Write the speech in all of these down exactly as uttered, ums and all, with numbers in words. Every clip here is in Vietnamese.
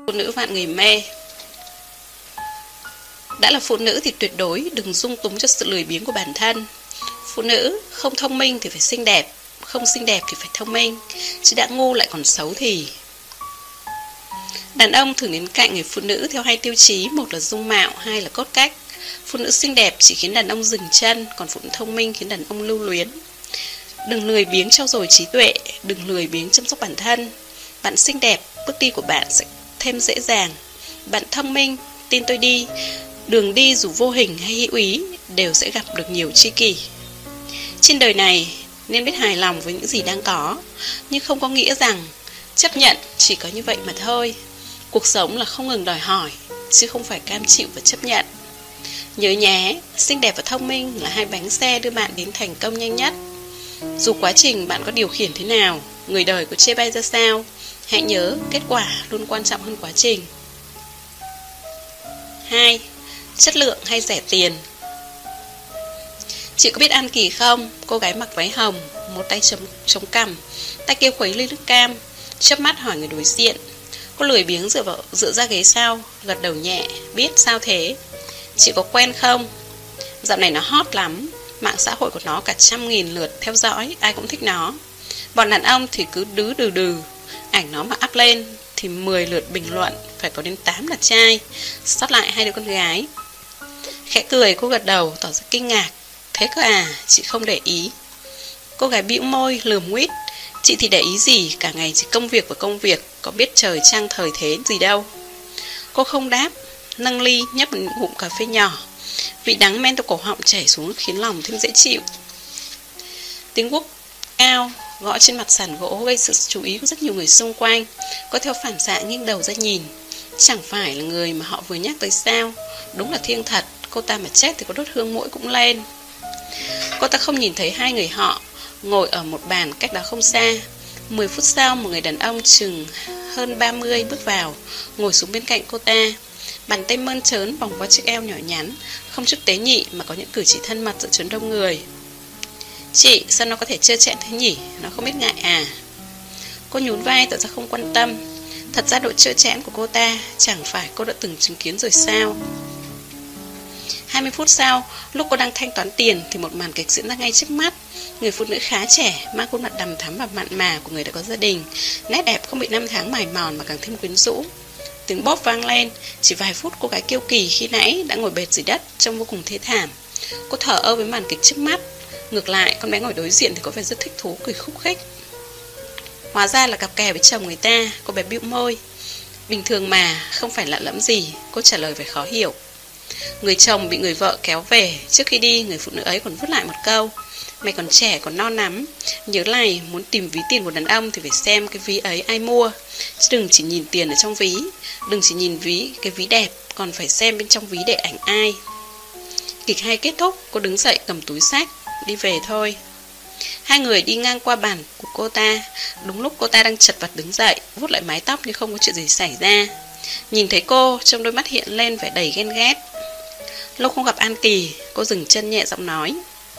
Phụ nữ vạn người mê. Đã là phụ nữ thì tuyệt đối đừng dung túng cho sự lười biếng của bản thân. Phụ nữ không thông minh thì phải xinh đẹp, không xinh đẹp thì phải thông minh, chứ đã ngu lại còn xấu thì. Đàn ông thường đến cạnh người phụ nữ theo hai tiêu chí, một là dung mạo, hai là cốt cách. Phụ nữ xinh đẹp chỉ khiến đàn ông dừng chân, còn phụ nữ thông minh khiến đàn ông lưu luyến. Đừng lười biếng trau dồi trí tuệ, đừng lười biếng chăm sóc bản thân. Bạn xinh đẹp, bước đi của bạn sẽ thêm dễ dàng. Bạn thông minh, tin tôi đi, đường đi dù vô hình hay hữu ý đều sẽ gặp được nhiều tri kỷ. Trên đời này nên biết hài lòng với những gì đang có, nhưng không có nghĩa rằng chấp nhận chỉ có như vậy mà thôi. Cuộc sống là không ngừng đòi hỏi, chứ không phải cam chịu và chấp nhận. Nhớ nhé, xinh đẹp và thông minh là hai bánh xe đưa bạn đến thành công nhanh nhất. Dù quá trình bạn có điều khiển thế nào, người đời có chê bai ra sao, hãy nhớ kết quả luôn quan trọng hơn quá trình. Hai. Chất lượng hay rẻ tiền? Chị có biết An Kỳ không? Cô gái mặc váy hồng, một tay chống, chống cằm, tay kia khuấy ly nước cam, chớp mắt hỏi người đối diện. Cô lười biếng dựa, vào, dựa ra ghế sau, gật đầu nhẹ. Biết sao thế? Chị có quen không? Dạo này nó hot lắm, mạng xã hội của nó cả trăm nghìn lượt theo dõi, ai cũng thích nó. Bọn đàn ông thì cứ đứ đừ đừ, ảnh nó mà up lên thì mười lượt bình luận, phải có đến tám là trai, sót lại hai đứa con gái. Khẽ cười, cô gật đầu tỏ ra kinh ngạc. Thế cơ à, chị không để ý. Cô gái bĩu môi lườm nguýt. Chị thì để ý gì, cả ngày chỉ công việc và công việc, có biết trời trăng thời thế gì đâu. Cô không đáp, nâng ly nhấp một ngụm cà phê nhỏ. Vị đắng men từ cổ họng chảy xuống khiến lòng thêm dễ chịu. Tiếng guốc cao gõ trên mặt sàn gỗ gây sự chú ý của rất nhiều người xung quanh. Có theo phản xạ nghiêng đầu ra nhìn. Chẳng phải là người mà họ vừa nhắc tới sao? Đúng là thiêng thật, cô ta mà chết thì có đốt hương mũi cũng lên. Cô ta không nhìn thấy hai người họ ngồi ở một bàn cách đó không xa. Mười phút sau, một người đàn ông chừng hơn ba mươi bước vào, ngồi xuống bên cạnh cô ta. Bàn tay mơn trớn vòng qua chiếc eo nhỏ nhắn, không chút tế nhị mà có những cử chỉ thân mật giữa chốn đông người. Chị, sao nó có thể trơ trẽn thế nhỉ? Nó không biết ngại à? Cô nhún vai tỏ ra không quan tâm. Thật ra độ trơ trẽn của cô ta chẳng phải cô đã từng chứng kiến rồi sao? Hai mươi phút sau, lúc cô đang thanh toán tiền thì một màn kịch diễn ra ngay trước mắt. Người phụ nữ khá trẻ, mang khuôn mặt đằm thắm và mặn mà của người đã có gia đình. Nét đẹp không bị năm tháng mài mòn mà càng thêm quyến rũ. Tiếng bóp vang lên. Chỉ vài phút cô gái kiêu kỳ khi nãy đã ngồi bệt dưới đất, trông vô cùng thê thảm. Cô thở ơ với màn kịch trước mắt. Ngược lại, con bé ngồi đối diện thì có vẻ rất thích thú, cười khúc khích. Hóa ra là cặp kè với chồng người ta. Cô bé bĩu môi. Bình thường mà, không phải lạ lẫm gì. Cô trả lời phải khó hiểu. Người chồng bị người vợ kéo về. Trước khi đi, người phụ nữ ấy còn vứt lại một câu. Mày còn trẻ, còn non lắm. Nhớ này, muốn tìm ví tiền của đàn ông thì phải xem cái ví ấy ai mua, chứ đừng chỉ nhìn tiền ở trong ví. Đừng chỉ nhìn ví, cái ví đẹp, còn phải xem bên trong ví để ảnh ai. Kịch hay kết thúc, cô đứng dậy cầm túi xách, đi về thôi. Hai người đi ngang qua bàn của cô ta. Đúng lúc cô ta đang chật vật đứng dậy, vuốt lại mái tóc như không có chuyện gì xảy ra. Nhìn thấy cô, trong đôi mắt hiện lên vẻ đầy ghen ghét. Lâu không gặp An Kỳ, cô dừng chân nhẹ giọng nói.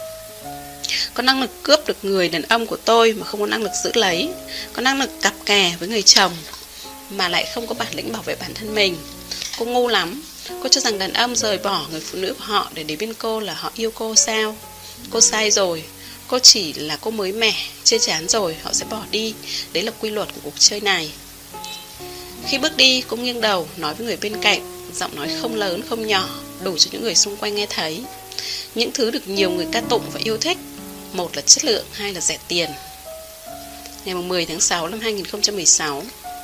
Có năng lực cướp được người đàn ông của tôi mà không có năng lực giữ lấy. Có năng lực cặp kè với người chồng mà lại không có bản lĩnh bảo vệ bản thân mình. Cô ngu lắm. Cô cho rằng đàn ông rời bỏ người phụ nữ của họ để đến bên cô là họ yêu cô sao? Cô sai rồi. Cô chỉ là cô mới mẻ, chơi chán rồi họ sẽ bỏ đi. Đấy là quy luật của cuộc chơi này. Khi bước đi, cô nghiêng đầu nói với người bên cạnh, giọng nói không lớn không nhỏ, đủ cho những người xung quanh nghe thấy. Những thứ được nhiều người ca tụng và yêu thích. Một là chất lượng, hai là rẻ tiền. Ngày mười tháng sáu năm hai nghìn không trăm mười sáu.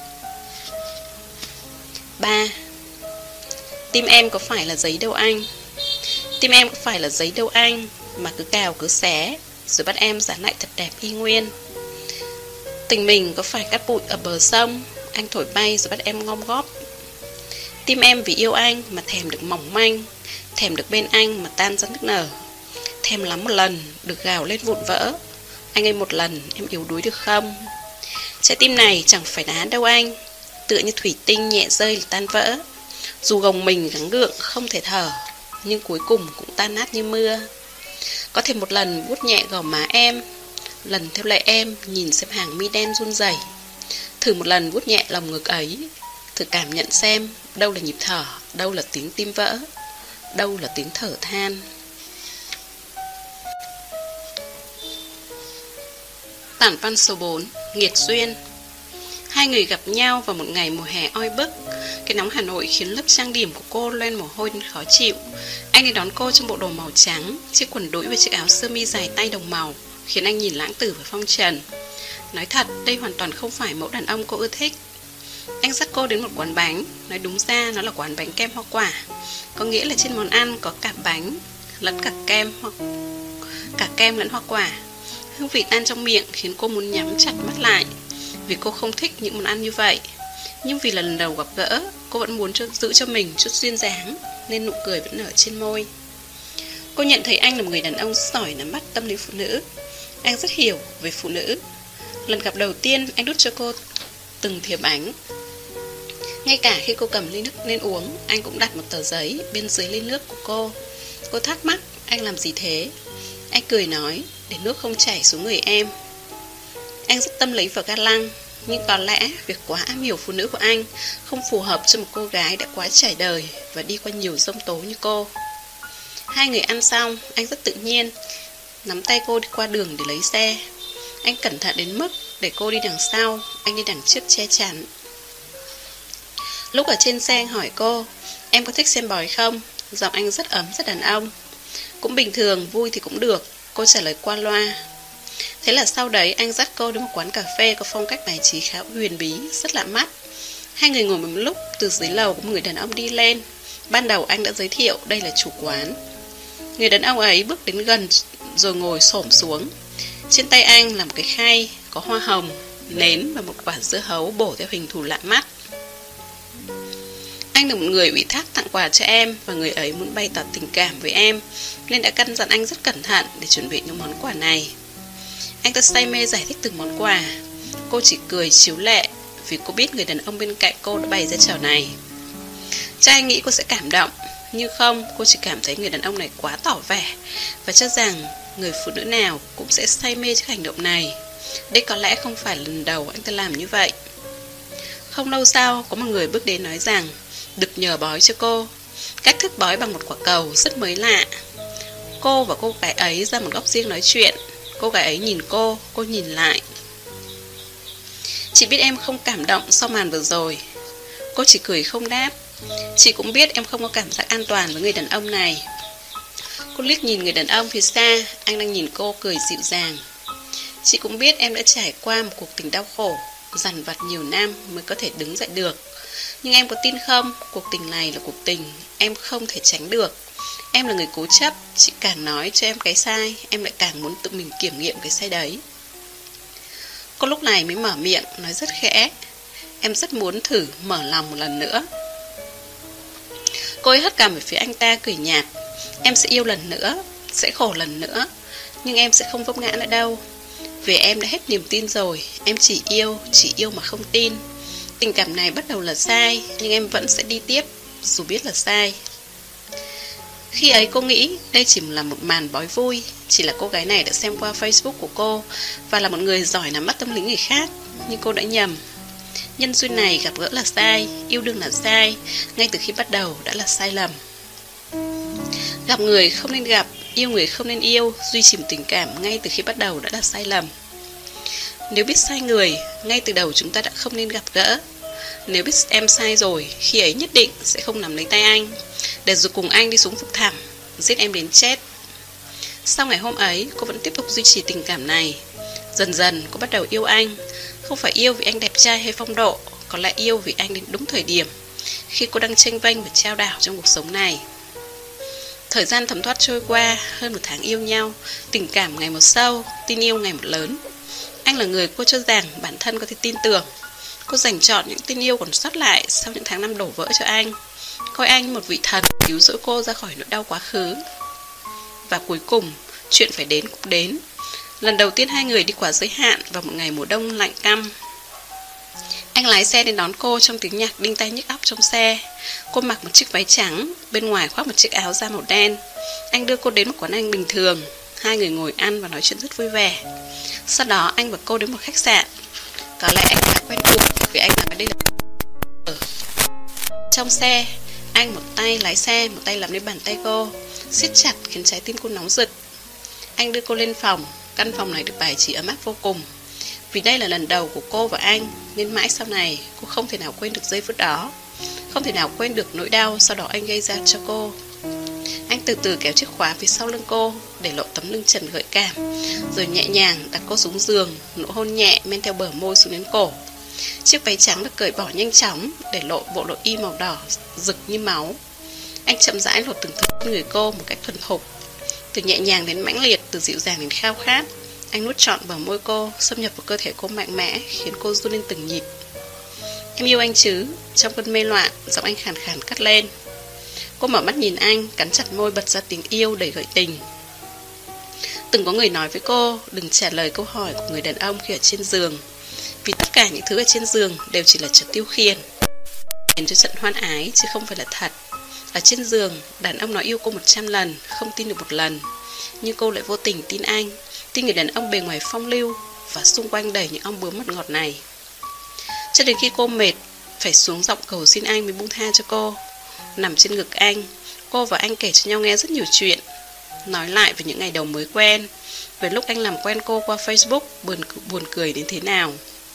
Ba. Tim em có phải là giấy đâu anh? Tim em có phải là giấy đâu anh, mà cứ cào cứ xé, rồi bắt em dán lại thật đẹp y nguyên. Tình mình có phải cát bụi ở bờ sông, anh thổi bay rồi bắt em gom góp. Tim em vì yêu anh mà thèm được mỏng manh, thèm được bên anh mà tan ra nức nở. Thèm lắm một lần được gào lên vụn vỡ. Anh ơi một lần em yếu đuối được không? Trái tim này chẳng phải đá đâu anh, tựa như thủy tinh nhẹ rơi là tan vỡ. Dù gồng mình gắng gượng không thể thở, nhưng cuối cùng cũng tan nát như mưa. Có thể một lần vuốt nhẹ gò má em, lần theo lệ em nhìn xem hàng mi đen run rẩy. Thử một lần vuốt nhẹ lòng ngực ấy, Thử cảm nhận xem đâu là nhịp thở, đâu là tiếng tim vỡ, đâu là tiếng thở than. Tản văn số bốn, nghiệt duyên. Hai người gặp nhau vào một ngày mùa hè oi bức. Cái nóng Hà Nội khiến lớp trang điểm của cô loen mồ hôi khó chịu. Anh đi đón cô trong bộ đồ màu trắng, chiếc quần đũi và chiếc áo sơ mi dài tay đồng màu, khiến anh nhìn lãng tử và phong trần. Nói thật, đây hoàn toàn không phải mẫu đàn ông cô ưa thích. Anh dắt cô đến một quán bánh, nói đúng ra nó là quán bánh kem hoa quả. Có nghĩa là trên món ăn có cả bánh lẫn cả kem hoặc cả kem lẫn hoa quả. Hương vị ăn trong miệng khiến cô muốn nhắm chặt mắt lại, vì cô không thích những món ăn như vậy. Nhưng vì là lần đầu gặp gỡ, cô vẫn muốn cho, giữ cho mình chút duyên dáng, nên nụ cười vẫn nở trên môi. Cô nhận thấy anh là một người đàn ông giỏi nắm bắt tâm lý phụ nữ. Anh rất hiểu về phụ nữ. Lần gặp đầu tiên, anh đút cho cô từng thìa bánh. Ngay cả khi cô cầm ly nước lên uống, anh cũng đặt một tờ giấy bên dưới ly nước của cô. Cô thắc mắc, anh làm gì thế? Anh cười nói, để nước không chảy xuống người em. Anh rất tâm lý và ga lăng, nhưng có lẽ việc quá am hiểu phụ nữ của anh không phù hợp cho một cô gái đã quá trải đời và đi qua nhiều giông tố như cô. Hai người ăn xong, anh rất tự nhiên nắm tay cô đi qua đường để lấy xe. Anh cẩn thận đến mức để cô đi đằng sau, anh đi đằng trước che chắn. Lúc ở trên xe anh hỏi cô, em có thích xem bói không? Giọng anh rất ấm, rất đàn ông. Cũng bình thường, vui thì cũng được, cô trả lời qua loa. Thế là sau đấy anh dắt cô đến một quán cà phê có phong cách bài trí khá huyền bí, rất lạ mắt. Hai người ngồi một lúc, từ dưới lầu có một người đàn ông đi lên. Ban đầu anh đã giới thiệu đây là chủ quán. Người đàn ông ấy bước đến gần rồi ngồi xổm xuống. Trên tay anh là một cái khay có hoa hồng, nến và một quả dưa hấu bổ theo hình thù lạ mắt. Anh được một người ủy thác tặng quà cho em, và người ấy muốn bày tỏ tình cảm với em, nên đã căn dặn anh rất cẩn thận để chuẩn bị những món quà này. Anh ta say mê giải thích từng món quà. Cô chỉ cười chiếu lệ, vì cô biết người đàn ông bên cạnh cô đã bày ra trò này. Cha anh nghĩ cô sẽ cảm động, nhưng không, cô chỉ cảm thấy người đàn ông này quá tỏ vẻ, và cho rằng người phụ nữ nào cũng sẽ say mê trước hành động này. Đây có lẽ không phải lần đầu anh ta làm như vậy. Không lâu sau, có một người bước đến nói rằng được nhờ bói cho cô. Cách thức bói bằng một quả cầu rất mới lạ. Cô và cô gái ấy ra một góc riêng nói chuyện. Cô gái ấy nhìn cô, cô nhìn lại. Chị biết em không cảm động sau màn vừa rồi. Cô chỉ cười không đáp. Chị cũng biết em không có cảm giác an toàn với người đàn ông này. Cô liếc nhìn người đàn ông phía xa, anh đang nhìn cô cười dịu dàng. Chị cũng biết em đã trải qua một cuộc tình đau khổ, dằn vặt nhiều năm mới có thể đứng dậy được. Nhưng em có tin không, cuộc tình này là cuộc tình em không thể tránh được. Em là người cố chấp, chị càng nói cho em cái sai, em lại càng muốn tự mình kiểm nghiệm cái sai đấy. Cô lúc này mới mở miệng, nói rất khẽ. Em rất muốn thử mở lòng một lần nữa. Cô ấy hất cằm về phía anh ta cười nhạt. Em sẽ yêu lần nữa, sẽ khổ lần nữa, nhưng em sẽ không vấp ngã nữa đâu. Vì em đã hết niềm tin rồi, em chỉ yêu, chỉ yêu mà không tin. Tình cảm này bắt đầu là sai, nhưng em vẫn sẽ đi tiếp, dù biết là sai. Khi ấy cô nghĩ đây chỉ là một màn bói vui, chỉ là cô gái này đã xem qua Facebook của cô và là một người giỏi nắm bắt tâm lý người khác. Nhưng cô đã nhầm. Nhân duyên này gặp gỡ là sai, yêu đương là sai, ngay từ khi bắt đầu đã là sai lầm. Gặp người không nên gặp, yêu người không nên yêu, duy trì một tình cảm ngay từ khi bắt đầu đã là sai lầm. Nếu biết sai người, ngay từ đầu chúng ta đã không nên gặp gỡ. Nếu biết em sai rồi, khi ấy nhất định sẽ không nắm lấy tay anh, để rồi cùng anh đi xuống vực thẳm, giết em đến chết. Sau ngày hôm ấy, cô vẫn tiếp tục duy trì tình cảm này. Dần dần cô bắt đầu yêu anh. Không phải yêu vì anh đẹp trai hay phong độ, còn lại yêu vì anh đến đúng thời điểm, khi cô đang chênh vênh và trao đảo trong cuộc sống này. Thời gian thấm thoát trôi qua, hơn một tháng yêu nhau, tình cảm ngày một sâu, tin yêu ngày một lớn. Anh là người cô cho rằng bản thân có thể tin tưởng. Cô dành chọn những tình yêu còn sót lại sau những tháng năm đổ vỡ cho anh, coi anh như một vị thần cứu rỗi cô ra khỏi nỗi đau quá khứ. Và cuối cùng, chuyện phải đến cũng đến. Lần đầu tiên hai người đi quá giới hạn vào một ngày mùa đông lạnh căm. Anh lái xe đến đón cô trong tiếng nhạc đinh tai nhức óc trong xe. Cô mặc một chiếc váy trắng, bên ngoài khoác một chiếc áo da màu đen. Anh đưa cô đến một quán ăn bình thường. Hai người ngồi ăn và nói chuyện rất vui vẻ. Sau đó anh và cô đến một khách sạn. Có lẽ anh đã quen thuộc vì anh nói đây là Trong xe, anh một tay lái xe, một tay làm lấy bàn tay cô, siết chặt khiến trái tim cô nóng rực. Anh đưa cô lên phòng. Căn phòng này được bài trí ấm áp vô cùng. Vì đây là lần đầu của cô và anh, nên mãi sau này cô không thể nào quên được giây phút đó, không thể nào quên được nỗi đau sau đó anh gây ra cho cô. Anh từ từ kéo chiếc khóa phía sau lưng cô, để lộ tấm lưng trần gợi cảm, rồi nhẹ nhàng đặt cô xuống giường, nụ hôn nhẹ men theo bờ môi xuống đến cổ. Chiếc váy trắng được cởi bỏ nhanh chóng, để lộ bộ nội y màu đỏ rực như máu. Anh chậm rãi lột từng thớ người cô một cách thuần thục, từ nhẹ nhàng đến mãnh liệt, từ dịu dàng đến khao khát. Anh nuốt trọn bờ môi cô, xâm nhập vào cơ thể cô mạnh mẽ, khiến cô run lên từng nhịp. Em yêu anh chứ? Trong cơn mê loạn, giọng anh khàn khàn cất lên. Cô mở mắt nhìn anh, cắn chặt môi bật ra tiếng yêu đầy gợi tình. Từng có người nói với cô đừng trả lời câu hỏi của người đàn ông khi ở trên giường, vì tất cả những thứ ở trên giường đều chỉ là trò tiêu khiển, khiến cho trận hoan ái chứ không phải là thật. Ở trên giường, đàn ông nói yêu cô một trăm lần, không tin được một lần, nhưng cô lại vô tình tin anh, tin người đàn ông bề ngoài phong lưu và xung quanh đầy những ong bướm mật ngọt này. Cho đến khi cô mệt, phải xuống giọng cầu xin anh mới buông tha cho cô. Nằm trên ngực anh, cô và anh kể cho nhau nghe rất nhiều chuyện, nói lại về những ngày đầu mới quen, về lúc anh làm quen cô qua Facebook, buồn, buồn cười đến thế nào.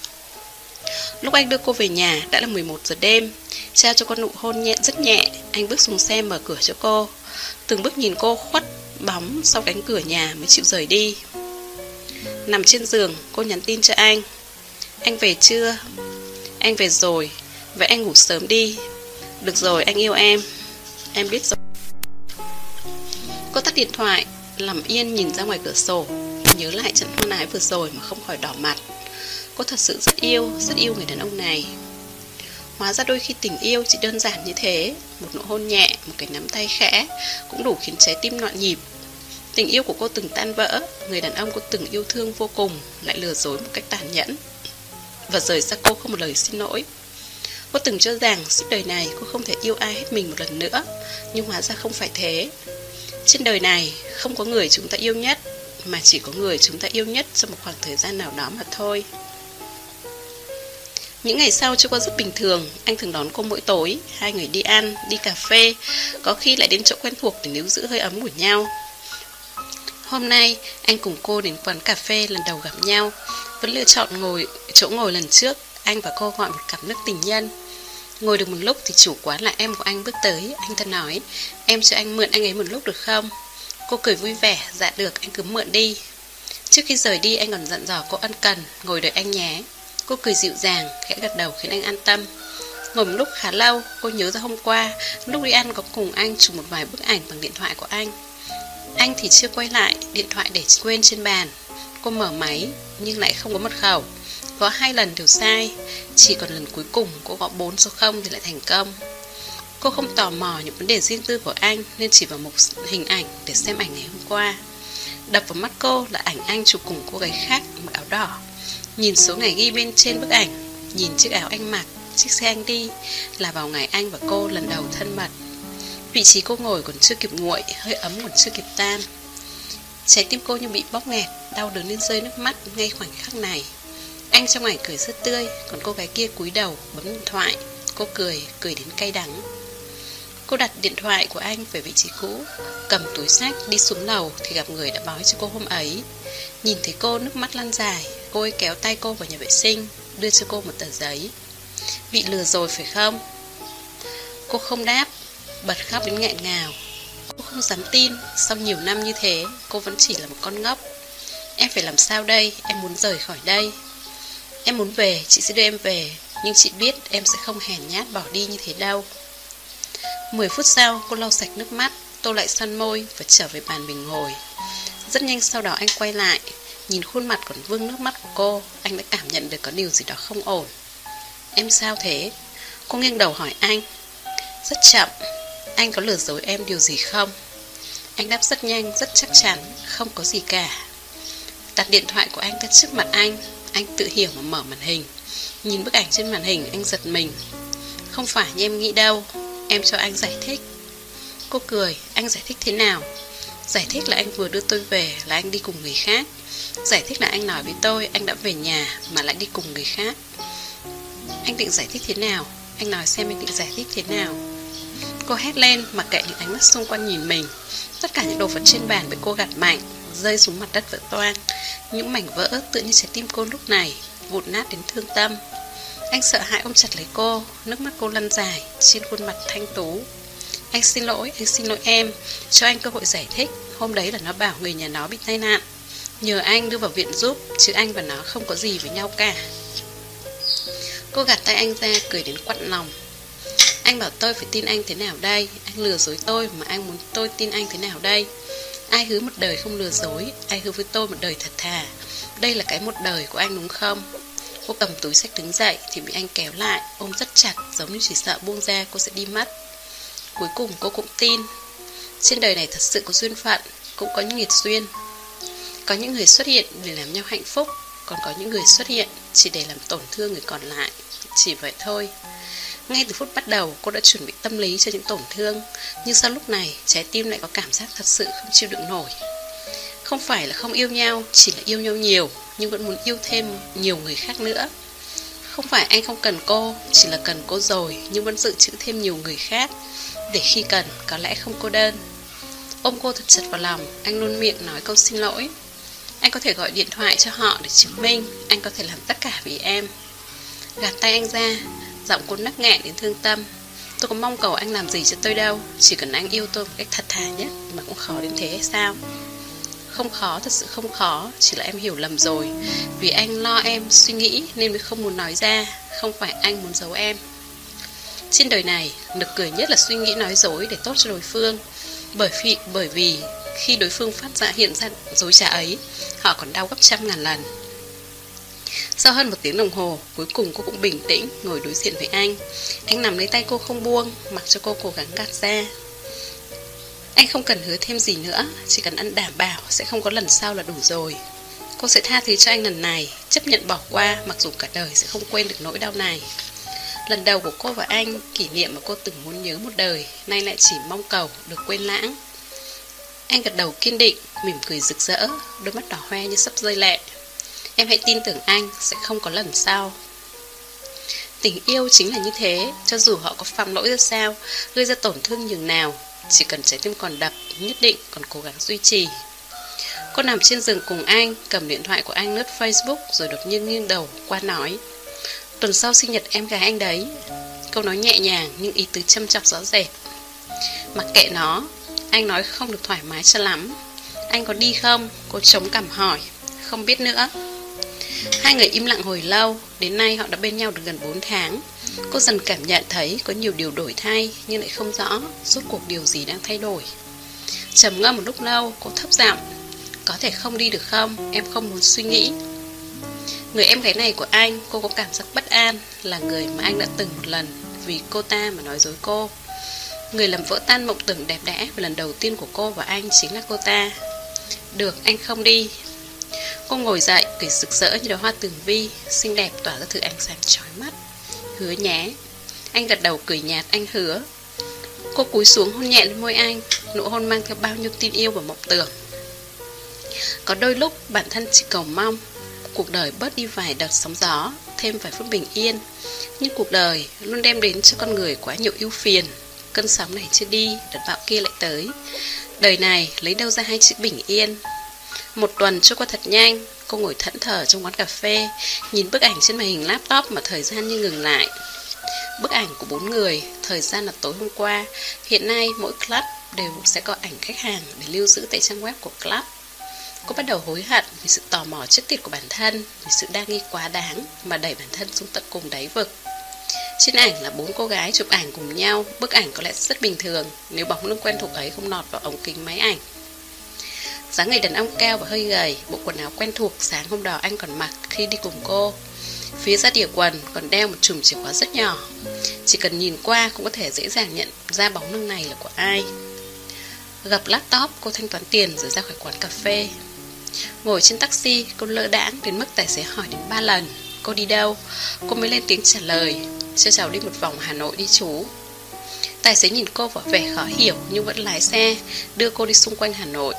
Lúc anh đưa cô về nhà đã là mười một giờ đêm, trao cho con nụ hôn nhẹ rất nhẹ. Anh bước xuống xe mở cửa cho cô, từng bước nhìn cô khuất bóng sau cánh cửa nhà mới chịu rời đi. Nằm trên giường, cô nhắn tin cho anh. Anh về chưa? Anh về rồi. Vậy anh ngủ sớm đi. Được rồi, anh yêu em. Em biết rồi. Cô tắt điện thoại, nằm yên nhìn ra ngoài cửa sổ, nhớ lại trận hoan ái vừa rồi mà không khỏi đỏ mặt. Cô thật sự rất yêu, rất yêu người đàn ông này. Hóa ra đôi khi tình yêu chỉ đơn giản như thế. Một nụ hôn nhẹ, một cái nắm tay khẽ cũng đủ khiến trái tim loạn nhịp. Tình yêu của cô từng tan vỡ, người đàn ông cô từng yêu thương vô cùng lại lừa dối một cách tàn nhẫn và rời xa cô không một lời xin lỗi. Cô từng cho rằng suốt đời này cô không thể yêu ai hết mình một lần nữa, nhưng hóa ra không phải thế. Trên đời này không có người chúng ta yêu nhất, mà chỉ có người chúng ta yêu nhất trong một khoảng thời gian nào đó mà thôi. Những ngày sau trôi qua rất bình thường. Anh thường đón cô mỗi tối, hai người đi ăn, đi cà phê, có khi lại đến chỗ quen thuộc để níu giữ hơi ấm của nhau. Hôm nay anh cùng cô đến quán cà phê lần đầu gặp nhau, vẫn lựa chọn ngồi chỗ ngồi lần trước. Anh và cô gọi một cặp nước tình nhân. Ngồi được một lúc thì chủ quán là em của anh bước tới. Anh ta nói, em cho anh mượn anh ấy một lúc được không? Cô cười vui vẻ, dạ được, anh cứ mượn đi. Trước khi rời đi anh còn dặn dò cô ân cần ngồi đợi anh nhé. Cô cười dịu dàng, khẽ gật đầu khiến anh an tâm. Ngồi một lúc khá lâu, cô nhớ ra hôm qua lúc đi ăn có cùng anh chụp một vài bức ảnh bằng điện thoại của anh. Anh thì chưa quay lại, điện thoại để quên trên bàn. Cô mở máy nhưng lại không có mật khẩu, gõ hai lần đều sai. Chỉ còn lần cuối cùng cô gõ bốn số không thì lại thành công. Cô không tò mò những vấn đề riêng tư của anh, nên chỉ vào một hình ảnh để xem ảnh ngày hôm qua. Đập vào mắt cô là ảnh anh chụp cùng cô gái khác mặc áo đỏ. Nhìn số ngày ghi bên trên bức ảnh, nhìn chiếc áo anh mặc, chiếc xe anh đi, là vào ngày anh và cô lần đầu thân mật. Vị trí cô ngồi còn chưa kịp nguội, hơi ấm còn chưa kịp tan. Trái tim cô như bị bóp nghẹt, đau đớn đến rơi nước mắt ngay khoảnh khắc này. Anh trong ảnh cười rất tươi, còn cô gái kia cúi đầu bấm điện thoại. Cô cười, cười đến cay đắng. Cô đặt điện thoại của anh về vị trí cũ, cầm túi xách đi xuống lầu thì gặp người đã báo cho cô hôm ấy. Nhìn thấy cô nước mắt lăn dài, cô ấy kéo tay cô vào nhà vệ sinh, đưa cho cô một tờ giấy. Bị lừa rồi phải không? Cô không đáp, bật khóc đến nghẹn ngào. Cô không dám tin, sau nhiều năm như thế, cô vẫn chỉ là một con ngốc. Em phải làm sao đây, em muốn rời khỏi đây. Em muốn về, chị sẽ đưa em về, nhưng chị biết em sẽ không hèn nhát bỏ đi như thế đâu. Mười phút sau, cô lau sạch nước mắt, tô lại son môi và trở về bàn mình ngồi. Rất nhanh sau đó anh quay lại, nhìn khuôn mặt còn vương nước mắt của cô. Anh đã cảm nhận được có điều gì đó không ổn. Em sao thế? Cô nghiêng đầu hỏi anh. Rất chậm. Anh có lừa dối em điều gì không? Anh đáp rất nhanh, rất chắc chắn. Không có gì cả. Đặt điện thoại của anh ra trước mặt anh. Anh tự hiểu mà mở màn hình. Nhìn bức ảnh trên màn hình anh giật mình. Không phải như em nghĩ đâu. Em cho anh giải thích. Cô cười. Anh giải thích thế nào? Giải thích là anh vừa đưa tôi về là anh đi cùng người khác. Giải thích là anh nói với tôi anh đã về nhà mà lại đi cùng người khác. Anh định giải thích thế nào? anh nói xem anh định giải thích thế nào. Cô hét lên, mặc kệ những ánh mắt xung quanh nhìn mình. Tất cả những đồ vật trên bàn bị cô gạt mạnh, rơi xuống mặt đất vỡ toang. Những mảnh vỡ tựa như trái tim cô lúc này, vụn nát đến thương tâm. Anh sợ hãi ôm chặt lấy cô, nước mắt cô lăn dài trên khuôn mặt thanh tú. Anh xin lỗi, anh xin lỗi em, cho anh cơ hội giải thích. Hôm đấy là nó bảo người nhà nó bị tai nạn, nhờ anh đưa vào viện giúp, chứ anh và nó không có gì với nhau cả. Cô gạt tay anh ra, cười đến quặn lòng. Anh bảo tôi phải tin anh thế nào đây? Anh lừa dối tôi mà anh muốn tôi tin anh thế nào đây? Ai hứa một đời không lừa dối, ai hứa với tôi một đời thật thà. Đây là cái một đời của anh đúng không? Cô cầm túi xách đứng dậy thì bị anh kéo lại, ôm rất chặt, giống như chỉ sợ buông ra cô sẽ đi mất. Cuối cùng cô cũng tin. Trên đời này thật sự có duyên phận, cũng có những nghiệt duyên. Có những người xuất hiện để làm nhau hạnh phúc, còn có những người xuất hiện chỉ để làm tổn thương người còn lại. Chỉ vậy thôi. Ngay từ phút bắt đầu cô đã chuẩn bị tâm lý cho những tổn thương, nhưng sau lúc này trái tim lại có cảm giác thật sự không chịu đựng nổi. Không phải là không yêu nhau, chỉ là yêu nhau nhiều, nhưng vẫn muốn yêu thêm nhiều người khác nữa. Không phải anh không cần cô, chỉ là cần cô rồi, nhưng vẫn dự trữ thêm nhiều người khác, để khi cần có lẽ không cô đơn. Ôm cô thật chặt vào lòng, anh luôn miệng nói câu xin lỗi. Anh có thể gọi điện thoại cho họ để chứng minh anh có thể làm tất cả vì em. Gạt tay anh ra, giọng cô nắc nghẹn đến thương tâm. Tôi có mong cầu anh làm gì cho tôi đâu, chỉ cần anh yêu tôi một cách thật thà nhất, mà cũng khó đến thế hay sao? Không khó, thật sự không khó, chỉ là em hiểu lầm rồi. Vì anh lo em suy nghĩ nên mới không muốn nói ra, không phải anh muốn giấu em. Trên đời này, nực cười nhất là suy nghĩ nói dối để tốt cho đối phương. Bởi vì, bởi vì khi đối phương phát ra hiện ra dối trá ấy, họ còn đau gấp trăm ngàn lần. Sau hơn một tiếng đồng hồ, cuối cùng cô cũng bình tĩnh ngồi đối diện với anh. Anh nắm lấy tay cô không buông, mặc cho cô cố gắng gạt ra. Anh không cần hứa thêm gì nữa, chỉ cần anh đảm bảo sẽ không có lần sau là đủ rồi. Cô sẽ tha thứ cho anh lần này, chấp nhận bỏ qua, mặc dù cả đời sẽ không quên được nỗi đau này. Lần đầu của cô và anh, kỷ niệm mà cô từng muốn nhớ một đời, nay lại chỉ mong cầu được quên lãng. Anh gật đầu kiên định, mỉm cười rực rỡ, đôi mắt đỏ hoe như sắp rơi lệ. Em hãy tin tưởng anh, sẽ không có lần sau. Tình yêu chính là như thế, cho dù họ có phạm lỗi ra sao, gây ra tổn thương nhường nào, chỉ cần trái tim còn đập, nhất định còn cố gắng duy trì. Cô nằm trên giường cùng anh, cầm điện thoại của anh lướt Facebook, rồi đột nhiên nghiêng đầu qua nói: tuần sau sinh nhật em gái anh đấy. Câu nói nhẹ nhàng nhưng ý tứ châm chọc rõ rệt. Mặc kệ nó, anh nói không được thoải mái cho lắm. Anh có đi không? Cô chống cằm hỏi. Không biết nữa. Hai người im lặng hồi lâu, đến nay họ đã bên nhau được gần bốn tháng. Cô dần cảm nhận thấy có nhiều điều đổi thay, nhưng lại không rõ rốt cuộc điều gì đang thay đổi. Trầm ngâm một lúc lâu, cô thấp giọng: có thể không đi được không? Em không muốn suy nghĩ. Người em gái này của anh, cô có cảm giác bất an, là người mà anh đã từng một lần vì cô ta mà nói dối cô. Người làm vỡ tan mộng tưởng đẹp đẽ và lần đầu tiên của cô và anh chính là cô ta. Được, anh không đi. Cô ngồi dậy, cười rực rỡ như đóa hoa tường vi, xinh đẹp tỏa ra thứ ánh sáng chói mắt. Hứa nhé. Anh gật đầu cười nhạt, anh hứa. Cô cúi xuống hôn nhẹ lên môi anh, nụ hôn mang theo bao nhiêu tin yêu và mộng tưởng. Có đôi lúc bản thân chỉ cầu mong cuộc đời bớt đi vài đợt sóng gió, thêm vài phút bình yên. Nhưng cuộc đời luôn đem đến cho con người quá nhiều ưu phiền. Cơn sóng này chưa đi, đợt bão kia lại tới. Đời này lấy đâu ra hai chữ bình yên. Một tuần trôi qua thật nhanh. Cô ngồi thẫn thờ trong quán cà phê, nhìn bức ảnh trên màn hình laptop mà thời gian như ngừng lại. Bức ảnh của bốn người, thời gian là tối hôm qua. Hiện nay mỗi club đều sẽ có ảnh khách hàng để lưu giữ tại trang web của club. Cô bắt đầu hối hận vì sự tò mò chết tiệt của bản thân, vì sự đa nghi quá đáng mà đẩy bản thân xuống tận cùng đáy vực. Trên ảnh là bốn cô gái chụp ảnh cùng nhau. Bức ảnh có lẽ rất bình thường nếu bóng lưng quen thuộc ấy không nọt vào ống kính máy ảnh. Dáng người đàn ông cao và hơi gầy, bộ quần áo quen thuộc sáng hôm đó anh còn mặc khi đi cùng cô. Phía ra đỉa quần còn đeo một chùm chìa khóa rất nhỏ. Chỉ cần nhìn qua cũng có thể dễ dàng nhận ra bóng lưng này là của ai. Gập laptop, cô thanh toán tiền rồi ra khỏi quán cà phê. Ngồi trên taxi, cô lơ đãng đến mức tài xế hỏi đến ba lần cô đi đâu. Cô mới lên tiếng trả lời: cho cháu đi một vòng Hà Nội đi chú. Tài xế nhìn cô vẻ vẻ khó hiểu nhưng vẫn lái xe đưa cô đi xung quanh Hà Nội.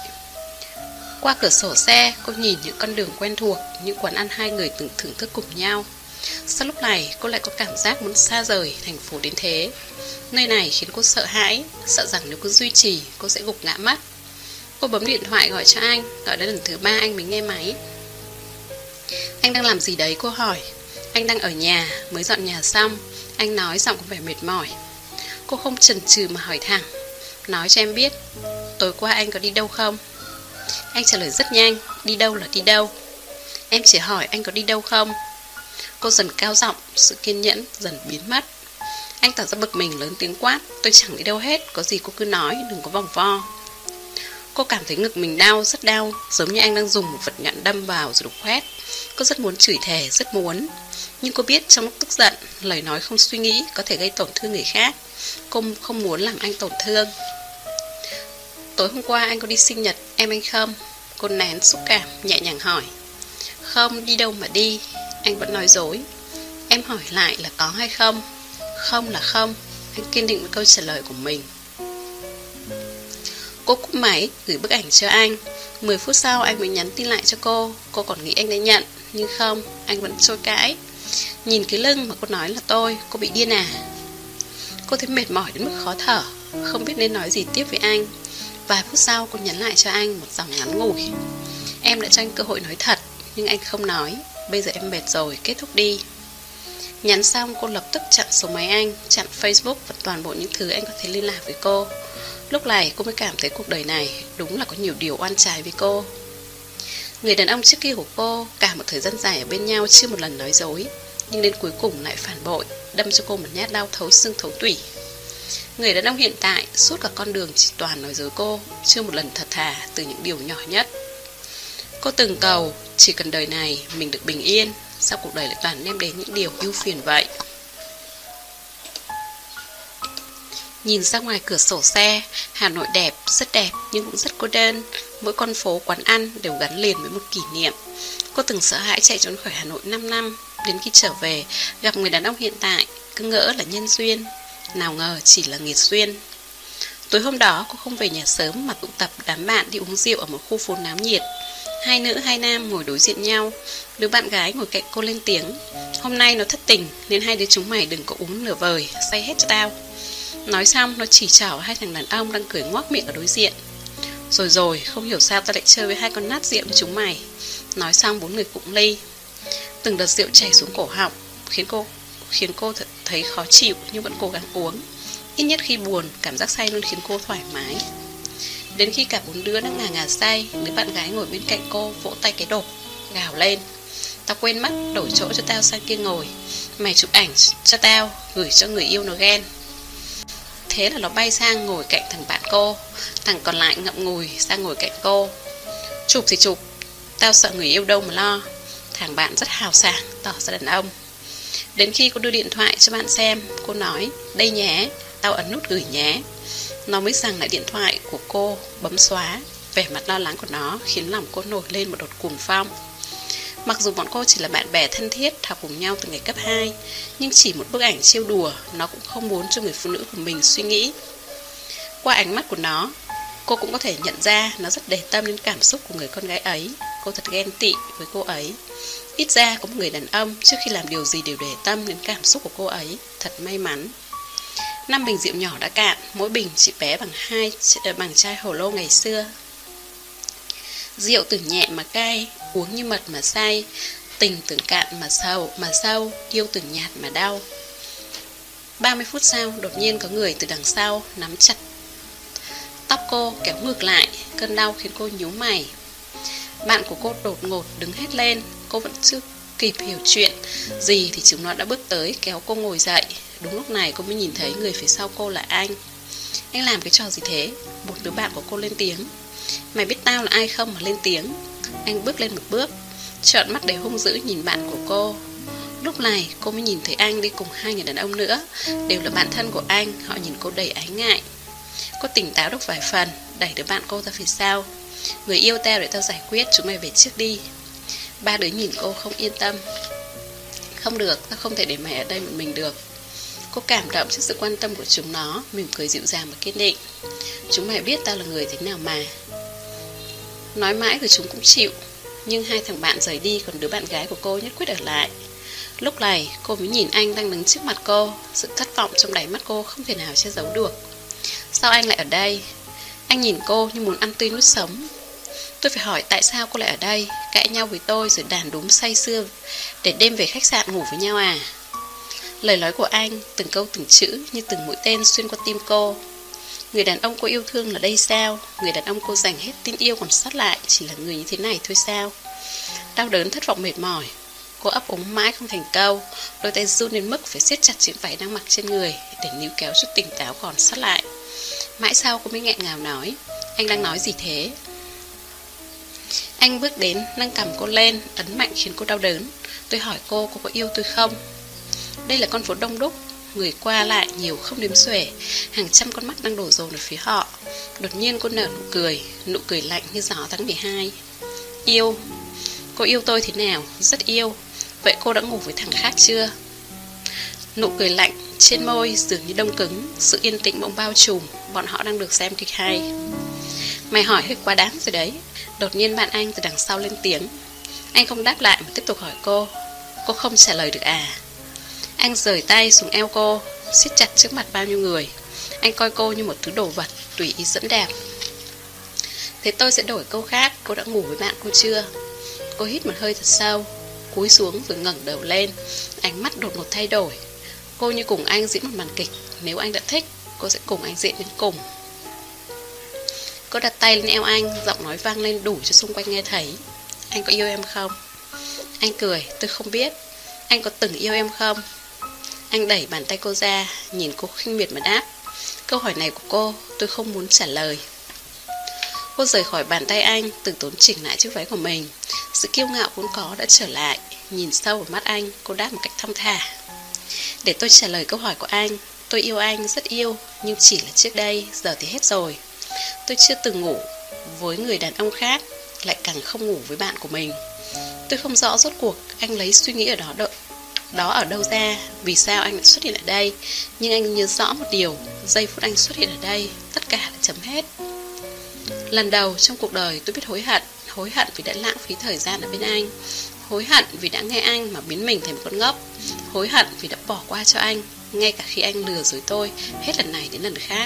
Qua cửa sổ xe, cô nhìn những con đường quen thuộc, những quán ăn hai người từng thưởng thức cùng nhau. Sau lúc này cô lại có cảm giác muốn xa rời thành phố đến thế. Nơi này khiến cô sợ hãi, sợ rằng nếu cứ duy trì cô sẽ gục ngã mất. Cô bấm điện thoại gọi cho anh, gọi đến lần thứ ba anh mới nghe máy. Anh đang làm gì đấy, cô hỏi. Anh đang ở nhà, mới dọn nhà xong. Anh nói giọng có vẻ mệt mỏi. Cô không chần chừ mà hỏi thẳng. Nói cho em biết, tối qua anh có đi đâu không? Anh trả lời rất nhanh. Đi đâu là đi đâu? Em chỉ hỏi anh có đi đâu không? Cô dần cao giọng, sự kiên nhẫn dần biến mất. Anh tỏ ra bực mình lớn tiếng quát. Tôi chẳng đi đâu hết, có gì cô cứ nói, đừng có vòng vo. Cô cảm thấy ngực mình đau, rất đau, giống như anh đang dùng một vật nhọn đâm vào rồi đục khoét. Cô rất muốn chửi thề, rất muốn. Nhưng cô biết trong lúc tức giận, lời nói không suy nghĩ có thể gây tổn thương người khác. Cô không muốn làm anh tổn thương. Tối hôm qua anh có đi sinh nhật em anh không? Cô nén xúc cảm, nhẹ nhàng hỏi. Không, đi đâu mà đi. Anh vẫn nói dối. Em hỏi lại là có hay không? Không là không. Anh kiên định với câu trả lời của mình. Cô cúp máy, gửi bức ảnh cho anh. Mười phút sau anh mới nhắn tin lại cho cô. Cô còn nghĩ anh đã nhận, nhưng không, anh vẫn chối cãi. Nhìn cái lưng mà cô nói là tôi, cô bị điên à? Cô thấy mệt mỏi đến mức khó thở, không biết nên nói gì tiếp với anh. Vài phút sau cô nhắn lại cho anh một dòng ngắn ngủi. Em đã cho anh cơ hội nói thật, nhưng anh không nói. Bây giờ em mệt rồi, kết thúc đi. Nhắn xong cô lập tức chặn số máy anh, chặn Facebook và toàn bộ những thứ anh có thể liên lạc với cô. Lúc này cô mới cảm thấy cuộc đời này đúng là có nhiều điều oan trái với cô. Người đàn ông trước kia của cô cả một thời gian dài ở bên nhau chưa một lần nói dối, nhưng đến cuối cùng lại phản bội, đâm cho cô một nhát đau thấu xương thấu tủy. Người đàn ông hiện tại suốt cả con đường chỉ toàn nói dối cô, chưa một lần thật thà từ những điều nhỏ nhất. Cô từng cầu chỉ cần đời này mình được bình yên, sao cuộc đời lại toàn đem đến những điều ưu phiền vậy? Nhìn ra ngoài cửa sổ xe, Hà Nội đẹp, rất đẹp nhưng cũng rất cô đơn. Mỗi con phố, quán ăn đều gắn liền với một kỷ niệm. Cô từng sợ hãi chạy trốn khỏi Hà Nội năm năm. Đến khi trở về, gặp người đàn ông hiện tại, cứ ngỡ là nhân duyên. Nào ngờ chỉ là nghiệt duyên. Tối hôm đó cô không về nhà sớm mà tụ tập đám bạn đi uống rượu ở một khu phố náo nhiệt. Hai nữ hai nam ngồi đối diện nhau. Đứa bạn gái ngồi cạnh cô lên tiếng. Hôm nay nó thất tình nên hai đứa chúng mày đừng có uống nửa vời, say hết cho tao. Nói xong nó chỉ trỏ hai thằng đàn ông đang cười ngoác miệng ở đối diện. Rồi rồi, không hiểu sao ta lại chơi với hai con nát rượu như chúng mày. Nói xong bốn người cụng ly. Từng đợt rượu chảy xuống cổ họng, Khiến cô khiến cô thấy khó chịu nhưng vẫn cố gắng uống. Ít nhất khi buồn, cảm giác say luôn khiến cô thoải mái. Đến khi cả bốn đứa đã ngà ngà say, đứa bạn gái ngồi bên cạnh cô vỗ tay cái đột, gào lên. Tao quên mất, đổi chỗ cho tao sang kia ngồi. Mày chụp ảnh cho tao, gửi cho người yêu nó ghen. Thế là nó bay sang ngồi cạnh thằng bạn cô. Thằng còn lại ngậm ngùi sang ngồi cạnh cô. Chụp thì chụp, tao sợ người yêu đâu mà lo. Thằng bạn rất hào sảng, tỏ ra đàn ông. Đến khi cô đưa điện thoại cho bạn xem, cô nói, đây nhé, tao ấn nút gửi nhé. Nó mới giằng lại điện thoại của cô, bấm xóa. Vẻ mặt lo lắng của nó khiến lòng cô nổi lên một đợt cuồng phong. Mặc dù bọn cô chỉ là bạn bè thân thiết, học cùng nhau từ ngày cấp hai, nhưng chỉ một bức ảnh trêu đùa, nó cũng không muốn cho người phụ nữ của mình suy nghĩ. Qua ánh mắt của nó, cô cũng có thể nhận ra nó rất để tâm đến cảm xúc của người con gái ấy. Cô thật ghen tị với cô ấy. Ít ra có một người đàn ông trước khi làm điều gì đều để tâm đến cảm xúc của cô ấy. Thật may mắn. Năm bình rượu nhỏ đã cạn, mỗi bình chỉ bé bằng hai bằng chai hồ lô ngày xưa. Rượu từ nhẹ mà cay, uống như mật mà say, tình từ cạn mà sâu, mà sâu, yêu từ nhạt mà đau. Ba mươi phút sau, đột nhiên có người từ đằng sau nắm chặt tóc cô kéo ngược lại, cơn đau khiến cô nhíu mày. Bạn của cô đột ngột đứng hét lên, cô vẫn chưa kịp hiểu chuyện gì thì chúng nó đã bước tới kéo cô ngồi dậy. Đúng lúc này cô mới nhìn thấy người phía sau cô là anh. Anh làm cái trò gì thế? Một đứa bạn của cô lên tiếng. Mày biết tao là ai không mà lên tiếng? Anh bước lên một bước, trợn mắt đầy hung dữ nhìn bạn của cô. Lúc này cô mới nhìn thấy anh đi cùng hai người đàn ông nữa, đều là bạn thân của anh. Họ nhìn cô đầy ái ngại. Cô tỉnh táo được vài phần, đẩy đứa bạn cô ra phía sau. Người yêu tao để tao giải quyết, chúng mày về trước đi. Ba đứa nhìn cô không yên tâm. Không được, tao không thể để mày ở đây một mình được. Cô cảm động trước sự quan tâm của chúng nó, mỉm cười dịu dàng và kiên định. Chúng mày biết tao là người thế nào mà. Nói mãi rồi chúng cũng chịu. Nhưng hai thằng bạn rời đi, còn đứa bạn gái của cô nhất quyết ở lại. Lúc này cô mới nhìn anh đang đứng trước mặt cô. Sự thất vọng trong đáy mắt cô không thể nào che giấu được. Sao anh lại ở đây? Anh nhìn cô như muốn ăn tươi nuốt sống. Tôi phải hỏi tại sao cô lại ở đây, cãi nhau với tôi rồi đàn đúm say sưa để đêm về khách sạn ngủ với nhau à? Lời nói của anh, từng câu từng chữ như từng mũi tên xuyên qua tim cô. Người đàn ông cô yêu thương là đây sao? Người đàn ông cô dành hết tình yêu còn sót lại chỉ là người như thế này thôi sao? Đau đớn, thất vọng, mệt mỏi, cô ấp úng mãi không thành câu. Đôi tay run đến mức phải siết chặt chiếc váy đang mặc trên người để níu kéo chút tỉnh táo còn sót lại. Mãi sau cô mới nghẹn ngào nói, anh đang nói gì thế? Anh bước đến, nâng cằm cô lên, ấn mạnh khiến cô đau đớn. Tôi hỏi cô, cô có yêu tôi không? Đây là con phố đông đúc, người qua lại nhiều không đếm xuể, hàng trăm con mắt đang đổ dồn ở phía họ. Đột nhiên cô nở nụ cười, nụ cười lạnh như gió tháng mười hai. Yêu? Cô yêu tôi thế nào? Rất yêu. Vậy cô đã ngủ với thằng khác chưa? Nụ cười lạnh trên môi dường như đông cứng. Sự yên tĩnh bỗng bao trùm. Bọn họ đang được xem kịch hay. Mày hỏi hơi quá đáng rồi đấy. Đột nhiên bạn anh từ đằng sau lên tiếng. Anh không đáp lại mà tiếp tục hỏi cô. Cô không trả lời được à? Anh rời tay xuống eo cô, siết chặt trước mặt bao nhiêu người. Anh coi cô như một thứ đồ vật tùy ý dẫm đạp. Thế tôi sẽ đổi câu khác. Cô đã ngủ với bạn cô chưa? Cô hít một hơi thật sâu, cúi xuống rồi ngẩng đầu lên. Ánh mắt đột ngột thay đổi. Cô như cùng anh diễn một màn kịch. Nếu anh đã thích, cô sẽ cùng anh diễn đến cùng. Cô đặt tay lên eo anh, giọng nói vang lên đủ cho xung quanh nghe thấy. Anh có yêu em không? Anh cười, tôi không biết. Anh có từng yêu em không? Anh đẩy bàn tay cô ra, nhìn cô khinh miệt mà đáp. Câu hỏi này của cô, tôi không muốn trả lời. Cô rời khỏi bàn tay anh, từ tốn chỉnh lại chiếc váy của mình. Sự kiêu ngạo vốn có đã trở lại. Nhìn sâu vào mắt anh, cô đáp một cách thong thả. Để tôi trả lời câu hỏi của anh. Tôi yêu anh, rất yêu, nhưng chỉ là trước đây, giờ thì hết rồi. Tôi chưa từng ngủ với người đàn ông khác, lại càng không ngủ với bạn của mình. Tôi không rõ rốt cuộc anh lấy suy nghĩ ở đó đợi đó ở đâu ra, vì sao anh lại xuất hiện ở đây. Nhưng anh nhớ rõ một điều, giây phút anh xuất hiện ở đây, tất cả đã chấm hết. Lần đầu trong cuộc đời tôi biết hối hận. Hối hận vì đã lãng phí thời gian ở bên anh. Hối hận vì đã nghe anh mà biến mình thành một con ngốc. Hối hận vì đã bỏ qua cho anh, ngay cả khi anh lừa dối tôi hết lần này đến lần khác.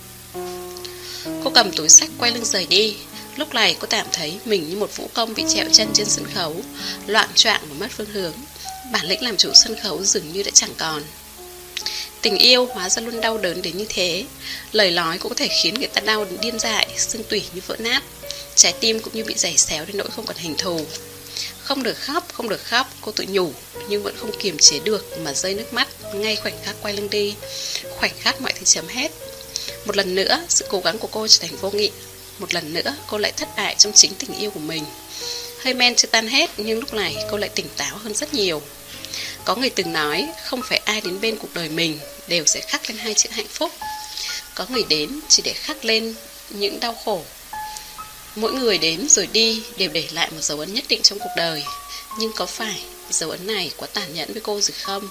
Cô cầm túi xách quay lưng rời đi. Lúc này cô cảm thấy mình như một vũ công bị trẹo chân trên sân khấu, loạng choạng và mất phương hướng. Bản lĩnh làm chủ sân khấu dường như đã chẳng còn. Tình yêu hóa ra luôn đau đớn đến như thế. Lời nói cũng có thể khiến người ta đau đến điên dại, xương tủy như vỡ nát. Trái tim cũng như bị giày xéo đến nỗi không còn hình thù. Không được khóc, không được khóc, cô tự nhủ, nhưng vẫn không kiềm chế được mà rơi nước mắt ngay khoảnh khắc quay lưng đi. Khoảnh khắc mọi thứ chấm hết. Một lần nữa, sự cố gắng của cô trở thành vô nghĩa. Một lần nữa, cô lại thất bại trong chính tình yêu của mình. Hơi men chưa tan hết, nhưng lúc này cô lại tỉnh táo hơn rất nhiều. Có người từng nói, không phải ai đến bên cuộc đời mình đều sẽ khắc lên hai chữ hạnh phúc. Có người đến chỉ để khắc lên những đau khổ. Mỗi người đến rồi đi đều để lại một dấu ấn nhất định trong cuộc đời. Nhưng có phải dấu ấn này quá tàn nhẫn với cô rồi không?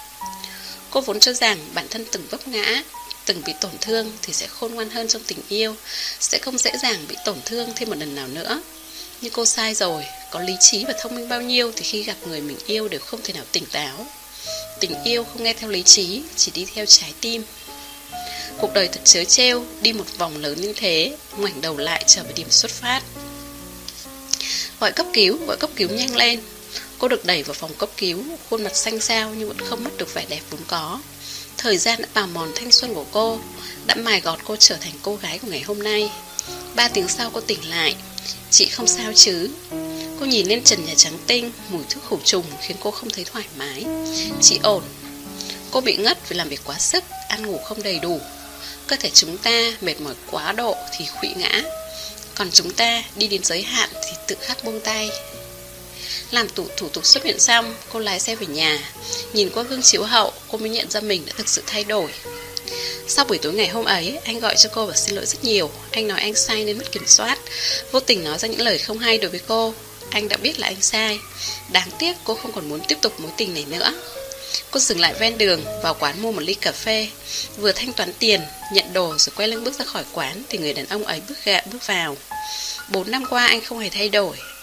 Cô vốn cho rằng bản thân từng vấp ngã, từng bị tổn thương thì sẽ khôn ngoan hơn trong tình yêu, sẽ không dễ dàng bị tổn thương thêm một lần nào nữa. Nhưng cô sai rồi. Có lý trí và thông minh bao nhiêu thì khi gặp người mình yêu đều không thể nào tỉnh táo. Tình yêu không nghe theo lý trí, chỉ đi theo trái tim. Cuộc đời thật trớ trêu, đi một vòng lớn như thế, ngoảnh đầu lại trở về điểm xuất phát. Gọi cấp cứu, gọi cấp cứu nhanh lên. Cô được đẩy vào phòng cấp cứu, khuôn mặt xanh xao nhưng vẫn không mất được vẻ đẹp vốn có. Thời gian đã bào mòn thanh xuân của cô, đã mài gọt cô trở thành cô gái của ngày hôm nay. Ba tiếng sau cô tỉnh lại. Chị không sao chứ? Cô nhìn lên trần nhà trắng tinh, mùi thuốc khử trùng khiến cô không thấy thoải mái. Chị ổn. Cô bị ngất vì làm việc quá sức, ăn ngủ không đầy đủ. Cơ thể chúng ta mệt mỏi quá độ thì khuỵu ngã, còn chúng ta đi đến giới hạn thì tự khắc buông tay. Làm tủ thủ tục xuất viện xong, cô lái xe về nhà. Nhìn qua gương chiếu hậu, cô mới nhận ra mình đã thực sự thay đổi. Sau buổi tối ngày hôm ấy, anh gọi cho cô và xin lỗi rất nhiều. Anh nói anh sai nên mất kiểm soát, vô tình nói ra những lời không hay đối với cô. Anh đã biết là anh sai. Đáng tiếc cô không còn muốn tiếp tục mối tình này nữa. Cô dừng lại ven đường, vào quán mua một ly cà phê. Vừa thanh toán tiền, nhận đồ rồi quay lưng bước ra khỏi quán thì người đàn ông ấy bước gạ bước vào. Bốn năm qua anh không hề thay đổi.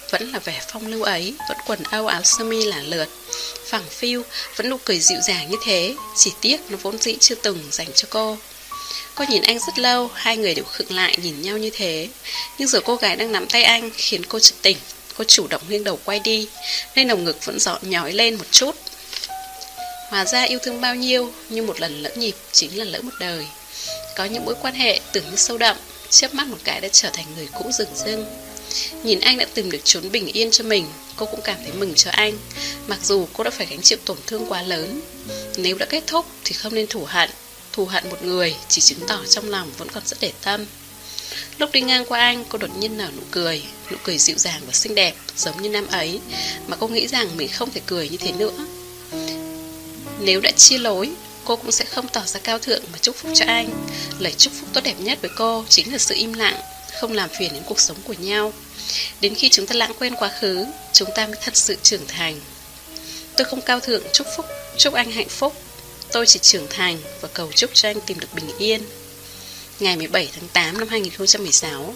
vẫn là vẻ phong lưu ấy, vẫn quần âu áo sơ mi là lượt, phẳng phiu, vẫn nụ cười dịu dàng như thế. Chỉ tiếc nó vốn dĩ chưa từng dành cho cô. Cô nhìn anh rất lâu, hai người đều khựng lại nhìn nhau như thế. Nhưng giờ cô gái đang nắm tay anh khiến cô chợt tỉnh. Cô chủ động nghiêng đầu quay đi, nên lồng ngực vẫn dọn nhói lên một chút. Hóa ra yêu thương bao nhiêu, như một lần lỡ nhịp chính là lỡ một đời. Có những mối quan hệ tưởng như sâu đậm, chớp mắt một cái đã trở thành người cũ dửng dưng. Nhìn anh đã tìm được chốn bình yên cho mình, cô cũng cảm thấy mừng cho anh. Mặc dù cô đã phải gánh chịu tổn thương quá lớn. Nếu đã kết thúc thì không nên thù hận. Thù hận một người chỉ chứng tỏ trong lòng vẫn còn rất để tâm. Lúc đi ngang qua anh, cô đột nhiên nở nụ cười. Nụ cười dịu dàng và xinh đẹp, giống như năm ấy, mà cô nghĩ rằng mình không thể cười như thế nữa. Nếu đã chia lối, cô cũng sẽ không tỏ ra cao thượng mà chúc phúc cho anh. Lời chúc phúc tốt đẹp nhất với cô chính là sự im lặng, không làm phiền đến cuộc sống của nhau. Đến khi chúng ta lãng quên quá khứ, chúng ta mới thật sự trưởng thành. Tôi không cao thượng chúc phúc, chúc anh hạnh phúc. Tôi chỉ trưởng thành và cầu chúc cho anh tìm được bình yên. Ngày mười bảy tháng tám năm hai nghìn không trăm mười sáu.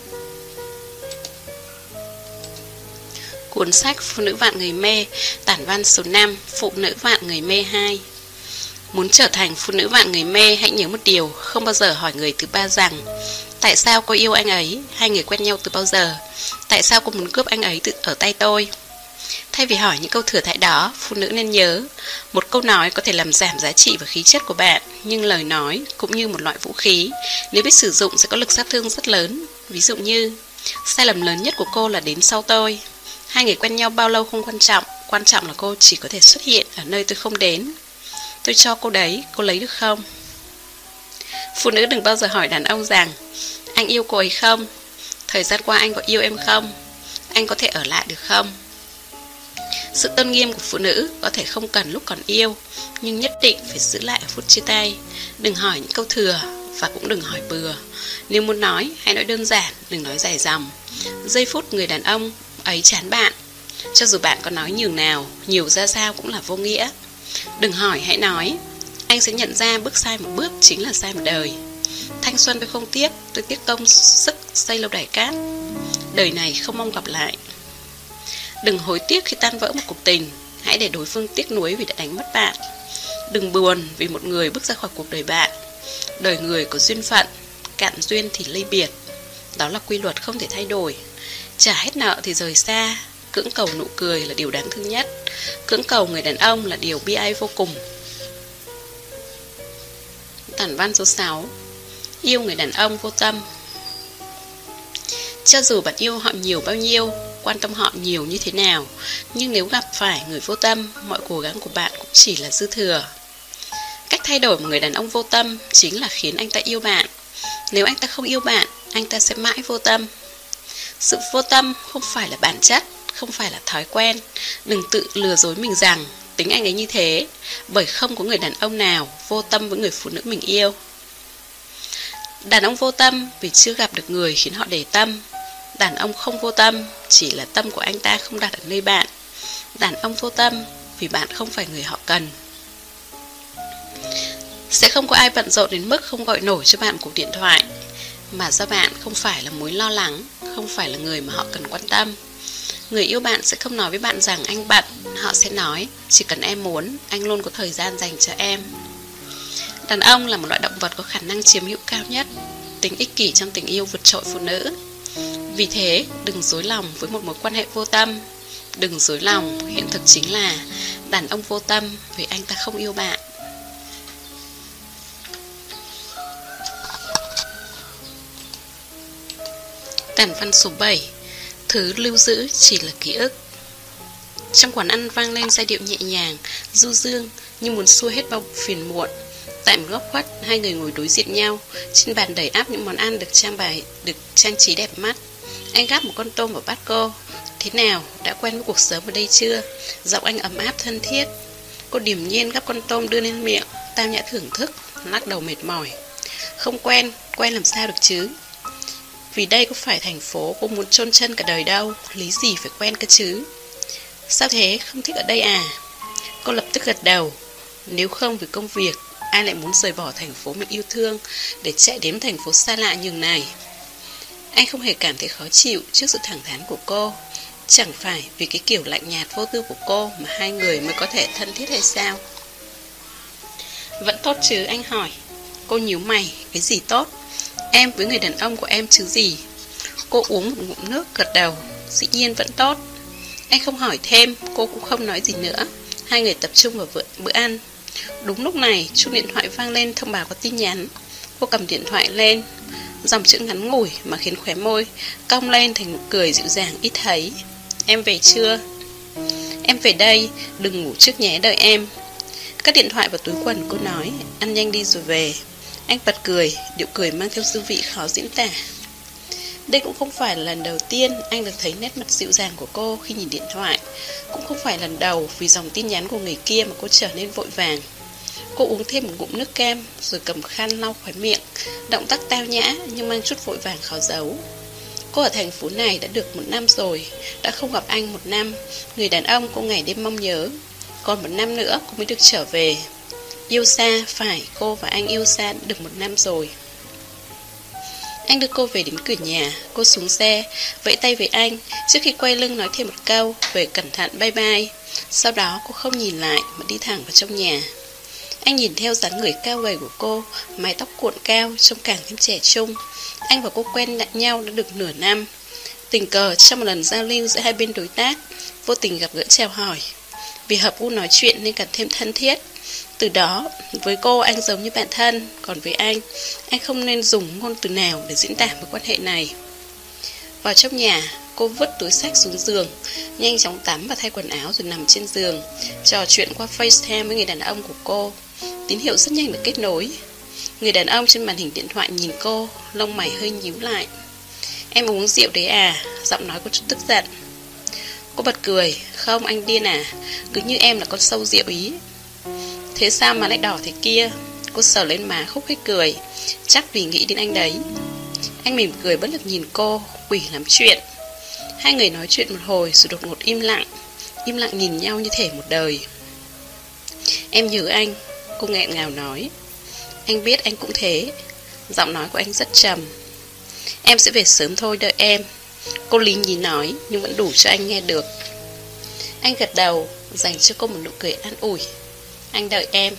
Cuốn sách Phụ nữ vạn người mê, tản văn số năm, Phụ nữ vạn người mê hai. Muốn trở thành phụ nữ vạn người mê, hãy nhớ một điều, không bao giờ hỏi người thứ ba rằng tại sao cô yêu anh ấy, hai người quen nhau từ bao giờ, tại sao cô muốn cướp anh ấy từ ở tay tôi. Thay vì hỏi những câu thừa thãi đó, phụ nữ nên nhớ, một câu nói có thể làm giảm giá trị và khí chất của bạn, nhưng lời nói cũng như một loại vũ khí, nếu biết sử dụng sẽ có lực sát thương rất lớn. Ví dụ như, sai lầm lớn nhất của cô là đến sau tôi. Hai người quen nhau bao lâu không quan trọng, quan trọng là cô chỉ có thể xuất hiện ở nơi tôi không đến. Tôi cho cô đấy, cô lấy được không? Phụ nữ đừng bao giờ hỏi đàn ông rằng anh yêu cô ấy không? Thời gian qua anh có yêu em không? Anh có thể ở lại được không? Sự tôn nghiêm của phụ nữ có thể không cần lúc còn yêu, nhưng nhất định phải giữ lại ở phút chia tay. Đừng hỏi những câu thừa và cũng đừng hỏi bừa. Nếu muốn nói, hãy nói đơn giản, đừng nói dài dòng. Giây phút người đàn ông ấy chán bạn, cho dù bạn có nói nhường nào, nhiều ra sao cũng là vô nghĩa. Đừng hỏi, hãy nói. Anh sẽ nhận ra bước sai một bước chính là sai một đời. Thanh xuân tôi không tiếc, tôi tiếc công sức xây lâu đài cát. Đời này không mong gặp lại. Đừng hối tiếc khi tan vỡ một cuộc tình, hãy để đối phương tiếc nuối vì đã đánh mất bạn. Đừng buồn vì một người bước ra khỏi cuộc đời bạn. Đời người có duyên phận, cạn duyên thì ly biệt. Đó là quy luật không thể thay đổi. Trả hết nợ thì rời xa. Cưỡng cầu nụ cười là điều đáng thương nhất. Cưỡng cầu người đàn ông là điều bi ai vô cùng. Tản văn số sáu. Yêu người đàn ông vô tâm. Cho dù bạn yêu họ nhiều bao nhiêu, quan tâm họ nhiều như thế nào, nhưng nếu gặp phải người vô tâm, mọi cố gắng của bạn cũng chỉ là dư thừa. Cách thay đổi một người đàn ông vô tâm chính là khiến anh ta yêu bạn. Nếu anh ta không yêu bạn, anh ta sẽ mãi vô tâm. Sự vô tâm không phải là bản chất, không phải là thói quen. Đừng tự lừa dối mình rằng tính anh ấy như thế, bởi không có người đàn ông nào vô tâm với người phụ nữ mình yêu. Đàn ông vô tâm vì chưa gặp được người khiến họ để tâm. Đàn ông không vô tâm chỉ là tâm của anh ta không đặt ở nơi bạn. Đàn ông vô tâm vì bạn không phải người họ cần. Sẽ không có ai bận rộn đến mức không gọi nổi cho bạn một cuộc điện thoại, mà do bạn không phải là mối lo lắng, không phải là người mà họ cần quan tâm. Người yêu bạn sẽ không nói với bạn rằng anh bận, họ sẽ nói chỉ cần em muốn, anh luôn có thời gian dành cho em. Đàn ông là một loại động vật có khả năng chiếm hữu cao nhất. Tính ích kỷ trong tình yêu vượt trội phụ nữ. Vì thế, đừng dối lòng với một mối quan hệ vô tâm. Đừng dối lòng, hiện thực chính là đàn ông vô tâm vì anh ta không yêu bạn. Tản văn số bảy. Thứ lưu giữ chỉ là ký ức. Trong quán ăn vang lên giai điệu nhẹ nhàng, du dương như muốn xua hết bao phiền muộn. Tại một góc khuất, hai người ngồi đối diện nhau. Trên bàn đầy ắp những món ăn được trang bày, được trang trí đẹp mắt. Anh gắp một con tôm vào bát cô. Thế nào, đã quen với cuộc sống ở đây chưa? Giọng anh ấm áp thân thiết. Cô điềm nhiên gắp con tôm đưa lên miệng. Tao Nhã thưởng thức, lắc đầu mệt mỏi. Không quen, quen làm sao được chứ? Vì đây có phải thành phố cô muốn chôn chân cả đời đâu, lý gì phải quen cơ chứ? Sao thế, không thích ở đây à? Cô lập tức gật đầu. Nếu không vì công việc, ai lại muốn rời bỏ thành phố mình yêu thương để chạy đến thành phố xa lạ nhường này? Anh không hề cảm thấy khó chịu trước sự thẳng thắn của cô. Chẳng phải vì cái kiểu lạnh nhạt vô tư của cô mà hai người mới có thể thân thiết hay sao? Vẫn tốt chứ, anh hỏi. Cô nhíu mày, cái gì tốt? Em với người đàn ông của em chứ gì? Cô uống một ngụm nước gật đầu, dĩ nhiên vẫn tốt. Anh không hỏi thêm, cô cũng không nói gì nữa. Hai người tập trung vào bữa, bữa ăn. Đúng lúc này, chuông điện thoại vang lên thông báo có tin nhắn. Cô cầm điện thoại lên, dòng chữ ngắn ngủi mà khiến khóe môi cong lên thành nụ cười dịu dàng ít thấy. Em về chưa? Em về đây, đừng ngủ trước nhé, đợi em. Cất điện thoại vào túi quần, cô nói, ăn nhanh đi rồi về. Anh bật cười, điệu cười mang theo dư vị khó diễn tả. Đây cũng không phải là lần đầu tiên anh được thấy nét mặt dịu dàng của cô khi nhìn điện thoại. Cũng không phải lần đầu vì dòng tin nhắn của người kia mà cô trở nên vội vàng. Cô uống thêm một ngụm nước kem rồi cầm khăn lau khóe miệng. Động tác tao nhã nhưng mang chút vội vàng khó giấu. Cô ở thành phố này đã được một năm rồi, đã không gặp anh một năm. Người đàn ông cô ngày đêm mong nhớ. Còn một năm nữa cô mới được trở về. Yêu xa, phải, cô và anh yêu xa được một năm rồi. Anh đưa cô về đến cửa nhà. Cô xuống xe, vẫy tay với anh, trước khi quay lưng nói thêm một câu về cẩn thận, bye bye. Sau đó cô không nhìn lại mà đi thẳng vào trong nhà. Anh nhìn theo dáng người cao gầy của cô, mái tóc cuộn cao, trông càng thêm trẻ trung. Anh và cô quen nhau đã được nửa năm. Tình cờ trong một lần giao lưu giữa hai bên đối tác, vô tình gặp gỡ chào hỏi. Vì hợp gu nói chuyện nên càng thêm thân thiết. Từ đó, với cô anh giống như bạn thân, còn với anh, anh không nên dùng ngôn từ nào để diễn tả mối quan hệ này. Vào trong nhà, cô vứt túi xách xuống giường, nhanh chóng tắm và thay quần áo rồi nằm trên giường, trò chuyện qua FaceTime với người đàn ông của cô. Tín hiệu rất nhanh được kết nối. Người đàn ông trên màn hình điện thoại nhìn cô, lông mày hơi nhíu lại. Em uống rượu đấy à? Giọng nói có chút tức giận. Cô bật cười. Không, anh điên à? Cứ như em là con sâu rượu ý. Thế sao mà lại đỏ thế kia? Cô sờ lên má khúc khích cười. Chắc vì nghĩ đến anh đấy. Anh mỉm cười bất lực nhìn cô. Quỷ lắm chuyện. Hai người nói chuyện một hồi rồi đột ngột im lặng. Im lặng nhìn nhau như thể một đời. Em nhớ anh. Cô nghẹn ngào nói. Anh biết anh cũng thế. Giọng nói của anh rất trầm. Em sẽ về sớm thôi, đợi em. Cô lý nhí nói nhưng vẫn đủ cho anh nghe được. Anh gật đầu, dành cho cô một nụ cười an ủi. Anh đợi em.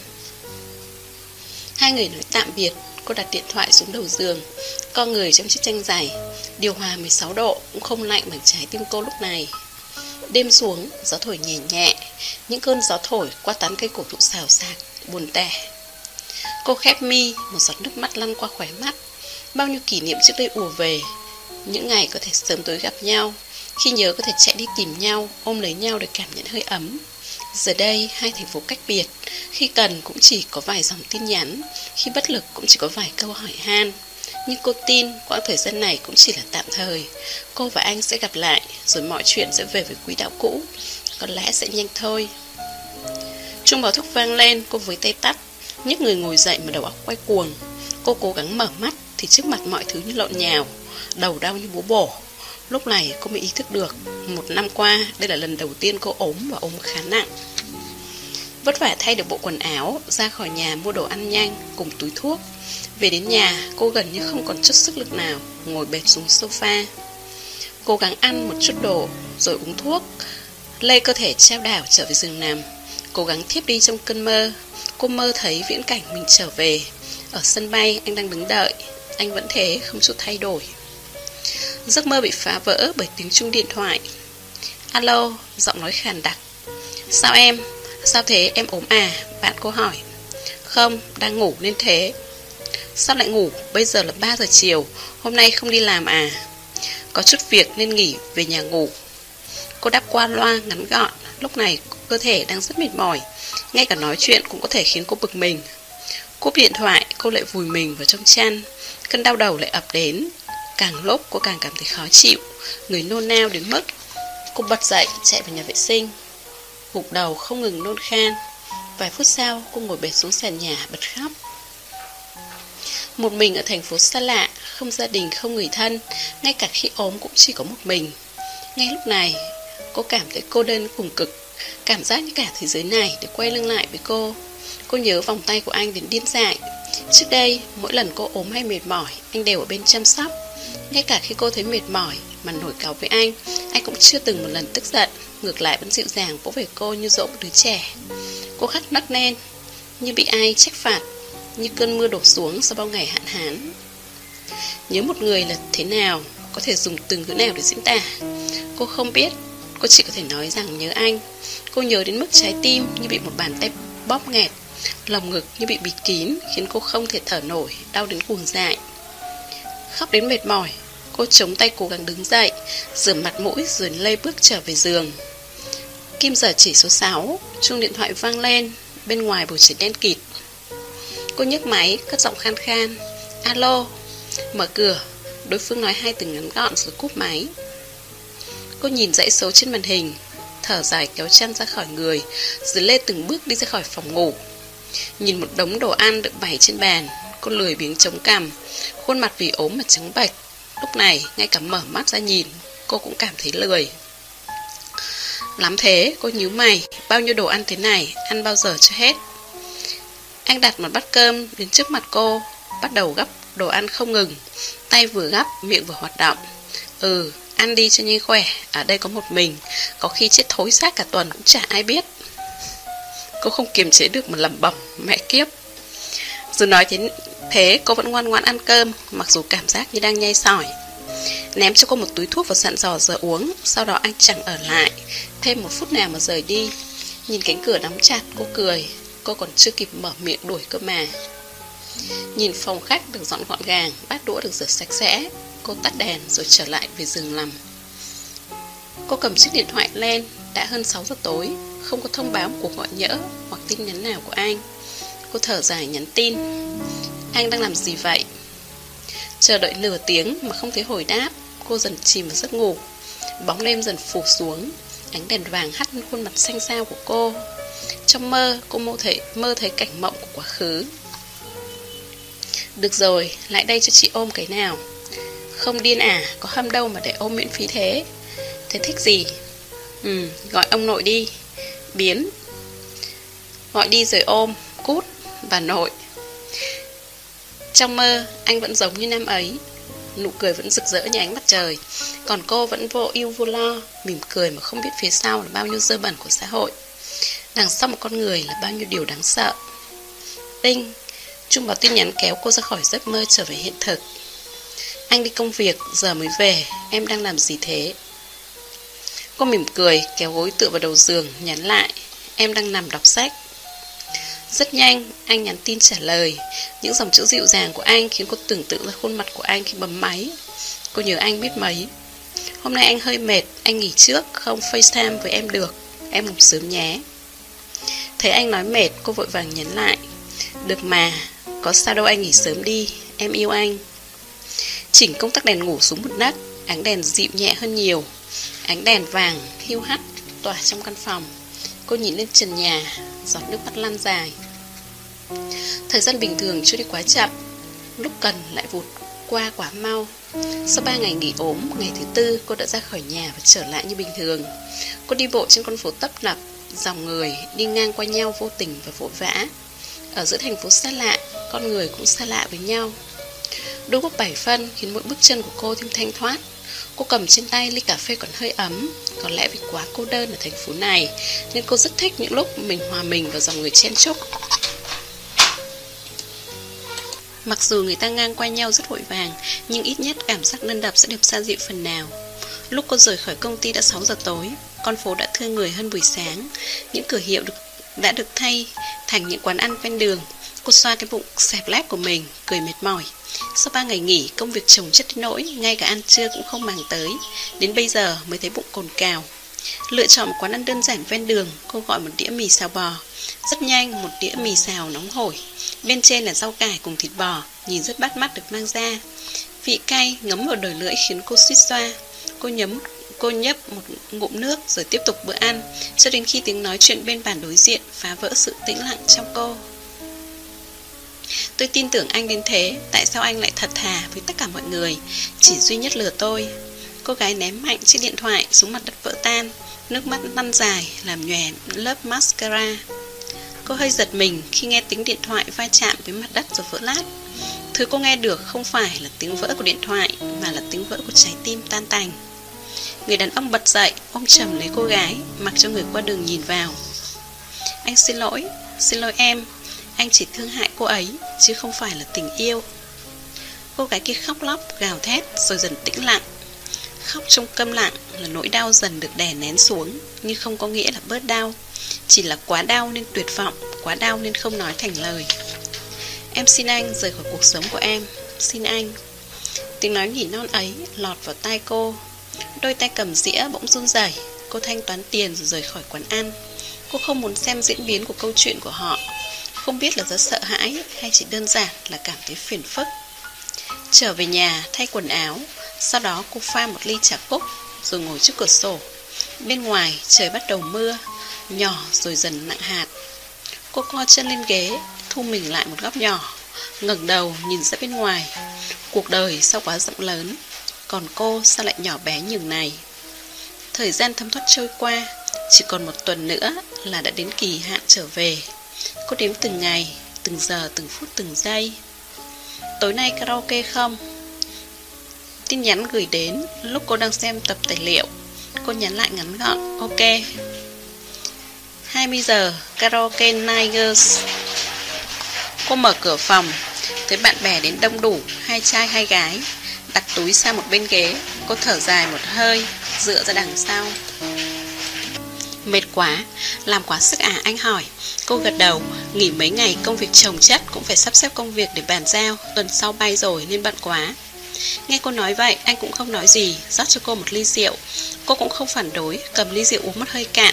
Hai người nói tạm biệt. Cô đặt điện thoại xuống đầu giường, co người trong chiếc tranh giày. Điều hòa mười sáu độ cũng không lạnh bằng trái tim cô lúc này. Đêm xuống, gió thổi nhẹ nhẹ. Những cơn gió thổi qua tán cây cổ thụ xào xạc, buồn tẻ. Cô khép mi, một giọt nước mắt lăn qua khóe mắt. Bao nhiêu kỷ niệm trước đây ùa về. Những ngày có thể sớm tối gặp nhau, khi nhớ có thể chạy đi tìm nhau, ôm lấy nhau để cảm nhận hơi ấm. Giờ đây, hai thành phố cách biệt. Khi cần cũng chỉ có vài dòng tin nhắn, khi bất lực cũng chỉ có vài câu hỏi han. Nhưng cô tin quãng thời gian này cũng chỉ là tạm thời. Cô và anh sẽ gặp lại, rồi mọi chuyện sẽ về với quỹ đạo cũ. Có lẽ sẽ nhanh thôi. Chuông báo thức vang lên, cô với tay tắt, nhấc người ngồi dậy mà đầu óc quay cuồng. Cô cố gắng mở mắt thì trước mặt mọi thứ như lộn nhào, đầu đau như búa bổ. Lúc này cô mới ý thức được, một năm qua đây là lần đầu tiên cô ốm và ốm khá nặng. Vất vả thay được bộ quần áo, ra khỏi nhà mua đồ ăn nhanh cùng túi thuốc. Về đến nhà, cô gần như không còn chút sức lực nào, ngồi bệt xuống sofa. Cố gắng ăn một chút đồ, rồi uống thuốc, lê cơ thể trao đảo trở về giường nằm. Cố gắng thiếp đi trong cơn mơ. Cô mơ thấy viễn cảnh mình trở về. Ở sân bay, anh đang đứng đợi. Anh vẫn thế, không chút thay đổi. Giấc mơ bị phá vỡ bởi tiếng chuông điện thoại. Alo, giọng nói khàn đặc. Sao em? Sao thế, em ốm à? Bạn cô hỏi. Không, đang ngủ nên thế. Sao lại ngủ? Bây giờ là ba giờ chiều. Hôm nay không đi làm à? Có chút việc nên nghỉ, về nhà ngủ. Cô đáp qua loa ngắn gọn. Lúc này cơ thể đang rất mệt mỏi. Ngay cả nói chuyện cũng có thể khiến cô bực mình. Cúp điện thoại, cô lại vùi mình vào trong chăn. Cơn đau đầu lại ập đến. Càng lúc cô càng cảm thấy khó chịu, người nôn nao đến mức cô bật dậy chạy vào nhà vệ sinh. Gục đầu không ngừng nôn khan. Vài phút sau cô ngồi bệt xuống sàn nhà bật khóc. Một mình ở thành phố xa lạ, không gia đình, không người thân. Ngay cả khi ốm cũng chỉ có một mình. Ngay lúc này cô cảm thấy cô đơn cùng cực. Cảm giác như cả thế giới này để quay lưng lại với cô. Cô nhớ vòng tay của anh đến điên dại. Trước đây mỗi lần cô ốm hay mệt mỏi, anh đều ở bên chăm sóc. Ngay cả khi cô thấy mệt mỏi, mà nổi cáu với anh, anh cũng chưa từng một lần tức giận, ngược lại vẫn dịu dàng vỗ về cô như dỗ một đứa trẻ. Cô khóc nấc lên như bị ai trách phạt, như cơn mưa đổ xuống sau bao ngày hạn hán. Nhớ một người là thế nào, có thể dùng từ ngữ nào để diễn tả. Cô không biết, cô chỉ có thể nói rằng nhớ anh. Cô nhớ đến mức trái tim như bị một bàn tay bóp nghẹt, lồng ngực như bị bịt kín, khiến cô không thể thở nổi, đau đến cuồng dại. Khóc đến mệt mỏi, cô chống tay cố gắng đứng dậy, rửa mặt mũi rồi lê bước trở về giường. Kim giờ chỉ số sáu, chuông điện thoại vang lên, bên ngoài bầu trời đen kịt. Cô nhấc máy, cất giọng khan khan: "Alo." Mở cửa, đối phương nói hai từ ngắn gọn rồi cúp máy. Cô nhìn dãy số trên màn hình, thở dài kéo chăn ra khỏi người, rồi lê từng bước đi ra khỏi phòng ngủ. Nhìn một đống đồ ăn được bày trên bàn, cô lười biếng chống cằm, khuôn mặt vì ốm mà trắng bệch. Lúc này, ngay cả mở mắt ra nhìn, cô cũng cảm thấy lười. Lắm thế, cô nhíu mày, bao nhiêu đồ ăn thế này, ăn bao giờ cho hết. Anh đặt một bát cơm đến trước mặt cô, bắt đầu gắp đồ ăn không ngừng, tay vừa gắp, miệng vừa hoạt động. Ừ, ăn đi cho nhanh khỏe, ở đây có một mình, có khi chết thối xác cả tuần cũng chả ai biết. Cô không kiềm chế được mà lẩm bẩm: mẹ kiếp. Dù nói thế, thế cô vẫn ngoan ngoãn ăn cơm, mặc dù cảm giác như đang nhai sỏi. Ném cho cô một túi thuốc và dặn dò giờ uống. Sau đó anh chẳng ở lại thêm một phút nào mà rời đi. Nhìn cánh cửa đóng chặt, cô cười. Cô còn chưa kịp mở miệng đuổi cơ mà. Nhìn phòng khách được dọn gọn gàng, bát đũa được rửa sạch sẽ, cô tắt đèn rồi trở lại về giường nằm. Cô cầm chiếc điện thoại lên. Đã hơn sáu giờ tối, không có thông báo cuộc gọi nhỡ hoặc tin nhắn nào của anh. Cô thở dài nhắn tin: anh đang làm gì vậy? Chờ đợi nửa tiếng mà không thấy hồi đáp, cô dần chìm vào giấc ngủ. Bóng đêm dần phủ xuống, ánh đèn vàng hắt lên khuôn mặt xanh xao của cô. Trong mơ, cô mơ thấy, mơ thấy cảnh mộng của quá khứ. Được rồi, lại đây cho chị ôm cái nào. Không điên à, có hâm đâu mà để ôm miễn phí thế. Thế thích gì? Ừ, gọi ông nội đi. Biến. Gọi đi rồi ôm. Cút. Bà nội. Trong mơ, anh vẫn giống như năm ấy. Nụ cười vẫn rực rỡ như ánh mặt trời. Còn cô vẫn vô ưu vô lo, mỉm cười mà không biết phía sau là bao nhiêu dơ bẩn của xã hội. Đằng sau một con người là bao nhiêu điều đáng sợ. Tinh. Trung báo tin nhắn kéo cô ra khỏi giấc mơ trở về hiện thực. Anh đi công việc, giờ mới về. Em đang làm gì thế? Cô mỉm cười, kéo gối tựa vào đầu giường, nhắn lại: em đang nằm đọc sách. Rất nhanh, anh nhắn tin trả lời. Những dòng chữ dịu dàng của anh khiến cô tưởng tượng ra khuôn mặt của anh khi bấm máy. Cô nhớ anh biết mấy. Hôm nay anh hơi mệt, anh nghỉ trước, không FaceTime với em được. Em ngủ sớm nhé. Thấy anh nói mệt, cô vội vàng nhắn lại: được mà, có sao đâu, anh nghỉ sớm đi, em yêu anh. Chỉnh công tắc đèn ngủ xuống một nấc, ánh đèn dịu nhẹ hơn nhiều. Ánh đèn vàng hiu hắt tỏa trong căn phòng. Cô nhìn lên trần nhà, giọt nước mắt lăn dài. Thời gian bình thường trôi đi quá chậm, lúc cần lại vụt qua quá mau. Sau ba ngày nghỉ ốm, ngày thứ tư cô đã ra khỏi nhà và trở lại như bình thường. Cô đi bộ trên con phố tấp nập, dòng người đi ngang qua nhau vô tình và vội vã. Ở giữa thành phố xa lạ, con người cũng xa lạ với nhau. Đôi guốc bảy phân khiến mỗi bước chân của cô thêm thanh thoát. Cô cầm trên tay ly cà phê còn hơi ấm. Có lẽ vì quá cô đơn ở thành phố này nên cô rất thích những lúc mình hòa mình vào dòng người chen chúc. Mặc dù người ta ngang qua nhau rất vội vàng, nhưng ít nhất cảm giác đơn độc sẽ được xoa dịu phần nào. Lúc cô rời khỏi công ty đã sáu giờ tối. Con phố đã thưa người hơn buổi sáng. Những cửa hiệu được, đã được thay thành những quán ăn ven đường. Cô xoa cái bụng xẹp lép của mình, cười mệt mỏi. Sau ba ngày nghỉ, công việc chồng chất đến nỗi ngay cả ăn trưa cũng không màng tới. Đến bây giờ mới thấy bụng cồn cào. Lựa chọn một quán ăn đơn giản ven đường, cô gọi một đĩa mì xào bò. Rất nhanh, một đĩa mì xào nóng hổi. Bên trên là rau cải cùng thịt bò, nhìn rất bắt mắt được mang ra. Vị cay ngấm vào đồi lưỡi khiến cô suýt xoa. Cô nhấm Cô nhấp một ngụm nước rồi tiếp tục bữa ăn, cho đến khi tiếng nói chuyện bên bàn đối diện phá vỡ sự tĩnh lặng trong cô. Tôi tin tưởng anh đến thế, tại sao anh lại thật thà với tất cả mọi người, chỉ duy nhất lừa tôi? Cô gái ném mạnh chiếc điện thoại xuống mặt đất vỡ tan, nước mắt lăn dài làm nhòe lớp mascara. Cô hơi giật mình khi nghe tiếng điện thoại va chạm với mặt đất rồi vỡ lát. Thứ cô nghe được không phải là tiếng vỡ của điện thoại, mà là tiếng vỡ của trái tim tan tành. Người đàn ông bật dậy, ôm chầm lấy cô gái, mặc cho người qua đường nhìn vào. Anh xin lỗi, xin lỗi em. Anh chỉ thương hại cô ấy, chứ không phải là tình yêu. Cô gái kia khóc lóc, gào thét, rồi dần tĩnh lặng. Khóc trong câm lặng là nỗi đau dần được đè nén xuống, nhưng không có nghĩa là bớt đau. Chỉ là quá đau nên tuyệt vọng, quá đau nên không nói thành lời. Em xin anh rời khỏi cuộc sống của em, xin anh. Tiếng nói nhỉ non ấy lọt vào tai cô. Đôi tay cầm dĩa bỗng run rẩy. Cô thanh toán tiền rồi rời khỏi quán ăn. Cô không muốn xem diễn biến của câu chuyện của họ. Không biết là do sợ hãi hay chỉ đơn giản là cảm thấy phiền phức. Trở về nhà thay quần áo. Sau đó cô pha một ly trà cúc, rồi ngồi trước cửa sổ. Bên ngoài trời bắt đầu mưa, nhỏ rồi dần nặng hạt. Cô co chân lên ghế, thu mình lại một góc nhỏ, ngẩng đầu nhìn ra bên ngoài. Cuộc đời sao quá rộng lớn, còn cô sao lại nhỏ bé nhường này. Thời gian thấm thoát trôi qua, chỉ còn một tuần nữa là đã đến kỳ hạn trở về. Cô đếm từng ngày, từng giờ, từng phút, từng giây. Tối nay karaoke không? Tin nhắn gửi đến lúc cô đang xem tập tài liệu. Cô nhắn lại ngắn gọn, ok. Hai mươi giờ, karaoke Nigers. Cô mở cửa phòng, thấy bạn bè đến đông đủ, hai trai hai gái. Đặt túi sang một bên ghế. Cô thở dài một hơi, dựa ra đằng sau. Mệt quá, làm quá sức à, anh hỏi. Cô gật đầu, nghỉ mấy ngày công việc chồng chất, cũng phải sắp xếp công việc để bàn giao. Tuần sau bay rồi nên bận quá. Nghe cô nói vậy, anh cũng không nói gì, rót cho cô một ly rượu. Cô cũng không phản đối, cầm ly rượu uống một hơi cạn.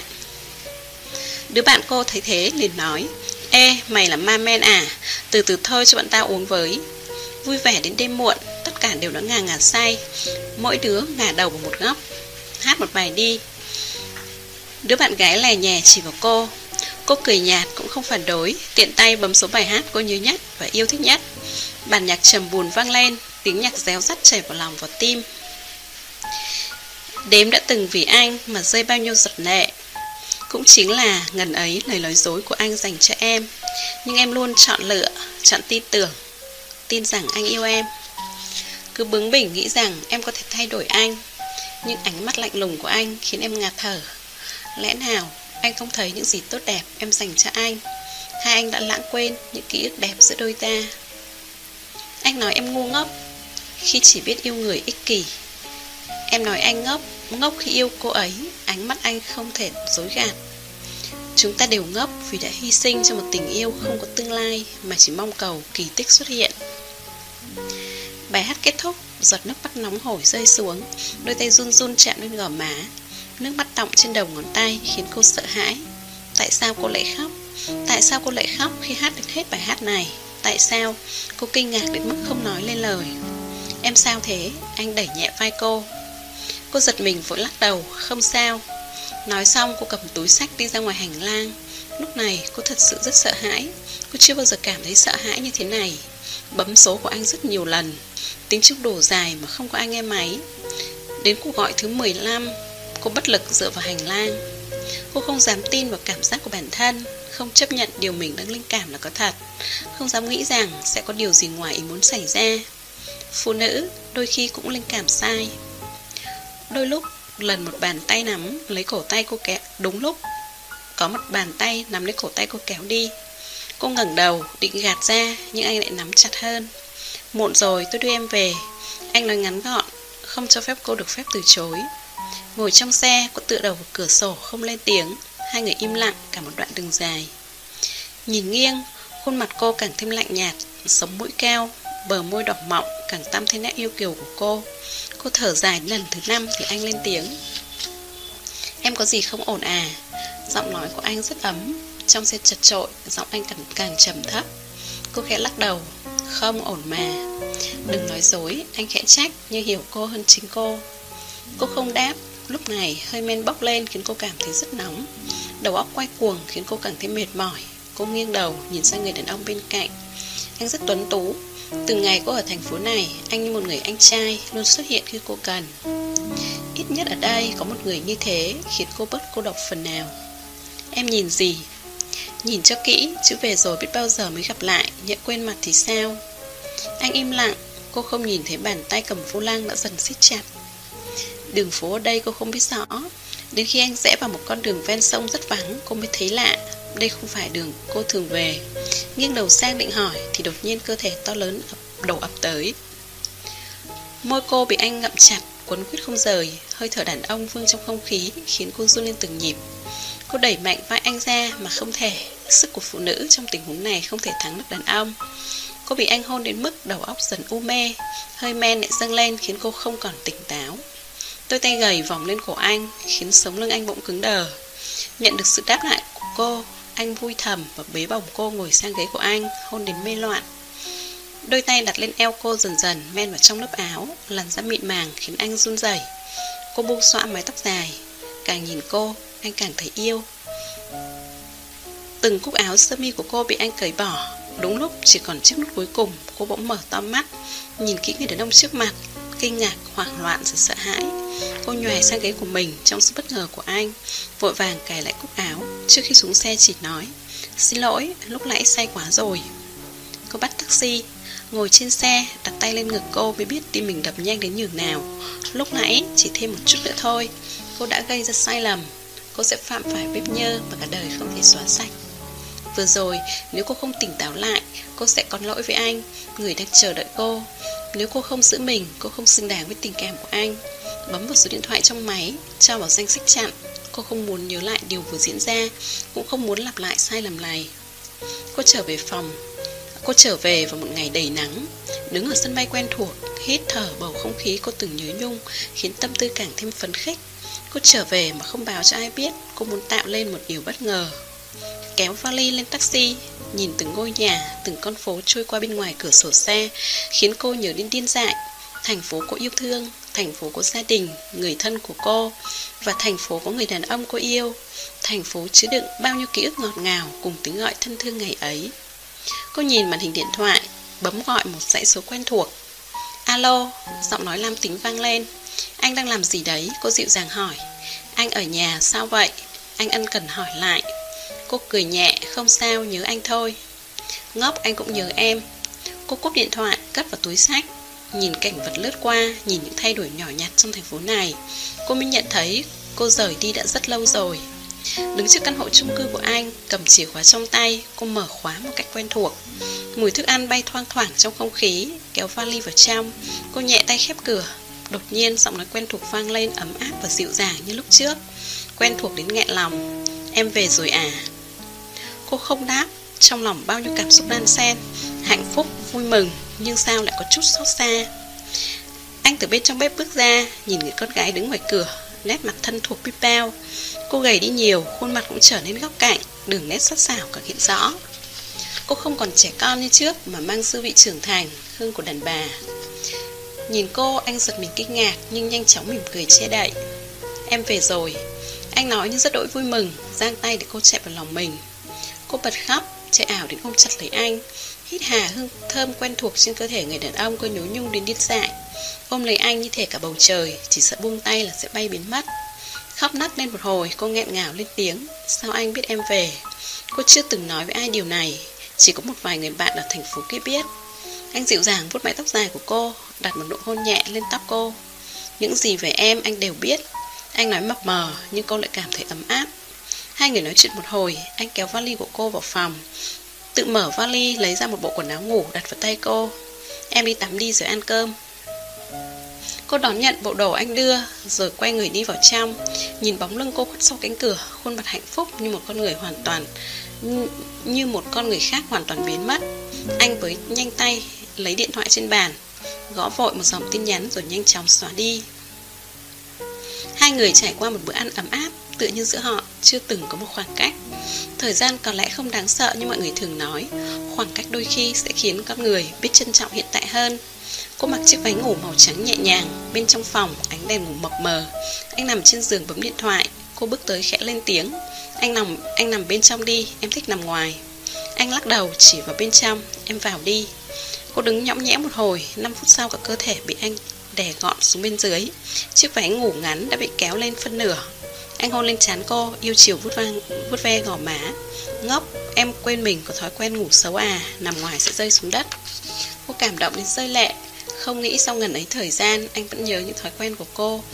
Đứa bạn cô thấy thế liền nói, ê, mày là ma men à, từ từ thôi cho bọn tao uống với. Vui vẻ đến đêm muộn, tất cả đều đã ngà ngà say. Mỗi đứa ngả đầu vào một góc. Hát một bài đi. Đứa bạn gái lè nhè chỉ vào cô. Cô cười nhạt cũng không phản đối, tiện tay bấm số bài hát cô nhớ nhất và yêu thích nhất. Bản nhạc trầm buồn vang lên, tiếng nhạc réo rắt chảy vào lòng vào tim. Đếm đã từng vì anh mà rơi bao nhiêu giọt lệ. Cũng chính là ngần ấy lời nói dối của anh dành cho em. Nhưng em luôn chọn lựa, chọn tin tưởng, tin rằng anh yêu em. Cứ bướng bỉnh nghĩ rằng em có thể thay đổi anh. Nhưng ánh mắt lạnh lùng của anh khiến em ngạt thở. Lẽ nào anh không thấy những gì tốt đẹp em dành cho anh? Hay anh đã lãng quên những ký ức đẹp giữa đôi ta? Anh nói em ngu ngốc khi chỉ biết yêu người ích kỷ. Em nói anh ngốc, ngốc khi yêu cô ấy. Ánh mắt anh không thể dối gạt. Chúng ta đều ngốc vì đã hy sinh cho một tình yêu không có tương lai, mà chỉ mong cầu kỳ tích xuất hiện. Bài hát kết thúc, giọt nước mắt nóng hổi rơi xuống. Đôi tay run run chạm lên gò má. Nước mắt đọng trên đầu ngón tay khiến cô sợ hãi. Tại sao cô lại khóc? Tại sao cô lại khóc khi hát được hết bài hát này? Tại sao? Cô kinh ngạc đến mức không nói lên lời. Em sao thế? Anh đẩy nhẹ vai cô. Cô giật mình vội lắc đầu. Không sao. Nói xong cô cầm túi xách đi ra ngoài hành lang. Lúc này cô thật sự rất sợ hãi. Cô chưa bao giờ cảm thấy sợ hãi như thế này. Bấm số của anh rất nhiều lần. Tiếng chuông đổ dài mà không có ai nghe máy. Đến cuộc gọi thứ mười lăm, cô bất lực dựa vào hành lang. Cô không dám tin vào cảm giác của bản thân, không chấp nhận điều mình đang linh cảm là có thật, không dám nghĩ rằng sẽ có điều gì ngoài ý muốn xảy ra. Phụ nữ đôi khi cũng linh cảm sai. Đôi lúc lần một bàn tay nắm lấy cổ tay cô kéo. Đúng lúc có một bàn tay nắm lấy cổ tay cô kéo đi. Cô ngẩng đầu định gạt ra, nhưng anh lại nắm chặt hơn. Muộn rồi, tôi đưa em về. Anh nói ngắn gọn, không cho phép cô được phép từ chối. Ngồi trong xe, cô tựa đầu vào cửa sổ không lên tiếng. Hai người im lặng cả một đoạn đường dài. Nhìn nghiêng, khuôn mặt cô càng thêm lạnh nhạt, sống mũi cao, bờ môi đỏ mọng càng tăm thêm nét yêu kiều của cô. Cô thở dài lần thứ năm thì anh lên tiếng. Em có gì không ổn à? Giọng nói của anh rất ấm. Trong xe chật chội, giọng anh càng, càng trầm thấp. Cô khẽ lắc đầu. Không ổn mà. Đừng nói dối, anh khẽ trách như hiểu cô hơn chính cô. Cô không đáp. Lúc này hơi men bốc lên khiến cô cảm thấy rất nóng. Đầu óc quay cuồng khiến cô càng thêm mệt mỏi. Cô nghiêng đầu nhìn sang người đàn ông bên cạnh. Anh rất tuấn tú. Từ ngày cô ở thành phố này, anh như một người anh trai luôn xuất hiện khi cô cần. Ít nhất ở đây có một người như thế khiến cô bớt cô độc phần nào. Em nhìn gì? Nhìn cho kỹ, chứ về rồi biết bao giờ mới gặp lại, nhỡ quên mặt thì sao? Anh im lặng. Cô không nhìn thấy bàn tay cầm vô lăng đã dần siết chặt. Đường phố ở đây cô không biết rõ. Đến khi anh rẽ vào một con đường ven sông rất vắng, cô mới thấy lạ. Đây không phải đường cô thường về. Nghiêng đầu sang định hỏi thì đột nhiên cơ thể to lớn ập, đầu ập tới. Môi cô bị anh ngậm chặt, quấn quýt không rời. Hơi thở đàn ông vương trong không khí khiến cô run lên từng nhịp. Cô đẩy mạnh vai anh ra mà không thể. Sức của phụ nữ trong tình huống này không thể thắng được đàn ông. Cô bị anh hôn đến mức đầu óc dần u mê. Hơi men lại dâng lên khiến cô không còn tỉnh táo. Đôi tay gầy vòng lên cổ anh khiến sống lưng anh bỗng cứng đờ. Nhận được sự đáp lại của cô, anh vui thầm và bế bổng cô ngồi sang ghế của anh, hôn đến mê loạn. Đôi tay đặt lên eo cô dần dần men vào trong lớp áo. Làn da mịn màng khiến anh run rẩy. Cô buông xõa mái tóc dài. Càng nhìn cô, anh càng thấy yêu. Từng cúc áo sơ mi của cô bị anh cởi bỏ. Đúng lúc chỉ còn chiếc nút cuối cùng, cô bỗng mở to mắt, nhìn kỹ người đàn ông trước mặt. Kinh ngạc, hoảng loạn rồi sợ hãi. Cô nhòe sang ghế của mình trong sự bất ngờ của anh, vội vàng cài lại cúc áo. Trước khi xuống xe chỉ nói: "Xin lỗi, lúc nãy say quá rồi." Cô bắt taxi. Ngồi trên xe, đặt tay lên ngực cô mới biết tim mình đập nhanh đến nhường nào. Lúc nãy chỉ thêm một chút nữa thôi, cô đã gây ra sai lầm. Cô sẽ phạm phải vết nhơ mà cả đời không thể xóa sạch. Vừa rồi, nếu cô không tỉnh táo lại, cô sẽ có lỗi với anh, người đang chờ đợi cô. Nếu cô không giữ mình, cô không xứng đáng với tình cảm của anh. Bấm vào số điện thoại trong máy, cho vào danh sách chặn. Cô không muốn nhớ lại điều vừa diễn ra, cũng không muốn lặp lại sai lầm này. Cô trở về phòng. Cô trở về vào một ngày đầy nắng. Đứng ở sân bay quen thuộc, hít thở bầu không khí cô từng nhớ nhung, khiến tâm tư càng thêm phấn khích. Cô trở về mà không báo cho ai biết. Cô muốn tạo lên một điều bất ngờ. Kéo vali lên taxi, nhìn từng ngôi nhà, từng con phố trôi qua bên ngoài cửa sổ xe, khiến cô nhớ đến điên dại. Thành phố cô yêu thương, thành phố có gia đình, người thân của cô, và thành phố có người đàn ông cô yêu. Thành phố chứa đựng bao nhiêu ký ức ngọt ngào cùng tiếng gọi thân thương ngày ấy. Cô nhìn màn hình điện thoại, bấm gọi một dãy số quen thuộc. "Alo", giọng nói nam tính vang lên. "Anh đang làm gì đấy?" Cô dịu dàng hỏi. "Anh ở nhà, sao vậy?" Anh ân cần hỏi lại. Cô cười nhẹ: "Không sao, nhớ anh thôi." "Ngốc, anh cũng nhớ em." Cô cúp điện thoại, cất vào túi xách. Nhìn cảnh vật lướt qua, nhìn những thay đổi nhỏ nhặt trong thành phố này, cô mới nhận thấy cô rời đi đã rất lâu rồi. Đứng trước căn hộ chung cư của anh, cầm chìa khóa trong tay, cô mở khóa một cách quen thuộc. Mùi thức ăn bay thoang thoảng trong không khí. Kéo vali vào trong, cô nhẹ tay khép cửa. Đột nhiên giọng nói quen thuộc vang lên, ấm áp và dịu dàng như lúc trước. Quen thuộc đến nghẹn lòng. "Em về rồi à?" Cô không đáp. Trong lòng bao nhiêu cảm xúc đan xen, hạnh phúc, vui mừng, nhưng sao lại có chút xót xa. Anh từ bên trong bếp bước ra, nhìn người con gái đứng ngoài cửa, nét mặt thân thuộc biết bao. Cô gầy đi nhiều, khuôn mặt cũng trở nên góc cạnh, đường nét sắc sảo càng hiện rõ. Cô không còn trẻ con như trước mà mang dư vị trưởng thành, hương của đàn bà. Nhìn cô, anh giật mình kinh ngạc nhưng nhanh chóng mỉm cười che đậy. "Em về rồi." Anh nói như rất đỗi vui mừng, giang tay để cô chạy vào lòng mình. Cô bật khóc, chạy ảo đến ôm chặt lấy anh, hít hà hương thơm quen thuộc trên cơ thể người đàn ông cô nhớ nhung đến điên dại. Ôm lấy anh như thể cả bầu trời, chỉ sợ buông tay là sẽ bay biến mất. Khóc nấc lên một hồi, cô nghẹn ngào lên tiếng: "Sao anh biết em về?" Cô chưa từng nói với ai điều này, chỉ có một vài người bạn ở thành phố kia biết. Anh dịu dàng vuốt mái tóc dài của cô, đặt một nụ hôn nhẹ lên tóc cô. "Những gì về em anh đều biết." Anh nói mập mờ nhưng cô lại cảm thấy ấm áp. Hai người nói chuyện một hồi, anh kéo vali của cô vào phòng, tự mở vali lấy ra một bộ quần áo ngủ đặt vào tay cô. "Em đi tắm đi rồi ăn cơm." Cô đón nhận bộ đồ anh đưa, rồi quay người đi vào trong. Nhìn bóng lưng cô khuất sau cánh cửa, khuôn mặt hạnh phúc như một con người hoàn toàn Như một con người khác hoàn toàn biến mất. Anh với nhanh tay lấy điện thoại trên bàn, gõ vội một dòng tin nhắn rồi nhanh chóng xóa đi. Hai người trải qua một bữa ăn ấm áp, tựa như giữa họ chưa từng có một khoảng cách. Thời gian có lẽ không đáng sợ như mọi người thường nói. Khoảng cách đôi khi sẽ khiến con người biết trân trọng hiện tại hơn. Cô mặc chiếc váy ngủ màu trắng nhẹ nhàng. Bên trong phòng, ánh đèn ngủ mập mờ. Anh nằm trên giường bấm điện thoại. Cô bước tới khẽ lên tiếng: Anh nằm, anh nằm bên trong đi, em thích nằm ngoài." Anh lắc đầu chỉ vào bên trong: "Em vào đi." Cô đứng nhõng nhẽo một hồi. Năm phút sau cả cơ thể bị anh đè gọn xuống bên dưới. Chiếc váy ngủ ngắn đã bị kéo lên phân nửa. Anh hôn lên trán cô, yêu chiều vuốt vang, vuốt ve gò má. "Ngốc, em quên mình có thói quen ngủ xấu à, nằm ngoài sẽ rơi xuống đất." Cô cảm động đến rơi lệ. Không nghĩ sau ngần ấy thời gian anh vẫn nhớ những thói quen của cô,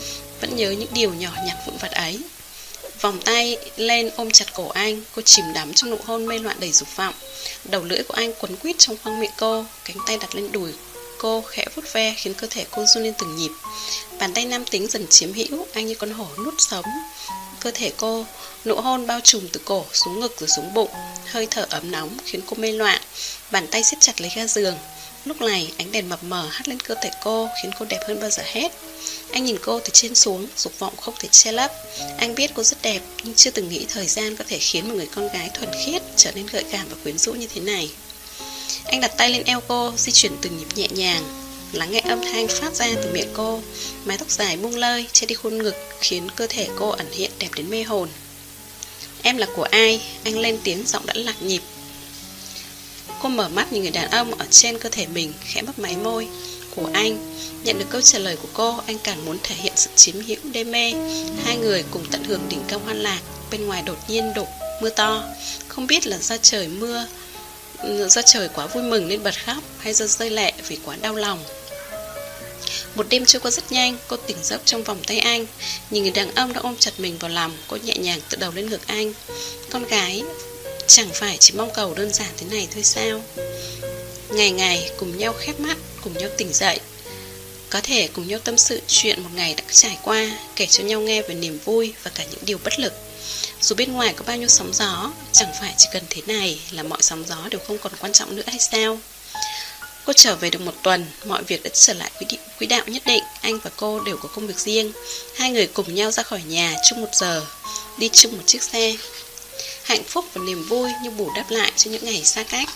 vẫn nhớ những điều nhỏ nhặt vụn vặt ấy. Vòng tay lên ôm chặt cổ anh, cô chìm đắm trong nụ hôn mê loạn đầy dục vọng. Đầu lưỡi của anh quấn quýt trong khoang miệng cô, cánh tay đặt lên đùi cô khẽ vuốt ve khiến cơ thể cô run lên từng nhịp. Bàn tay nam tính dần chiếm hữu, anh như con hổ nuốt sống cơ thể cô. Nụ hôn bao trùm từ cổ xuống ngực rồi xuống bụng, hơi thở ấm nóng khiến cô mê loạn. Bàn tay siết chặt lấy ga giường. Lúc này ánh đèn mập mờ hắt lên cơ thể cô khiến cô đẹp hơn bao giờ hết. Anh nhìn cô từ trên xuống, dục vọng không thể che lấp. Anh biết cô rất đẹp nhưng chưa từng nghĩ thời gian có thể khiến một người con gái thuần khiết trở nên gợi cảm và quyến rũ như thế này. Anh đặt tay lên eo cô, di chuyển từng nhịp nhẹ nhàng, lắng nghe âm thanh phát ra từ miệng cô. Mái tóc dài buông lơi che đi khuôn ngực khiến cơ thể cô ẩn hiện đẹp đến mê hồn. Em là của ai? Anh lên tiếng, giọng đã lạc nhịp. Cô mở mắt nhìn người đàn ông ở trên cơ thể mình, khẽ mấp máy môi. Của anh. Nhận được câu trả lời của cô, anh càng muốn thể hiện sự chiếm hữu đê mê. Hai người cùng tận hưởng đỉnh cao hoan lạc. Bên ngoài đột nhiên đổ mưa to. Không biết là do trời mưa Do trời quá vui mừng nên bật khóc, hay do rơi lệ vì quá đau lòng. Một đêm trôi qua rất nhanh. Cô tỉnh giấc trong vòng tay anh, nhìn người đàn ông đã ôm chặt mình vào lòng. Cô nhẹ nhàng tựa đầu lên ngực anh. Con gái chẳng phải chỉ mong cầu đơn giản thế này thôi sao? Ngày ngày cùng nhau khép mắt, cùng nhau tỉnh dậy, có thể cùng nhau tâm sự chuyện một ngày đã trải qua, kể cho nhau nghe về niềm vui và cả những điều bất lực. Dù bên ngoài có bao nhiêu sóng gió, chẳng phải chỉ cần thế này là mọi sóng gió đều không còn quan trọng nữa hay sao? Cô trở về được một tuần, mọi việc đã trở lại quỹ đạo nhất định. Anh và cô đều có công việc riêng. Hai người cùng nhau ra khỏi nhà chung một giờ, đi chung một chiếc xe. Hạnh phúc và niềm vui như bù đắp lại cho những ngày xa cách.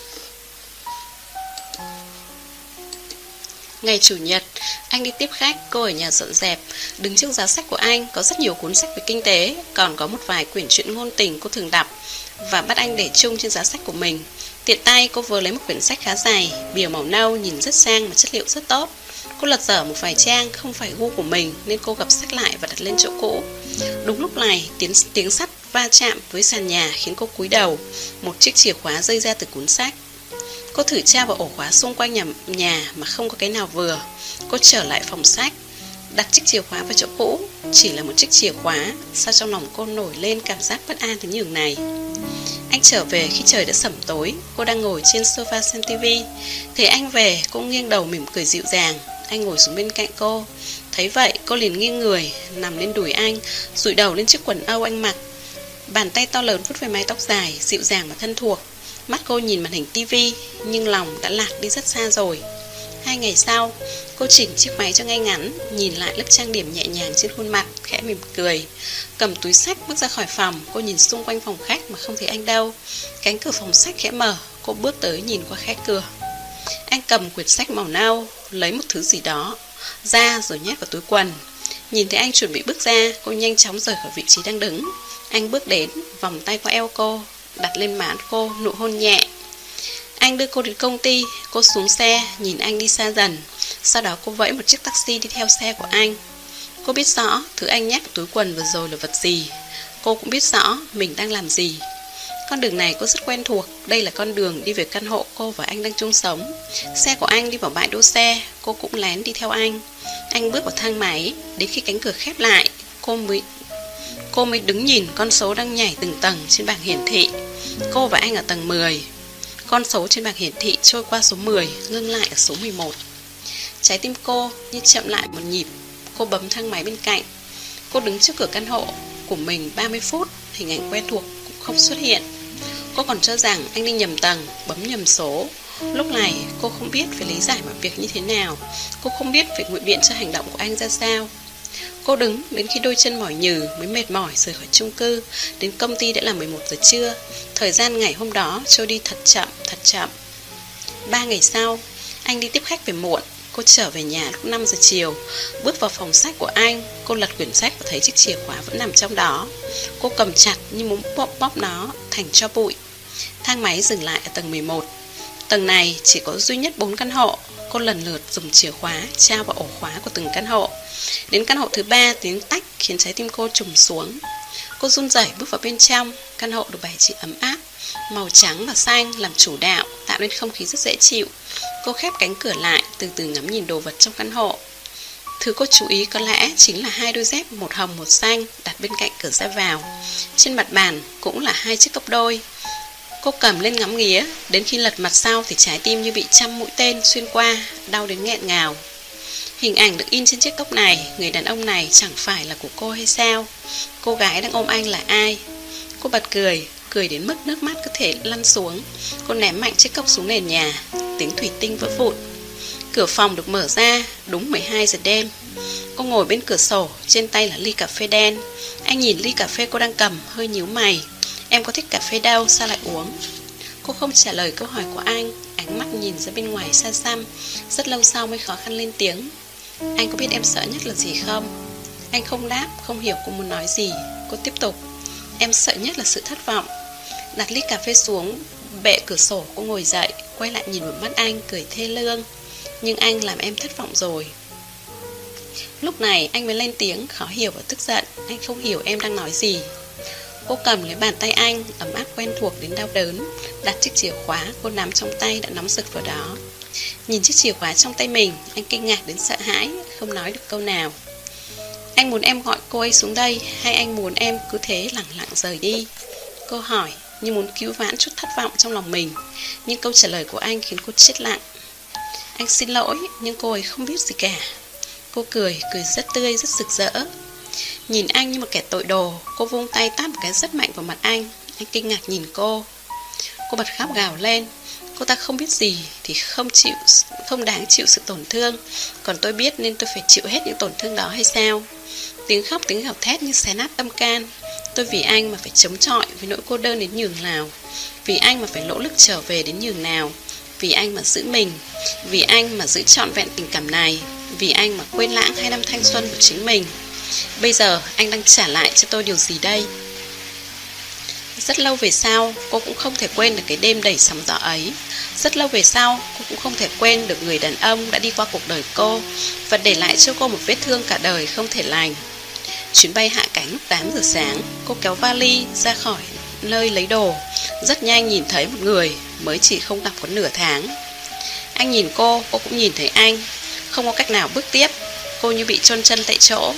Ngày Chủ nhật, anh đi tiếp khách, cô ở nhà dọn dẹp. Đứng trước giá sách của anh có rất nhiều cuốn sách về kinh tế, còn có một vài quyển truyện ngôn tình cô thường đọc và bắt anh để chung trên giá sách của mình. Tiện tay cô vừa lấy một quyển sách khá dài, bìa màu nâu, nhìn rất sang mà chất liệu rất tốt. Cô lật dở một vài trang, không phải gu của mình nên cô gập sách lại và đặt lên chỗ cũ. Đúng lúc này, tiếng, tiếng sắt va chạm với sàn nhà khiến cô cúi đầu. Một chiếc chìa khóa rơi ra từ cuốn sách. Cô thử tra vào ổ khóa xung quanh nhà, nhà mà không có cái nào vừa. Cô trở lại phòng sách, đặt chiếc chìa khóa vào chỗ cũ. Chỉ là một chiếc chìa khóa, sao trong lòng cô nổi lên cảm giác bất an đến nhường này. Anh trở về khi trời đã sẩm tối. Cô đang ngồi trên sofa xem tivi. Thấy anh về, cô nghiêng đầu mỉm cười dịu dàng. Anh ngồi xuống bên cạnh cô. Thấy vậy, cô liền nghiêng người, nằm lên đùi anh, dụi đầu lên chiếc quần âu anh mặc. Bàn tay to lớn vuốt về mái tóc dài, dịu dàng và thân thuộc. Mắt cô nhìn màn hình tivi, nhưng lòng đã lạc đi rất xa rồi. Hai ngày sau, cô chỉnh chiếc váy cho ngay ngắn, nhìn lại lớp trang điểm nhẹ nhàng trên khuôn mặt, khẽ mỉm cười. Cầm túi sách bước ra khỏi phòng, cô nhìn xung quanh phòng khách mà không thấy anh đâu. Cánh cửa phòng sách khẽ mở, cô bước tới nhìn qua khe cửa. Anh cầm quyển sách màu nâu, lấy một thứ gì đó ra rồi nhét vào túi quần. Nhìn thấy anh chuẩn bị bước ra, cô nhanh chóng rời khỏi vị trí đang đứng. Anh bước đến, vòng tay qua eo cô, đặt lên má cô, nụ hôn nhẹ. Anh đưa cô đến công ty, cô xuống xe, nhìn anh đi xa dần. Sau đó cô vẫy một chiếc taxi đi theo xe của anh. Cô biết rõ thứ anh nhét vào túi quần vừa rồi là vật gì. Cô cũng biết rõ mình đang làm gì. Con đường này cô rất quen thuộc. Đây là con đường đi về căn hộ cô và anh đang chung sống. Xe của anh đi vào bãi đỗ xe, cô cũng lén đi theo anh. Anh bước vào thang máy, đến khi cánh cửa khép lại, Cô mới Cô mới đứng nhìn con số đang nhảy từng tầng trên bảng hiển thị. Cô và anh ở tầng mười. Con số trên bảng hiển thị trôi qua số mười, ngưng lại ở số mười một. Trái tim cô như chậm lại một nhịp. Cô bấm thang máy bên cạnh. Cô đứng trước cửa căn hộ của mình ba mươi phút, hình ảnh quen thuộc cũng không xuất hiện. Cô còn cho rằng anh đi nhầm tầng, bấm nhầm số. Lúc này cô không biết phải lý giải mọi việc như thế nào. Cô không biết phải ngụy biện cho hành động của anh ra sao. Cô đứng đến khi đôi chân mỏi nhừ mới mệt mỏi rời khỏi chung cư. Đến công ty đã là mười một giờ trưa. Thời gian ngày hôm đó trôi đi thật chậm, thật chậm. Ba ngày sau, anh đi tiếp khách về muộn. Cô trở về nhà lúc năm giờ chiều. Bước vào phòng sách của anh. Cô lật quyển sách và thấy chiếc chìa khóa vẫn nằm trong đó. Cô cầm chặt như muốn bóp bóp nó thành tro bụi. Thang máy dừng lại ở tầng mười một. Tầng này chỉ có duy nhất bốn căn hộ. Cô lần lượt dùng chìa khóa trao vào ổ khóa của từng căn hộ. Đến căn hộ thứ ba, tiếng tách khiến trái tim cô trùng xuống. Cô run rẩy bước vào bên trong. Căn hộ được bày trí ấm áp, màu trắng và xanh làm chủ đạo, tạo nên không khí rất dễ chịu. Cô khép cánh cửa lại, từ từ ngắm nhìn đồ vật trong căn hộ. Thứ cô chú ý có lẽ chính là hai đôi dép, một hồng một xanh, đặt bên cạnh cửa ra vào. Trên mặt bàn cũng là hai chiếc cốc đôi. Cô cầm lên ngắm nghía, đến khi lật mặt sau thì trái tim như bị trăm mũi tên xuyên qua, đau đến nghẹn ngào. Hình ảnh được in trên chiếc cốc này, người đàn ông này chẳng phải là của cô hay sao? Cô gái đang ôm anh là ai? Cô bật cười, cười đến mức nước mắt có thể lăn xuống. Cô ném mạnh chiếc cốc xuống nền nhà, tiếng thủy tinh vỡ vụn. Cửa phòng được mở ra, đúng mười hai giờ đêm. Cô ngồi bên cửa sổ, trên tay là ly cà phê đen. Anh nhìn ly cà phê cô đang cầm, hơi nhíu mày. Em có thích cà phê đâu, sao lại uống? Cô không trả lời câu hỏi của anh, ánh mắt nhìn ra bên ngoài xa xăm. Rất lâu sau mới khó khăn lên tiếng. Anh có biết em sợ nhất là gì không? Anh không đáp, không hiểu cô muốn nói gì. Cô tiếp tục. Em sợ nhất là sự thất vọng. Đặt ly cà phê xuống bệ cửa sổ, cô ngồi dậy, quay lại nhìn vào mắt anh, cười thê lương. Nhưng anh làm em thất vọng rồi. Lúc này anh mới lên tiếng, khó hiểu và tức giận. Anh không hiểu em đang nói gì. Cô cầm lấy bàn tay anh, ấm áp quen thuộc đến đau đớn. Đặt chiếc chìa khóa cô nắm trong tay đã nóng rực vào đó. Nhìn chiếc chìa khóa trong tay mình, anh kinh ngạc đến sợ hãi, không nói được câu nào. Anh muốn em gọi cô ấy xuống đây, hay anh muốn em cứ thế lặng lặng rời đi? Cô hỏi như muốn cứu vãn chút thất vọng trong lòng mình. Nhưng câu trả lời của anh khiến cô chết lặng. Anh xin lỗi, nhưng cô ấy không biết gì cả. Cô cười, cười rất tươi, rất rực rỡ. Nhìn anh như một kẻ tội đồ, cô vung tay tát một cái rất mạnh vào mặt anh. Anh kinh ngạc nhìn cô. Cô bật khóc gào lên. Cô ta không biết gì thì không chịu, không đáng chịu sự tổn thương. Còn tôi biết nên tôi phải chịu hết những tổn thương đó hay sao? Tiếng khóc, tiếng gào thét như xé nát tâm can. Tôi vì anh mà phải chống chọi với nỗi cô đơn đến nhường nào. Vì anh mà phải nỗ lực trở về đến nhường nào. Vì anh mà giữ mình. Vì anh mà giữ trọn vẹn tình cảm này. Vì anh mà quên lãng hai năm thanh xuân của chính mình. Bây giờ anh đang trả lại cho tôi điều gì đây? Rất lâu về sau, cô cũng không thể quên được cái đêm đầy sóng gió ấy. Rất lâu về sau, cô cũng không thể quên được người đàn ông đã đi qua cuộc đời cô và để lại cho cô một vết thương cả đời không thể lành. Chuyến bay hạ cánh lúc tám giờ sáng, cô kéo vali ra khỏi nơi lấy đồ. Rất nhanh nhìn thấy một người mới chỉ không gặp có nửa tháng. Anh nhìn cô, cô cũng nhìn thấy anh. Không có cách nào bước tiếp, cô như bị chôn chân tại chỗ.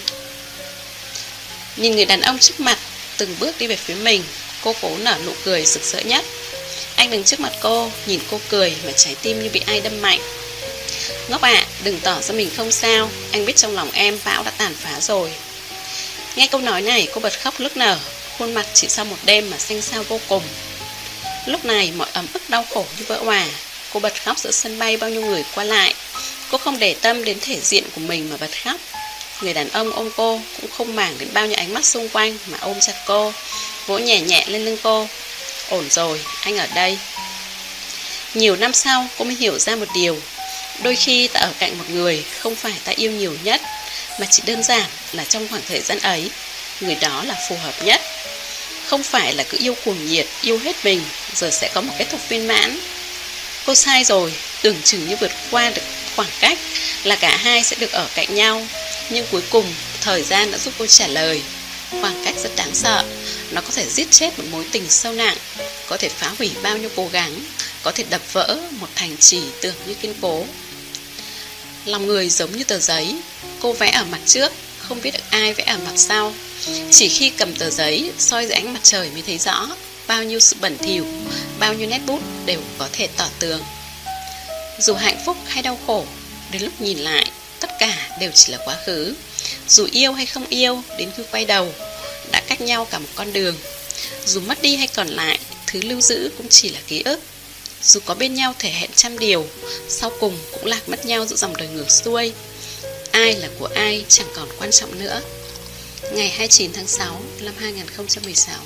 Nhìn người đàn ông trước mặt từng bước đi về phía mình, cô cố nở nụ cười rực rỡ nhất. Anh đứng trước mặt cô, nhìn cô cười mà trái tim như bị ai đâm mạnh. Ngốc ạ, à, đừng tỏ ra mình không sao. Anh biết trong lòng em bão đã tàn phá rồi. Nghe câu nói này, cô bật khóc nức nở. Khuôn mặt chỉ sau một đêm mà xanh xao vô cùng. Lúc này mọi ấm ức đau khổ như vỡ òa. Cô bật khóc giữa sân bay, bao nhiêu người qua lại. Cô không để tâm đến thể diện của mình mà bật khóc. Người đàn ông ôm cô cũng không màng đến bao nhiêu ánh mắt xung quanh mà ôm chặt cô, vỗ nhẹ nhẹ lên lưng cô. Ổn rồi, anh ở đây. Nhiều năm sau, cô mới hiểu ra một điều. Đôi khi ta ở cạnh một người không phải ta yêu nhiều nhất, mà chỉ đơn giản là trong khoảng thời gian ấy, người đó là phù hợp nhất. Không phải là cứ yêu cuồng nhiệt, yêu hết mình rồi sẽ có một kết thúc viên mãn. Cô sai rồi, tưởng chừng như vượt qua được khoảng cách là cả hai sẽ được ở cạnh nhau. Nhưng cuối cùng, thời gian đã giúp cô trả lời. Khoảng cách rất đáng sợ. Nó có thể giết chết một mối tình sâu nặng, có thể phá hủy bao nhiêu cố gắng, có thể đập vỡ một thành trì tưởng như kiên cố. Lòng người giống như tờ giấy. Cô vẽ ở mặt trước, không biết được ai vẽ ở mặt sau. Chỉ khi cầm tờ giấy, soi dưới ánh mặt trời mới thấy rõ. Bao nhiêu sự bẩn thỉu, bao nhiêu nét bút đều có thể tỏ tường. Dù hạnh phúc hay đau khổ, đến lúc nhìn lại, tất cả đều chỉ là quá khứ. Dù yêu hay không yêu, đến khi quay đầu đã cách nhau cả một con đường. Dù mất đi hay còn lại, thứ lưu giữ cũng chỉ là ký ức. Dù có bên nhau thể hẹn trăm điều, sau cùng cũng lạc mất nhau giữa dòng đời ngược xuôi. Ai là của ai chẳng còn quan trọng nữa. Ngày hai mươi chín tháng sáu năm hai nghìn không trăm mười sáu.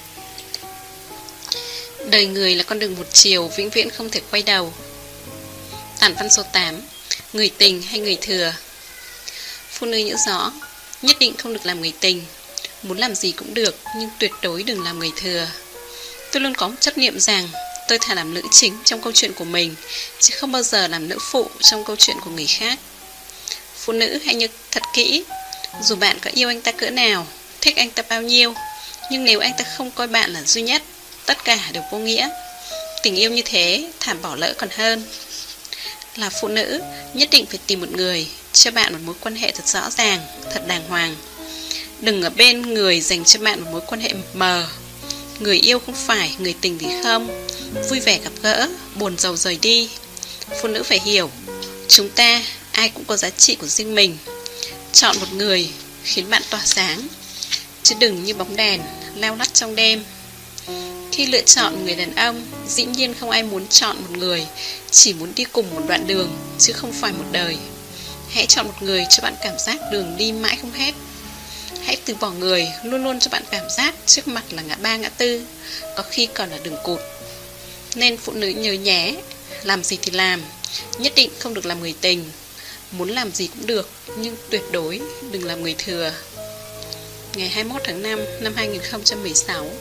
Đời người là con đường một chiều, vĩnh viễn không thể quay đầu. Tản văn số tám. Người tình hay người thừa? Phụ nữ nhớ rõ, nhất định không được làm người tình. Muốn làm gì cũng được, nhưng tuyệt đối đừng làm người thừa. Tôi luôn có một chấp niệm rằng tôi thà làm nữ chính trong câu chuyện của mình, chứ không bao giờ làm nữ phụ trong câu chuyện của người khác. Phụ nữ hãy nhớ thật kỹ. Dù bạn có yêu anh ta cỡ nào, thích anh ta bao nhiêu, nhưng nếu anh ta không coi bạn là duy nhất, tất cả đều vô nghĩa. Tình yêu như thế thảm bỏ lỡ còn hơn. Là phụ nữ, nhất định phải tìm một người cho bạn một mối quan hệ thật rõ ràng, thật đàng hoàng. Đừng ở bên người dành cho bạn một mối quan hệ mờ. Người yêu không phải, người tình thì không. Vui vẻ gặp gỡ, buồn rầu rời đi. Phụ nữ phải hiểu, chúng ta ai cũng có giá trị của riêng mình. Chọn một người khiến bạn tỏa sáng, chứ đừng như bóng đèn leo lắt trong đêm. Khi lựa chọn người đàn ông, dĩ nhiên không ai muốn chọn một người chỉ muốn đi cùng một đoạn đường, chứ không phải một đời. Hãy chọn một người cho bạn cảm giác đường đi mãi không hết. Hãy từ bỏ người luôn luôn cho bạn cảm giác trước mặt là ngã ba ngã tư, có khi còn là đường cụt. Nên phụ nữ nhớ nhé, làm gì thì làm, nhất định không được làm người tình. Muốn làm gì cũng được, nhưng tuyệt đối đừng làm người thừa. Ngày hai mươi mốt tháng năm năm hai nghìn không trăm mười sáu.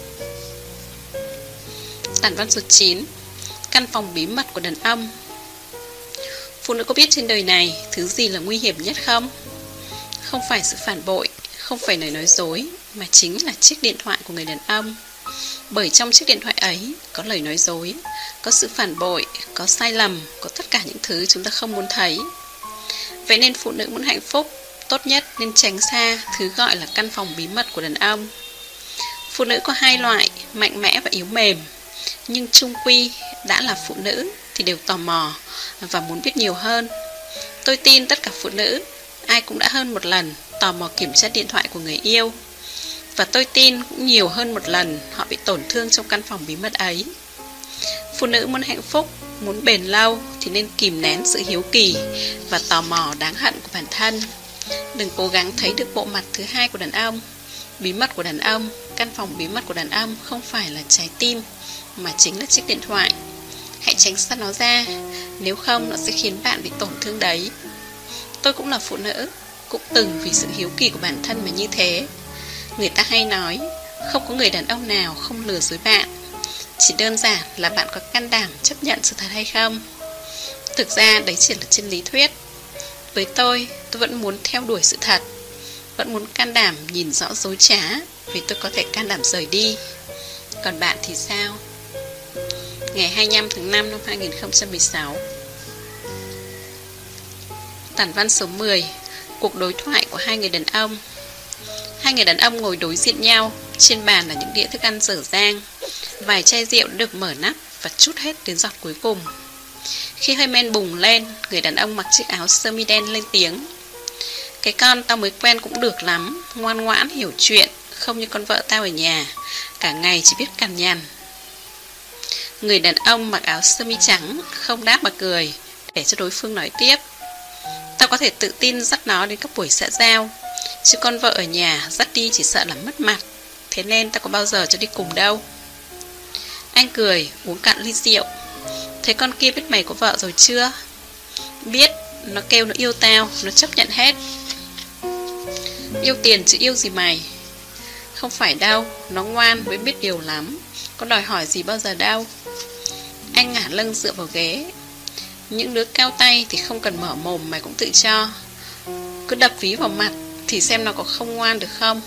Tản văn số chín. Căn phòng bí mật của đàn ông. Phụ nữ có biết trên đời này thứ gì là nguy hiểm nhất không? Không phải sự phản bội, không phải lời nói dối, mà chính là chiếc điện thoại của người đàn ông. Bởi trong chiếc điện thoại ấy có lời nói dối, có sự phản bội, có sai lầm, có tất cả những thứ chúng ta không muốn thấy. Vậy nên phụ nữ muốn hạnh phúc, tốt nhất nên tránh xa thứ gọi là căn phòng bí mật của đàn ông. Phụ nữ có hai loại, mạnh mẽ và yếu mềm. Nhưng chung quy đã là phụ nữ thì đều tò mò và muốn biết nhiều hơn. Tôi tin tất cả phụ nữ, ai cũng đã hơn một lần tò mò kiểm tra điện thoại của người yêu. Và tôi tin cũng nhiều hơn một lần họ bị tổn thương trong căn phòng bí mật ấy. Phụ nữ muốn hạnh phúc, muốn bền lâu thì nên kìm nén sự hiếu kỳ và tò mò đáng hận của bản thân. Đừng cố gắng thấy được bộ mặt thứ hai của đàn ông. Bí mật của đàn ông, căn phòng bí mật của đàn ông không phải là trái tim, mà chính là chiếc điện thoại. Hãy tránh xa nó ra, nếu không nó sẽ khiến bạn bị tổn thương đấy. Tôi cũng là phụ nữ, cũng từng vì sự hiếu kỳ của bản thân mà như thế. Người ta hay nói, không có người đàn ông nào không lừa dối bạn. Chỉ đơn giản là bạn có can đảm chấp nhận sự thật hay không. Thực ra đấy chỉ là trên lý thuyết. Với tôi, tôi vẫn muốn theo đuổi sự thật, vẫn muốn can đảm nhìn rõ dối trá, vì tôi có thể can đảm rời đi. Còn bạn thì sao? Ngày hai mươi lăm tháng năm năm hai nghìn không trăm mười sáu. Tản văn số mười. Cuộc đối thoại của hai người đàn ông. Hai người đàn ông ngồi đối diện nhau, trên bàn là những đĩa thức ăn dở dang. Vài chai rượu được mở nắp và trút hết đến giọt cuối cùng. Khi hơi men bùng lên, người đàn ông mặc chiếc áo sơ mi đen lên tiếng: "Cái con tao mới quen cũng được lắm, ngoan ngoãn hiểu chuyện, không như con vợ tao ở nhà, cả ngày chỉ biết cằn nhằn." Người đàn ông mặc áo sơ mi trắng không đáp mà cười, để cho đối phương nói tiếp: "Tao có thể tự tin dắt nó đến các buổi xã giao, chứ con vợ ở nhà dắt đi chỉ sợ là mất mặt, thế nên tao có bao giờ cho đi cùng đâu." Anh cười, uống cạn ly rượu. "Thế con kia biết mày có vợ rồi chưa?" "Biết, nó kêu nó yêu tao, nó chấp nhận hết." "Yêu tiền chứ yêu gì mày?" "Không phải đâu, nó ngoan với biết điều lắm, có đòi hỏi gì bao giờ đâu." Anh ngả lưng dựa vào ghế. "Những đứa cao tay thì không cần mở mồm mày cũng tự cho, cứ đập ví vào mặt thì xem nó có không ngoan được không."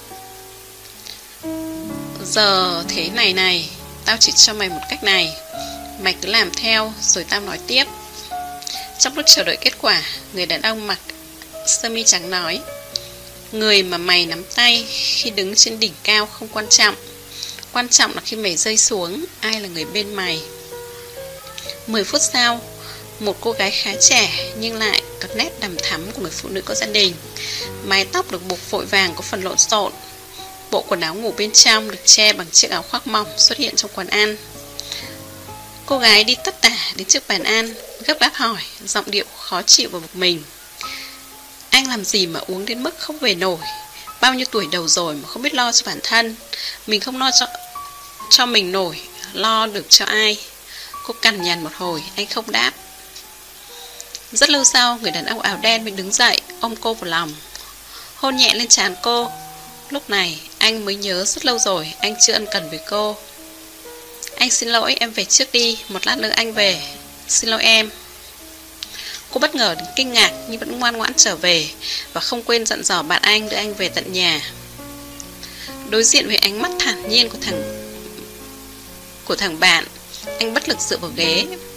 "Giờ thế này này, tao chỉ cho mày một cách này, mày cứ làm theo rồi tao nói tiếp." Trong lúc chờ đợi kết quả, người đàn ông mặc sơ mi trắng nói: "Người mà mày nắm tay khi đứng trên đỉnh cao không quan trọng, quan trọng là khi mày rơi xuống, ai là người bên mày." Mười phút sau, một cô gái khá trẻ nhưng lại có nét đằm thắm của người phụ nữ có gia đình. Mái tóc được buộc vội vàng có phần lộn xộn. Bộ quần áo ngủ bên trong được che bằng chiếc áo khoác mỏng xuất hiện trong quán ăn. Cô gái đi tất tả đến trước bàn ăn, gấp gáp hỏi, giọng điệu khó chịu và bực mình: "Anh làm gì mà uống đến mức không về nổi? Bao nhiêu tuổi đầu rồi mà không biết lo cho bản thân. Mình không lo cho, cho mình nổi, lo được cho ai?" Cô cằn nhằn một hồi, anh không đáp. Rất lâu sau, người đàn ông áo đen mới đứng dậy, ôm cô vào lòng, hôn nhẹ lên trán cô. Lúc này, anh mới nhớ rất lâu rồi anh chưa ân cần với cô. "Anh xin lỗi, em về trước đi, một lát nữa anh về. Xin lỗi em." Cô bất ngờ đến kinh ngạc nhưng vẫn ngoan ngoãn trở về và không quên dặn dò bạn anh đưa anh về tận nhà. Đối diện với ánh mắt thản nhiên của thằng của thằng bạn, anh bất lực dựa vào ghế.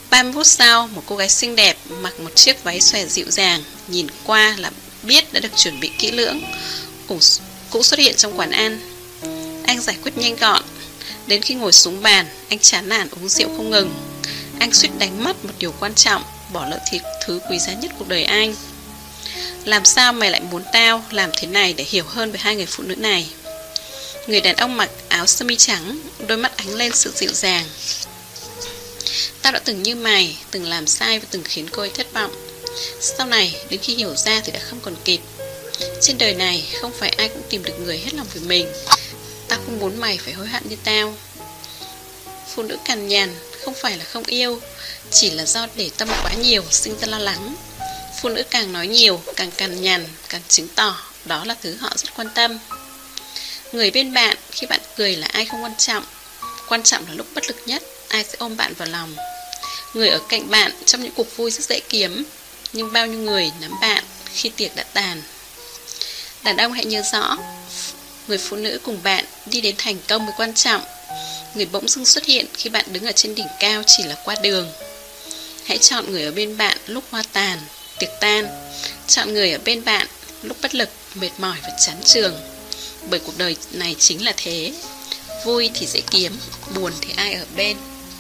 ba mươi phút sau, một cô gái xinh đẹp mặc một chiếc váy xòe dịu dàng, nhìn qua là biết đã được chuẩn bị kỹ lưỡng, cũng, cũng xuất hiện trong quán ăn. Anh giải quyết nhanh gọn. Đến khi ngồi xuống bàn, anh chán nản uống rượu không ngừng. Anh suýt đánh mất một điều quan trọng, bỏ lỡ thì thứ quý giá nhất cuộc đời anh. Làm sao mày lại muốn tao làm thế này để hiểu hơn về hai người phụ nữ này? Người đàn ông mặc áo sơ mi trắng, đôi mắt ánh lên sự dịu dàng. Tao đã từng như mày, từng làm sai và từng khiến cô ấy thất vọng. Sau này, đến khi hiểu ra thì đã không còn kịp. Trên đời này, không phải ai cũng tìm được người hết lòng vì mình. Tao không muốn mày phải hối hận như tao. Phụ nữ cằn nhằn không phải là không yêu, chỉ là do để tâm quá nhiều sinh ra lo lắng. Phụ nữ càng nói nhiều, càng cằn nhằn, càng chứng tỏ đó là thứ họ rất quan tâm. Người bên bạn khi bạn cười là ai không quan trọng. Quan trọng là lúc bất lực nhất, ai sẽ ôm bạn vào lòng. Người ở cạnh bạn trong những cuộc vui rất dễ kiếm, nhưng bao nhiêu người nắm bạn khi tiệc đã tàn. Đàn ông hãy nhớ rõ, người phụ nữ cùng bạn đi đến thành công mới quan trọng. Người bỗng dưng xuất hiện khi bạn đứng ở trên đỉnh cao chỉ là qua đường. Hãy chọn người ở bên bạn lúc hoa tàn, tiệc tan. Chọn người ở bên bạn lúc bất lực, mệt mỏi và chán trường. Bởi cuộc đời này chính là thế. Vui thì dễ kiếm, buồn thì ai ở bên.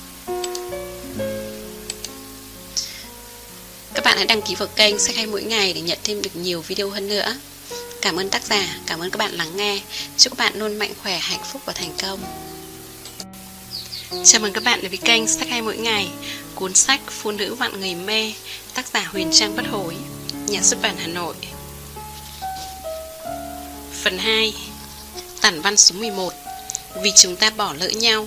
Các bạn hãy đăng ký vào kênh Sách Hay Mỗi Ngày để nhận thêm được nhiều video hơn nữa. Cảm ơn tác giả, cảm ơn các bạn lắng nghe. Chúc các bạn luôn mạnh khỏe, hạnh phúc và thành công. Chào mừng các bạn đến với kênh Sách Hay Mỗi Ngày. Cuốn sách Phụ Nữ Vạn Người Mê, tác giả Huyền Trang Bất Hối, nhà xuất bản Hà Nội. Phần hai. Tản văn số mười một. Vì chúng ta bỏ lỡ nhau.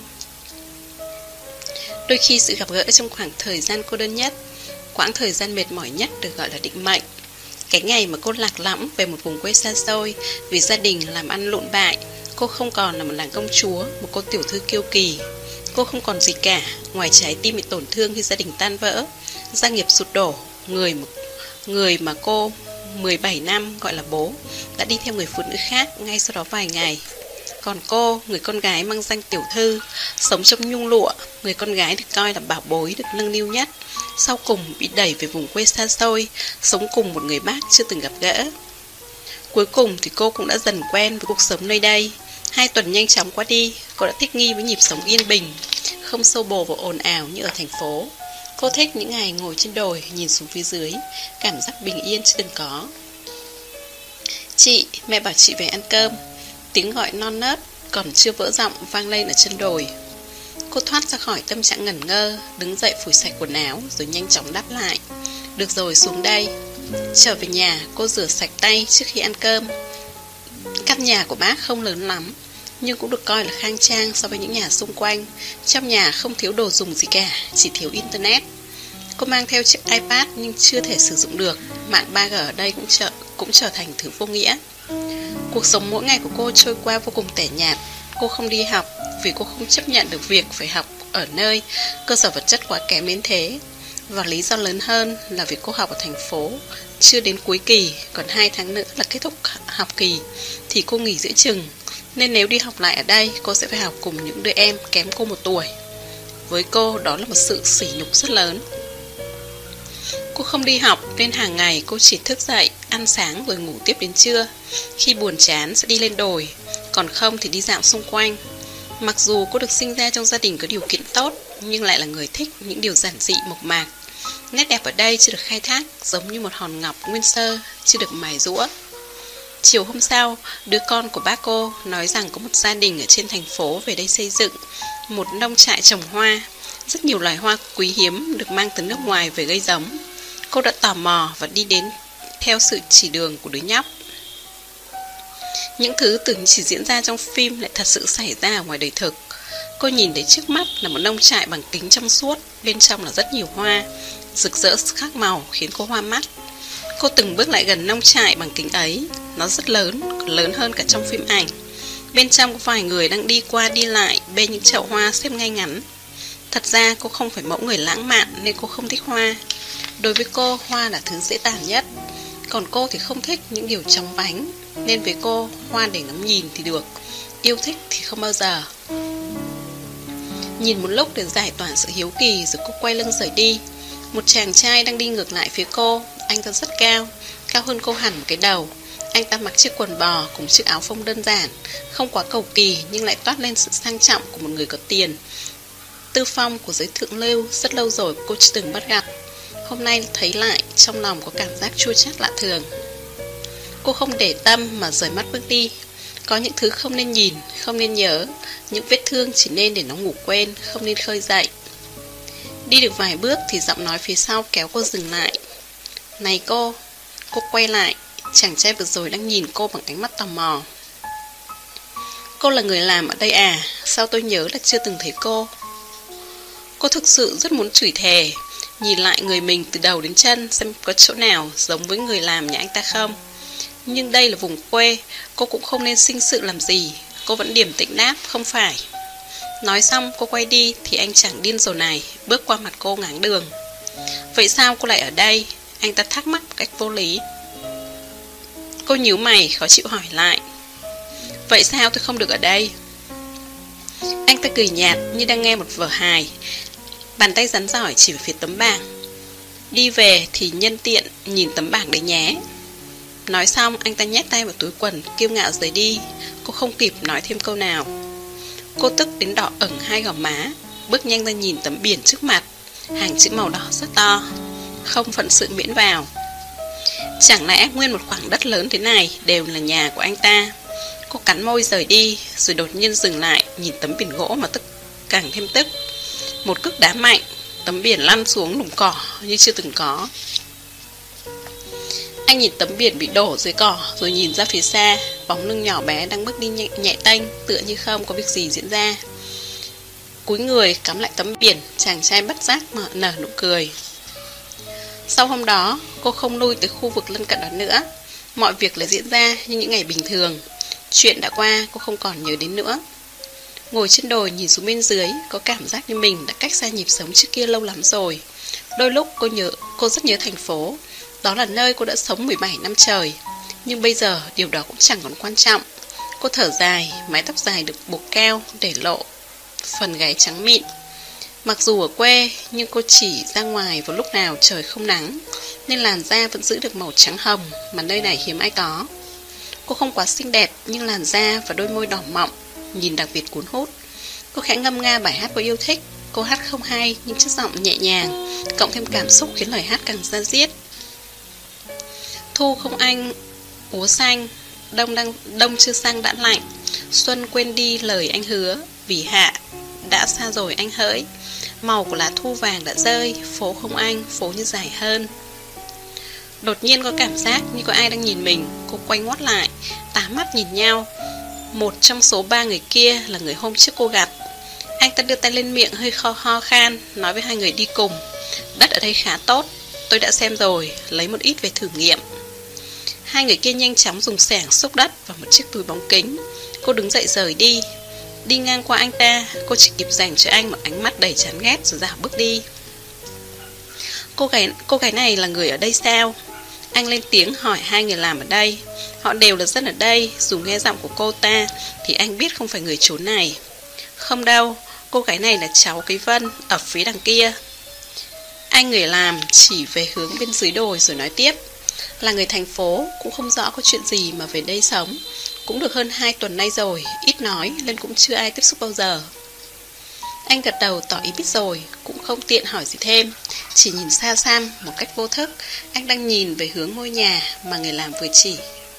Đôi khi sự gặp gỡ trong khoảng thời gian cô đơn nhất, quãng thời gian mệt mỏi nhất được gọi là định mệnh. Cái ngày mà cô lạc lõng về một vùng quê xa xôi vì gia đình làm ăn lụn bại. Cô không còn là một nàng công chúa, một cô tiểu thư kiêu kỳ. Cô không còn gì cả ngoài trái tim bị tổn thương khi gia đình tan vỡ, gia nghiệp sụp đổ. Người, người mà cô mười bảy năm gọi là bố đã đi theo người phụ nữ khác ngay sau đó vài ngày. Còn cô, người con gái mang danh tiểu thư, sống trong nhung lụa, người con gái được coi là bảo bối, được nâng niu nhất, sau cùng bị đẩy về vùng quê xa xôi, sống cùng một người bác chưa từng gặp gỡ. Cuối cùng thì cô cũng đã dần quen với cuộc sống nơi đây. Hai tuần nhanh chóng qua đi, cô đã thích nghi với nhịp sống yên bình, không xô bồ và ồn ào như ở thành phố. Cô thích những ngày ngồi trên đồi, nhìn xuống phía dưới, cảm giác bình yên chưa từng có. Chị, mẹ bảo chị về ăn cơm. Tiếng gọi non nớt còn chưa vỡ giọng vang lên ở chân đồi. Cô thoát ra khỏi tâm trạng ngẩn ngơ, đứng dậy phủi sạch quần áo rồi nhanh chóng đáp lại. Được rồi, xuống đây. Trở về nhà, cô rửa sạch tay trước khi ăn cơm. Căn nhà của bác không lớn lắm, nhưng cũng được coi là khang trang so với những nhà xung quanh. Trong nhà không thiếu đồ dùng gì cả, chỉ thiếu internet. Cô mang theo chiếc iPad nhưng chưa thể sử dụng được. Mạng ba G ở đây cũng trở, cũng trở thành thứ vô nghĩa. Cuộc sống mỗi ngày của cô trôi qua vô cùng tẻ nhạt. Cô không đi học vì cô không chấp nhận được việc phải học ở nơi cơ sở vật chất quá kém đến thế. Và lý do lớn hơn là vì cô học ở thành phố, chưa đến cuối kỳ, còn hai tháng nữa là kết thúc học kỳ, thì cô nghỉ giữa chừng. Nên nếu đi học lại ở đây, cô sẽ phải học cùng những đứa em kém cô một tuổi. Với cô, đó là một sự sỉ nhục rất lớn. Cô không đi học nên hàng ngày cô chỉ thức dậy, ăn sáng rồi ngủ tiếp đến trưa. Khi buồn chán sẽ đi lên đồi, còn không thì đi dạo xung quanh. Mặc dù cô được sinh ra trong gia đình có điều kiện tốt, nhưng lại là người thích những điều giản dị mộc mạc. Nét đẹp ở đây chưa được khai thác, giống như một hòn ngọc nguyên sơ chưa được mài giũa. Chiều hôm sau, đứa con của bác cô nói rằng có một gia đình ở trên thành phố về đây xây dựng một nông trại trồng hoa. Rất nhiều loài hoa quý hiếm được mang từ nước ngoài về gây giống. Cô đã tò mò và đi đến theo sự chỉ đường của đứa nhóc. Những thứ từng chỉ diễn ra trong phim lại thật sự xảy ra ở ngoài đời thực. Cô nhìn thấy trước mắt là một nông trại bằng kính trong suốt, bên trong là rất nhiều hoa, rực rỡ khác màu khiến cô hoa mắt. Cô từng bước lại gần nông trại bằng kính ấy. Nó rất lớn, còn lớn hơn cả trong phim ảnh. Bên trong có vài người đang đi qua đi lại bên những chậu hoa xếp ngay ngắn. Thật ra cô không phải mẫu người lãng mạn nên cô không thích hoa. Đối với cô, hoa là thứ dễ tàn nhất. Còn cô thì không thích những điều chóng vánh, nên với cô, hoa để ngắm nhìn thì được, yêu thích thì không bao giờ. Nhìn một lúc để giải tỏa sự hiếu kỳ rồi cô quay lưng rời đi. Một chàng trai đang đi ngược lại phía cô. Anh ta rất cao, cao hơn cô hẳn một cái đầu. Anh ta mặc chiếc quần bò cùng chiếc áo phông đơn giản, không quá cầu kỳ nhưng lại toát lên sự sang trọng của một người có tiền. Tư phong của giới thượng lưu rất lâu rồi cô chưa từng bắt gặp. Hôm nay thấy lại, trong lòng có cảm giác chua chát lạ thường. Cô không để tâm mà rời mắt bước đi. Có những thứ không nên nhìn, không nên nhớ. Những vết thương chỉ nên để nó ngủ quên, không nên khơi dậy. Đi được vài bước thì giọng nói phía sau kéo cô dừng lại. Này cô. Cô quay lại. Chàng trai vừa rồi đang nhìn cô bằng ánh mắt tò mò. Cô là người làm ở đây à? Sao tôi nhớ là chưa từng thấy cô? Cô thực sự rất muốn chửi thề, nhìn lại người mình từ đầu đến chân xem có chỗ nào giống với người làm nhà anh ta không. Nhưng đây là vùng quê, cô cũng không nên sinh sự làm gì. Cô vẫn điềm tĩnh đáp, không phải. Nói xong cô quay đi thì anh chàng điên rồ này bước qua mặt cô ngáng đường. Vậy sao cô lại ở đây? Anh ta thắc mắc một cách vô lý. Cô nhíu mày khó chịu hỏi lại. Vậy sao tôi không được ở đây? Anh ta cười nhạt như đang nghe một vở hài. Bàn tay rắn giỏi chỉ về phía tấm bảng. Đi về thì nhân tiện nhìn tấm bảng đấy nhé. Nói xong anh ta nhét tay vào túi quần, kiêu ngạo rời đi. Cô không kịp nói thêm câu nào. Cô tức đến đỏ ửng hai gò má, bước nhanh ra nhìn tấm biển trước mặt. Hàng chữ màu đỏ rất to. Không phận sự miễn vào. Chẳng lẽ nguyên một khoảng đất lớn thế này đều là nhà của anh ta? Cô cắn môi rời đi, rồi đột nhiên dừng lại, nhìn tấm biển gỗ mà tức càng thêm tức. Một cước đá mạnh, tấm biển lăn xuống đùng cỏ như chưa từng có. Anh nhìn tấm biển bị đổ dưới cỏ, rồi nhìn ra phía xa, bóng lưng nhỏ bé đang bước đi nhẹ, nhẹ tênh, tựa như không có việc gì diễn ra. Cúi người cắm lại tấm biển, chàng trai bất giác mở nở nụ cười. Sau hôm đó, cô không lui tới khu vực lân cận đó nữa. Mọi việc lại diễn ra như những ngày bình thường. Chuyện đã qua cô không còn nhớ đến nữa. Ngồi trên đồi nhìn xuống bên dưới, có cảm giác như mình đã cách xa nhịp sống trước kia lâu lắm rồi. Đôi lúc cô nhớ, cô rất nhớ thành phố. Đó là nơi cô đã sống mười bảy năm trời. Nhưng bây giờ điều đó cũng chẳng còn quan trọng. Cô thở dài, mái tóc dài được buộc cao để lộ phần gáy trắng mịn. Mặc dù ở quê, nhưng cô chỉ ra ngoài vào lúc nào trời không nắng, nên làn da vẫn giữ được màu trắng hồng mà nơi này hiếm ai có. Cô không quá xinh đẹp, nhưng làn da và đôi môi đỏ mọng nhìn đặc biệt cuốn hút. Cô khẽ ngâm nga bài hát cô yêu thích. Cô hát không hay nhưng chất giọng nhẹ nhàng, cộng thêm cảm xúc khiến lời hát càng da diết. Thu không anh, úa xanh, đông đang đông chưa sang đã lạnh. Xuân quên đi lời anh hứa, vì hạ đã xa rồi anh hỡi. Màu của lá thu vàng đã rơi, phố không anh, phố như dài hơn. Đột nhiên có cảm giác như có ai đang nhìn mình. Cô quay ngoắt lại, tám mắt nhìn nhau. Một trong số ba người kia là người hôm trước cô gặp. Anh ta đưa tay lên miệng hơi kho ho khan, nói với hai người đi cùng. Đất ở đây khá tốt, tôi đã xem rồi, lấy một ít về thử nghiệm. Hai người kia nhanh chóng dùng xẻng xúc đất và một chiếc túi bóng kính. Cô đứng dậy rời đi. Đi ngang qua anh ta, cô chỉ kịp dành cho anh một ánh mắt đầy chán ghét rồi dạo bước đi. Cô gái, cô gái này là người ở đây sao? Anh lên tiếng hỏi hai người làm ở đây. Họ đều là dân ở đây, dù nghe giọng của cô ta thì anh biết không phải người chốn này. Không đâu, cô gái này là cháu cái Vân ở phía đằng kia. Anh người làm chỉ về hướng bên dưới đồi rồi nói tiếp. Là người thành phố, cũng không rõ có chuyện gì mà về đây sống. Cũng được hơn hai tuần nay rồi, ít nói nên cũng chưa ai tiếp xúc bao giờ. Anh gật đầu tỏ ý biết rồi, cũng không tiện hỏi gì thêm. Chỉ nhìn xa xăm một cách vô thức. Anh đang nhìn về hướng ngôi nhà mà người làm vừa chỉ.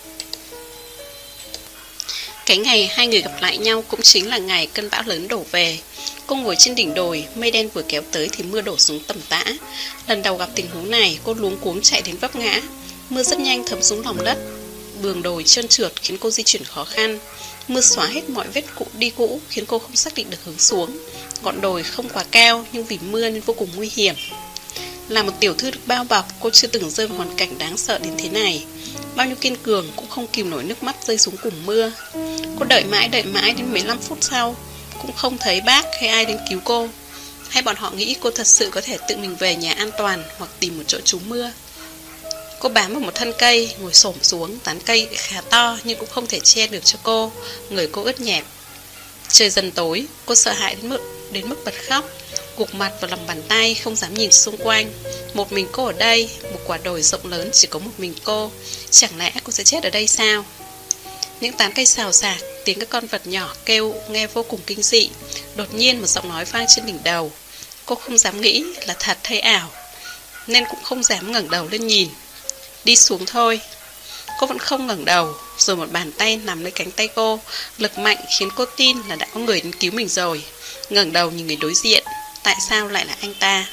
Cái ngày hai người gặp lại nhau cũng chính là ngày cơn bão lớn đổ về. Cô ngồi trên đỉnh đồi, mây đen vừa kéo tới thì mưa đổ xuống tầm tã. Lần đầu gặp tình huống này, cô luống cuống chạy đến vấp ngã. Mưa rất nhanh thấm xuống lòng đất. Đường đồi trơn trượt khiến cô di chuyển khó khăn. Mưa xóa hết mọi vết cũ đi cũ khiến cô không xác định được hướng xuống. Ngọn đồi không quá cao nhưng vì mưa nên vô cùng nguy hiểm. Là một tiểu thư được bao bọc, cô chưa từng rơi vào hoàn cảnh đáng sợ đến thế này. Bao nhiêu kiên cường cũng không kìm nổi nước mắt rơi xuống cùng mưa. Cô đợi mãi đợi mãi đến mười lăm phút sau, cũng không thấy bác hay ai đến cứu cô. Hay bọn họ nghĩ cô thật sự có thể tự mình về nhà an toàn hoặc tìm một chỗ trú mưa. Cô bám vào một thân cây, ngồi xổm xuống. Tán cây khá to nhưng cũng không thể che được cho cô. Người cô ướt nhẹp. Trời dần tối, cô sợ hãi đến mức đến mức bật khóc, gục mặt vào lòng bàn tay, không dám nhìn xung quanh. Một mình cô ở đây, một quả đồi rộng lớn chỉ có một mình cô. Chẳng lẽ cô sẽ chết ở đây sao? Những tán cây xào xạc, tiếng các con vật nhỏ kêu nghe vô cùng kinh dị. Đột nhiên một giọng nói vang trên đỉnh đầu. Cô không dám nghĩ là thật hay ảo, nên cũng không dám ngẩng đầu lên nhìn. Đi xuống thôi. Cô vẫn không ngẩng đầu. Rồi một bàn tay nắm lấy cánh tay cô, lực mạnh khiến cô tin là đã có người đến cứu mình rồi. Ngẩng đầu nhìn người đối diện. Tại sao lại là anh ta?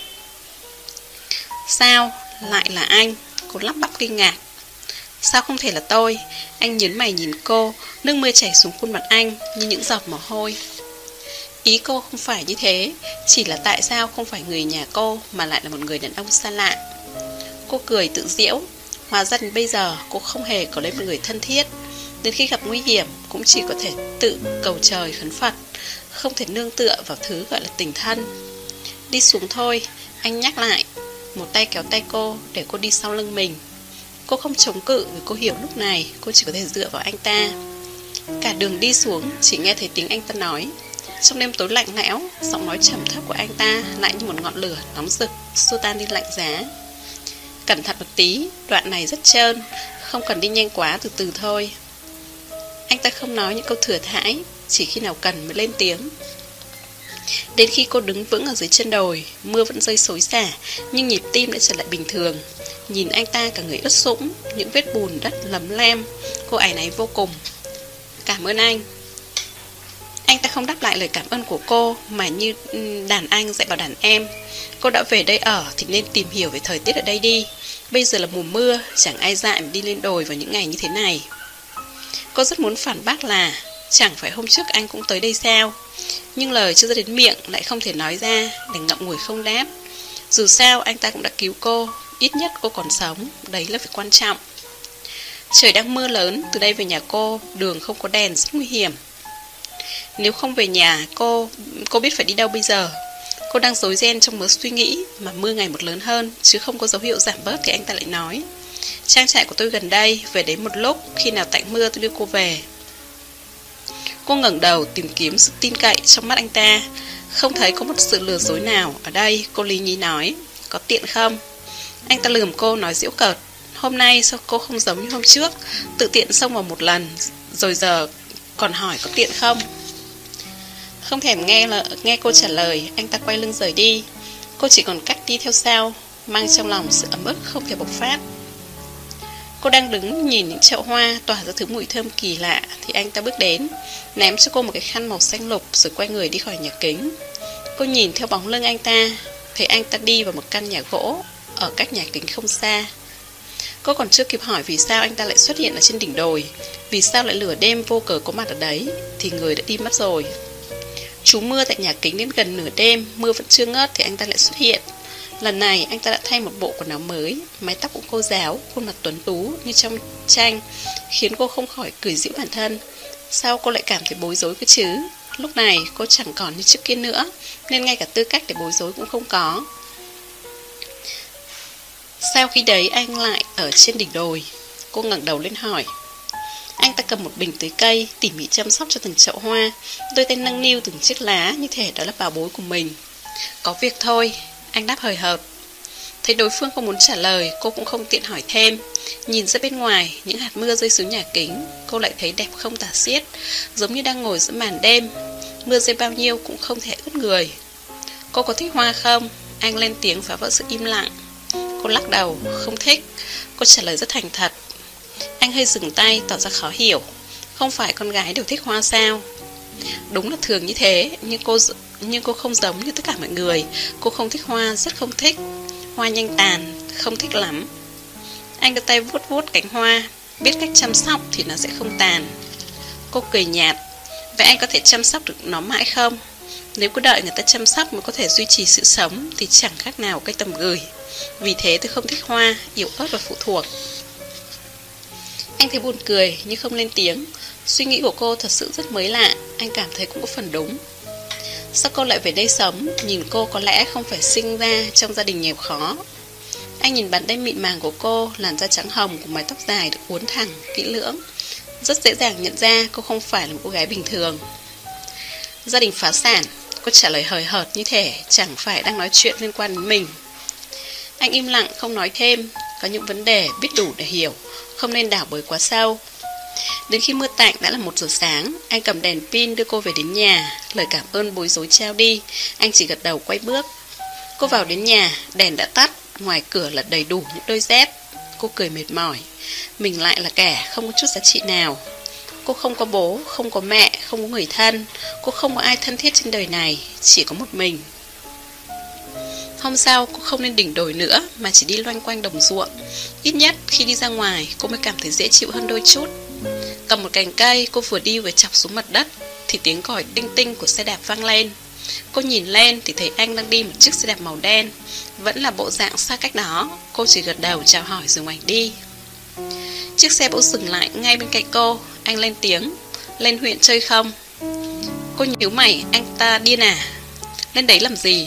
Sao lại là anh? Cô lắp bắp kinh ngạc. Sao không thể là tôi? Anh nhớn mày nhìn cô, nước mưa chảy xuống khuôn mặt anh như những giọt mồ hôi. Ý cô không phải như thế, chỉ là tại sao không phải người nhà cô mà lại là một người đàn ông xa lạ. Cô cười tự giễu. Hóa ra đến bây giờ cô không hề có lấy một người thân thiết. Đến khi gặp nguy hiểm cũng chỉ có thể tự cầu trời khấn Phật, không thể nương tựa vào thứ gọi là tình thân. Đi xuống thôi, anh nhắc lại. Một tay kéo tay cô để cô đi sau lưng mình. Cô không chống cự vì cô hiểu lúc này cô chỉ có thể dựa vào anh ta. Cả đường đi xuống chỉ nghe thấy tiếng anh ta nói. Trong đêm tối lạnh lẽo, giọng nói trầm thấp của anh ta lại như một ngọn lửa nóng rực xua tan đi lạnh giá. Cẩn thận một tí, đoạn này rất trơn, không cần đi nhanh quá, từ từ thôi. Anh ta không nói những câu thừa thãi, chỉ khi nào cần mới lên tiếng. Đến khi cô đứng vững ở dưới chân đồi, mưa vẫn rơi xối xả, nhưng nhịp tim đã trở lại bình thường. Nhìn anh ta cả người ướt sũng, những vết bùn đất lấm lem, cô áy náy vô cùng. Cảm ơn anh. Anh ta không đáp lại lời cảm ơn của cô, mà như đàn anh dạy bảo đàn em. Cô đã về đây ở thì nên tìm hiểu về thời tiết ở đây đi. Bây giờ là mùa mưa, chẳng ai dại mà đi lên đồi vào những ngày như thế này. Cô rất muốn phản bác là chẳng phải hôm trước anh cũng tới đây sao? Nhưng lời chưa ra đến miệng lại không thể nói ra, để ngậm ngùi không đáp. Dù sao anh ta cũng đã cứu cô, ít nhất cô còn sống, đấy là việc quan trọng. Trời đang mưa lớn, từ đây về nhà cô, đường không có đèn rất nguy hiểm. Nếu không về nhà cô, cô biết phải đi đâu bây giờ? Cô đang rối ren trong mớ suy nghĩ, mà mưa ngày một lớn hơn, chứ không có dấu hiệu giảm bớt thì anh ta lại nói. Trang trại của tôi gần đây, về đấy một lúc, khi nào tạnh mưa tôi đưa cô về. Cô ngẩng đầu tìm kiếm sự tin cậy trong mắt anh ta. Không thấy có một sự lừa dối nào ở đây. Cô lý nhí nói, có tiện không? Anh ta lườm cô nói giễu cợt. Hôm nay sao cô không giống như hôm trước, tự tiện xông vào một lần, rồi giờ còn hỏi có tiện không? Không thèm nghe là nghe cô trả lời, anh ta quay lưng rời đi. Cô chỉ còn cách đi theo sau, mang trong lòng sự ấm ức không thể bộc phát. Cô đang đứng nhìn những chậu hoa tỏa ra thứ mùi thơm kỳ lạ, thì anh ta bước đến, ném cho cô một cái khăn màu xanh lục, rồi quay người đi khỏi nhà kính. Cô nhìn theo bóng lưng anh ta, thấy anh ta đi vào một căn nhà gỗ ở cách nhà kính không xa. Cô còn chưa kịp hỏi vì sao anh ta lại xuất hiện ở trên đỉnh đồi, vì sao lại lửa đêm vô cớ có mặt ở đấy, thì người đã đi mất rồi. Trú mưa tại nhà kính đến gần nửa đêm, mưa vẫn chưa ngớt thì anh ta lại xuất hiện. Lần này anh ta đã thay một bộ quần áo mới, mái tóc cũng khô ráo, khuôn mặt tuấn tú như trong tranh, khiến cô không khỏi cười giễu bản thân. Sao cô lại cảm thấy bối rối cơ chứ? Lúc này cô chẳng còn như trước kia nữa, nên ngay cả tư cách để bối rối cũng không có. Sao khi đấy anh lại ở trên đỉnh đồi? Cô ngẩng đầu lên hỏi. Anh ta cầm một bình tưới cây, tỉ mỉ chăm sóc cho từng chậu hoa, đôi tay nâng niu từng chiếc lá như thể đó là bảo bối của mình. Có việc thôi, anh đáp hời hợt. Thấy đối phương không muốn trả lời, cô cũng không tiện hỏi thêm. Nhìn ra bên ngoài, những hạt mưa rơi xuống nhà kính, cô lại thấy đẹp không tả xiết, giống như đang ngồi giữa màn đêm. Mưa rơi bao nhiêu cũng không thể ướt người. Cô có thích hoa không? Anh lên tiếng phá vỡ sự im lặng. Cô lắc đầu, không thích. Cô trả lời rất thành thật. Anh hơi dừng tay, tỏ ra khó hiểu. Không phải con gái đều thích hoa sao? Đúng là thường như thế, nhưng cô nhưng cô không giống như tất cả mọi người. Cô không thích hoa, rất không thích. Hoa nhanh tàn, không thích lắm. Anh đưa tay vuốt vuốt cánh hoa. Biết cách chăm sóc thì nó sẽ không tàn. Cô cười nhạt. Vậy anh có thể chăm sóc được nó mãi không? Nếu cứ đợi người ta chăm sóc mới có thể duy trì sự sống thì chẳng khác nào cây tầm gửi. Vì thế tôi không thích hoa, yếu ớt và phụ thuộc. Anh thấy buồn cười nhưng không lên tiếng. Suy nghĩ của cô thật sự rất mới lạ. Anh cảm thấy cũng có phần đúng. Sao cô lại về đây sống? Nhìn cô có lẽ không phải sinh ra trong gia đình nghèo khó. Anh nhìn bàn tay mịn màng của cô, làn da trắng hồng của mái tóc dài được uốn thẳng, kỹ lưỡng. Rất dễ dàng nhận ra cô không phải là một cô gái bình thường. Gia đình phá sản, Cô trả lời hời hợt như thể chẳng phải đang nói chuyện liên quan đến mình. Anh im lặng không nói thêm. Có những vấn đề biết đủ để hiểu, không nên đảo bới quá sâu. Đến khi mưa tạnh đã là một giờ sáng, anh cầm đèn pin đưa cô về đến nhà. Lời cảm ơn bối rối trao đi, anh chỉ gật đầu quay bước. Cô vào đến nhà, đèn đã tắt, ngoài cửa là đầy đủ những đôi dép. Cô cười mệt mỏi. Mình lại là kẻ không có chút giá trị nào. Cô không có bố, không có mẹ, không có người thân. Cô không có ai thân thiết trên đời này, chỉ có một mình. Hôm sau cô không lên đỉnh đồi nữa, mà chỉ đi loanh quanh đồng ruộng. Ít nhất khi đi ra ngoài, cô mới cảm thấy dễ chịu hơn đôi chút. Cầm một cành cây, cô vừa đi vừa chọc xuống mặt đất, thì tiếng còi tinh tinh của xe đạp vang lên. Cô nhìn lên thì thấy anh đang đi một chiếc xe đạp màu đen. Vẫn là bộ dạng xa cách đó. Cô chỉ gật đầu chào hỏi rồi ngoảnh đi. Chiếc xe bỗng dừng lại ngay bên cạnh cô. Anh lên tiếng: lên huyện chơi không? Cô nhíu mày: anh ta điên à? Lên đấy làm gì?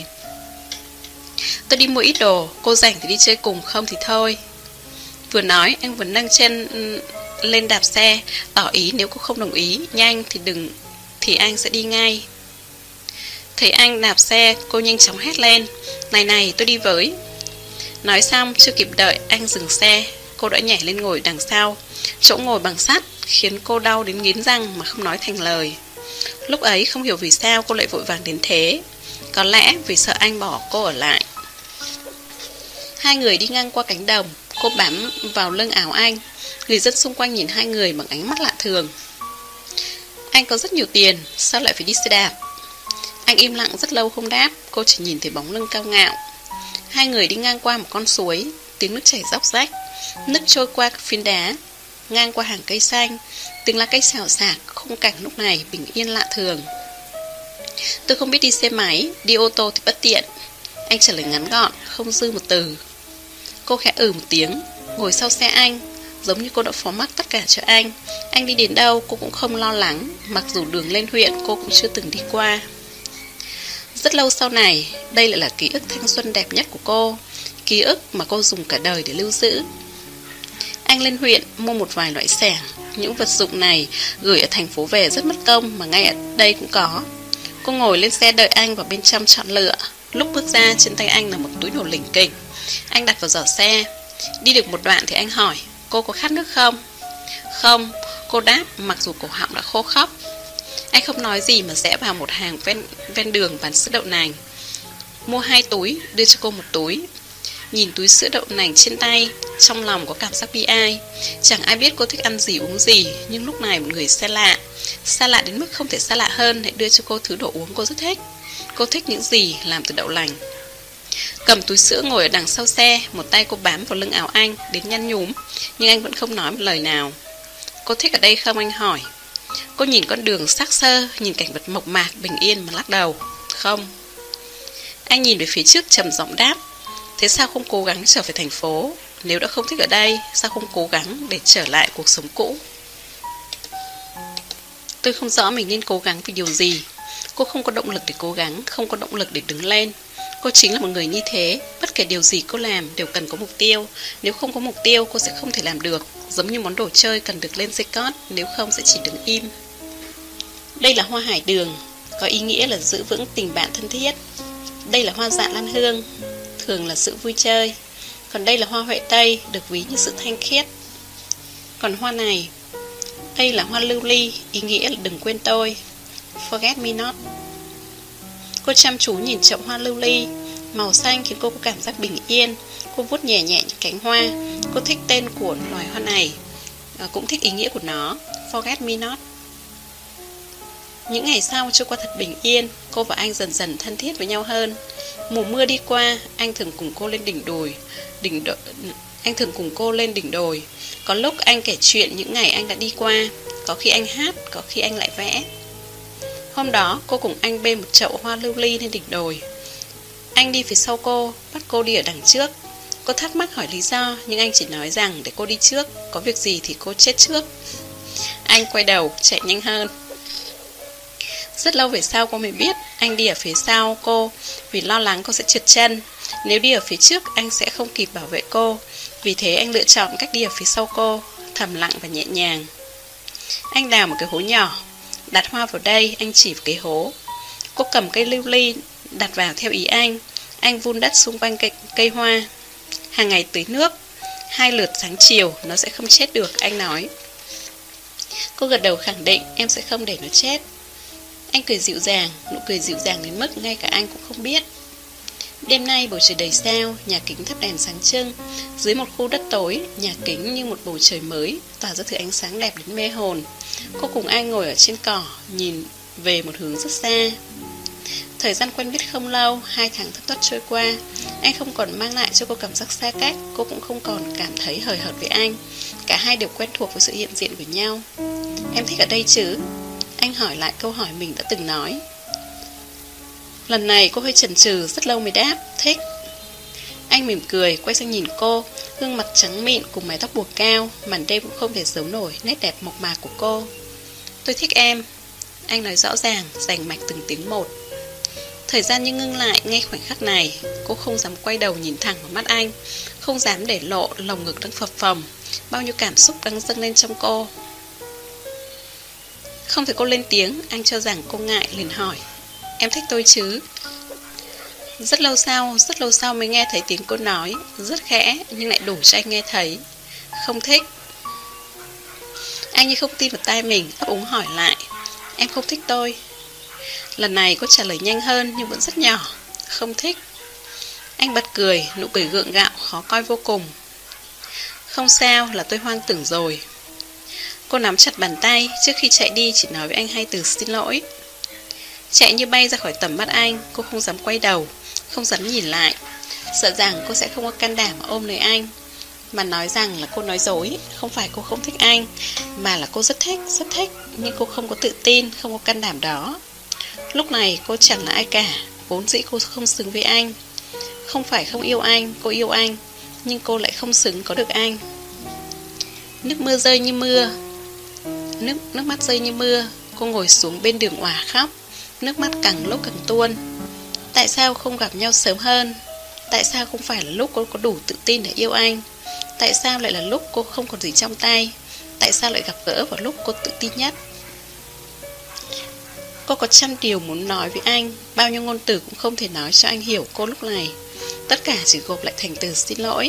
Tôi đi mua ít đồ, cô rảnh thì đi chơi cùng, không thì thôi. Vừa nói anh vừa nâng chân lên đạp xe, tỏ ý nếu cô không đồng ý nhanh thì đừng thì anh sẽ đi ngay. Thấy anh đạp xe, cô nhanh chóng hét lên: này này, tôi đi với. Nói xong chưa kịp đợi anh dừng xe, cô đã nhảy lên ngồi đằng sau. Chỗ ngồi bằng sắt khiến cô đau đến nghiến răng mà không nói thành lời. Lúc ấy không hiểu vì sao cô lại vội vàng đến thế. Có lẽ vì sợ anh bỏ cô ở lại. Hai người đi ngang qua cánh đồng. Cô bám vào lưng áo anh. Người dân xung quanh nhìn hai người bằng ánh mắt lạ thường. Anh có rất nhiều tiền, sao lại phải đi xe đạp? Anh im lặng rất lâu không đáp. Cô chỉ nhìn thấy bóng lưng cao ngạo. Hai người đi ngang qua một con suối. Tiếng nước chảy róc rách. Nước trôi qua các phiến đá, ngang qua hàng cây xanh. Tiếng lá cây xào xạc. Khung cảnh lúc này bình yên lạ thường. Tôi không biết đi xe máy, đi ô tô thì bất tiện. Anh trả lời ngắn gọn, không dư một từ. Cô khẽ ừ một tiếng, ngồi sau xe anh, giống như cô đã phó mặc tất cả cho anh. Anh đi đến đâu cô cũng không lo lắng, mặc dù đường lên huyện cô cũng chưa từng đi qua. Rất lâu sau này, đây lại là ký ức thanh xuân đẹp nhất của cô. Ký ức mà cô dùng cả đời để lưu giữ. Anh lên huyện mua một vài loại xẻng. Những vật dụng này gửi ở thành phố về rất mất công, mà ngay ở đây cũng có. Cô ngồi lên xe đợi anh vào bên trong chọn lựa. Lúc bước ra, trên tay anh là một túi đồ lỉnh kỉnh. Anh đặt vào giỏ xe. Đi được một đoạn thì anh hỏi: cô có khát nước không? Không, cô đáp, mặc dù cổ họng đã khô khóc. Anh không nói gì mà rẽ vào một hàng ven, ven đường bán sữa đậu nành. Mua hai túi, đưa cho cô một túi. Nhìn túi sữa đậu nành trên tay, trong lòng có cảm giác bi ai. Chẳng ai biết cô thích ăn gì uống gì. Nhưng lúc này một người xa lạ, xa lạ đến mức không thể xa lạ hơn, lại đưa cho cô thứ đồ uống cô rất thích. Cô thích những gì làm từ đậu lành. Cầm túi sữa ngồi ở đằng sau xe, một tay cô bám vào lưng áo anh đến nhăn nhúm, nhưng anh vẫn không nói một lời nào. Cô thích ở đây không? Anh hỏi. Cô nhìn con đường xác xơ, nhìn cảnh vật mộc mạc bình yên mà lắc đầu. Không. Anh nhìn về phía trước trầm giọng đáp: thế sao không cố gắng trở về thành phố? Nếu đã không thích ở đây, sao không cố gắng để trở lại cuộc sống cũ? Tôi không rõ mình nên cố gắng vì điều gì. Cô không có động lực để cố gắng, không có động lực để đứng lên. Cô chính là một người như thế. Bất kể điều gì cô làm đều cần có mục tiêu. Nếu không có mục tiêu cô sẽ không thể làm được. Giống như món đồ chơi cần được lên dây cót, nếu không sẽ chỉ đứng im. Đây là hoa hải đường, có ý nghĩa là giữ vững tình bạn thân thiết. Đây là hoa dạ lan hương, thường là sự vui chơi. Còn đây là hoa huệ tây, được ví như sự thanh khiết. Còn hoa này, đây là hoa lưu ly, ý nghĩa là đừng quên tôi, forget me not. Cô chăm chú nhìn chậu hoa lưu ly. Màu xanh khiến cô có cảm giác bình yên. Cô vuốt nhẹ nhẹ những cánh hoa. Cô thích tên của loài hoa này, cũng thích ý nghĩa của nó, forget me not. Những ngày sau trôi qua thật bình yên. Cô và anh dần dần thân thiết với nhau hơn. Mùa mưa đi qua, anh thường cùng cô lên đỉnh đồi đỉnh đo... Anh thường cùng cô lên đỉnh đồi. Có lúc anh kể chuyện những ngày anh đã đi qua. Có khi anh hát, có khi anh lại vẽ. Hôm đó cô cùng anh bê một chậu hoa lưu ly lên đỉnh đồi. Anh đi phía sau cô, bắt cô đi ở đằng trước. Cô thắc mắc hỏi lý do, nhưng anh chỉ nói rằng để cô đi trước, có việc gì thì cô chết trước. Anh quay đầu chạy nhanh hơn. Rất lâu về sau cô mới biết anh đi ở phía sau cô vì lo lắng cô sẽ trượt chân. Nếu đi ở phía trước anh sẽ không kịp bảo vệ cô. Vì thế anh lựa chọn cách đi ở phía sau cô, thầm lặng và nhẹ nhàng. Anh đào một cái hố nhỏ, đặt hoa vào đây. Anh chỉ vào cái hố. Cô cầm cây lưu ly đặt vào theo ý anh. Anh vun đất xung quanh cây, cây hoa. Hàng ngày tưới nước, hai lượt sáng chiều, nó sẽ không chết được, anh nói. Cô gật đầu khẳng định em sẽ không để nó chết. Anh cười dịu dàng, nụ cười dịu dàng đến mức ngay cả anh cũng không biết. Đêm nay bầu trời đầy sao, nhà kính thắp đèn sáng trưng. Dưới một khu đất tối, nhà kính như một bầu trời mới, tỏa ra thứ ánh sáng đẹp đến mê hồn. Cô cùng anh ngồi ở trên cỏ, nhìn về một hướng rất xa. Thời gian quen biết không lâu, hai tháng thất thoát trôi qua. Anh không còn mang lại cho cô cảm giác xa cách, cô cũng không còn cảm thấy hời hợt với anh. Cả hai đều quen thuộc với sự hiện diện của nhau. Em thích ở đây chứ? Anh hỏi lại câu hỏi mình đã từng nói. Lần này cô hơi chần chừ, rất lâu mới đáp, thích. Anh mỉm cười, quay sang nhìn cô. Gương mặt trắng mịn cùng mái tóc buộc cao, màn đêm cũng không thể giấu nổi nét đẹp mộc mạc của cô. Tôi thích em. Anh nói rõ ràng, rành mạch từng tiếng một. Thời gian như ngưng lại ngay khoảnh khắc này. Cô không dám quay đầu nhìn thẳng vào mắt anh, không dám để lộ lồng ngực đang phập phồng. Bao nhiêu cảm xúc đang dâng lên trong cô. Không thấy cô lên tiếng, anh cho rằng cô ngại liền hỏi, em thích tôi chứ? Rất lâu sau, rất lâu sau mới nghe thấy tiếng cô nói, rất khẽ nhưng lại đủ cho anh nghe thấy. Không thích. Anh như không tin vào tai mình, ấp úng hỏi lại, em không thích tôi? Lần này cô trả lời nhanh hơn nhưng vẫn rất nhỏ, không thích. Anh bật cười, nụ cười gượng gạo, khó coi vô cùng. Không sao, là tôi hoang tưởng rồi. Cô nắm chặt bàn tay, trước khi chạy đi chỉ nói với anh hai từ xin lỗi. Chạy như bay ra khỏi tầm mắt anh, cô không dám quay đầu, không dám nhìn lại, sợ rằng cô sẽ không có can đảm ôm lấy anh, mà nói rằng là cô nói dối. Không phải cô không thích anh, mà là cô rất thích, rất thích, nhưng cô không có tự tin, không có can đảm đó. Lúc này cô chẳng là ai cả, vốn dĩ cô không xứng với anh. Không phải không yêu anh, cô yêu anh, nhưng cô lại không xứng có được anh. Nước mưa rơi như mưa Nước, nước mắt rơi như mưa. Cô ngồi xuống bên đường òa khóc. Nước mắt càng lúc càng tuôn. Tại sao không gặp nhau sớm hơn? Tại sao không phải là lúc cô có đủ tự tin để yêu anh? Tại sao lại là lúc cô không còn gì trong tay? Tại sao lại gặp gỡ vào lúc cô tự tin nhất? Cô có trăm điều muốn nói với anh, bao nhiêu ngôn từ cũng không thể nói cho anh hiểu cô lúc này. Tất cả chỉ gộp lại thành từ xin lỗi.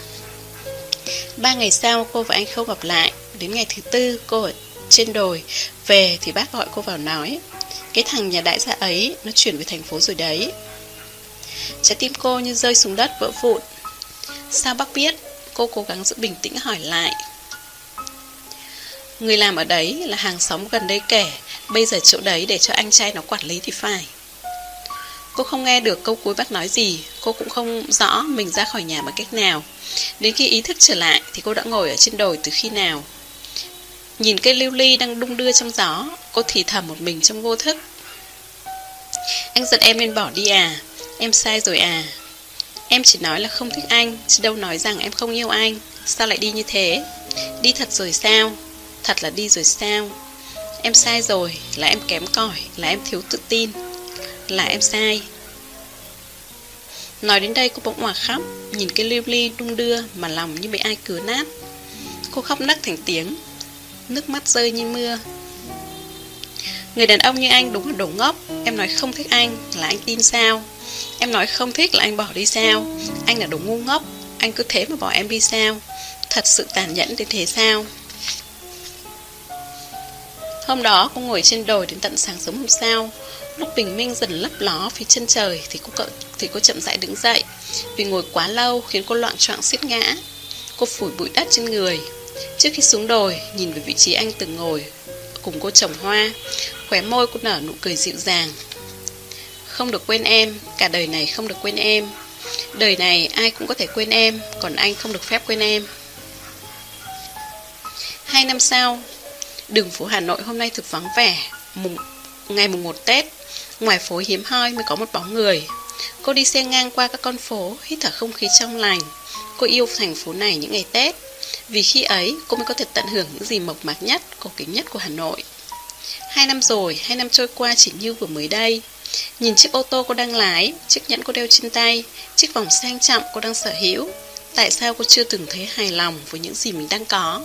Ba ngày sau cô và anh không gặp lại. Đến ngày thứ tư cô ở trên đồi về thì bác gọi cô vào nói, cái thằng nhà đại gia ấy nó chuyển về thành phố rồi đấy. Trái tim cô như rơi xuống đất vỡ vụn. Sao bác biết? Cô cố gắng giữ bình tĩnh hỏi lại. Người làm ở đấy là hàng xóm gần đây kể, bây giờ chỗ đấy để cho anh trai nó quản lý thì phải. Cô không nghe được câu cuối bác nói gì. Cô cũng không rõ mình ra khỏi nhà bằng cách nào. Đến khi ý thức trở lại thì cô đã ngồi ở trên đồi từ khi nào. Nhìn cây lưu ly đang đung đưa trong gió, cô thì thầm một mình trong vô thức. Anh giận em nên bỏ đi à? Em sai rồi à? Em chỉ nói là không thích anh, chứ đâu nói rằng em không yêu anh. Sao lại đi như thế? Đi thật rồi sao? Thật là đi rồi sao? Em sai rồi, là em kém cỏi, là em thiếu tự tin, là em sai. Nói đến đây cô bỗng òa khóc. Nhìn cái lưu ly đung đưa mà lòng như bị ai cứa nát. Cô khóc nấc thành tiếng, nước mắt rơi như mưa. Người đàn ông như anh đúng là đồ ngốc. Em nói không thích anh là anh tin sao? Em nói không thích là anh bỏ đi sao? Anh là đồ ngu ngốc. Anh cứ thế mà bỏ em đi sao? Thật sự tàn nhẫn đến thế sao? Hôm đó cô ngồi trên đồi đến tận sáng sớm hôm sau. Lúc bình minh dần lấp ló phía chân trời thì cô, thì cô chậm rãi đứng dậy. Vì ngồi quá lâu khiến cô loạng choạng suýt ngã. Cô phủi bụi đất trên người. Trước khi xuống đồi, nhìn về vị trí anh từng ngồi cùng cô trồng hoa, khóe môi cô nở nụ cười dịu dàng. Không được quên em, cả đời này không được quên em. Đời này ai cũng có thể quên em, còn anh không được phép quên em. Hai năm sau, đường phố Hà Nội hôm nay thực vắng vẻ. Mùng, ngày mùng một Tết, ngoài phố hiếm hoi mới có một bóng người. Cô đi xe ngang qua các con phố, hít thở không khí trong lành. Cô yêu thành phố này những ngày Tết, vì khi ấy cô mới có thể tận hưởng những gì mộc mạc nhất, cổ kính nhất của Hà Nội. Hai năm rồi, hai năm trôi qua chỉ như vừa mới đây. Nhìn chiếc ô tô cô đang lái, chiếc nhẫn cô đeo trên tay, chiếc vòng sang trọng cô đang sở hữu, tại sao cô chưa từng thấy hài lòng với những gì mình đang có?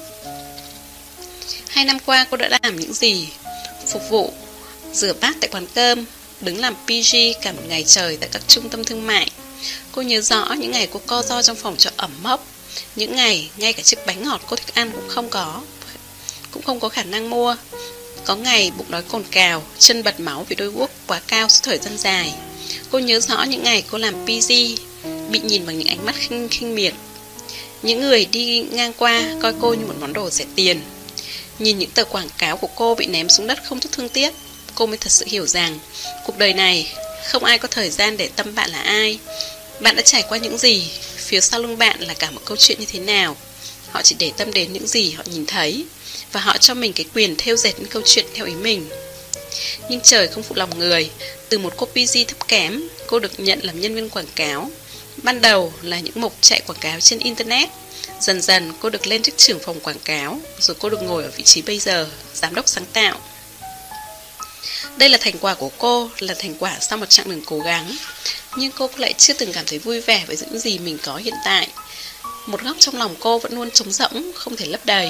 Hai năm qua cô đã làm những gì? Phục vụ, rửa bát tại quán cơm, đứng làm pê giê cả một ngày trời tại các trung tâm thương mại. Cô nhớ rõ những ngày cô co ro trong phòng trọ ẩm mốc, những ngày ngay cả chiếc bánh ngọt cô thích ăn cũng không có, cũng không có khả năng mua. Có ngày bụng đói cồn cào, chân bật máu vì đôi guốc quá cao suốt thời gian dài. Cô nhớ rõ những ngày cô làm pê giê, bị nhìn bằng những ánh mắt khinh khinh miệt. Những người đi ngang qua coi cô như một món đồ rẻ tiền. Nhìn những tờ quảng cáo của cô bị ném xuống đất không chút thương tiếc, cô mới thật sự hiểu rằng cuộc đời này không ai có thời gian để tâm bạn là ai, bạn đã trải qua những gì, phía sau lưng bạn là cả một câu chuyện như thế nào. Họ chỉ để tâm đến những gì họ nhìn thấy, và họ cho mình cái quyền thêu dệt những câu chuyện theo ý mình. Nhưng trời không phụ lòng người, từ một cô pê giê thấp kém, cô được nhận làm nhân viên quảng cáo. Ban đầu là những mục chạy quảng cáo trên Internet. Dần dần cô được lên chức trưởng phòng quảng cáo, rồi cô được ngồi ở vị trí bây giờ, giám đốc sáng tạo. Đây là thành quả của cô, là thành quả sau một chặng đường cố gắng. Nhưng cô lại chưa từng cảm thấy vui vẻ với những gì mình có hiện tại. Một góc trong lòng cô vẫn luôn trống rỗng, không thể lấp đầy.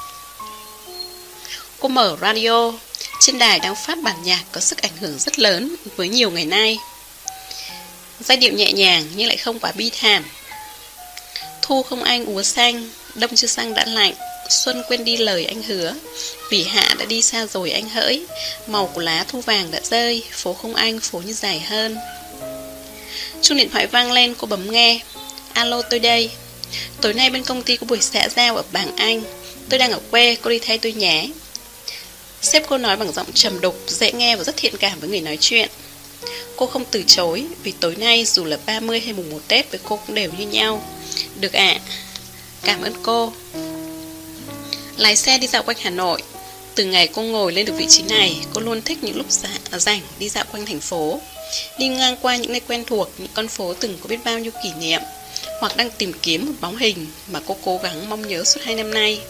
Cô mở radio. Trên đài đang phát bản nhạc có sức ảnh hưởng rất lớn với nhiều ngày nay. Giai điệu nhẹ nhàng nhưng lại không quá bi thảm. Thu không anh úa xanh, đông chưa sang đã lạnh, xuân quên đi lời anh hứa, vì hạ đã đi xa rồi anh hỡi, màu của lá thu vàng đã rơi, phố không anh, phố như dài hơn. Chuông điện thoại vang lên, cô bấm nghe. Alo, tôi đây. Tối nay bên công ty có buổi xã giao ở Bảng Anh. Tôi đang ở quê, cô đi thay tôi nhé. Sếp cô nói bằng giọng trầm đục, dễ nghe và rất thiện cảm với người nói chuyện. Cô không từ chối, vì tối nay dù là ba mươi hay mùng một Tết với cô cũng đều như nhau. Được ạ. Cảm ơn cô. Lái xe đi dạo quanh Hà Nội. Từ ngày cô ngồi lên được vị trí này, cô luôn thích những lúc rảnh đi dạo quanh thành phố, đi ngang qua những nơi quen thuộc, những con phố từng có biết bao nhiêu kỷ niệm, hoặc đang tìm kiếm một bóng hình mà cô cố gắng mong nhớ suốt hai năm nay.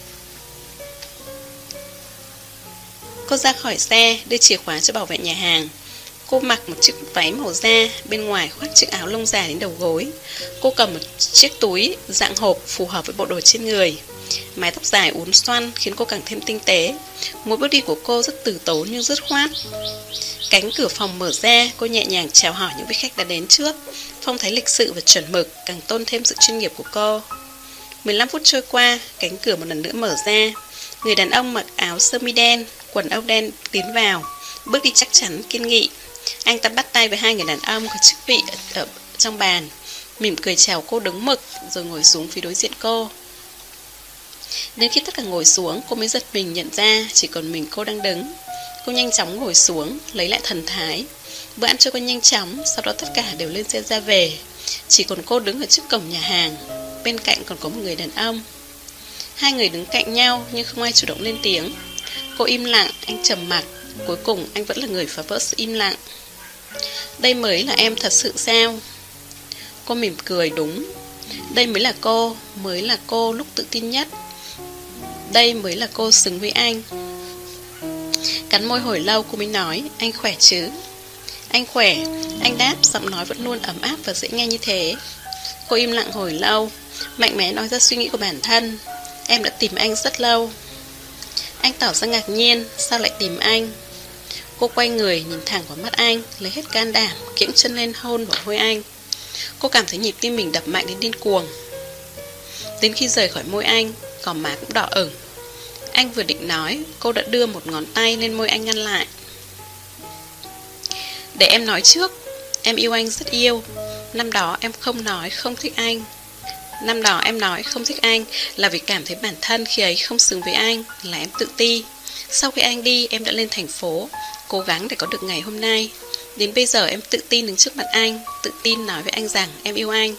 Cô ra khỏi xe, đưa chìa khóa cho bảo vệ nhà hàng. Cô mặc một chiếc váy màu da, bên ngoài khoác chiếc áo lông dài đến đầu gối. Cô cầm một chiếc túi dạng hộp phù hợp với bộ đồ trên người. Mái tóc dài uốn xoăn khiến cô càng thêm tinh tế. Mỗi bước đi của cô rất từ tốn nhưng dứt khoát. Cánh cửa phòng mở ra, cô nhẹ nhàng chào hỏi những vị khách đã đến trước. Phong thái lịch sự và chuẩn mực càng tôn thêm sự chuyên nghiệp của cô. mười lăm phút trôi qua, cánh cửa một lần nữa mở ra. Người đàn ông mặc áo sơ mi đen, quần âu đen tiến vào, bước đi chắc chắn, kiên nghị. Anh ta bắt tay với hai người đàn ông có chức vị ở trong bàn, mỉm cười chào cô đứng mực, rồi ngồi xuống phía đối diện cô. Đến khi tất cả ngồi xuống, cô mới giật mình nhận ra chỉ còn mình cô đang đứng. Cô nhanh chóng ngồi xuống, lấy lại thần thái. Bữa ăn trôi qua nhanh chóng, sau đó tất cả đều lên xe ra về. Chỉ còn cô đứng ở trước cổng nhà hàng. Bên cạnh còn có một người đàn ông. Hai người đứng cạnh nhau nhưng không ai chủ động lên tiếng. Cô im lặng, anh trầm mặc. Cuối cùng anh vẫn là người phá vỡ sự im lặng. Đây mới là em thật sự sao? Cô mỉm cười. Đúng. Đây mới là cô, mới là cô lúc tự tin nhất. Đây mới là cô xứng với anh. Cắn môi hồi lâu cô mới nói, anh khỏe chứ? Anh khỏe. Anh đáp, giọng nói vẫn luôn ấm áp và dễ nghe như thế. Cô im lặng hồi lâu, mạnh mẽ nói ra suy nghĩ của bản thân. Em đã tìm anh rất lâu. Anh tỏ ra ngạc nhiên, sao lại tìm anh? Cô quay người nhìn thẳng vào mắt anh, lấy hết can đảm, kiễng chân lên hôn vào môi anh. Cô cảm thấy nhịp tim mình đập mạnh đến điên cuồng. Đến khi rời khỏi môi anh, gò má cũng đỏ ửng. Anh vừa định nói, cô đã đưa một ngón tay lên môi anh ngăn lại. Để em nói trước, em yêu anh rất yêu. Năm đó em không nói không thích anh. Năm đó em nói không thích anh là vì cảm thấy bản thân khi ấy không xứng với anh, là em tự ti. Sau khi anh đi, em đã lên thành phố, cố gắng để có được ngày hôm nay. Đến bây giờ em tự tin đứng trước mặt anh, tự tin nói với anh rằng em yêu anh.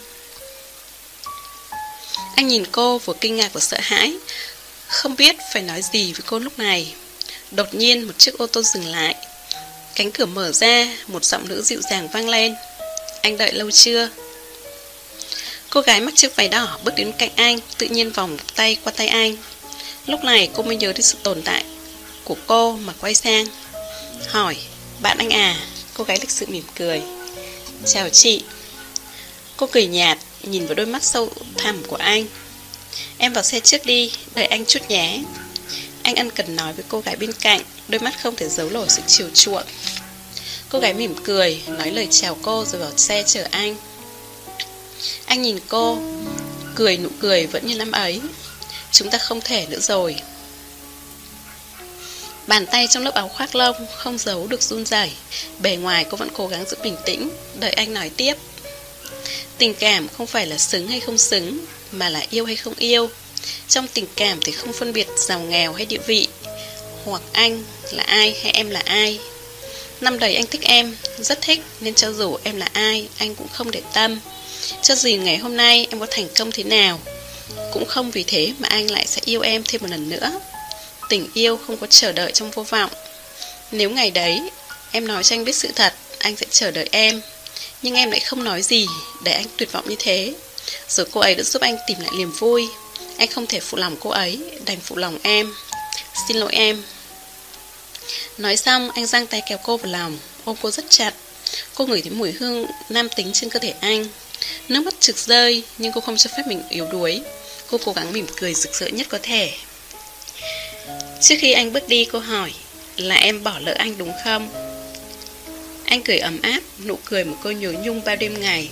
Anh nhìn cô vừa kinh ngạc vừa sợ hãi, không biết phải nói gì với cô lúc này. Đột nhiên một chiếc ô tô dừng lại. Cánh cửa mở ra, một giọng nữ dịu dàng vang lên. Anh đợi lâu chưa? Cô gái mặc chiếc váy đỏ bước đến cạnh anh, tự nhiên vòng tay qua tay anh. Lúc này cô mới nhớ đến sự tồn tại của cô mà quay sang hỏi, bạn anh à? Cô gái lịch sự mỉm cười. Chào chị. Cô cười nhạt, nhìn vào đôi mắt sâu thẳm của anh. Em vào xe trước đi, đợi anh chút nhé. Anh ân cần nói với cô gái bên cạnh, đôi mắt không thể giấu nổi sự chiều chuộng. Cô gái mỉm cười, nói lời chào cô rồi vào xe chở anh. Anh nhìn cô, cười nụ cười vẫn như năm ấy. Chúng ta không thể nữa rồi. Bàn tay trong lớp áo khoác lông không giấu được run rẩy. Bề ngoài cô vẫn cố gắng giữ bình tĩnh, đợi anh nói tiếp. Tình cảm không phải là xứng hay không xứng, mà là yêu hay không yêu. Trong tình cảm thì không phân biệt giàu nghèo hay địa vị, hoặc anh là ai hay em là ai. Năm đấy anh thích em, rất thích, nên cho dù em là ai, anh cũng không để tâm. Cho dù ngày hôm nay em có thành công thế nào, cũng không vì thế mà anh lại sẽ yêu em thêm một lần nữa. Tình yêu không có chờ đợi trong vô vọng. Nếu ngày đấy em nói cho anh biết sự thật, anh sẽ chờ đợi em. Nhưng em lại không nói gì, để anh tuyệt vọng như thế. Rồi cô ấy đã giúp anh tìm lại niềm vui. Anh không thể phụ lòng cô ấy, đành phụ lòng em. Xin lỗi em. Nói xong anh giang tay kéo cô vào lòng, ôm cô rất chặt. Cô ngửi thấy mùi hương nam tính trên cơ thể anh. Nước mắt trực rơi, nhưng cô không cho phép mình yếu đuối. Cô cố gắng mỉm cười rực rỡ nhất có thể. Trước khi anh bước đi, cô hỏi, là em bỏ lỡ anh đúng không? Anh cười ấm áp, nụ cười một cô nhớ nhung bao đêm ngày.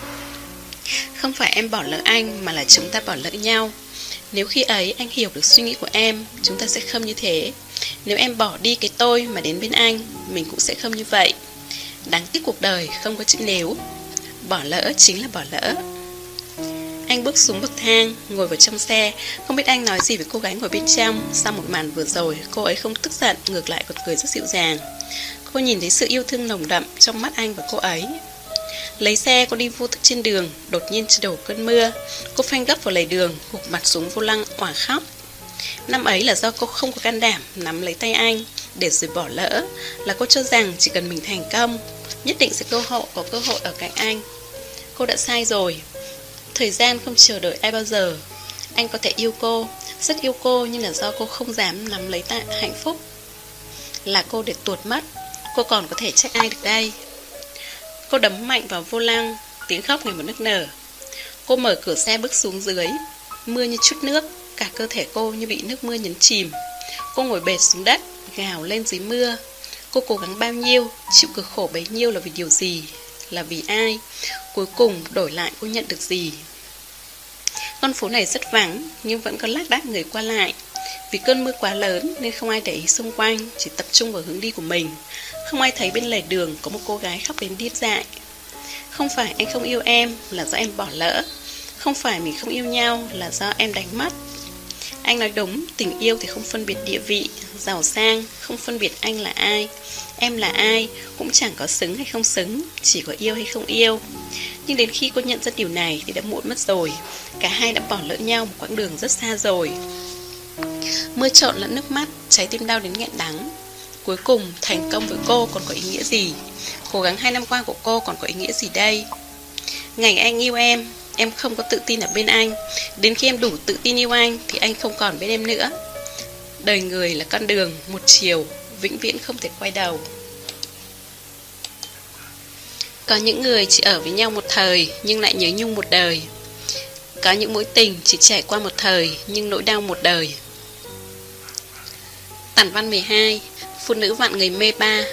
Không phải em bỏ lỡ anh, mà là chúng ta bỏ lỡ nhau. Nếu khi ấy anh hiểu được suy nghĩ của em, chúng ta sẽ không như thế. Nếu em bỏ đi cái tôi mà đến bên anh, mình cũng sẽ không như vậy. Đáng tiếc cuộc đời không có chữ nếu. Bỏ lỡ chính là bỏ lỡ. Anh bước xuống bậc thang, ngồi vào trong xe. Không biết anh nói gì với cô gái ngồi bên trong. Sau một màn vừa rồi, cô ấy không tức giận, ngược lại còn cười rất dịu dàng. Cô nhìn thấy sự yêu thương nồng đậm trong mắt anh và cô ấy. Lấy xe, cô đi vô thức trên đường. Đột nhiên trời đổ cơn mưa. Cô phanh gấp vào lề đường, gục mặt xuống vô lăng òa khóc. Năm ấy là do cô không có can đảm nắm lấy tay anh, để rồi bỏ lỡ. Là cô cho rằng chỉ cần mình thành công, nhất định sẽ cơ hội có cơ hội ở cạnh anh. Cô đã sai rồi. Thời gian không chờ đợi ai bao giờ. Anh có thể yêu cô, rất yêu cô, nhưng là do cô không dám nắm lấy tạ hạnh phúc. Là cô để tuột mất. Cô còn có thể trách ai được đây? Cô đấm mạnh vào vô lăng, tiếng khóc ngày một nức nở. Cô mở cửa xe bước xuống dưới. Mưa như chút nước, cả cơ thể cô như bị nước mưa nhấn chìm. Cô ngồi bệt xuống đất, gào lên dưới mưa. Cô cố gắng bao nhiêu, chịu cực khổ bấy nhiêu là vì điều gì, là vì ai? Cuối cùng đổi lại cô nhận được gì? Con phố này rất vắng, nhưng vẫn có lác đác người qua lại. Vì cơn mưa quá lớn nên không ai để ý xung quanh, chỉ tập trung vào hướng đi của mình. Không ai thấy bên lề đường có một cô gái khóc đến điên dại. Không phải anh không yêu em, là do em bỏ lỡ. Không phải mình không yêu nhau, là do em đánh mất. Anh nói đúng, tình yêu thì không phân biệt địa vị, giàu sang, không phân biệt anh là ai, em là ai, cũng chẳng có xứng hay không xứng, chỉ có yêu hay không yêu. Nhưng đến khi cô nhận ra điều này thì đã muộn mất rồi. Cả hai đã bỏ lỡ nhau một quãng đường rất xa rồi. Mưa trộn lẫn nước mắt, trái tim đau đến nghẹn đắng. Cuối cùng, thành công với cô còn có ý nghĩa gì? Cố gắng hai năm qua của cô còn có ý nghĩa gì đây? Ngày anh yêu em, em không có tự tin ở bên anh. Đến khi em đủ tự tin yêu anh thì anh không còn bên em nữa. Đời người là con đường một chiều, vĩnh viễn không thể quay đầu. Có những người chỉ ở với nhau một thời nhưng lại nhớ nhung một đời. Có những mối tình chỉ trải qua một thời nhưng nỗi đau một đời. Tản văn mười hai. Phụ nữ vạn người mê ba.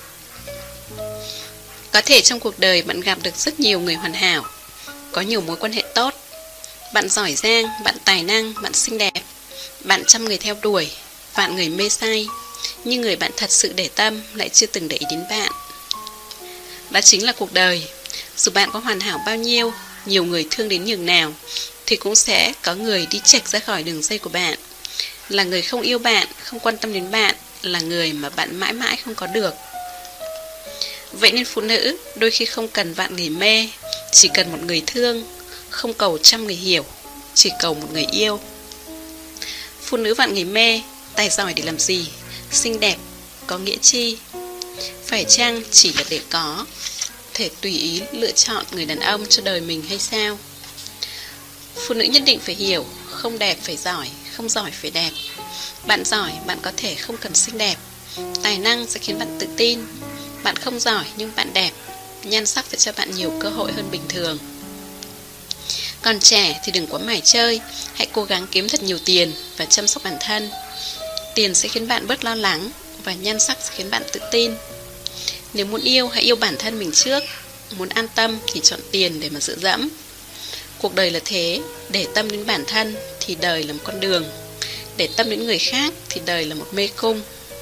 Có thể trong cuộc đời bạn gặp được rất nhiều người hoàn hảo, có nhiều mối quan hệ tốt. Bạn giỏi giang, bạn tài năng, bạn xinh đẹp, bạn trăm người theo đuổi, vạn người mê say. Nhưng người bạn thật sự để tâm lại chưa từng để ý đến bạn. Đó chính là cuộc đời. Dù bạn có hoàn hảo bao nhiêu, nhiều người thương đến nhường nào, thì cũng sẽ có người đi chệch ra khỏi đường dây của bạn. Là người không yêu bạn, không quan tâm đến bạn, là người mà bạn mãi mãi không có được. Vậy nên phụ nữ đôi khi không cần vạn người mê, chỉ cần một người thương. Không cầu trăm người hiểu, chỉ cầu một người yêu. Phụ nữ vạn người mê, tài giỏi để làm gì? Xinh đẹp, có nghĩa chi? Phải chăng chỉ là để có thể tùy ý lựa chọn người đàn ông cho đời mình hay sao? Phụ nữ nhất định phải hiểu, không đẹp phải giỏi, không giỏi phải đẹp. Bạn giỏi, bạn có thể không cần xinh đẹp. Tài năng sẽ khiến bạn tự tin. Bạn không giỏi nhưng bạn đẹp, nhan sắc sẽ cho bạn nhiều cơ hội hơn bình thường. Còn trẻ thì đừng quá mải chơi, hãy cố gắng kiếm thật nhiều tiền và chăm sóc bản thân. Tiền sẽ khiến bạn bớt lo lắng và nhan sắc sẽ khiến bạn tự tin. Nếu muốn yêu, hãy yêu bản thân mình trước. Muốn an tâm thì chọn tiền để mà dựa dẫm. Cuộc đời là thế, để tâm đến bản thân thì đời là một con đường, để tâm đến người khác thì đời là một mê cung.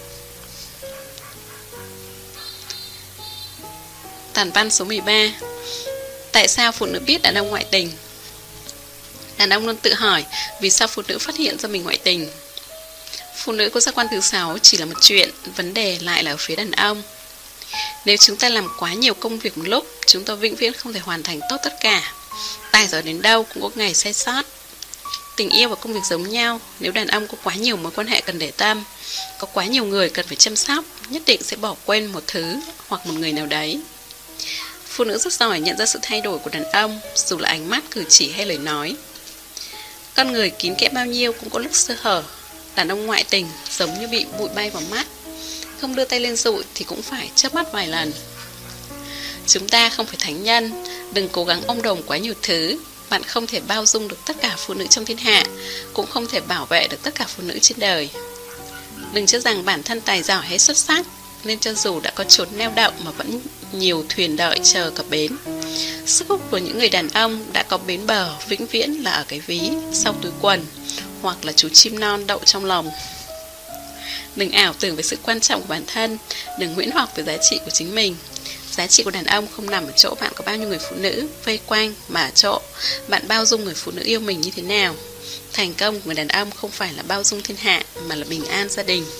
Tản văn số mười ba. Tại sao phụ nữ biết đàn ông ngoại tình? Đàn ông luôn tự hỏi vì sao phụ nữ phát hiện ra mình ngoại tình. Phụ nữ có giác quan thứ sáu chỉ là một chuyện, vấn đề lại là ở phía đàn ông. Nếu chúng ta làm quá nhiều công việc một lúc, chúng ta vĩnh viễn không thể hoàn thành tốt tất cả. Tài giỏi đến đâu cũng có ngày sai sót. Tình yêu và công việc giống nhau. Nếu đàn ông có quá nhiều mối quan hệ cần để tâm, có quá nhiều người cần phải chăm sóc, nhất định sẽ bỏ quên một thứ hoặc một người nào đấy. Phụ nữ rất giỏi nhận ra sự thay đổi của đàn ông, dù là ánh mắt, cử chỉ hay lời nói. Con người kín kẽ bao nhiêu cũng có lúc sơ hở. Đàn ông ngoại tình giống như bị bụi bay vào mắt, không đưa tay lên dụi thì cũng phải chớp mắt vài lần. Chúng ta không phải thánh nhân, đừng cố gắng ôm đồm quá nhiều thứ. Bạn không thể bao dung được tất cả phụ nữ trong thiên hạ, cũng không thể bảo vệ được tất cả phụ nữ trên đời. Đừng cho rằng bản thân tài giỏi hay xuất sắc, nên cho dù đã có chốn neo đậu mà vẫn nhiều thuyền đợi chờ cập bến. Sức hút của những người đàn ông đã có bến bờ vĩnh viễn là ở cái ví, sau túi quần, hoặc là chú chim non đậu trong lòng. Đừng ảo tưởng về sự quan trọng của bản thân, đừng huyễn hoặc về giá trị của chính mình. Giá trị của đàn ông không nằm ở chỗ bạn có bao nhiêu người phụ nữ vây quanh, mà ở chỗ bạn bao dung người phụ nữ yêu mình như thế nào. Thành công của người đàn ông không phải là bao dung thiên hạ, mà là bình an gia đình.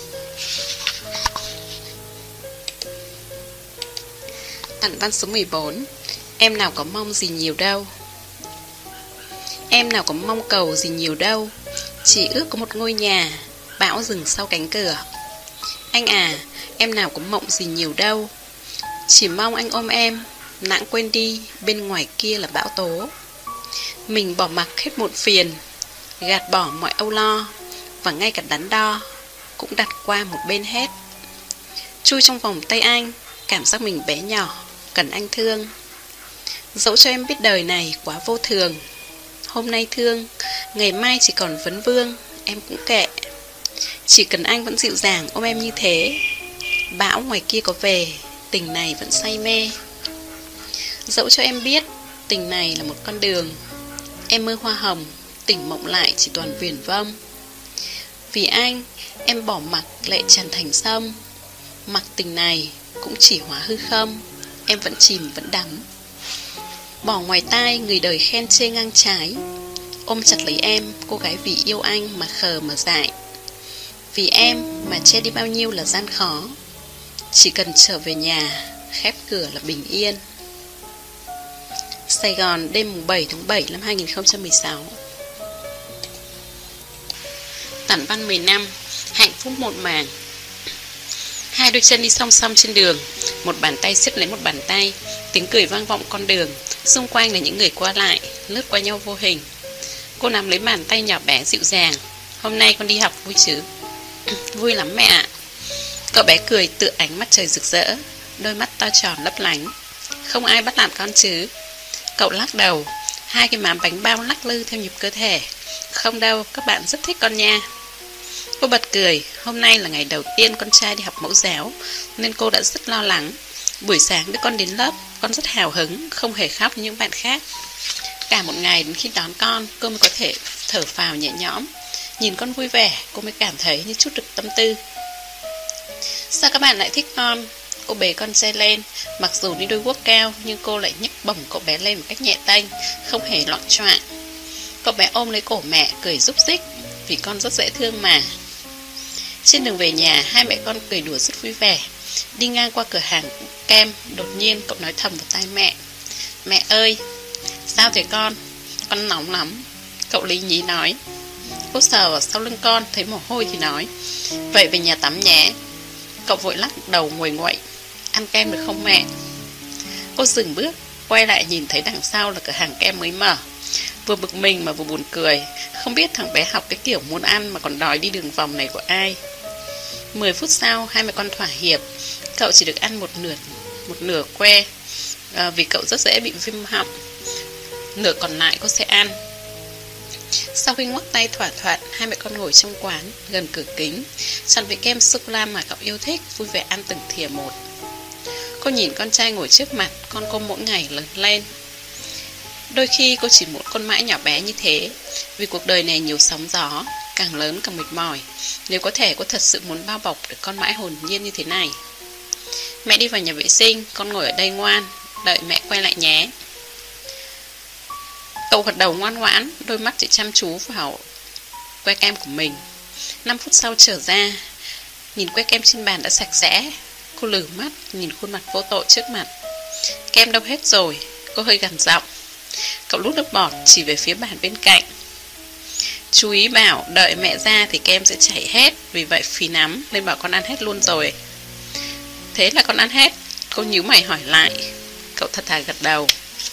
Tản văn số mười bốn. Em nào có mong gì nhiều đâu. Em nào có mong cầu gì nhiều đâu, chỉ ước có một ngôi nhà, bão dừng sau cánh cửa. Anh à, em nào có mộng gì nhiều đâu, chỉ mong anh ôm em, lãng quên đi bên ngoài kia là bão tố. Mình bỏ mặc hết muộn phiền, gạt bỏ mọi âu lo, và ngay cả đắn đo cũng đặt qua một bên hết. Chui trong vòng tay anh, cảm giác mình bé nhỏ, cần anh thương. Dẫu cho em biết đời này quá vô thường, hôm nay thương, ngày mai chỉ còn vấn vương, em cũng kệ. Chỉ cần anh vẫn dịu dàng ôm em như thế, bão ngoài kia có về, tình này vẫn say mê. Dẫu cho em biết tình này là một con đường, em mơ hoa hồng, tỉnh mộng lại chỉ toàn viển vông. Vì anh, em bỏ mặc lệ tràn thành sông, mặc tình này cũng chỉ hóa hư không, em vẫn chìm vẫn đắm. Bỏ ngoài tai người đời khen chê ngang trái, ôm chặt lấy em, cô gái vì yêu anh mà khờ mà dại. Vì em mà che đi bao nhiêu là gian khó, chỉ cần trở về nhà, khép cửa là bình yên. Sài Gòn, đêm bảy tháng bảy năm hai nghìn không trăm mười sáu. Tản văn mười năm. Hạnh phúc một màng. Hai đôi chân đi song song trên đường, một bàn tay siết lấy một bàn tay, tiếng cười vang vọng con đường, xung quanh là những người qua lại, lướt qua nhau vô hình. Cô nắm lấy bàn tay nhỏ bé dịu dàng. Hôm nay con đi học vui chứ? Vui lắm mẹ ạ. Cậu bé cười tựa ánh mắt trời rực rỡ, đôi mắt to tròn lấp lánh. Không ai bắt nạt con chứ? Cậu lắc đầu, hai cái má bánh bao lắc lư theo nhịp cơ thể. Không đâu, các bạn rất thích con nha. Cô bật cười, hôm nay là ngày đầu tiên con trai đi học mẫu giáo, nên cô đã rất lo lắng. Buổi sáng đưa con đến lớp, con rất hào hứng, không hề khóc như những bạn khác. Cả một ngày đến khi đón con, cô mới có thể thở phào nhẹ nhõm. Nhìn con vui vẻ, cô mới cảm thấy như chút được tâm tư. Sao các bạn lại thích con? Cô bế con trai lên, mặc dù đi đôi guốc cao, nhưng cô lại nhấc bổng cậu bé lên một cách nhẹ tênh, không hề loạng choạng. Cậu bé ôm lấy cổ mẹ, cười rúc rích, vì con rất dễ thương mà. Trên đường về nhà, hai mẹ con cười đùa rất vui vẻ. Đi ngang qua cửa hàng kem, đột nhiên cậu nói thầm vào tai mẹ: Mẹ ơi, sao thế con? Con nóng lắm. Cậu lý nhí nói. Cô sờ vào sau lưng con, thấy mồ hôi thì nói: Vậy về nhà tắm nhé. Cậu vội lắc đầu nguội nguậy: Ăn kem được không mẹ? Cô dừng bước, quay lại nhìn thấy đằng sau là cửa hàng kem mới mở. Vừa bực mình mà vừa buồn cười, không biết thằng bé học cái kiểu muốn ăn mà còn đòi đi đường vòng này của ai. Mười phút sau, hai mẹ con thỏa hiệp. Cậu chỉ được ăn một nửa một nửa que, à, vì cậu rất dễ bị viêm họng. Nửa còn lại cô sẽ ăn. Sau khi ngoắc tay thỏa thuận, hai mẹ con ngồi trong quán gần cửa kính, chọn vị kem sô-cô-la mà cậu yêu thích, vui vẻ ăn từng thìa một. Cô nhìn con trai ngồi trước mặt, con cô mỗi ngày lớn lên. Đôi khi cô chỉ muốn con mãi nhỏ bé như thế, vì cuộc đời này nhiều sóng gió, càng lớn càng mệt mỏi. Nếu có thể, cô thật sự muốn bao bọc được con mãi hồn nhiên như thế này. Mẹ đi vào nhà vệ sinh, con ngồi ở đây ngoan, đợi mẹ quay lại nhé. Cậu gật đầu ngoan ngoãn, đôi mắt chỉ chăm chú vào que kem của mình. Năm phút sau trở ra, nhìn que kem trên bàn đã sạch sẽ. Cô lử mắt, nhìn khuôn mặt vô tội trước mặt. Kem đâu hết rồi, cô hơi gằn giọng. Cậu lút nước bọt chỉ về phía bàn bên cạnh. Chú ý bảo đợi mẹ ra thì kem sẽ chảy hết, vì vậy phí nắm nên bảo con ăn hết luôn rồi. Thế là con ăn hết? Cô nhíu mày hỏi lại. Cậu thật thà gật đầu.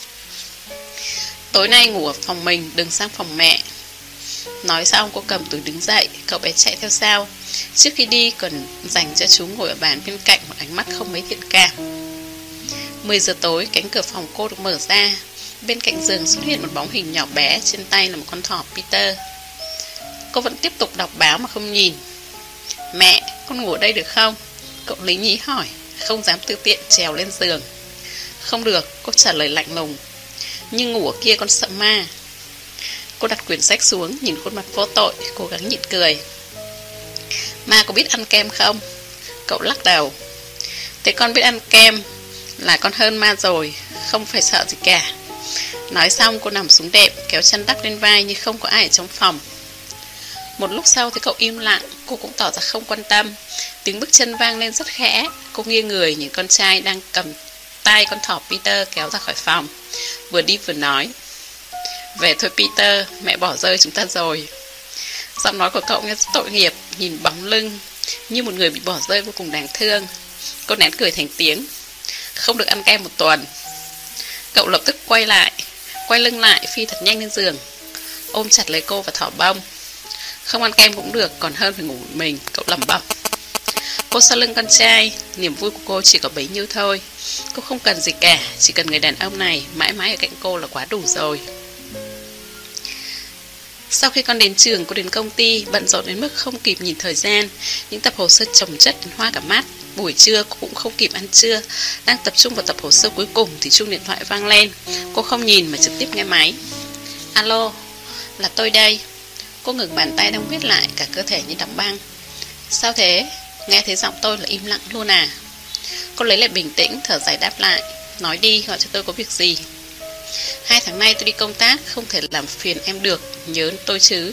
Tối nay ngủ ở phòng mình, đừng sang phòng mẹ. Nói xong cô cầm túi đứng dậy. Cậu bé chạy theo sau. Trước khi đi cần dành cho chú ngồi ở bàn bên cạnh một ánh mắt không mấy thiện cảm. Mười giờ tối, cánh cửa phòng cô được mở ra. Bên cạnh giường xuất hiện một bóng hình nhỏ bé, trên tay là một con thỏ Peter. Cô vẫn tiếp tục đọc báo mà không nhìn. Mẹ, con ngủ ở đây được không? Cậu lý nhí hỏi, không dám tự tiện trèo lên giường. Không được, cô trả lời lạnh lùng. Nhưng ngủ ở kia con sợ ma. Cô đặt quyển sách xuống, nhìn khuôn mặt vô tội, cố gắng nhịn cười. Ma có biết ăn kem không? Cậu lắc đầu. Thế con biết ăn kem là con hơn ma rồi, không phải sợ gì cả. Nói xong cô nằm xuống đệm, kéo chân đắp lên vai như không có ai ở trong phòng. Một lúc sau thấy cậu im lặng, cô cũng tỏ ra không quan tâm. Tiếng bước chân vang lên rất khẽ. Cô nghiêng người nhìn con trai đang cầm tay con thỏ Peter kéo ra khỏi phòng, vừa đi vừa nói. Về thôi Peter, mẹ bỏ rơi chúng ta rồi. Giọng nói của cậu nghe rất tội nghiệp, nhìn bóng lưng như một người bị bỏ rơi vô cùng đáng thương. Cô nén cười thành tiếng. Không được ăn kem một tuần. Cậu lập tức quay lại, quay lưng lại, phi thật nhanh lên giường, ôm chặt lấy cô và thỏ bông. Không ăn kem cũng được, còn hơn phải ngủ một mình, cậu lẩm bẩm. Cô sau lưng con trai, niềm vui của cô chỉ có bấy nhiêu thôi. Cô không cần gì cả, chỉ cần người đàn ông này mãi mãi ở cạnh cô là quá đủ rồi. Sau khi con đến trường, cô đến công ty, bận rộn đến mức không kịp nhìn thời gian. Những tập hồ sơ chồng chất đến hoa cả mắt. Buổi trưa cô cũng không kịp ăn trưa. Đang tập trung vào tập hồ sơ cuối cùng thì chuông điện thoại vang lên. Cô không nhìn mà trực tiếp nghe máy. Alo, là tôi đây. Cô ngừng bàn tay đang viết lại, cả cơ thể như đóng băng. Sao thế? Nghe thấy giọng tôi là im lặng luôn à? Cô lấy lại bình tĩnh, thở dài đáp lại. Nói đi, gọi cho tôi có việc gì? Hai tháng nay tôi đi công tác, không thể làm phiền em được, nhớ tôi chứ.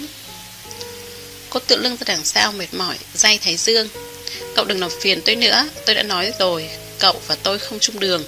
Cô tựa lưng ra đằng sau mệt mỏi, day thái dương. Cậu đừng làm phiền tôi nữa, tôi đã nói rồi, cậu và tôi không chung đường.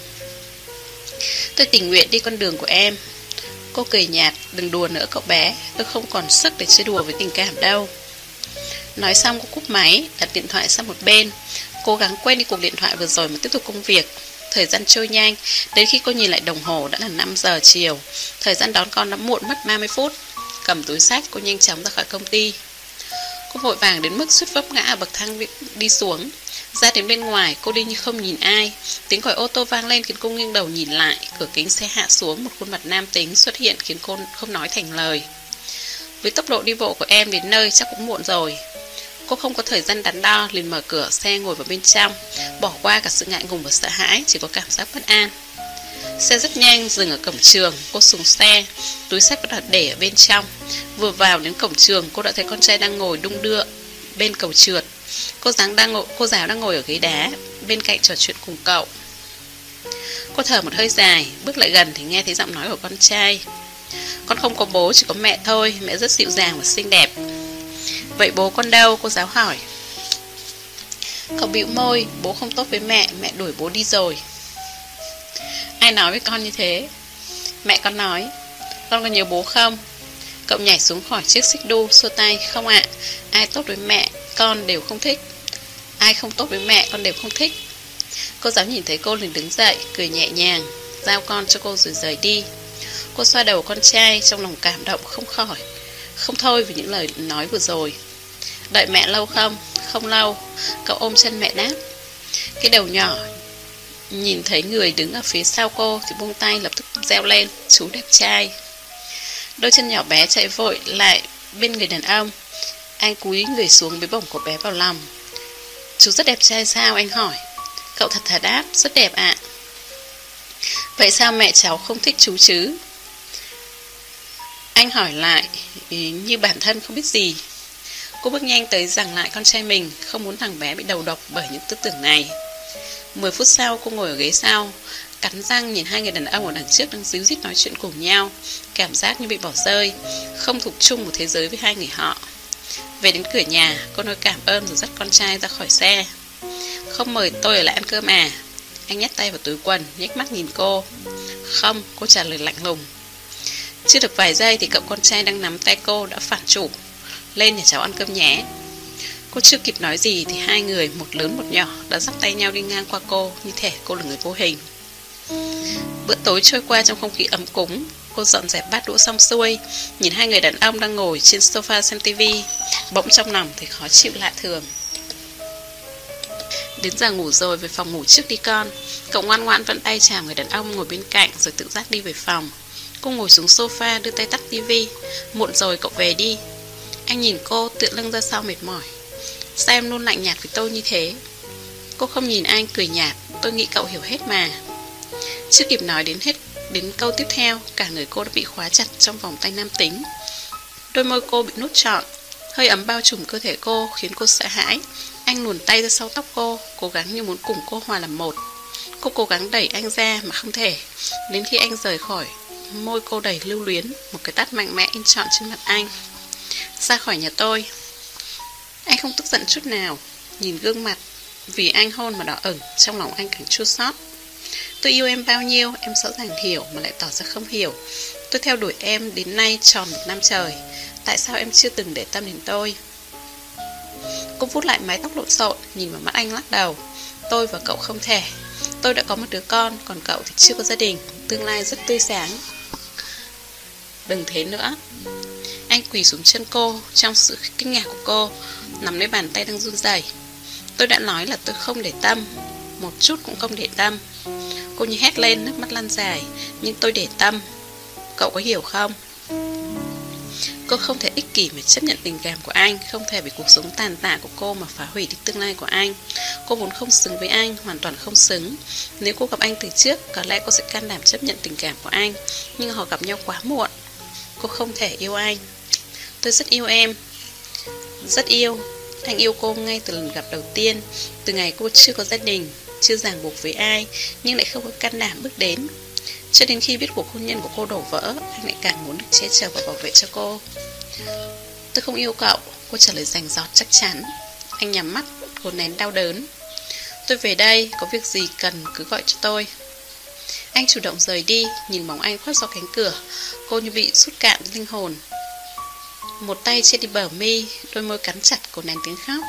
Tôi tình nguyện đi con đường của em. Cô cười nhạt, đừng đùa nữa cậu bé, tôi không còn sức để chơi đùa với tình cảm đâu. Nói xong cô cúp máy, đặt điện thoại sang một bên, cố gắng quên đi cuộc điện thoại vừa rồi mà tiếp tục công việc. Thời gian trôi nhanh, đến khi cô nhìn lại đồng hồ đã là năm giờ chiều. Thời gian đón con đã muộn mất ba mươi phút. Cầm túi sách, cô nhanh chóng ra khỏi công ty. Cô vội vàng đến mức suýt vấp ngã ở bậc thang đi xuống. Ra đến bên ngoài, cô đi như không nhìn ai. Tiếng còi ô tô vang lên khiến cô nghiêng đầu nhìn lại. Cửa kính xe hạ xuống, một khuôn mặt nam tính xuất hiện khiến cô không nói thành lời. Với tốc độ đi bộ của em đến nơi chắc cũng muộn rồi. Cô không có thời gian đắn đo, liền mở cửa xe ngồi vào bên trong, bỏ qua cả sự ngại ngùng và sợ hãi, chỉ có cảm giác bất an. Xe rất nhanh dừng ở cổng trường. Cô xuống xe, túi sách đã đặt để ở bên trong. Vừa vào đến cổng trường, cô đã thấy con trai đang ngồi đung đưa bên cầu trượt. Cô giáo đang ngồi, cô giáo đang ngồi ở ghế đá bên cạnh trò chuyện cùng cậu. Cô thở một hơi dài, bước lại gần thì nghe thấy giọng nói của con trai. Con không có bố, chỉ có mẹ thôi. Mẹ rất dịu dàng và xinh đẹp. Vậy bố con đâu? Cô giáo hỏi. Cậu bĩu môi. Bố không tốt với mẹ, mẹ đuổi bố đi rồi. Ai nói với con như thế? Mẹ con nói. Con có nhớ bố không? Cậu nhảy xuống khỏi chiếc xích đu, xua tay. Không ạ, ai tốt với mẹ con đều không thích. Ai không tốt với mẹ con đều không thích. Cô giáo nhìn thấy cô liền đứng dậy, cười nhẹ nhàng, giao con cho cô rồi rời đi. Cô xoa đầu con trai, trong lòng cảm động không khỏi Không thôi vì những lời nói vừa rồi. Đợi mẹ lâu không? Không lâu. Cậu ôm chân mẹ đáp. Cái đầu nhỏ nhìn thấy người đứng ở phía sau cô thì buông tay, lập tức reo lên. Chú đẹp trai. Đôi chân nhỏ bé chạy vội lại bên người đàn ông. Anh cúi người xuống bế bổng của bé vào lòng. Chú rất đẹp trai sao? Anh hỏi. Cậu thật thà đáp, rất đẹp ạ. Vậy sao mẹ cháu không thích chú chứ? Anh hỏi lại, như bản thân không biết gì. Cô bước nhanh tới giằng lại con trai mình, không muốn thằng bé bị đầu độc bởi những tư tưởng này. Mười phút sau, cô ngồi ở ghế sau, cắn răng nhìn hai người đàn ông ở đằng trước đang díu dít nói chuyện cùng nhau, cảm giác như bị bỏ rơi, không thuộc chung một thế giới với hai người họ. Về đến cửa nhà, cô nói cảm ơn rồi dắt con trai ra khỏi xe. Không mời tôi ở lại ăn cơm à? Anh nhét tay vào túi quần, nhếch mắt nhìn cô. Không, cô trả lời lạnh lùng. Chưa được vài giây thì cậu con trai đang nắm tay cô đã phản chủ. Lên nhà cháu ăn cơm nhé. Cô chưa kịp nói gì thì hai người, một lớn một nhỏ, đã dắt tay nhau đi ngang qua cô, như thể cô là người vô hình. Bữa tối trôi qua trong không khí ấm cúng. Cô dọn dẹp bát đũa xong xuôi, nhìn hai người đàn ông đang ngồi trên sofa xem tivi, bỗng trong lòng thì khó chịu lạ thường. Đến giờ ngủ rồi, về phòng ngủ trước đi con. Cậu ngoan ngoãn vẫn tay chào người đàn ông ngồi bên cạnh rồi tự giác đi về phòng. Cô ngồi xuống sofa đưa tay tắt tivi. Muộn rồi, cậu về đi. Anh nhìn cô tựa lưng ra sau mệt mỏi. Sao em luôn lạnh nhạt với tôi như thế? Cô không nhìn anh, cười nhạt. Tôi nghĩ cậu hiểu hết mà. Chưa kịp nói đến hết đến câu tiếp theo, cả người cô đã bị khóa chặt trong vòng tay nam tính. Đôi môi cô bị nuốt trọn, hơi ấm bao trùm cơ thể cô khiến cô sợ hãi. Anh luồn tay ra sau tóc cô, cố gắng như muốn cùng cô hòa làm một. Cô cố gắng đẩy anh ra mà không thể. Đến khi anh rời khỏi, môi cô đầy lưu luyến, một cái tát mạnh mẽ in trọn trên mặt anh. Ra khỏi nhà tôi. Anh không tức giận chút nào. Nhìn gương mặt vì anh hôn mà đỏ ửng, trong lòng anh càng chua xót. Tôi yêu em bao nhiêu, em rõ ràng hiểu mà lại tỏ ra không hiểu. Tôi theo đuổi em đến nay tròn một năm trời. Tại sao em chưa từng để tâm đến tôi? Cô vuốt lại mái tóc lộn xộn, nhìn vào mắt anh lắc đầu. Tôi và cậu không thể. Tôi đã có một đứa con, còn cậu thì chưa có gia đình. Tương lai rất tươi sáng. Đừng thế nữa. Anh quỳ xuống chân cô, trong sự kinh ngạc của cô, nắm lấy bàn tay đang run rẩy. Tôi đã nói là tôi không để tâm, một chút cũng không để tâm. Cô như hét lên, nước mắt lăn dài. Nhưng tôi để tâm. Cậu có hiểu không? Cô không thể ích kỷ mà chấp nhận tình cảm của anh, không thể vì cuộc sống tàn tạ của cô mà phá hủy đi tương lai của anh. Cô vốn không xứng với anh, hoàn toàn không xứng. Nếu cô gặp anh từ trước, có lẽ cô sẽ can đảm chấp nhận tình cảm của anh. Nhưng họ gặp nhau quá muộn. Cô không thể yêu anh. Tôi rất yêu em. Rất yêu. Anh yêu cô ngay từ lần gặp đầu tiên, từ ngày cô chưa có gia đình, chưa ràng buộc với ai, nhưng lại không có can đảm bước đến. Cho đến khi biết cuộc hôn nhân của cô đổ vỡ, anh lại càng muốn được che chở và bảo vệ cho cô. Tôi không yêu cậu. Cô trả lời rành rọt chắc chắn. Anh nhắm mắt, cố nén đau đớn. Tôi về đây, có việc gì cần cứ gọi cho tôi. Anh chủ động rời đi, nhìn bóng anh khuất sau cánh cửa. Cô như bị sút cạn linh hồn. Một tay che đi bờ mi, đôi môi cắn chặt, cô nén tiếng khóc.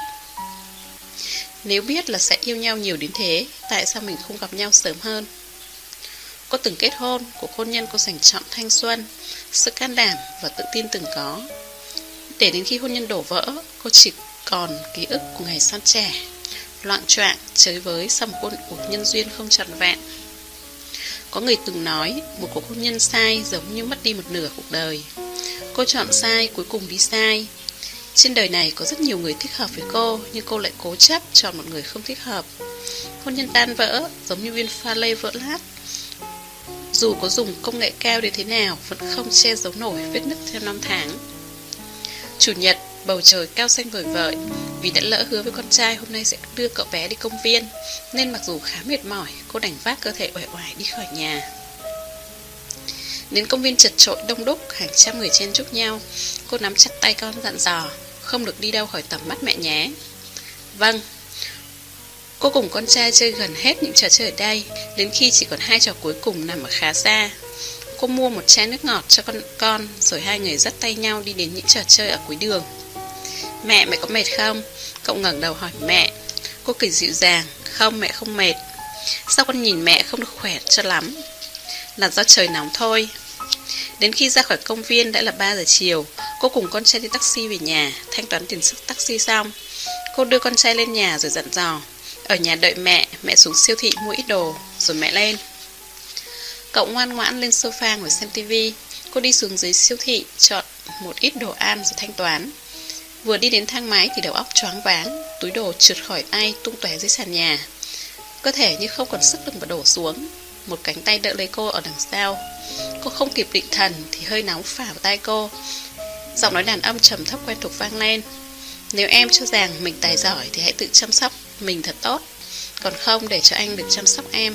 Nếu biết là sẽ yêu nhau nhiều đến thế, tại sao mình không gặp nhau sớm hơn? Cô từng kết hôn, cuộc hôn nhân cô dành trọn thanh xuân, sự can đảm và tự tin từng có. Để đến khi hôn nhân đổ vỡ, cô chỉ còn ký ức của ngày son trẻ, loạng choạng, chơi với sau một cuộc nhân duyên không trọn vẹn. Có người từng nói, một cuộc hôn nhân sai giống như mất đi một nửa cuộc đời. Cô chọn sai, cuối cùng đi sai. Trên đời này có rất nhiều người thích hợp với cô, nhưng cô lại cố chấp chọn một người không thích hợp. Hôn nhân tan vỡ, giống như viên pha lê vỡ lát. Dù có dùng công nghệ cao đến thế nào, vẫn không che giấu nổi vết nứt theo năm tháng. Chủ nhật, bầu trời cao xanh vời vợi. Vì đã lỡ hứa với con trai hôm nay sẽ đưa cậu bé đi công viên, nên mặc dù khá mệt mỏi, cô đành vác cơ thể uể oải đi khỏi nhà. Đến công viên chật chội đông đúc, hàng trăm người chen chúc nhau. Cô nắm chặt tay con dặn dò, không được đi đâu khỏi tầm mắt mẹ nhé. Vâng. Cô cùng con trai chơi gần hết những trò chơi ở đây, đến khi chỉ còn hai trò cuối cùng nằm ở khá xa. Cô mua một chai nước ngọt cho con con, rồi hai người dắt tay nhau đi đến những trò chơi ở cuối đường. Mẹ, mẹ có mệt không? Cậu ngẩng đầu hỏi mẹ. Cô cười dịu dàng, không, mẹ không mệt. Sao con nhìn mẹ không được khỏe cho lắm? Là do trời nóng thôi. Đến khi ra khỏi công viên đã là ba giờ chiều. Cô cùng con trai đi taxi về nhà. Thanh toán tiền sức taxi xong, cô đưa con trai lên nhà rồi dặn dò, ở nhà đợi mẹ, mẹ xuống siêu thị mua ít đồ, rồi mẹ lên. Cậu ngoan ngoãn lên sofa ngồi xem tivi. Cô đi xuống dưới siêu thị, chọn một ít đồ ăn rồi thanh toán. Vừa đi đến thang máy thì đầu óc choáng váng, túi đồ trượt khỏi tay tung tóe dưới sàn nhà. Cơ thể như không còn sức lực mà đổ xuống. Một cánh tay đỡ lấy cô ở đằng sau. Cô không kịp định thần thì hơi nóng phả vào tay cô. Giọng nói đàn ông trầm thấp quen thuộc vang lên. Nếu em cho rằng mình tài giỏi thì hãy tự chăm sóc mình thật tốt, còn không để cho anh được chăm sóc em.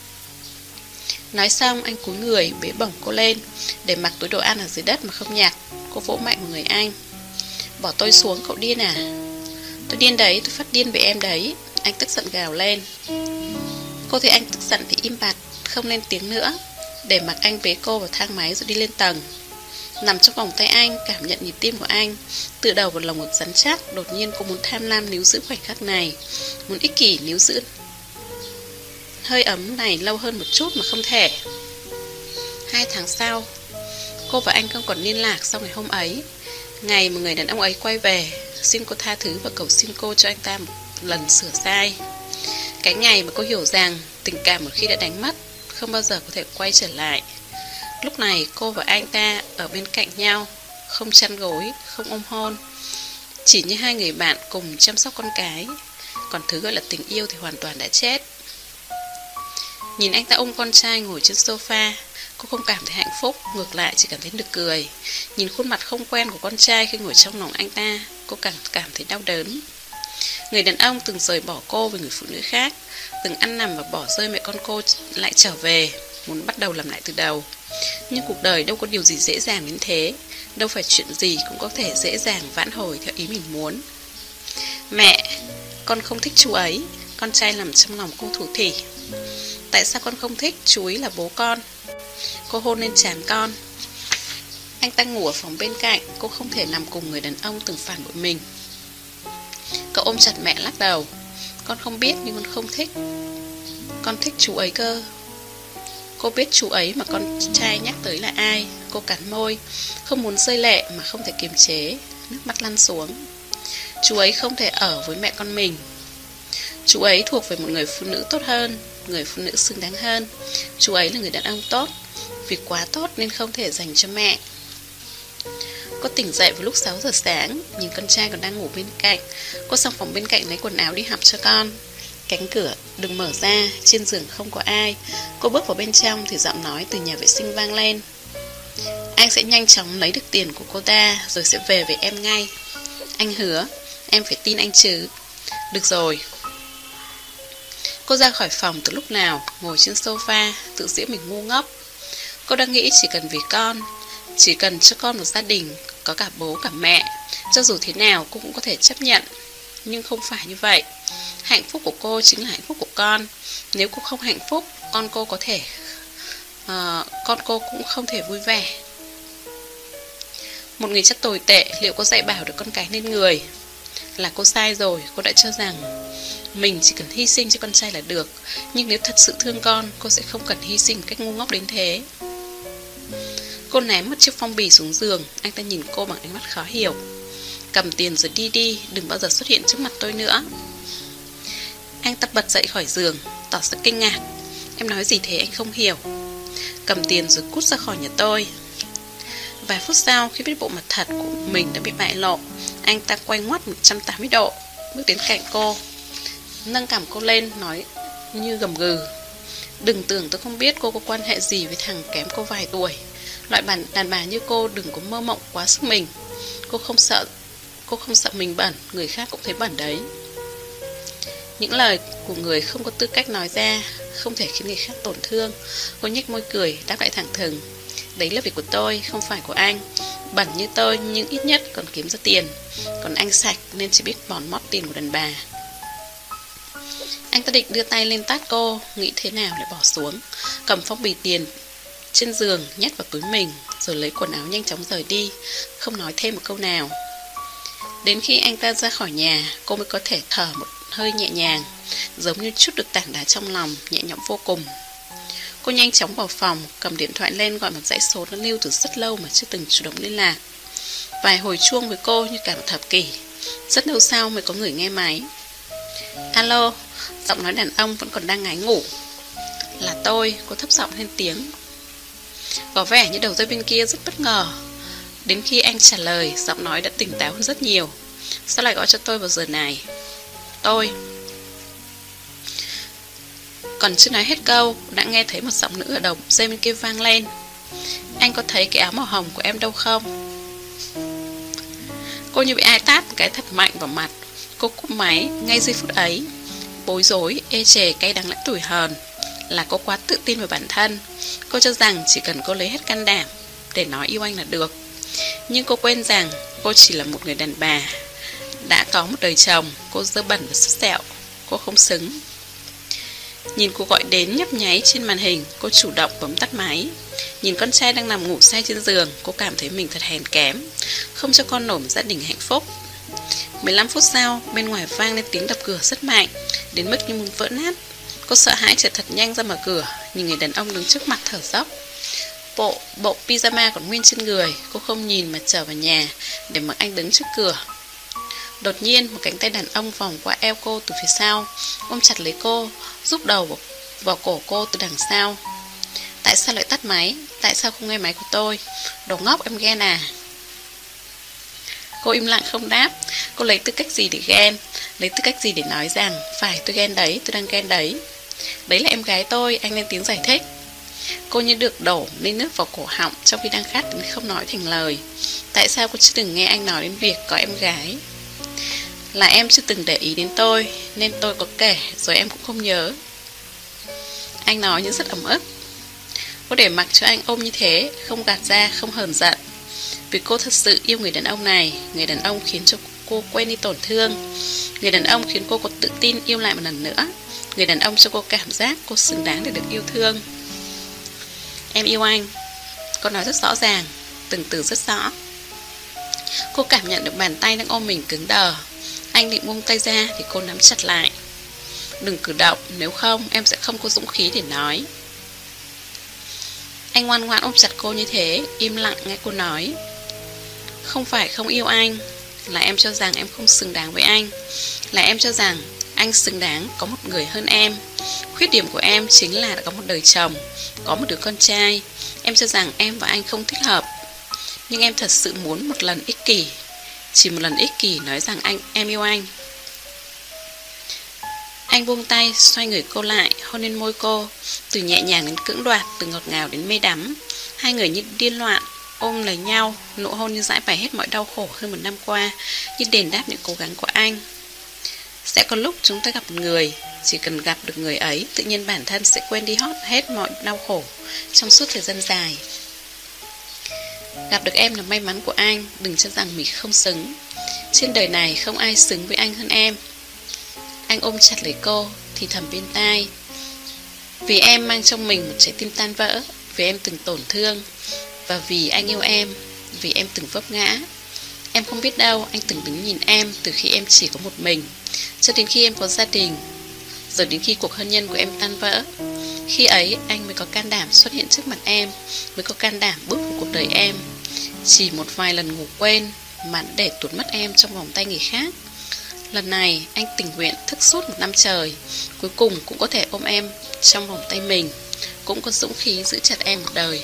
Nói xong anh cúi người bế bổng cô lên, để mặc túi đồ ăn ở dưới đất mà không nhặt. Cô vỗ mạnh vào người anh. Bỏ tôi xuống, cậu điên à? Tôi điên đấy, tôi phát điên vì em đấy. Anh tức giận gào lên. Cô thấy anh tức giận thì im bặt, không lên tiếng nữa, để mặc anh bế cô vào thang máy rồi đi lên tầng. Nằm trong vòng tay anh, cảm nhận nhịp tim của anh, từ đầu vào lồng ngực rắn chắc. Đột nhiên cô muốn tham lam níu giữ khoảnh khắc này, muốn ích kỷ níu giữ hơi ấm này lâu hơn một chút mà không thể. Hai tháng sau, cô và anh không còn liên lạc sau ngày hôm ấy. Ngày mà người đàn ông ấy quay về, xin cô tha thứ và cầu xin cô cho anh ta một lần sửa sai. Cái ngày mà cô hiểu rằng tình cảm một khi đã đánh mất, không bao giờ có thể quay trở lại. Lúc này cô và anh ta ở bên cạnh nhau, không chăn gối, không ôm hôn, chỉ như hai người bạn cùng chăm sóc con cái. Còn thứ gọi là tình yêu thì hoàn toàn đã chết. Nhìn anh ta ôm con trai ngồi trên sofa, cô không cảm thấy hạnh phúc, ngược lại chỉ cảm thấy nực cười. Nhìn khuôn mặt không quen của con trai khi ngồi trong lòng anh ta, cô càng cảm thấy đau đớn. Người đàn ông từng rời bỏ cô với người phụ nữ khác, từng ăn nằm và bỏ rơi mẹ con cô lại trở về, muốn bắt đầu làm lại từ đầu. Nhưng cuộc đời đâu có điều gì dễ dàng đến thế, đâu phải chuyện gì cũng có thể dễ dàng vãn hồi theo ý mình muốn. Mẹ, con không thích chú ấy. Con trai nằm trong lòng cô thủ thỉ. Tại sao con không thích? Chú ấy là bố con. Cô hôn lên trán con. Anh ta ngủ ở phòng bên cạnh. Cô không thể nằm cùng người đàn ông từng phản bội mình. Cậu ôm chặt mẹ lắc đầu. Con không biết nhưng con không thích. Con thích chú ấy cơ. Cô biết chú ấy mà con trai nhắc tới là ai. Cô cắn môi, không muốn rơi lệ mà không thể kiềm chế. Nước mắt lăn xuống. Chú ấy không thể ở với mẹ con mình. Chú ấy thuộc về một người phụ nữ tốt hơn, người phụ nữ xứng đáng hơn. Chú ấy là người đàn ông tốt, vì quá tốt nên không thể dành cho mẹ. Cô tỉnh dậy vào lúc sáu giờ sáng, nhìn con trai còn đang ngủ bên cạnh. Cô sang phòng bên cạnh lấy quần áo đi học cho con. Cánh cửa đừng mở ra, trên giường không có ai. Cô bước vào bên trong thì giọng nói từ nhà vệ sinh vang lên. Anh sẽ nhanh chóng lấy được tiền của cô ta, rồi sẽ về với em ngay. Anh hứa, em phải tin anh chứ. Được rồi. Cô ra khỏi phòng từ lúc nào, ngồi trên sofa, tự giễu mình ngu ngốc. Cô đang nghĩ chỉ cần vì con, chỉ cần cho con một gia đình, có cả bố cả mẹ, cho dù thế nào cô cũng có thể chấp nhận. Nhưng không phải như vậy. Hạnh phúc của cô chính là hạnh phúc của con. Nếu cô không hạnh phúc, con cô có thể uh, con cô cũng không thể vui vẻ. Một người chất tồi tệ, liệu có dạy bảo được con cái nên người? Là cô sai rồi. Cô đã cho rằng mình chỉ cần hy sinh cho con trai là được. Nhưng nếu thật sự thương con, cô sẽ không cần hy sinh một cách ngu ngốc đến thế. Cô ném một chiếc phong bì xuống giường. Anh ta nhìn cô bằng ánh mắt khó hiểu. Cầm tiền rồi đi đi, đừng bao giờ xuất hiện trước mặt tôi nữa. Anh ta bật dậy khỏi giường, tỏ ra kinh ngạc. Em nói gì thế anh không hiểu. Cầm tiền rồi cút ra khỏi nhà tôi. Vài phút sau, khi biết bộ mặt thật của mình đã bị bại lộ, anh ta quay ngoắt một trăm tám mươi độ, bước đến cạnh cô, nâng cằm cô lên, nói như gầm gừ. Đừng tưởng tôi không biết cô có quan hệ gì với thằng kém cô vài tuổi. Loại bản đàn bà như cô đừng có mơ mộng quá sức mình. Cô không sợ Cô không sợ mình bẩn, người khác cũng thấy bẩn đấy. Những lời của người không có tư cách nói ra không thể khiến người khác tổn thương. Cô nhếch môi cười, đáp lại thẳng thừng. Đấy là việc của tôi, không phải của anh. Bẩn như tôi nhưng ít nhất còn kiếm ra tiền. Còn anh sạch nên chỉ biết bòn mót tiền của đàn bà. Anh ta định đưa tay lên tát cô, nghĩ thế nào lại bỏ xuống, cầm phong bì tiền trên giường nhét vào túi mình, rồi lấy quần áo nhanh chóng rời đi, không nói thêm một câu nào. Đến khi anh ta ra khỏi nhà, cô mới có thể thở một hơi nhẹ nhàng, giống như chút được tảng đá trong lòng, nhẹ nhõm vô cùng. Cô nhanh chóng vào phòng, cầm điện thoại lên gọi một dãy số đã lưu từ rất lâu mà chưa từng chủ động liên lạc. Vài hồi chuông với cô như cả một thập kỷ. Rất lâu sau mới có người nghe máy. Alo, giọng nói đàn ông vẫn còn đang ngái ngủ. Là tôi, cô thấp giọng lên tiếng. Có vẻ như đầu dây bên kia rất bất ngờ. Đến khi anh trả lời, giọng nói đã tỉnh táo hơn rất nhiều. Sao lại gọi cho tôi vào giờ này? Tôi Còn chưa nói hết câu, đã nghe thấy một giọng nữ ở đầu dây bên kia vang lên: "Anh có thấy cái áo màu hồng của em đâu không?" Cô như bị ai tát một cái thật mạnh vào mặt. Cô cúp máy ngay giây phút ấy, bối rối, ê chề, cay đắng lẫn tủi hờn. Là cô quá tự tin vào bản thân. Cô cho rằng chỉ cần cô lấy hết can đảm để nói yêu anh là được. Nhưng cô quên rằng cô chỉ là một người đàn bà đã có một đời chồng. Cô dơ bẩn và xúc xẹo. Cô không xứng. Nhìn cuộc gọi đến nhấp nháy trên màn hình, cô chủ động bấm tắt máy. Nhìn con trai đang nằm ngủ say trên giường, cô cảm thấy mình thật hèn kém, không cho con nổi một gia đình hạnh phúc. mười lăm phút sau, bên ngoài vang lên tiếng đập cửa rất mạnh, đến mức như muốn vỡ nát. Cô sợ hãi chạy thật nhanh ra mở cửa, nhìn người đàn ông đứng trước mặt thở dốc. Bộ, bộ pyjama còn nguyên trên người. Cô không nhìn mà trở vào nhà, để mặc anh đứng trước cửa. Đột nhiên, một cánh tay đàn ông vòng qua eo cô từ phía sau, ôm chặt lấy cô, rúc đầu vào, vào cổ cô từ đằng sau. Tại sao lại tắt máy? Tại sao không nghe máy của tôi? Đồ ngốc, em ghen à? Cô im lặng không đáp. Cô lấy tư cách gì để ghen? Lấy tư cách gì để nói rằng phải, tôi ghen đấy, tôi đang ghen đấy. Đấy là em gái tôi, anh lên tiếng giải thích. Cô như được đổ ly nước vào cổ họng, trong khi đang khát đến không nói thành lời. Tại sao cô chưa từng nghe anh nói đến việc có em gái? Là em chưa từng để ý đến tôi, nên tôi có kể rồi em cũng không nhớ. Anh nói như rất ấm ức. Cô để mặc cho anh ôm như thế, không gạt ra, không hờn giận. Vì cô thật sự yêu người đàn ông này. Người đàn ông khiến cho cô quên đi tổn thương. Người đàn ông khiến cô có tự tin yêu lại một lần nữa. Người đàn ông cho cô cảm giác cô xứng đáng để được yêu thương. Em yêu anh. Cô nói rất rõ ràng, từng từ rất rõ. Cô cảm nhận được bàn tay đang ôm mình cứng đờ. Anh định buông tay ra thì cô nắm chặt lại. Đừng cử động, nếu không em sẽ không có dũng khí để nói. Anh ngoan ngoãn ôm chặt cô như thế, im lặng nghe cô nói. Không phải không yêu anh, là em cho rằng em không xứng đáng với anh. Là em cho rằng anh xứng đáng có một người hơn em. Khuyết điểm của em chính là đã có một đời chồng, có một đứa con trai. Em cho rằng em và anh không thích hợp. Nhưng em thật sự muốn một lần ích kỷ, chỉ một lần ích kỷ nói rằng anh em yêu anh. Anh buông tay, xoay người cô lại, hôn lên môi cô, từ nhẹ nhàng đến cưỡng đoạt, từ ngọt ngào đến mê đắm. Hai người như điên loạn, ôm lấy nhau, nụ hôn như giải bày hết mọi đau khổ hơn một năm qua, như đền đáp những cố gắng của anh. Sẽ có lúc chúng ta gặp một người, chỉ cần gặp được người ấy, tự nhiên bản thân sẽ quên đi hết, hết mọi đau khổ trong suốt thời gian dài. Gặp được em là may mắn của anh, đừng cho rằng mình không xứng. Trên đời này không ai xứng với anh hơn em. Anh ôm chặt lấy cô, thì thầm bên tai. Vì em mang trong mình một trái tim tan vỡ, vì em từng tổn thương, và vì anh yêu em, vì em từng vấp ngã. Em không biết đâu, anh từng đứng nhìn em từ khi em chỉ có một mình, cho đến khi em có gia đình, rồi đến khi cuộc hôn nhân của em tan vỡ. Khi ấy anh mới có can đảm xuất hiện trước mặt em, mới có can đảm bước vào cuộc đời em. Chỉ một vài lần ngủ quên mà để tuột mất em trong vòng tay người khác. Lần này anh tình nguyện thức suốt một năm trời, cuối cùng cũng có thể ôm em trong vòng tay mình, cũng có dũng khí giữ chặt em một đời.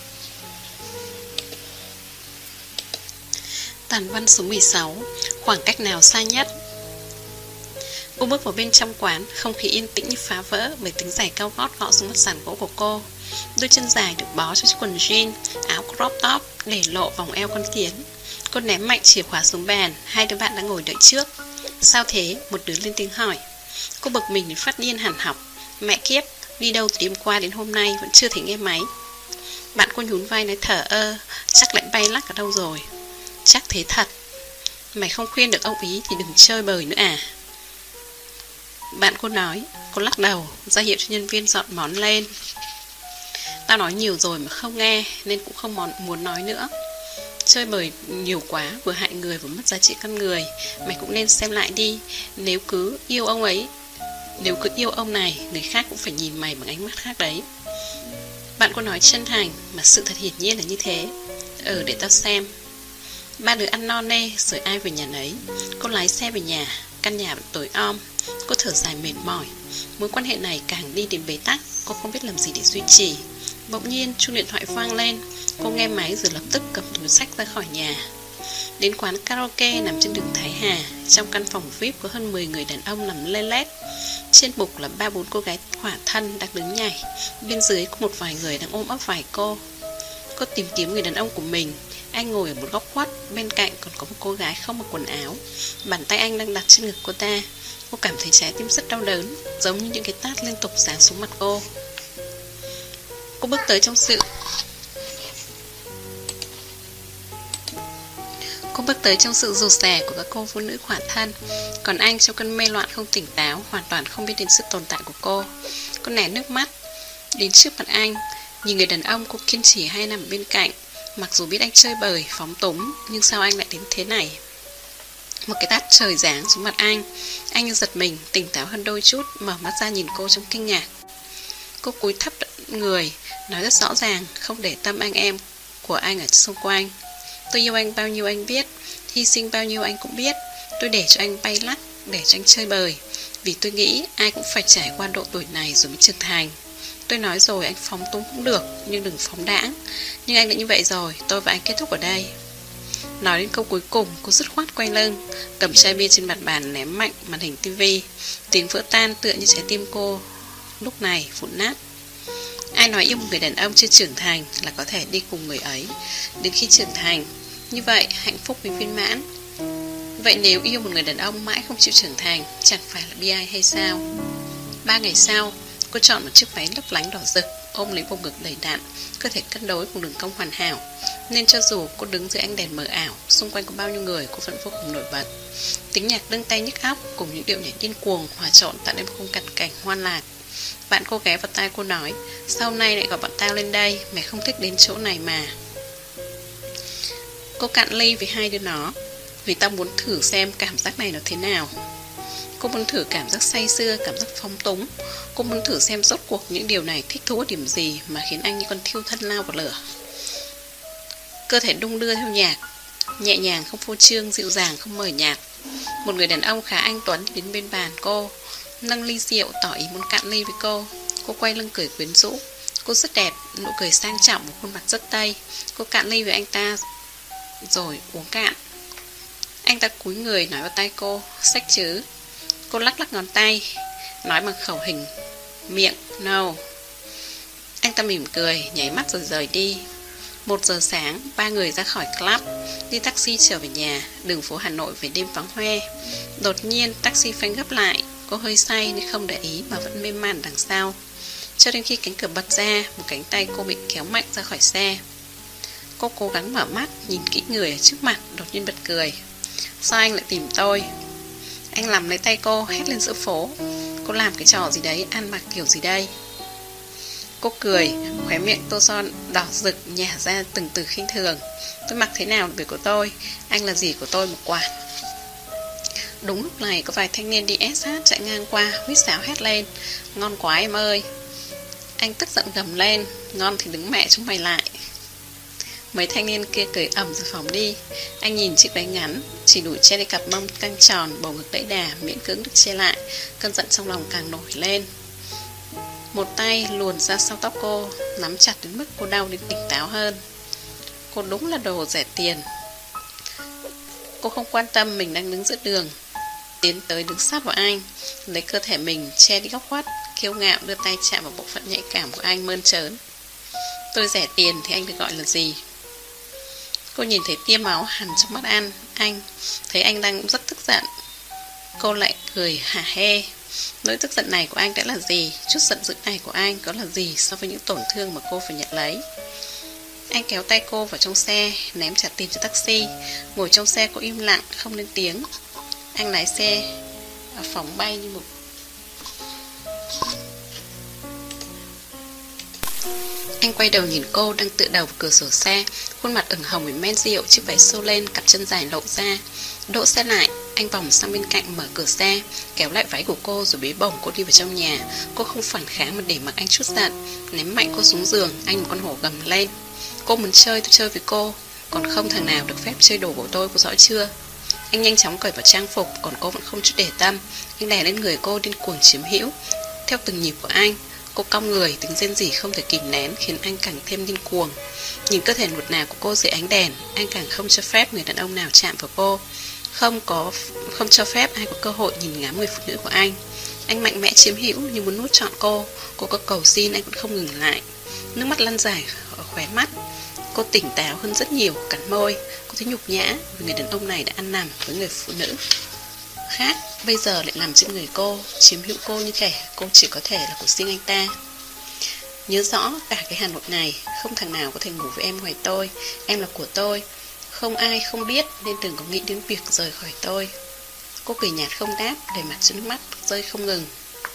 Tản văn số mười sáu. Khoảng cách nào xa nhất? Cô bước vào bên trong quán, không khí yên tĩnh như phá vỡ bởi tiếng giày cao gót gõ xuống mặt sàn gỗ của cô. Đôi chân dài được bó cho chiếc quần jean, áo crop top để lộ vòng eo con kiến. Cô ném mạnh chìa khóa xuống bàn, hai đứa bạn đã ngồi đợi trước. Sao thế? Một đứa lên tiếng hỏi. Cô bực mình đến phát điên hẳn học. Mẹ kiếp, đi đâu từ đêm qua đến hôm nay vẫn chưa thấy nghe máy. Bạn cô nhún vai nói thở ơ, chắc lại bay lắc ở đâu rồi. Chắc thế thật. Mày không khuyên được ông ý thì đừng chơi bời nữa à? Bạn cô nói. Cô lắc đầu, ra hiệu cho nhân viên dọn món lên. Tao nói nhiều rồi mà không nghe, nên cũng không muốn nói nữa. Chơi bời nhiều quá vừa hại người vừa mất giá trị con người. Mày cũng nên xem lại đi. Nếu cứ yêu ông ấy, Nếu cứ yêu ông này, người khác cũng phải nhìn mày bằng ánh mắt khác đấy. Bạn cô nói chân thành, mà sự thật hiển nhiên là như thế. Ừ, để tao xem. Ba đứa ăn no nê rồi ai về nhà nấy. Cô lái xe về nhà. Căn nhà tối om. Cô thở dài mệt mỏi. Mối quan hệ này càng đi đến bế tắc. Cô không biết làm gì để duy trì. Bỗng nhiên chuông điện thoại vang lên. Cô nghe máy rồi lập tức cầm túi sách ra khỏi nhà. Đến quán karaoke nằm trên đường Thái Hà. Trong căn phòng vi ai pi có hơn mười người đàn ông nằm lê lết. Trên bục là ba bốn cô gái khỏa thân đang đứng nhảy. Bên dưới có một vài người đang ôm ấp vài cô. Cô tìm kiếm người đàn ông của mình. Anh ngồi ở một góc khuất. Bên cạnh còn có một cô gái không mặc quần áo. Bàn tay anh đang đặt trên ngực cô ta. Cô cảm thấy trái tim rất đau đớn, giống như những cái tát liên tục giáng xuống mặt cô. Cô bước tới trong sự Cô bước tới trong sự rụt rè của các cô phụ nữ khỏa thân. Còn anh trong cơn mê loạn không tỉnh táo, hoàn toàn không biết đến sự tồn tại của cô. Cô nẻ nước mắt đến trước mặt anh. Nhìn người đàn ông cô kiên trì hay nằm bên cạnh. Mặc dù biết anh chơi bời, phóng túng, nhưng sao anh lại đến thế này? Một cái tát trời giáng xuống mặt anh. Anh giật mình, tỉnh táo hơn đôi chút, mở mắt ra nhìn cô trong kinh ngạc. Cô cúi thấp người, nói rất rõ ràng, không để tâm anh em của anh ở xung quanh. Tôi yêu anh bao nhiêu anh biết, hy sinh bao nhiêu anh cũng biết. Tôi để cho anh bay lắc, để cho anh chơi bời, vì tôi nghĩ ai cũng phải trải qua độ tuổi này rồi mới trưởng thành. Tôi nói rồi, anh phóng túng cũng được, nhưng đừng phóng đãng. Nhưng anh đã như vậy rồi, tôi và anh kết thúc ở đây. Nói đến câu cuối cùng, cô dứt khoát quay lưng, cầm chai bia trên mặt bàn ném mạnh màn hình tivi. Tiếng vỡ tan tựa như trái tim cô lúc này vụn nát. Ai nói yêu một người đàn ông chưa trưởng thành là có thể đi cùng người ấy đến khi trưởng thành, như vậy hạnh phúc với viên mãn. Vậy nếu yêu một người đàn ông mãi không chịu trưởng thành, chẳng phải là bi ai hay sao? Ba ngày sau, cô chọn một chiếc váy lấp lánh đỏ rực, ôm lấy vùng ngực đầy đặn, cơ thể cân đối cùng đường cong hoàn hảo. Nên cho dù cô đứng dưới ánh đèn mờ ảo, xung quanh có bao nhiêu người, cô vẫn vô cùng nổi bật. Tiếng nhạc đâng tay nhức óc cùng những điệu nhảy điên cuồng hòa trộn tạo nên một khung cảnh cảnh hoan lạc. Bạn cô ghé vào tai cô nói, sau này lại gọi bọn tao lên đây, mày không thích đến chỗ này mà. Cô cạn ly với hai đứa nó, vì tao muốn thử xem cảm giác này nó thế nào. Cô muốn thử cảm giác say sưa, cảm giác phóng túng. Cô muốn thử xem rốt cuộc những điều này thích thú ở điểm gì mà khiến anh như con thiêu thân lao vào lửa. Cơ thể đung đưa theo nhạc, nhẹ nhàng không phô trương, dịu dàng không mờ nhạt. Một người đàn ông khá anh tuấn đến bên bàn cô, nâng ly rượu tỏ ý muốn cạn ly với cô. Cô quay lưng cười quyến rũ. Cô rất đẹp, nụ cười sang trọng, một khuôn mặt rất tây. Cô cạn ly với anh ta rồi uống cạn. Anh ta cúi người nói vào tay cô, xách chứ. Cô lắc lắc ngón tay, nói bằng khẩu hình miệng, no. Anh ta mỉm cười, nháy mắt rồi rời đi. Một giờ sáng, ba người ra khỏi club, đi taxi trở về nhà. Đường phố Hà Nội về đêm vắng hoe. Đột nhiên taxi phanh gấp lại. Cô hơi say nên không để ý mà vẫn mê man đằng sau. Cho đến khi cánh cửa bật ra, một cánh tay cô bị kéo mạnh ra khỏi xe. Cô cố gắng mở mắt, nhìn kỹ người ở trước mặt, đột nhiên bật cười. Sao anh lại tìm tôi? Anh làm lấy tay cô, hét lên giữa phố. Cô làm cái trò gì đấy, ăn mặc kiểu gì đây? Cô cười, khóe miệng tô son đỏ rực nhả ra từng từ khinh thường. Tôi mặc thế nào là việc của tôi, anh là gì của tôi mà quản. Đúng lúc này có vài thanh niên đi ét hát chạy ngang qua, huýt sáo hét lên, ngon quá em ơi. Anh tức giận gầm lên, ngon thì đứng mẹ chúng mày lại. Mấy thanh niên kia cười ầm rồi phóng đi. Anh nhìn chiếc váy ngắn chỉ đủ che đi cặp mông căng tròn, bầu ngực đẫy đà miễn cưỡng được che lại. Cơn giận trong lòng càng nổi lên. Một tay luồn ra sau tóc cô, nắm chặt đến mức cô đau đến tỉnh táo hơn. Cô đúng là đồ rẻ tiền. Cô không quan tâm mình đang đứng giữa đường, tiến tới đứng sát vào anh, lấy cơ thể mình che đi góc khuất, kiêu ngạo đưa tay chạm vào bộ phận nhạy cảm của anh mơn trớn. Tôi rẻ tiền thì anh được gọi là gì? Cô nhìn thấy tia máu hằn trong mắt anh. Anh thấy anh đang rất tức giận. Cô lại cười hả hê. Nỗi tức giận này của anh đã là gì? Chút giận dữ này của anh có là gì so với những tổn thương mà cô phải nhận lấy? Anh kéo tay cô vào trong xe, ném trả tiền cho taxi. Ngồi trong xe cô im lặng, không lên tiếng. Anh lái xe phóng bay như một Anh quay đầu nhìn cô đang tựa đầu vào cửa sổ xe, khuôn mặt ửng hồng với men rượu, chiếc váy xô lên, cặp chân dài lộ ra. Đỗ xe lại, anh vòng sang bên cạnh mở cửa xe, kéo lại váy của cô rồi bế bổng cô đi vào trong nhà. Cô không phản kháng mà để mặc anh chút giận, ném mạnh cô xuống giường. Anh một con hổ gầm lên. Cô muốn chơi tôi chơi với cô, còn không thằng nào được phép chơi đồ của tôi, cô rõ chưa? Anh nhanh chóng cởi vào trang phục, còn cô vẫn không chút để tâm. Anh đè lên người cô điên cuồng chiếm hữu theo từng nhịp của anh. Cô cong người, tiếng rên rỉ không thể kìm nén khiến anh càng thêm điên cuồng. Nhìn cơ thể nuột nà của cô dưới ánh đèn, anh càng không cho phép người đàn ông nào chạm vào cô. Không có không cho phép ai có cơ hội nhìn ngắm người phụ nữ của anh. Anh mạnh mẽ chiếm hữu như muốn nuốt trọn cô. Cô có cầu xin anh vẫn không ngừng lại. Nước mắt lăn dài ở khóe mắt. Cô tỉnh táo hơn rất nhiều, cắn môi. Cô thấy nhục nhã vì người đàn ông này đã ăn nằm với người phụ nữ khác, bây giờ lại nằm trên người cô, chiếm hữu cô như thể cô chỉ có thể là của riêng anh ta. Nhớ rõ cả cái Hà Nội này, không thằng nào có thể ngủ với em ngoài tôi. Em là của tôi, không ai không biết, nên đừng có nghĩ đến việc rời khỏi tôi. Cô cười nhạt không đáp, để mặt trên nước mắt rơi không ngừng.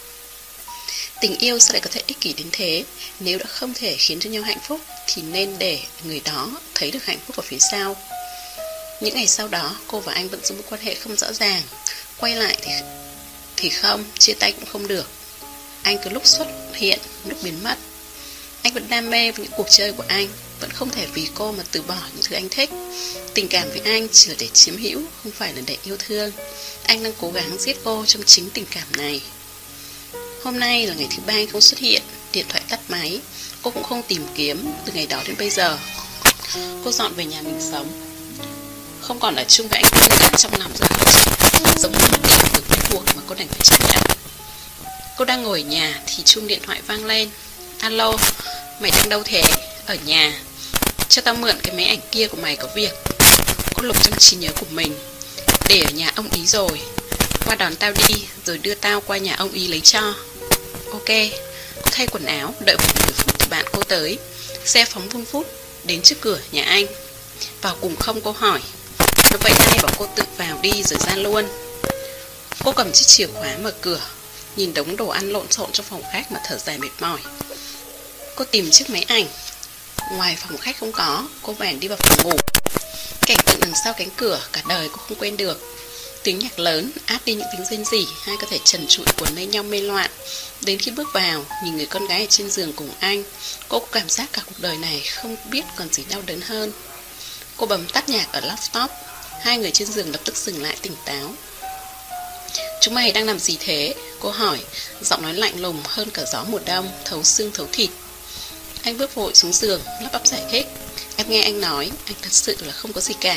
Tình yêu sao lại có thể ích kỷ đến thế? Nếu đã không thể khiến cho nhau hạnh phúc thì nên để người đó thấy được hạnh phúc ở phía sau. Những ngày sau đó, cô và anh vẫn giữ một quan hệ không rõ ràng. Quay lại thì thì không, chia tay cũng không được. Anh cứ lúc xuất hiện, lúc biến mất. Anh vẫn đam mê với những cuộc chơi của anh, vẫn không thể vì cô mà từ bỏ những thứ anh thích. Tình cảm với anh chỉ là để chiếm hữu, không phải là để yêu thương. Anh đang cố gắng giết cô trong chính tình cảm này. Hôm nay là ngày thứ ba anh không xuất hiện, điện thoại tắt máy. Cô cũng không tìm kiếm từ ngày đó đến bây giờ. Cô dọn về nhà mình sống, không còn ở chung với anh nữa, trong lòng rất khó chịu, giống như một điều được bắt buộc mà cô đành phải chấp nhận. Cô đang ngồi ở nhà thì chuông điện thoại vang lên. Alo, mày đang đâu thế? Ở nhà. Cho tao mượn cái máy ảnh kia của mày có việc. Cô lục trong trí nhớ của mình. Để ở nhà ông ý rồi. Qua đón tao đi, rồi đưa tao qua nhà ông ý lấy cho. Ok. Cô thay quần áo, đợi một mười phút thì bạn cô tới. Xe phóng vun vút đến trước cửa nhà anh. Vào cùng không, cô hỏi. Nó vậy ai bảo cô tự vào đi rồi ra luôn. Cô cầm chiếc chìa khóa mở cửa, nhìn đống đồ ăn lộn xộn trong phòng khách mà thở dài mệt mỏi. Cô tìm chiếc máy ảnh. Ngoài phòng khách không có, cô bèn đi vào phòng ngủ. Cảnh tượng đằng sau cánh cửa cả đời cô không quên được. Tiếng nhạc lớn át đi những tiếng rên rỉ, hai cơ thể trần trụi quấn lấy nhau mê loạn. Đến khi bước vào, nhìn người con gái ở trên giường cùng anh, cô có cảm giác cả cuộc đời này không biết còn gì đau đớn hơn. Cô bấm tắt nhạc ở laptop. Hai người trên giường lập tức dừng lại tỉnh táo. Chúng mày đang làm gì thế? Cô hỏi, giọng nói lạnh lùng hơn cả gió mùa đông, thấu xương thấu thịt. Anh bước vội xuống giường, lắp bắp giải thích. Em nghe anh nói, anh thật sự là không có gì cả.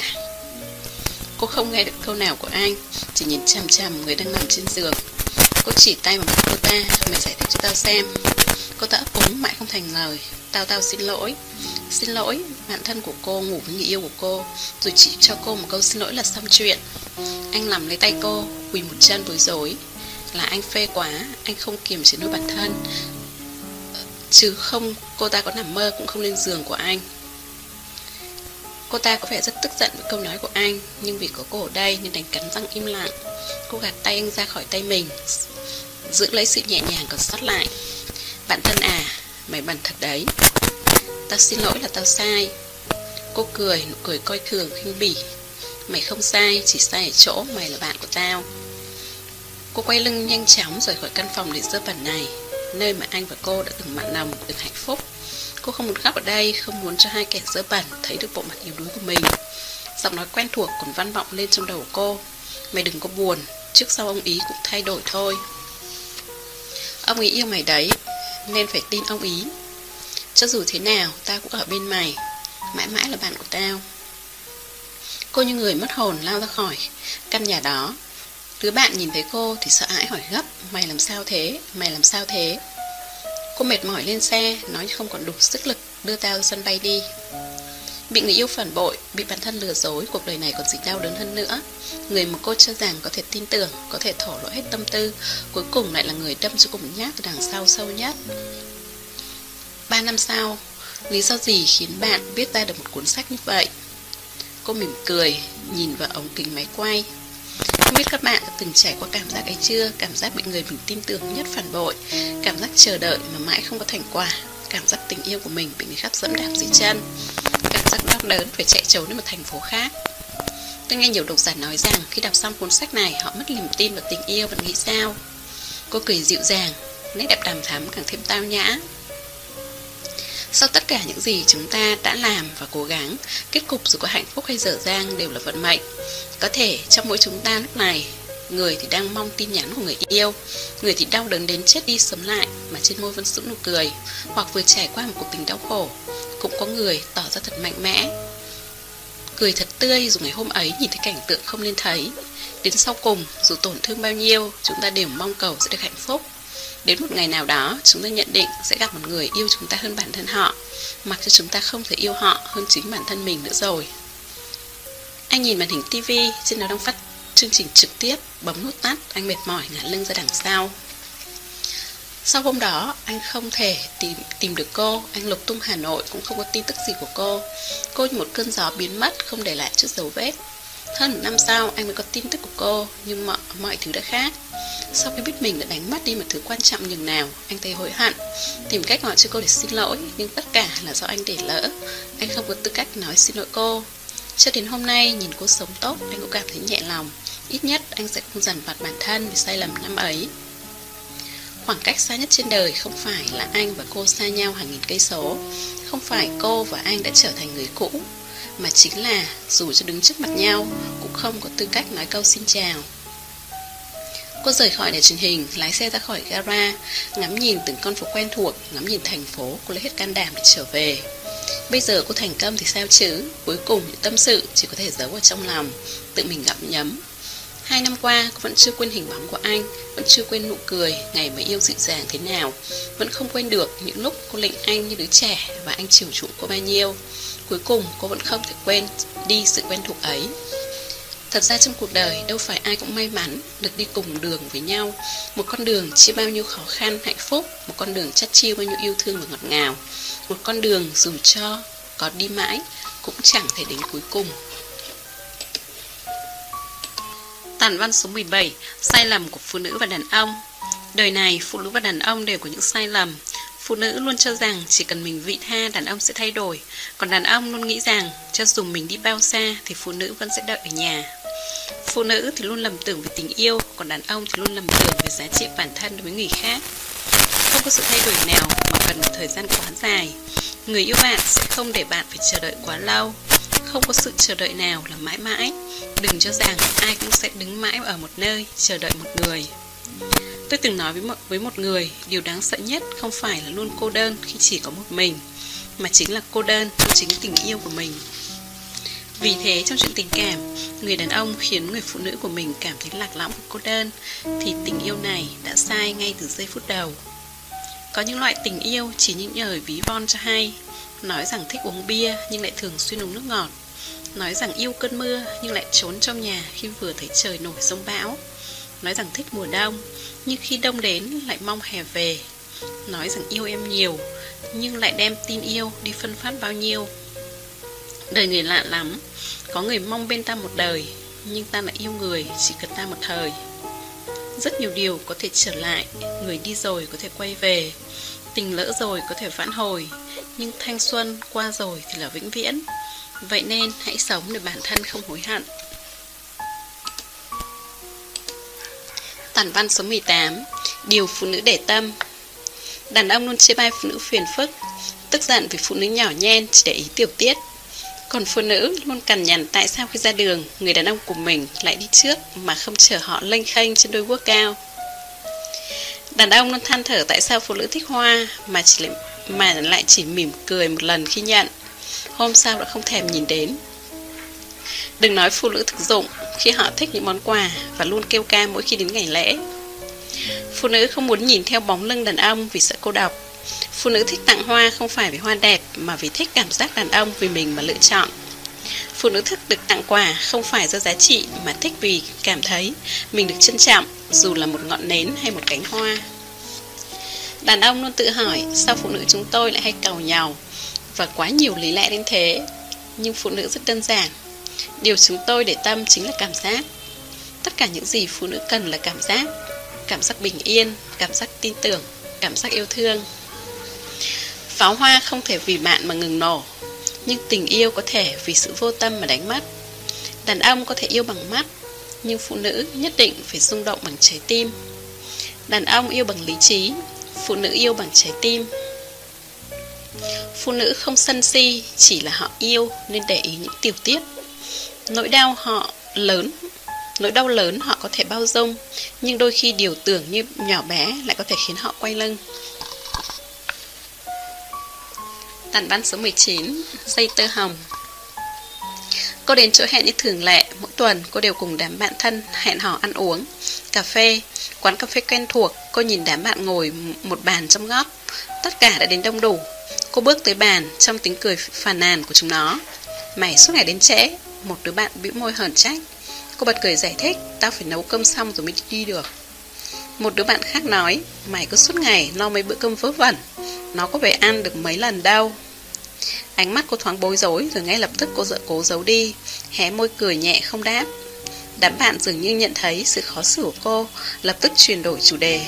Cô không nghe được câu nào của anh, chỉ nhìn chằm chằm người đang nằm trên giường. Cô chỉ tay vào mặt cô ta, mày giải thích cho tao xem. Cô ta ấp úng mãi không thành lời. Tao tao xin lỗi. Xin lỗi, bạn thân của cô ngủ với người yêu của cô, rồi chỉ cho cô một câu xin lỗi là xong chuyện. Anh nắm lấy tay cô, quỳ một chân bối rối. Là anh phê quá, anh không kiềm chế nổi bản thân. Chứ không, cô ta có nằm mơ cũng không lên giường của anh. Cô ta có vẻ rất tức giận với câu nói của anh, nhưng vì có cô ở đây nên đành cắn răng im lặng. Cô gạt tay anh ra khỏi tay mình, giữ lấy sự nhẹ nhàng còn sót lại. Bạn thân à, mày bẩn thật đấy. Tao xin lỗi là tao sai. Cô cười, nụ cười coi thường khinh bỉ. Mày không sai, chỉ sai ở chỗ mày là bạn của tao. Cô quay lưng nhanh chóng rời khỏi căn phòng để dơ bẩn này, nơi mà anh và cô đã từng mặn nồng được hạnh phúc. Cô không muốn khóc ở đây, không muốn cho hai kẻ dơ bẩn thấy được bộ mặt yếu đuối của mình. Giọng nói quen thuộc còn vang vọng lên trong đầu cô. Mày đừng có buồn, trước sau ông ý cũng thay đổi thôi. Ông ý yêu mày đấy, nên phải tin ông ý. Cho dù thế nào, tao cũng ở bên mày, mãi mãi là bạn của tao. Cô như người mất hồn lao ra khỏi căn nhà đó. Đứa bạn nhìn thấy cô thì sợ hãi hỏi gấp. Mày làm sao thế? Mày làm sao thế? Cô mệt mỏi lên xe, nói không còn đủ sức lực đưa tao ra sân bay đi. Bị người yêu phản bội, bị bản thân lừa dối, cuộc đời này còn gì đau đớn hơn nữa. Người mà cô cho rằng có thể tin tưởng, có thể thổ lộ hết tâm tư, cuối cùng lại là người đâm cho cô một nhát từ đằng sau sâu nhất. Ba năm sau, lý do gì khiến bạn viết ra được một cuốn sách như vậy? Cô mỉm cười, nhìn vào ống kính máy quay. Không biết các bạn đã từng trải qua cảm giác ấy chưa? Cảm giác bị người mình tin tưởng nhất phản bội, cảm giác chờ đợi mà mãi không có thành quả, cảm giác tình yêu của mình bị người khác dẫm đạp dưới chân, cảm giác đau đớn phải chạy trốn đến một thành phố khác. Tôi nghe nhiều độc giả nói rằng khi đọc xong cuốn sách này họ mất niềm tin vào tình yêu. Bạn nghĩ sao? Cô cười dịu dàng, nét đẹp đằm thắm càng thêm tao nhã. Sau tất cả những gì chúng ta đã làm và cố gắng, kết cục dù có hạnh phúc hay dở dang đều là vận mệnh. Có thể trong mỗi chúng ta lúc này, người thì đang mong tin nhắn của người yêu, người thì đau đớn đến chết đi sống lại mà trên môi vẫn giữ nụ cười, hoặc vừa trải qua một cuộc tình đau khổ. Cũng có người tỏ ra thật mạnh mẽ, cười thật tươi dù ngày hôm ấy nhìn thấy cảnh tượng không nên thấy. Đến sau cùng, dù tổn thương bao nhiêu, chúng ta đều mong cầu sẽ được hạnh phúc. Đến một ngày nào đó, chúng ta nhận định sẽ gặp một người yêu chúng ta hơn bản thân họ, mặc cho chúng ta không thể yêu họ hơn chính bản thân mình nữa rồi. Anh nhìn màn hình tivi, trên đó đang phát chương trình trực tiếp, bấm nút tắt, anh mệt mỏi ngả lưng ra đằng sau. Sau hôm đó, anh không thể tìm, tìm được cô, anh lục tung Hà Nội cũng không có tin tức gì của cô. Cô như một cơn gió biến mất, không để lại chút dấu vết. Hơn một năm sau, anh mới có tin tức của cô, nhưng mọi, mọi thứ đã khác. Sau khi biết mình đã đánh mất đi một thứ quan trọng nhường nào, anh thấy hối hận, tìm cách gọi cho cô để xin lỗi, nhưng tất cả là do anh để lỡ. Anh không có tư cách nói xin lỗi cô. Cho đến hôm nay, nhìn cô sống tốt, anh cũng cảm thấy nhẹ lòng. Ít nhất anh sẽ không dằn vặt bản thân vì sai lầm năm ấy. Khoảng cách xa nhất trên đời không phải là anh và cô xa nhau hàng nghìn cây số, không phải cô và anh đã trở thành người cũ, mà chính là dù cho đứng trước mặt nhau cũng không có tư cách nói câu xin chào. Cô rời khỏi đài truyền hình, lái xe ra khỏi gara, ngắm nhìn từng con phố quen thuộc, ngắm nhìn thành phố, cô lấy hết can đảm để trở về. Bây giờ cô thành công thì sao chứ? Cuối cùng những tâm sự chỉ có thể giấu ở trong lòng, tự mình gặm nhấm. Hai năm qua, cô vẫn chưa quên hình bóng của anh, vẫn chưa quên nụ cười, ngày mới yêu dịu dàng thế nào, vẫn không quên được những lúc cô lệnh anh như đứa trẻ và anh chiều chuộng cô bao nhiêu. Cuối cùng, cô vẫn không thể quên đi sự quen thuộc ấy. Thật ra trong cuộc đời, đâu phải ai cũng may mắn được đi cùng đường với nhau. Một con đường chia bao nhiêu khó khăn, hạnh phúc, một con đường chắt chiu bao nhiêu yêu thương và ngọt ngào. Một con đường dù cho có đi mãi, cũng chẳng thể đến cuối cùng. Tản văn số mười bảy. Sai lầm của phụ nữ và đàn ông. Đời này, phụ nữ và đàn ông đều có những sai lầm. Phụ nữ luôn cho rằng chỉ cần mình vị tha, đàn ông sẽ thay đổi. Còn đàn ông luôn nghĩ rằng cho dù mình đi bao xa thì phụ nữ vẫn sẽ đợi ở nhà. Phụ nữ thì luôn lầm tưởng về tình yêu, còn đàn ông thì luôn lầm tưởng về giá trị bản thân đối với người khác. Không có sự thay đổi nào mà cần một thời gian quá dài. Người yêu bạn sẽ không để bạn phải chờ đợi quá lâu. Không có sự chờ đợi nào là mãi mãi. Đừng cho rằng ai cũng sẽ đứng mãi ở một nơi chờ đợi một người. Tôi từng nói với một, với một người, điều đáng sợ nhất không phải là luôn cô đơn khi chỉ có một mình, mà chính là cô đơn trong chính tình yêu của mình. Vì thế trong chuyện tình cảm, người đàn ông khiến người phụ nữ của mình cảm thấy lạc lõng và cô đơn, thì tình yêu này đã sai ngay từ giây phút đầu. Có những loại tình yêu chỉ những lời ví von cho hay, nói rằng thích uống bia nhưng lại thường xuyên uống nước ngọt, nói rằng yêu cơn mưa nhưng lại trốn trong nhà khi vừa thấy trời nổi giông bão, nói rằng thích mùa đông nhưng khi đông đến lại mong hè về, nói rằng yêu em nhiều nhưng lại đem tin yêu đi phân phát bao nhiêu. Đời người lạ lắm, có người mong bên ta một đời, nhưng ta lại yêu người chỉ cần ta một thời. Rất nhiều điều có thể trở lại, người đi rồi có thể quay về, tình lỡ rồi có thể vãn hồi, nhưng thanh xuân qua rồi thì là vĩnh viễn. Vậy nên hãy sống để bản thân không hối hận. Tản văn số mười tám. Điều phụ nữ để tâm. Đàn ông luôn chê bai phụ nữ phiền phức, tức giận vì phụ nữ nhỏ nhen chỉ để ý tiểu tiết. Còn phụ nữ luôn cằn nhằn tại sao khi ra đường, người đàn ông của mình lại đi trước mà không chở họ lênh khênh trên đôi guốc cao. Đàn ông luôn than thở tại sao phụ nữ thích hoa mà, chỉ lại, mà lại chỉ mỉm cười một lần khi nhận, hôm sau đã không thèm nhìn đến. Đừng nói phụ nữ thực dụng khi họ thích những món quà và luôn kêu ca mỗi khi đến ngày lễ. Phụ nữ không muốn nhìn theo bóng lưng đàn ông vì sợ cô độc. Phụ nữ thích tặng hoa không phải vì hoa đẹp mà vì thích cảm giác đàn ông vì mình mà lựa chọn. Phụ nữ thích được tặng quà không phải do giá trị mà thích vì cảm thấy mình được trân trọng, dù là một ngọn nến hay một cánh hoa. Đàn ông luôn tự hỏi sao phụ nữ chúng tôi lại hay càu nhàu và quá nhiều lý lẽ đến thế. Nhưng phụ nữ rất đơn giản. Điều chúng tôi để tâm chính là cảm giác. Tất cả những gì phụ nữ cần là cảm giác. Cảm giác bình yên, cảm giác tin tưởng, cảm giác yêu thương. Pháo hoa không thể vì bạn mà ngừng nổ, nhưng tình yêu có thể vì sự vô tâm mà đánh mất. Đàn ông có thể yêu bằng mắt, nhưng phụ nữ nhất định phải rung động bằng trái tim. Đàn ông yêu bằng lý trí, phụ nữ yêu bằng trái tim. Phụ nữ không sân si, chỉ là họ yêu nên để ý những tiểu tiết. Nỗi đau họ lớn, nỗi đau lớn họ có thể bao dung, nhưng đôi khi điều tưởng như nhỏ bé lại có thể khiến họ quay lưng. Tản văn số mười chín. Dây tơ hồng. Cô đến chỗ hẹn như thường lệ, mỗi tuần cô đều cùng đám bạn thân hẹn hò ăn uống cà phê. Quán cà phê quen thuộc, cô nhìn đám bạn ngồi một bàn trong góc. Tất cả đã đến đông đủ. Cô bước tới bàn trong tiếng cười phàn nàn của chúng nó. Mày suốt ngày đến trễ. Một đứa bạn bĩu môi hờn trách. Cô bật cười giải thích, tao phải nấu cơm xong rồi mới đi được. Một đứa bạn khác nói, mày cứ suốt ngày lo mấy bữa cơm vớ vẩn, nó có về ăn được mấy lần đâu. Ánh mắt cô thoáng bối rối, rồi ngay lập tức cô dợ cố giấu đi, hé môi cười nhẹ không đáp. Đám bạn dường như nhận thấy sự khó xử của cô, lập tức chuyển đổi chủ đề.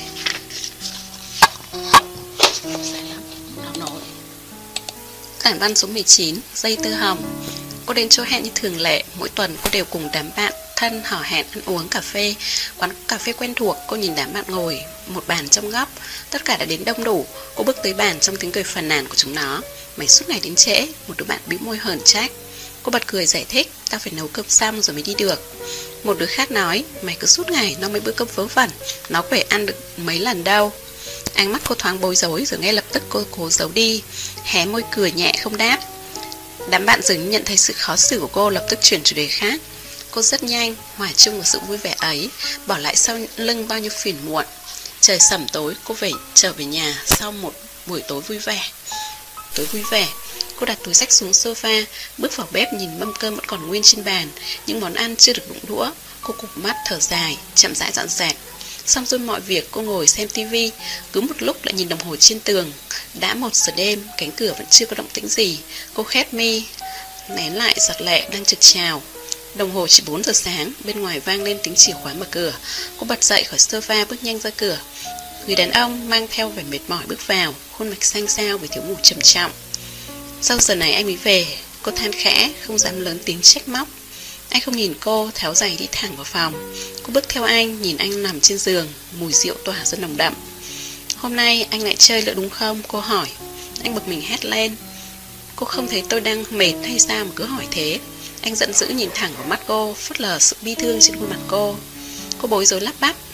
Tản văn số mười chín, dây tơ hồng. Cô đến chỗ hẹn như thường lệ, mỗi tuần cô đều cùng đám bạn thân hò hẹn ăn uống cà phê. Quán cà phê quen thuộc, cô nhìn đám bạn ngồi một bàn trong góc. Tất cả đã đến đông đủ. Cô bước tới bàn trong tiếng cười phàn nàn của chúng nó. Mày suốt ngày đến trễ. Một đứa bạn bĩu môi hờn trách. Cô bật cười giải thích, tao phải nấu cơm xong rồi mới đi được. Một đứa khác nói, mày cứ suốt ngày nó mấy bữa cơm vớ vẩn, nó có thể ăn được mấy lần đâu. Ánh mắt cô thoáng bối rối, rồi ngay lập tức cô cố giấu đi, hé môi cười nhẹ không đáp. Đám bạn dường như nhận thấy sự khó xử của cô, lập tức chuyển chủ đề khác. Cô rất nhanh hòa chung vào sự vui vẻ ấy, bỏ lại sau lưng bao nhiêu phiền muộn. Trời sẩm tối, cô về trở về nhà sau một buổi tối vui vẻ. Tối vui vẻ, cô đặt túi xách xuống sofa, bước vào bếp nhìn mâm cơm vẫn còn nguyên trên bàn, những món ăn chưa được đụng đũa. Cô cụp mắt thở dài, chậm rãi dọn dẹp. Xong rồi mọi việc, cô ngồi xem tivi, cứ một lúc lại nhìn đồng hồ trên tường. Đã một giờ đêm, cánh cửa vẫn chưa có động tĩnh gì. Cô khép mi, nén lại giọt lệ đang trực trào. Đồng hồ chỉ bốn giờ sáng, bên ngoài vang lên tiếng chìa khóa mở cửa. Cô bật dậy khỏi sofa, bước nhanh ra cửa. Người đàn ông mang theo vẻ mệt mỏi bước vào, khuôn mặt xanh xao vì thiếu ngủ trầm trọng. Sau giờ này anh mới về, cô than khẽ, không dám lớn tiếng trách móc. Anh không nhìn cô, tháo giày đi thẳng vào phòng. Cô bước theo anh, nhìn anh nằm trên giường, mùi rượu tỏa ra nồng đậm. Hôm nay anh lại chơi nữa đúng không? Cô hỏi. Anh bực mình hét lên. Cô không thấy tôi đang mệt hay sao mà cứ hỏi thế? Anh giận dữ nhìn thẳng vào mắt cô, phớt lờ sự bi thương trên khuôn mặt cô. Cô bối rối lắp bắp.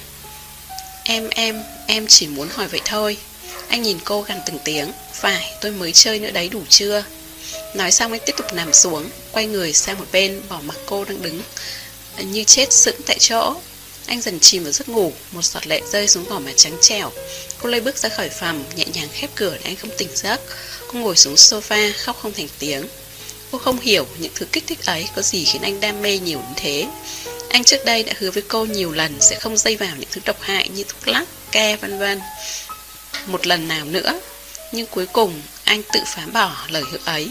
Em, em, em chỉ muốn hỏi vậy thôi. Anh nhìn cô gằn từng tiếng. Phải, tôi mới chơi nữa đấy, đủ chưa? Nói xong anh tiếp tục nằm xuống, quay người sang một bên, bỏ mặc cô đang đứng như chết sững tại chỗ. Anh dần chìm vào giấc ngủ, một giọt lệ rơi xuống gò má trắng trẻo. Cô lây bước ra khỏi phòng, nhẹ nhàng khép cửa để anh không tỉnh giấc. Cô ngồi xuống sofa, khóc không thành tiếng. Cô không hiểu những thứ kích thích ấy có gì khiến anh đam mê nhiều đến thế. Anh trước đây đã hứa với cô nhiều lần sẽ không dây vào những thứ độc hại như thuốc lắc, ke vân vân một lần nào nữa. Nhưng cuối cùng anh tự phá bỏ lời hứa ấy.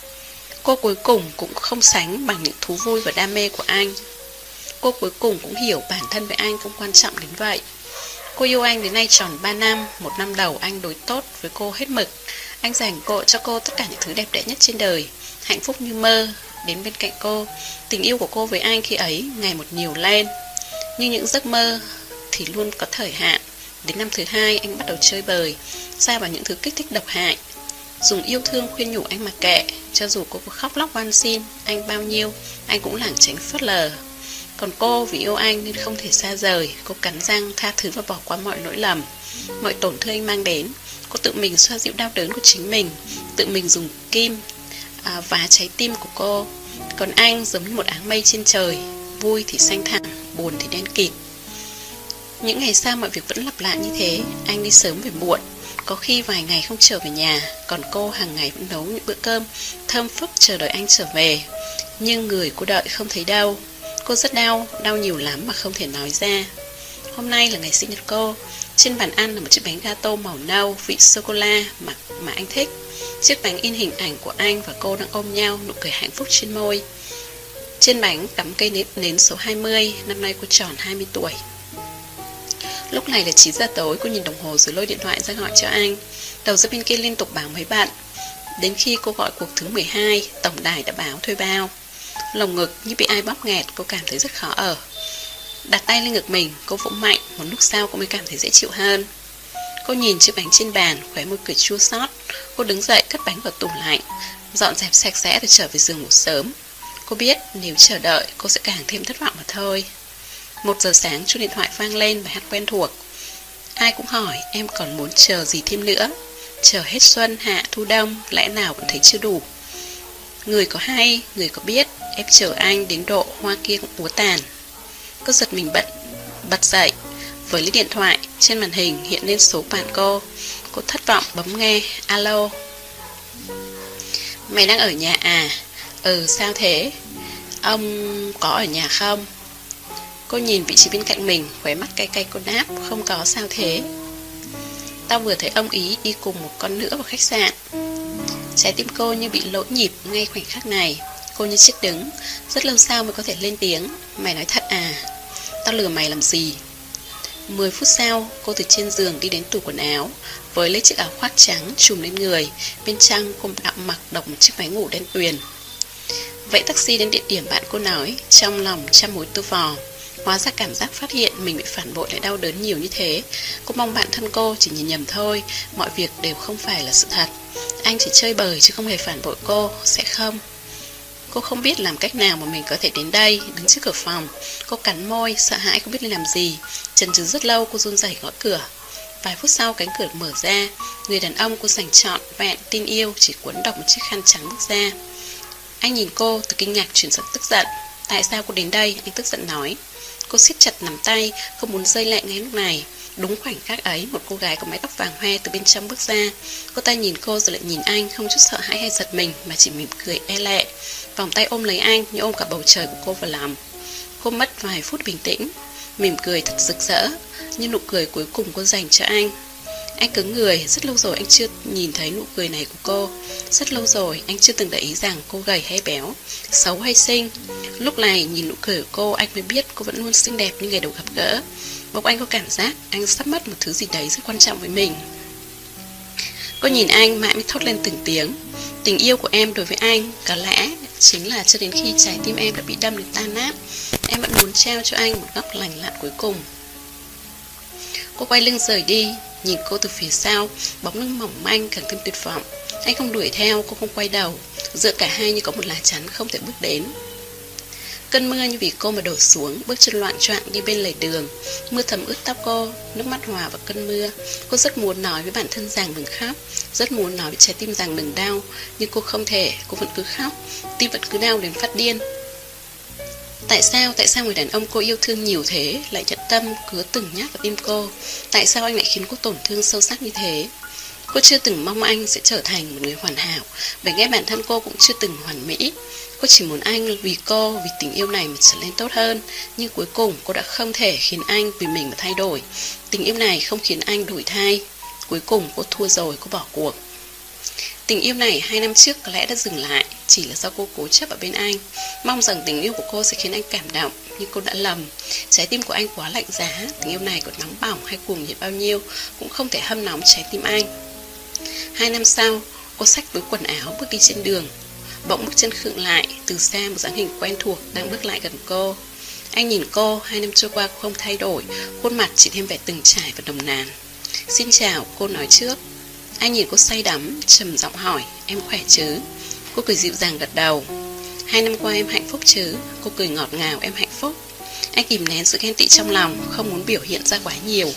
Cô cuối cùng cũng không sánh bằng những thú vui và đam mê của anh. Cô cuối cùng cũng hiểu bản thân với anh không quan trọng đến vậy. Cô yêu anh đến nay tròn ba năm. Một năm đầu anh đối tốt với cô hết mực. Anh dành cô cho cô tất cả những thứ đẹp đẽ nhất trên đời. Hạnh phúc như mơ đến bên cạnh cô. Tình yêu của cô với anh khi ấy ngày một nhiều lên. Nhưng những giấc mơ thì luôn có thời hạn. Đến năm thứ hai anh bắt đầu chơi bời, sa vào những thứ kích thích độc hại. Dùng yêu thương khuyên nhủ anh mặc kệ. Cho dù cô có khóc lóc van xin anh bao nhiêu, anh cũng lảng tránh phớt lờ. Còn cô vì yêu anh nên không thể xa rời. Cô cắn răng tha thứ và bỏ qua mọi lỗi lầm, mọi tổn thương anh mang đến. Cô tự mình xoa dịu đau đớn của chính mình, tự mình dùng kim à, vá trái tim của cô. Còn anh giống như một áng mây trên trời, vui thì xanh thẳm, buồn thì đen kịt. Những ngày sau mọi việc vẫn lặp lại như thế. Anh đi sớm về muộn, có khi vài ngày không trở về nhà. Còn cô hàng ngày vẫn nấu những bữa cơm thơm phức chờ đợi anh trở về. Nhưng người cô đợi không thấy đâu. Cô rất đau, đau nhiều lắm mà không thể nói ra. Hôm nay là ngày sinh nhật cô. Trên bàn ăn là một chiếc bánh gato màu nâu, vị sô-cô-la mà, mà anh thích. Chiếc bánh in hình ảnh của anh và cô đang ôm nhau, nụ cười hạnh phúc trên môi. Trên bánh cắm cây nến, nến số hai mươi. Năm nay cô tròn hai mươi tuổi. Lúc này là chín giờ tối. Cô nhìn đồng hồ rồi lôi điện thoại ra gọi cho anh. Đầu dây bên kia liên tục báo mấy bạn. Đến khi cô gọi cuộc thứ mười hai, tổng đài đã báo thuê bao. Lồng ngực như bị ai bóp nghẹt. Cô cảm thấy rất khó ở. Đặt tay lên ngực mình, cô vỗ mạnh. Một lúc sau cô mới cảm thấy dễ chịu hơn. Cô nhìn chiếc bánh trên bàn, khóe môi cười chua xót. Cô đứng dậy cất bánh vào tủ lạnh, dọn dẹp sạch sẽ rồi trở về giường ngủ sớm. Cô biết nếu chờ đợi cô sẽ càng thêm thất vọng mà thôi. Một giờ sáng chuông điện thoại vang lên, bài hát quen thuộc. Ai cũng hỏi em còn muốn chờ gì thêm nữa. Chờ hết xuân, hạ, thu, đông, lẽ nào vẫn thấy chưa đủ. Người có hay, người có biết, em chở anh đến độ hoa kia cũng úa tàn. Cô giật mình bật bật dậy, với lấy điện thoại. Trên màn hình hiện lên số bạn cô. Cô thất vọng bấm nghe. Alo. Mày đang ở nhà à? Ừ, sao thế? Ông có ở nhà không? Cô nhìn vị trí bên cạnh mình, khóe mắt cay cay. Cô đáp, không có. Sao thế? Tao vừa thấy ông ý đi cùng một con nữa vào khách sạn. Trái tim cô như bị lỗi nhịp ngay khoảnh khắc này. Cô như chết đứng, rất lâu sau mới có thể lên tiếng. Mày nói thật à? Tao lừa mày làm gì? Mười phút sau, cô từ trên giường đi đến tủ quần áo, với lấy chiếc áo khoác trắng trùm lên người. Bên trong cô đã mặc độc một chiếc váy ngủ đen tuyền. Vậy taxi đến địa điểm bạn cô nói. Trong lòng trăm mối tơ vò. Hóa ra cảm giác phát hiện mình bị phản bội lại đau đớn nhiều như thế. Cô mong bạn thân cô chỉ nhìn nhầm thôi. Mọi việc đều không phải là sự thật. Anh chỉ chơi bời chứ không hề phản bội cô. Sẽ không. Cô không biết làm cách nào mà mình có thể đến đây. Đứng trước cửa phòng, cô cắn môi, sợ hãi không biết nên làm gì. Chần chừ rất lâu, cô run rẩy gõ cửa. Vài phút sau cánh cửa mở ra. Người đàn ông cô dành trọn vẹn tin yêu chỉ cuốn đọc một chiếc khăn trắng bước ra. Anh nhìn cô từ kinh ngạc chuyển sang tức giận. Tại sao cô đến đây? Anh tức giận nói. Cô siết chặt nắm tay, không muốn rơi lệ ngay lúc này. Đúng khoảnh khắc ấy, một cô gái có mái tóc vàng hoe từ bên trong bước ra. Cô ta nhìn cô rồi lại nhìn anh, không chút sợ hãi hay giật mình, mà chỉ mỉm cười e lệ. Vòng tay ôm lấy anh như ôm cả bầu trời của cô vào lòng. Cô mất vài phút bình tĩnh, mỉm cười thật rực rỡ, như nụ cười cuối cùng cô dành cho anh. Anh cứng người, rất lâu rồi anh chưa nhìn thấy nụ cười này của cô. Rất lâu rồi anh chưa từng để ý rằng cô gầy hay béo, xấu hay xinh. Lúc này nhìn nụ cười của cô, anh mới biết cô vẫn luôn xinh đẹp như ngày đầu gặp gỡ. Bỗng anh có cảm giác anh sắp mất một thứ gì đấy rất quan trọng với mình. Cô nhìn anh mãi mới thốt lên từng tiếng. Tình yêu của em đối với anh có lẽ chính là cho đến khi trái tim em đã bị đâm đến tan nát, em vẫn muốn trao cho anh một góc lành lặn cuối cùng. Cô quay lưng rời đi. Nhìn cô từ phía sau, bóng lưng mỏng manh càng thêm tuyệt vọng. Anh không đuổi theo, cô không quay đầu. Giữa cả hai như có một lá chắn không thể bước đến. Cơn mưa như vì cô mà đổ xuống, bước chân loạng choạng đi bên lề đường. Mưa thấm ướt tóc cô, nước mắt hòa vào cơn mưa. Cô rất muốn nói với bản thân rằng đừng khóc, rất muốn nói với trái tim rằng đừng đau, nhưng cô không thể. Cô vẫn cứ khóc, tim vẫn cứ đau đến phát điên. Tại sao, tại sao người đàn ông cô yêu thương nhiều thế lại nhận tâm cứa từng nhát vào tim cô? Tại sao anh lại khiến cô tổn thương sâu sắc như thế? Cô chưa từng mong anh sẽ trở thành một người hoàn hảo, bởi ngay bản thân cô cũng chưa từng hoàn mỹ. Cô chỉ muốn anh vì cô, vì tình yêu này mà trở nên tốt hơn. Nhưng cuối cùng cô đã không thể khiến anh vì mình mà thay đổi. Tình yêu này không khiến anh đổi thay. Cuối cùng cô thua rồi, cô bỏ cuộc. Tình yêu này hai năm trước có lẽ đã dừng lại, chỉ là do cô cố chấp ở bên anh, mong rằng tình yêu của cô sẽ khiến anh cảm động, nhưng cô đã lầm. Trái tim của anh quá lạnh giá, tình yêu này có nóng bỏng hay cuồng nhiệt bao nhiêu cũng không thể hâm nóng trái tim anh. Hai năm sau, cô xách túi quần áo bước đi trên đường. Bỗng bước chân khựng lại, từ xa một dáng hình quen thuộc đang bước lại gần cô. Anh nhìn cô, hai năm trôi qua cô không thay đổi, khuôn mặt chỉ thêm vẻ từng trải và nồng nàn. Xin chào, cô nói trước. Anh nhìn cô say đắm, trầm giọng hỏi, em khỏe chứ? Cô cười dịu dàng gật đầu. Hai năm qua em hạnh phúc chứ? Cô cười ngọt ngào, em hạnh phúc. Anh kìm nén sự ghen tị trong lòng, không muốn biểu hiện ra quá nhiều.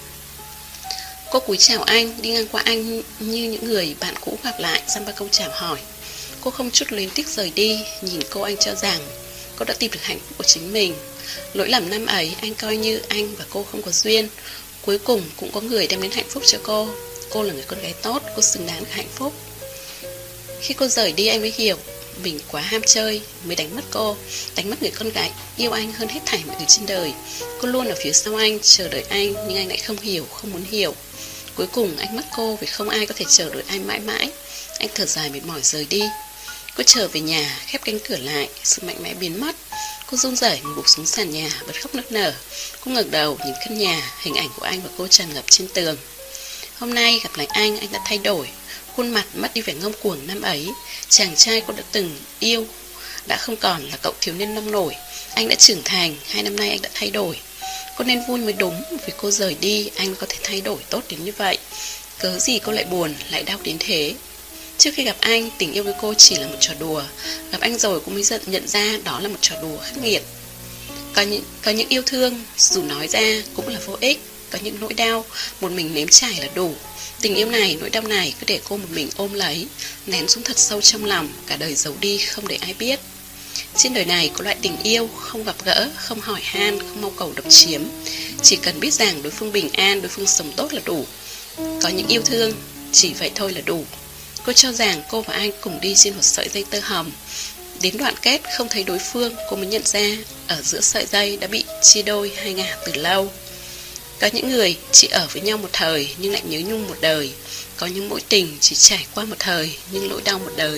Cô cúi chào anh, đi ngang qua anh như những người bạn cũ gặp lại, dăm ba câu chào hỏi. Cô không chút luyến tiếc rời đi, nhìn cô anh cho rằng cô đã tìm được hạnh phúc của chính mình. Lỗi lầm năm ấy, anh coi như anh và cô không có duyên. Cuối cùng cũng có người đem đến hạnh phúc cho cô. Cô là người con gái tốt, cô xứng đáng được hạnh phúc. Khi cô rời đi anh mới hiểu mình quá ham chơi mới đánh mất cô, đánh mất người con gái yêu anh hơn hết thảy mọi thứ trên đời. Cô luôn ở phía sau anh, chờ đợi anh, nhưng anh lại không hiểu, không muốn hiểu. Cuối cùng anh mất cô vì không ai có thể chờ đợi anh mãi mãi. Anh thở dài mệt mỏi rời đi. Cô trở về nhà, khép cánh cửa lại, sự mạnh mẽ biến mất. Cô run rẩy ngồi gục xuống sàn nhà, bật khóc nức nở. Cô ngẩng đầu nhìn căn nhà, hình ảnh của anh và cô tràn ngập trên tường. Hôm nay gặp lại anh, anh đã thay đổi. Khuôn mặt mất đi vẻ ngông cuồng năm ấy. Chàng trai cô đã từng yêu đã không còn là cậu thiếu niên nông nổi. Anh đã trưởng thành, hai năm nay anh đã thay đổi. Cô nên vui mới đúng, vì cô rời đi anh mới có thể thay đổi tốt đến như vậy. Cớ gì cô lại buồn, lại đau đến thế? Trước khi gặp anh, tình yêu với cô chỉ là một trò đùa. Gặp anh rồi cô mới nhận ra đó là một trò đùa khắc nghiệt. Có những, có những yêu thương, dù nói ra cũng là vô ích. Có những nỗi đau, một mình nếm trải là đủ. Tình yêu này, nỗi đau này cứ để cô một mình ôm lấy, nén xuống thật sâu trong lòng, cả đời giấu đi không để ai biết. Trên đời này có loại tình yêu không gặp gỡ, không hỏi han, không mong cầu độc chiếm. Chỉ cần biết rằng đối phương bình an, đối phương sống tốt là đủ. Có những yêu thương, chỉ vậy thôi là đủ. Cô cho rằng cô và anh cùng đi trên một sợi dây tơ hồng. Đến đoạn kết không thấy đối phương, cô mới nhận ra ở giữa sợi dây đã bị chia đôi hai ngả từ lâu. Có những người chỉ ở với nhau một thời nhưng lại nhớ nhung một đời. Có những mối tình chỉ trải qua một thời nhưng nỗi đau một đời.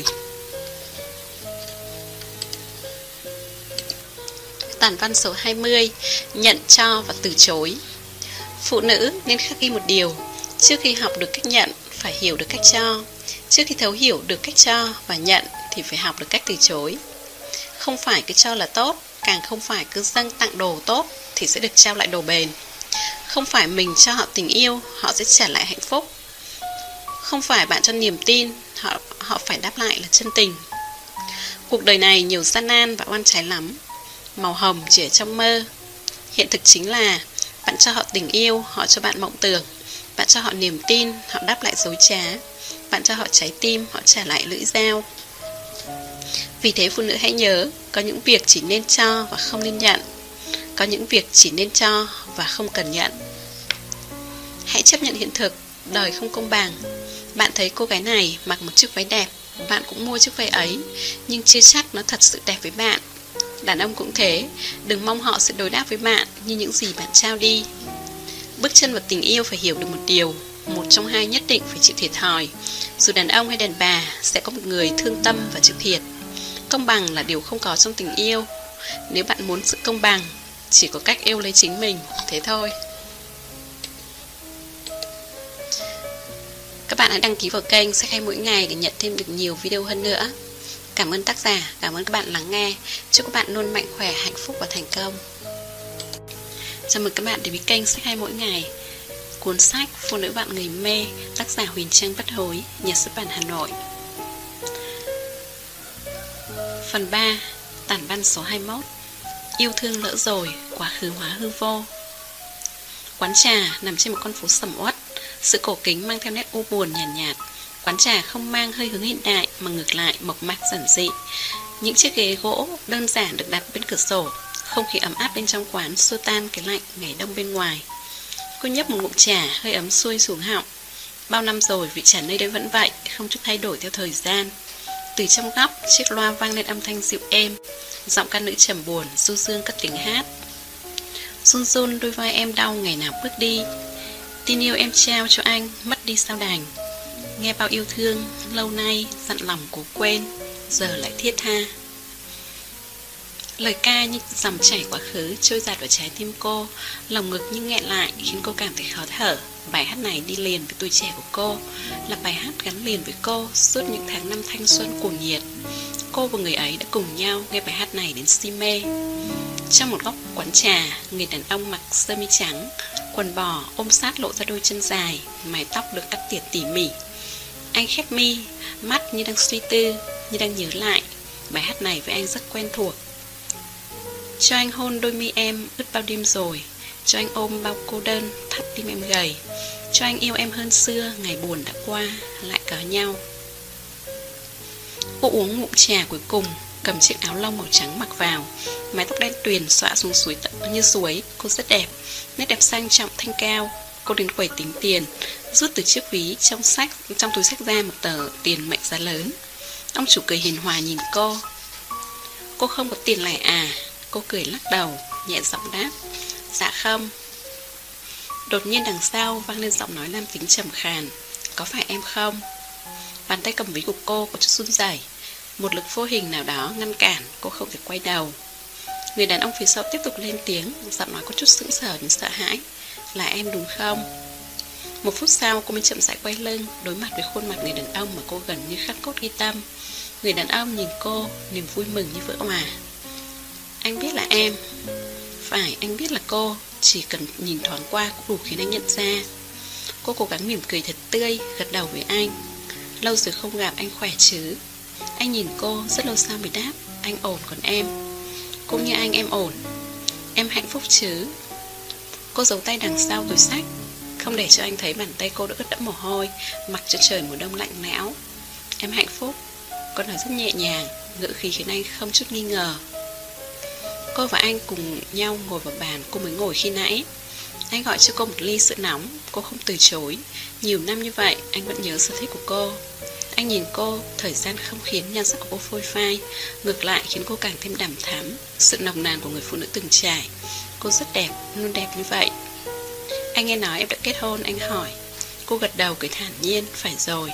Tản văn số hai mươi. Nhận cho và từ chối. Phụ nữ nên khắc ghi một điều: trước khi học được cách nhận, phải hiểu được cách cho. Trước khi thấu hiểu được cách cho và nhận thì phải học được cách từ chối. Không phải cứ cho là tốt, càng không phải cứ dâng tặng đồ tốt thì sẽ được trao lại đồ bền. Không phải mình cho họ tình yêu, họ sẽ trả lại hạnh phúc. Không phải bạn cho niềm tin, họ, họ phải đáp lại là chân tình. Cuộc đời này nhiều gian nan và oan trái lắm. Màu hồng chỉ ở trong mơ. Hiện thực chính là bạn cho họ tình yêu, họ cho bạn mộng tưởng. Bạn cho họ niềm tin, họ đáp lại dối trá. Bạn cho họ trái tim, họ trả lại lưỡi dao. Vì thế phụ nữ hãy nhớ, có những việc chỉ nên cho và không nên nhận. Có những việc chỉ nên cho và không cần nhận. Hãy chấp nhận hiện thực, đời không công bằng. Bạn thấy cô gái này mặc một chiếc váy đẹp, bạn cũng mua chiếc váy ấy, nhưng chưa chắc nó thật sự đẹp với bạn. Đàn ông cũng thế, đừng mong họ sẽ đối đáp với bạn như những gì bạn trao đi. Bước chân vào tình yêu phải hiểu được một điều: một trong hai nhất định phải chịu thiệt thòi. Dù đàn ông hay đàn bà, sẽ có một người thương tâm và chịu thiệt. Công bằng là điều không có trong tình yêu. Nếu bạn muốn sự công bằng, chỉ có cách yêu lấy chính mình, thế thôi. Các bạn hãy đăng ký vào kênh Sách Hay Mỗi Ngày để nhận thêm được nhiều video hơn nữa. Cảm ơn tác giả, cảm ơn các bạn lắng nghe. Chúc các bạn luôn mạnh khỏe, hạnh phúc và thành công. Chào mừng các bạn đến với kênh Sách Hay Mỗi Ngày. Cuốn sách Phụ Nữ Bạn Người Mê, tác giả Huỳnh Trang Bất Hối, nhà xuất bản Hà Nội. Phần ba. Tản văn số hai mươi mốt. Yêu thương lỡ rồi, quá khứ hóa hư vô. Quán trà nằm trên một con phố sầm uất. Sự cổ kính mang theo nét u buồn nhàn nhạt, nhạt. Quán trà không mang hơi hướng hiện đại mà ngược lại mộc mạc giản dị. Những chiếc ghế gỗ đơn giản được đặt bên cửa sổ. Không khí ấm áp bên trong quán xua tan cái lạnh ngày đông bên ngoài. Cô nhấp một ngụm trà, hơi ấm xuôi xuống họng. Bao năm rồi vị trà nơi đây vẫn vậy, không chút thay đổi theo thời gian. Từ trong góc, chiếc loa vang lên âm thanh dịu êm. Giọng ca nữ trầm buồn, du dương cất tiếng hát. Run run đôi vai em đau ngày nào bước đi. Tin yêu em trao cho anh, mất đi sao đành. Nghe bao yêu thương, lâu nay dặn lòng cố quên, giờ lại thiết tha. Lời ca như dòng chảy quá khứ trôi dạt vào trái tim cô, lòng ngực như nghẹn lại khiến cô cảm thấy khó thở. Bài hát này đi liền với tuổi trẻ của cô, là bài hát gắn liền với cô suốt những tháng năm thanh xuân cuồng nhiệt. Cô và người ấy đã cùng nhau nghe bài hát này đến si mê. Trong một góc quán trà, người đàn ông mặc sơ mi trắng, quần bò ôm sát lộ ra đôi chân dài, mái tóc được cắt tỉa tỉ mỉ. Anh khép mi, mắt như đang suy tư, như đang nhớ lại. Bài hát này với anh rất quen thuộc. Cho anh hôn đôi mi em ướt bao đêm rồi, cho anh ôm bao cô đơn thắt tim em gầy, cho anh yêu em hơn xưa, ngày buồn đã qua lại có nhau. Cô uống ngụm trà cuối cùng, cầm chiếc áo lông màu trắng mặc vào, mái tóc đen tuyền xõa xuống suối như suối. Cô rất đẹp, nét đẹp sang trọng thanh cao. Cô đến quầy tính tiền, rút từ chiếc ví trong sách trong túi sách ra một tờ tiền mệnh giá lớn. Ông chủ cười hiền hòa nhìn cô. Cô không có tiền lẻ à? Cô cười lắc đầu, nhẹ giọng đáp, dạ không. Đột nhiên đằng sau vang lên giọng nói nam tính trầm khàn, có phải em không? Bàn tay cầm ví của cô có chút run rẩy. Một lực vô hình nào đó ngăn cản, cô không thể quay đầu. Người đàn ông phía sau tiếp tục lên tiếng, giọng nói có chút sững sờ nhưng sợ hãi, là em đúng không? Một phút sau cô mới chậm rãi quay lưng, đối mặt với khuôn mặt người đàn ông mà cô gần như khắc cốt ghi tâm. Người đàn ông nhìn cô, niềm vui mừng như vỡ òa. Anh biết là em. Phải, anh biết là cô. Chỉ cần nhìn thoáng qua cũng đủ khiến anh nhận ra. Cô cố gắng mỉm cười thật tươi, gật đầu với anh. Lâu rồi không gặp, anh khỏe chứ? Anh nhìn cô, rất lâu sau mới đáp, anh ổn, còn em? Cũng như anh, em ổn. Em hạnh phúc chứ? Cô giấu tay đằng sau túi sách, không để cho anh thấy bàn tay cô đã ướt đẫm mồ hôi, mặc cho trời mùa đông lạnh lẽo. Em hạnh phúc. Cô nói rất nhẹ nhàng. ngữ khí khiến anh không chút nghi ngờ. Cô và anh cùng nhau ngồi vào bàn cô mới ngồi khi nãy. Anh gọi cho cô một ly sữa nóng, cô không từ chối. Nhiều năm như vậy, anh vẫn nhớ sở thích của cô. Anh nhìn cô, thời gian không khiến nhan sắc của cô phôi phai, ngược lại khiến cô càng thêm đằm thắm sự nồng nàn của người phụ nữ từng trải. Cô rất đẹp, luôn đẹp như vậy. Anh nghe nói em đã kết hôn, anh hỏi. Cô gật đầu cười thản nhiên, phải rồi.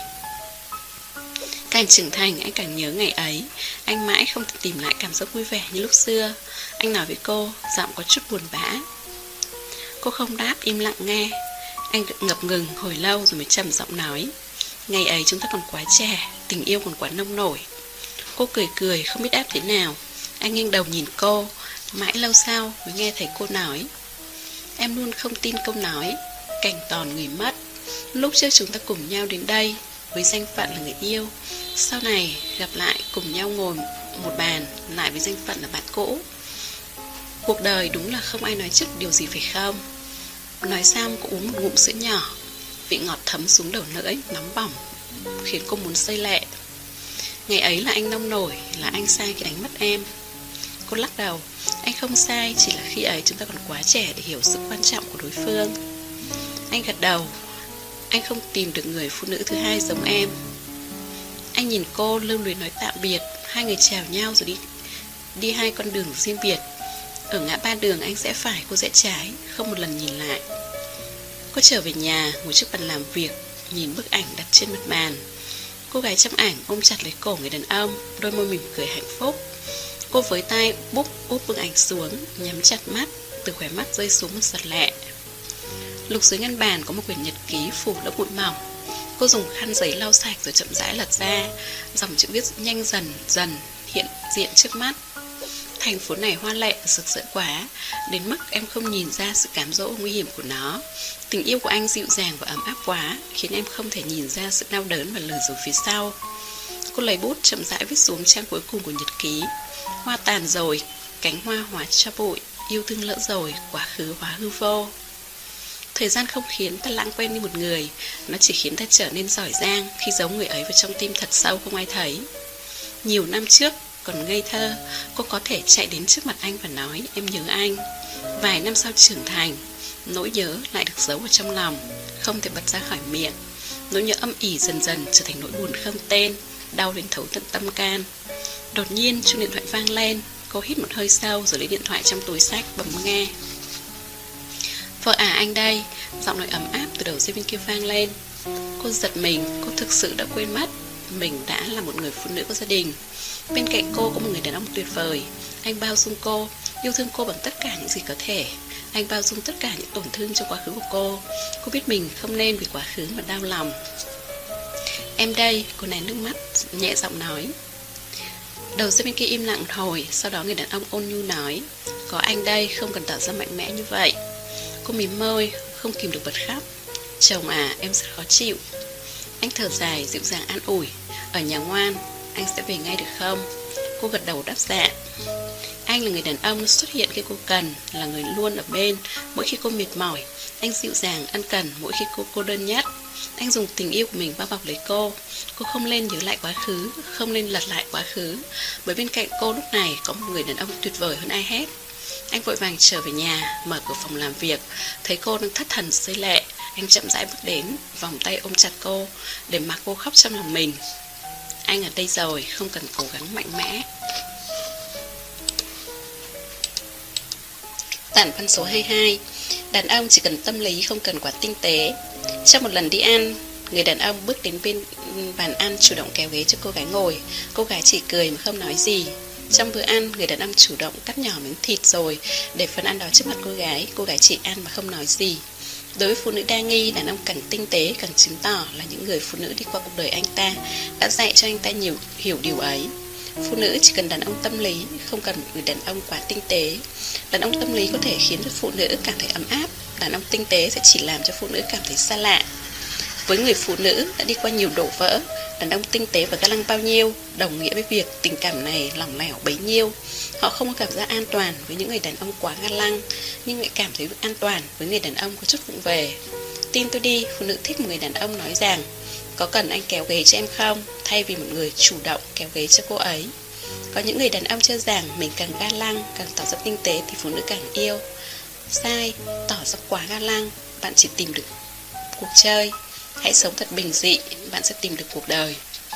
Càng trưởng thành, anh càng nhớ ngày ấy. Anh mãi không thể tìm lại cảm giác vui vẻ như lúc xưa. Anh nói với cô, giọng có chút buồn bã. Cô không đáp, im lặng nghe. Anh ngập ngừng hồi lâu rồi mới trầm giọng nói. Ngày ấy chúng ta còn quá trẻ, tình yêu còn quá nông nổi. Cô cười cười, không biết đáp thế nào. Anh nghiêng đầu nhìn cô. Mãi lâu sau mới nghe thấy cô nói. Em luôn không tin câu nói cảnh tòn người mất. Lúc trước chúng ta cùng nhau đến đây với danh phận là người yêu, sau này gặp lại cùng nhau ngồi một bàn lại với danh phận là bạn cũ. Cuộc đời đúng là không ai nói trước điều gì phải không? Nói xong cô uống một ngụm sữa nhỏ. Vị ngọt thấm xuống đầu lưỡi, nóng bỏng, khiến cô muốn rơi lệ. Ngày ấy là anh nông nổi, là anh sai khi đánh mất em. Cô lắc đầu. Anh không sai, chỉ là khi ấy chúng ta còn quá trẻ để hiểu sự quan trọng của đối phương. Anh gật đầu. Anh không tìm được người phụ nữ thứ hai giống em. Anh nhìn cô lưu luyến nói tạm biệt. Hai người chào nhau rồi đi Đi hai con đường riêng biệt. Ở ngã ba đường anh rẽ phải, cô rẽ trái, không một lần nhìn lại. Cô trở về nhà, ngồi trước bàn làm việc, nhìn bức ảnh đặt trên mặt bàn. Cô gái trong ảnh ôm chặt lấy cổ người đàn ông, đôi môi mỉm cười hạnh phúc. Cô với tay búp úp bức ảnh xuống, nhắm chặt mắt, từ khóe mắt rơi xuống một giọt lệ. Lục dưới ngăn bàn có một quyển nhật ký phủ lớp bụi mỏng. Cô dùng khăn giấy lau sạch rồi chậm rãi lật ra. Dòng chữ viết nhanh dần dần hiện diện trước mắt. Thành phố này hoa lệ và rực rỡ quá, đến mức em không nhìn ra sự cám dỗ nguy hiểm của nó. Tình yêu của anh dịu dàng và ấm áp quá, khiến em không thể nhìn ra sự đau đớn và lừa dối phía sau. Cô lấy bút chậm rãi viết xuống trang cuối cùng của nhật ký. Hoa tàn rồi, cánh hoa hóa cho bụi, yêu thương lỡ rồi, quá khứ hóa hư vô. Thời gian không khiến ta lãng quên đi một người, nó chỉ khiến ta trở nên giỏi giang khi giấu người ấy vào trong tim thật sâu không ai thấy. Nhiều năm trước, còn ngây thơ, cô có thể chạy đến trước mặt anh và nói em nhớ anh. Vài năm sau trưởng thành, nỗi nhớ lại được giấu ở trong lòng, không thể bật ra khỏi miệng. Nỗi nhớ âm ỉ dần dần trở thành nỗi buồn không tên, đau đến thấu tận tâm can. Đột nhiên chuông điện thoại vang lên. Cô hít một hơi sâu rồi lấy điện thoại trong túi xách bấm nghe. Vợ à, anh đây. Giọng nói ấm áp từ đầu dây bên kia vang lên. Cô giật mình, cô thực sự đã quên mất mình đã là một người phụ nữ có gia đình. Bên cạnh cô có một người đàn ông tuyệt vời. Anh bao dung cô, yêu thương cô bằng tất cả những gì có thể. Anh bao dung tất cả những tổn thương trong quá khứ của cô. Cô biết mình không nên vì quá khứ mà đau lòng. Em đây, cô nén nước mắt, nhẹ giọng nói. Đầu dây bên kia im lặng một hồi. Sau đó người đàn ông ôn nhu nói. Có anh đây, không cần tỏ ra mạnh mẽ như vậy. Cô mím môi, không kìm được bật khóc. Chồng à, em rất khó chịu. Anh thở dài, dịu dàng an ủi. Ở nhà ngoan, anh sẽ về ngay được không? Cô gật đầu đáp dạ. Anh là người đàn ông xuất hiện khi cô cần, là người luôn ở bên mỗi khi cô mệt mỏi. Anh dịu dàng, ân cần mỗi khi cô cô đơn nhất. Anh dùng tình yêu của mình bao bọc lấy cô. Cô không nên nhớ lại quá khứ, không nên lật lại quá khứ, bởi bên cạnh cô lúc này có một người đàn ông tuyệt vời hơn ai hết. Anh vội vàng trở về nhà, mở cửa phòng làm việc. Thấy cô đang thất thần rơi lệ, anh chậm rãi bước đến, vòng tay ôm chặt cô, để mặc cô khóc trong lòng mình. Anh ở đây rồi, không cần cố gắng mạnh mẽ. Tản văn số hai mươi hai. Đàn ông chỉ cần tâm lý, không cần quá tinh tế. Trong một lần đi ăn, người đàn ông bước đến bên bàn ăn, chủ động kéo ghế cho cô gái ngồi. Cô gái chỉ cười mà không nói gì. Trong bữa ăn, người đàn ông chủ động cắt nhỏ miếng thịt rồi để phần ăn đó trước mặt cô gái. Cô gái chỉ ăn mà không nói gì. Đối với phụ nữ đa nghi, đàn ông càng tinh tế càng chứng tỏ là những người phụ nữ đi qua cuộc đời anh ta đã dạy cho anh ta nhiều hiểu điều ấy. Phụ nữ chỉ cần đàn ông tâm lý, không cần người đàn ông quá tinh tế. Đàn ông tâm lý có thể khiến cho phụ nữ cảm thấy ấm áp. Đàn ông tinh tế sẽ chỉ làm cho phụ nữ cảm thấy xa lạ. Với người phụ nữ đã đi qua nhiều đổ vỡ, đàn ông tinh tế và ga lăng bao nhiêu đồng nghĩa với việc tình cảm này lỏng lẻo bấy nhiêu. Họ không có cảm giác an toàn với những người đàn ông quá ga lăng, nhưng lại cảm thấy an toàn với người đàn ông có chút vụng về. Tin tôi đi, phụ nữ thích một người đàn ông nói rằng có cần anh kéo ghế cho em không, thay vì một người chủ động kéo ghế cho cô ấy. Có những người đàn ông cho rằng mình càng ga lăng, càng tỏ ra tinh tế thì phụ nữ càng yêu. Sai, tỏ ra quá ga lăng, bạn chỉ tìm được cuộc chơi. Hãy sống thật bình dị, bạn sẽ tìm được cuộc đời.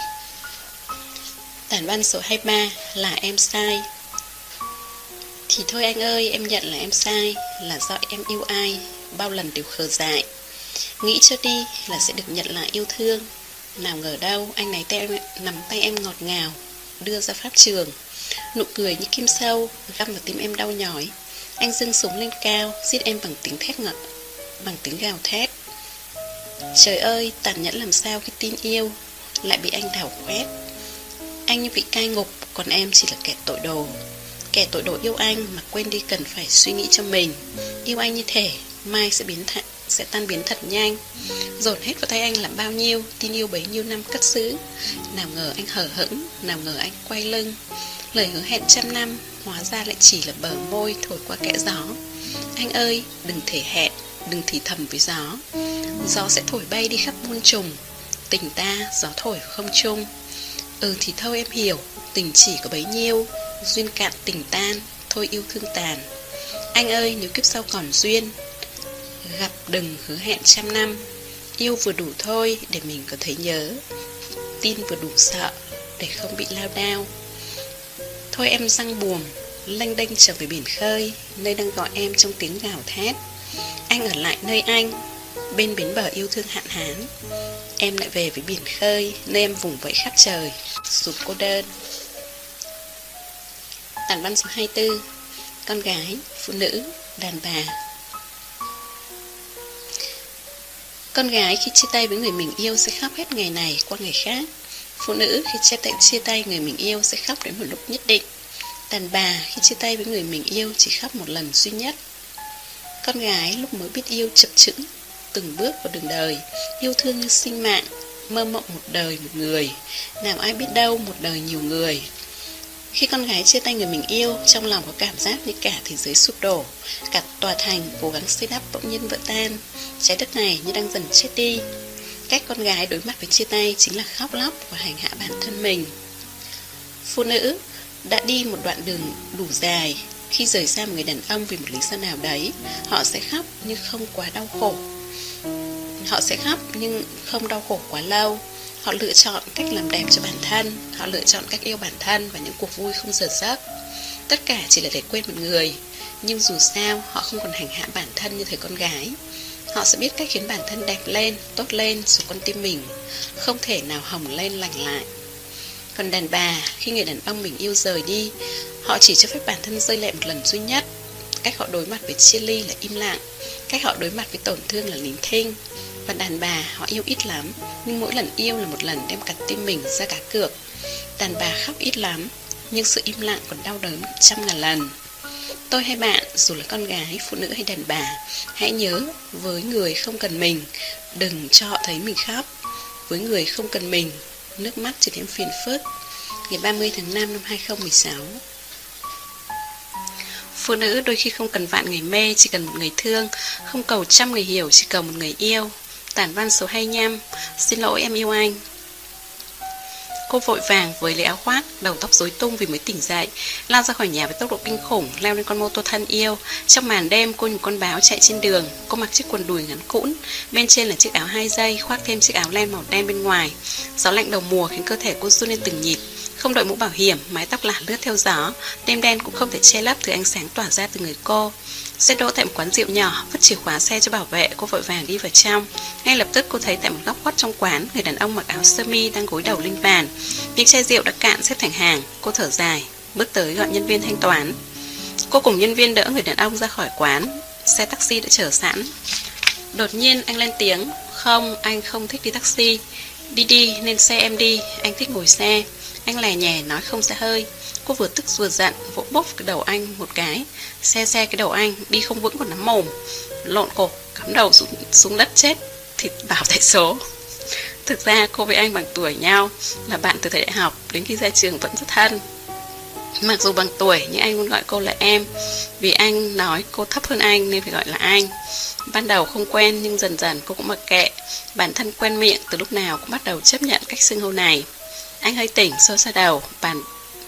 Tản văn số hai mươi ba là em sai. Thì thôi anh ơi, em nhận là em sai, là do em yêu ai, bao lần đều khờ dại. Nghĩ cho đi là sẽ được nhận lại yêu thương. Nào ngờ đâu, anh này tay em, nắm tay em ngọt ngào, đưa ra pháp trường. Nụ cười như kim sâu, găm vào tim em đau nhói. Anh giương súng lên cao, giết em bằng tiếng thét ngọt, bằng tiếng gào thét. Trời ơi, tàn nhẫn làm sao khi tin yêu lại bị anh đảo quét. Anh như bị cai ngục, còn em chỉ là kẻ tội đồ. Kẻ tội đồ yêu anh mà quên đi cần phải suy nghĩ cho mình. Yêu anh như thể mai sẽ biến th sẽ tan biến thật nhanh. Dồn hết vào tay anh làm bao nhiêu, tin yêu bấy nhiêu năm cất giữ. Nào ngờ anh hờ hững, nào ngờ anh quay lưng. Lời hứa hẹn trăm năm hóa ra lại chỉ là bờ môi thổi qua kẽ gió. Anh ơi, đừng thể hẹn, đừng thì thầm với gió. Gió sẽ thổi bay đi khắp muôn trùng. Tình ta gió thổi không chung. Ừ thì thôi em hiểu, tình chỉ có bấy nhiêu. Duyên cạn tình tan, thôi yêu thương tàn. Anh ơi, nếu kiếp sau còn duyên, gặp đừng hứa hẹn trăm năm. Yêu vừa đủ thôi để mình có thấy nhớ, tin vừa đủ sợ để không bị lao đao. Thôi em răng buồm, lênh đênh trở về biển khơi, nơi đang gọi em trong tiếng gào thét. Anh ở lại nơi anh, bên bến bờ yêu thương hạn hán. Em lại về với biển khơi, nơi em vùng vẫy khắp trời, dù cô đơn. Tản văn số hai mươi tư. Con gái, phụ nữ, đàn bà. Con gái khi chia tay với người mình yêu sẽ khóc hết ngày này qua ngày khác. Phụ nữ khi chia tay, chia tay người mình yêu sẽ khóc đến một lúc nhất định. Đàn bà khi chia tay với người mình yêu chỉ khóc một lần duy nhất. Con gái lúc mới biết yêu chập chững, từng bước vào đường đời, yêu thương như sinh mạng, mơ mộng một đời một người. Nào ai biết đâu một đời nhiều người. Khi con gái chia tay người mình yêu, trong lòng có cảm giác như cả thế giới sụp đổ, cả tòa thành cố gắng xây đắp bỗng nhiên vỡ tan. Trái đất này như đang dần chết đi. Cách con gái đối mặt với chia tay chính là khóc lóc và hành hạ bản thân mình. Phụ nữ đã đi một đoạn đường đủ dài. Khi rời xa một người đàn ông vì một lý do nào đấy, họ sẽ khóc nhưng không quá đau khổ. Họ sẽ khóc nhưng không đau khổ quá lâu. Họ lựa chọn cách làm đẹp cho bản thân. Họ lựa chọn cách yêu bản thân và những cuộc vui không giờ giấc. Tất cả chỉ là để quên một người. Nhưng dù sao họ không còn hành hạ bản thân như thời con gái. Họ sẽ biết cách khiến bản thân đẹp lên, tốt lên dù con tim mình không thể nào hồng lên lành lại. Còn đàn bà, khi người đàn ông mình yêu rời đi, họ chỉ cho phép bản thân rơi lệ một lần duy nhất. Cách họ đối mặt với chia ly là im lặng. Cách họ đối mặt với tổn thương là nín thinh. Và đàn bà họ yêu ít lắm, nhưng mỗi lần yêu là một lần đem cả tim mình ra cá cược. Đàn bà khóc ít lắm, nhưng sự im lặng còn đau đớn trăm ngàn lần. Tôi hay bạn, dù là con gái, phụ nữ hay đàn bà, hãy nhớ, với người không cần mình, đừng cho họ thấy mình khóc. Với người không cần mình, nước mắt chỉ thêm phiền phức. Ngày ba mươi tháng năm năm hai không một sáu. Phụ nữ đôi khi không cần vạn người mê, chỉ cần một người thương. Không cầu trăm người hiểu, chỉ cầu một người yêu. Tản văn số hai mươi lăm. Xin lỗi em yêu anh. Cô vội vàng với lấy áo khoác, đầu tóc rối tung vì mới tỉnh dậy, lao ra khỏi nhà với tốc độ kinh khủng, leo lên con mô tô thân yêu. Trong màn đêm, cô như con báo chạy trên đường. Cô mặc chiếc quần đùi ngắn cũn, bên trên là chiếc áo hai dây, khoác thêm chiếc áo len màu đen bên ngoài. Gió lạnh đầu mùa khiến cơ thể cô run lên từng nhịp. Không đội mũ bảo hiểm, mái tóc lả lướt theo gió, đêm đen cũng không thể che lấp thứ ánh sáng tỏa ra từ người cô. Xe đỗ tại một quán rượu nhỏ, vứt chìa khóa xe cho bảo vệ, cô vội vàng đi vào trong. Ngay lập tức cô thấy tại một góc khuất trong quán, người đàn ông mặc áo sơ mi đang gối đầu lên bàn. Những chai rượu đã cạn xếp thành hàng. Cô thở dài, bước tới gọi nhân viên thanh toán. Cô cùng nhân viên đỡ người đàn ông ra khỏi quán. Xe taxi đã chờ sẵn. Đột nhiên anh lên tiếng, không, anh không thích đi taxi. Đi đi, nên xe em đi, anh thích ngồi xe. Anh lè nhè nói không ra hơi. Cô vừa tức vừa giận, vỗ bốp cái đầu anh một cái. Xe xe cái đầu anh, đi không vững còn nắm mồm. Lộn cổ, cắm đầu xuống, xuống đất chết thì bảo tại số. Thực ra cô với anh bằng tuổi nhau, là bạn từ thời đại học, đến khi ra trường vẫn rất thân. Mặc dù bằng tuổi nhưng anh luôn gọi cô là em, vì anh nói cô thấp hơn anh nên phải gọi là anh. Ban đầu không quen nhưng dần dần cô cũng mặc kệ. Bản thân quen miệng, từ lúc nào cũng bắt đầu chấp nhận cách xưng hô này. Anh hơi tỉnh, xô xa đầu, bàn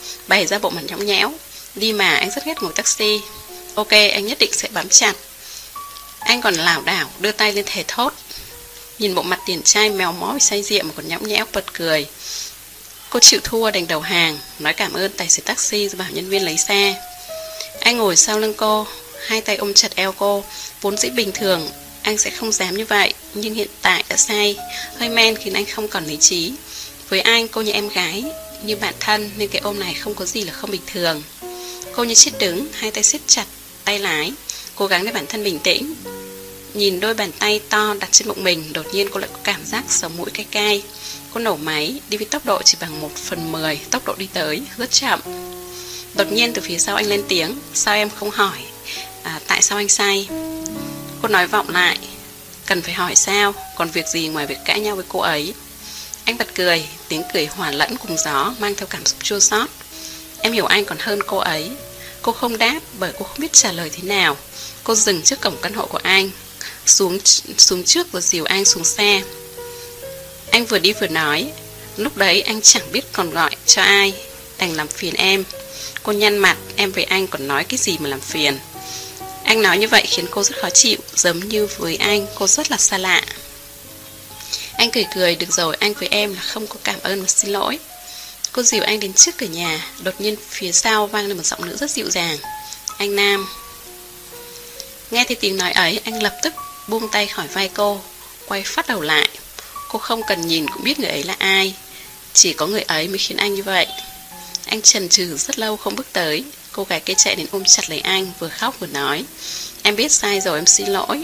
bày ra bộ mặt nhõng nhẽo. Đi mà, anh rất ghét ngồi taxi. Ok, anh nhất định sẽ bám chặt. Anh còn lảo đảo đưa tay lên thề thốt. Nhìn bộ mặt điển trai mèo mó vì say rượu mà còn nhõng nhẽo bật cười. Cô chịu thua đành đầu hàng, nói cảm ơn tài xế taxi rồi bảo nhân viên lấy xe. Anh ngồi sau lưng cô, hai tay ôm chặt eo cô. Vốn dĩ bình thường anh sẽ không dám như vậy, nhưng hiện tại đã say, hơi men khiến anh không còn lý trí. Với anh, cô như em gái, như bạn thân, nên cái ôm này không có gì là không bình thường. Cô như chết đứng, hai tay siết chặt tay lái, cố gắng để bản thân bình tĩnh. Nhìn đôi bàn tay to đặt trên bụng mình, đột nhiên cô lại có cảm giác sống mũi cay cay. Cô nổ máy, đi với tốc độ chỉ bằng một phần mười tốc độ đi tới, rất chậm. Đột nhiên từ phía sau anh lên tiếng, sao em không hỏi à, tại sao anh say? Cô nói vọng lại, cần phải hỏi sao, còn việc gì ngoài việc cãi nhau với cô ấy. Anh bật cười, tiếng cười hòa lẫn cùng gió, mang theo cảm xúc chua xót. Em hiểu anh còn hơn cô ấy. Cô không đáp bởi cô không biết trả lời thế nào. Cô dừng trước cổng căn hộ của anh, Xuống, xuống trước rồi dìu anh xuống xe. Anh vừa đi vừa nói, lúc đấy anh chẳng biết còn gọi cho ai, đành làm phiền em. Cô nhăn mặt, em với anh còn nói cái gì mà làm phiền. Anh nói như vậy khiến cô rất khó chịu, giống như với anh cô rất là xa lạ. Anh cười cười, được rồi, anh với em là không có cảm ơn và xin lỗi. Cô dìu anh đến trước cửa nhà, đột nhiên phía sau vang lên một giọng nữ rất dịu dàng. Anh Nam. Nghe thấy tiếng nói ấy, anh lập tức buông tay khỏi vai cô, quay phát đầu lại. Cô không cần nhìn cũng biết người ấy là ai, chỉ có người ấy mới khiến anh như vậy. Anh chần chừ rất lâu không bước tới. Cô gái kia chạy đến ôm chặt lấy anh, vừa khóc vừa nói, em biết sai rồi, em xin lỗi.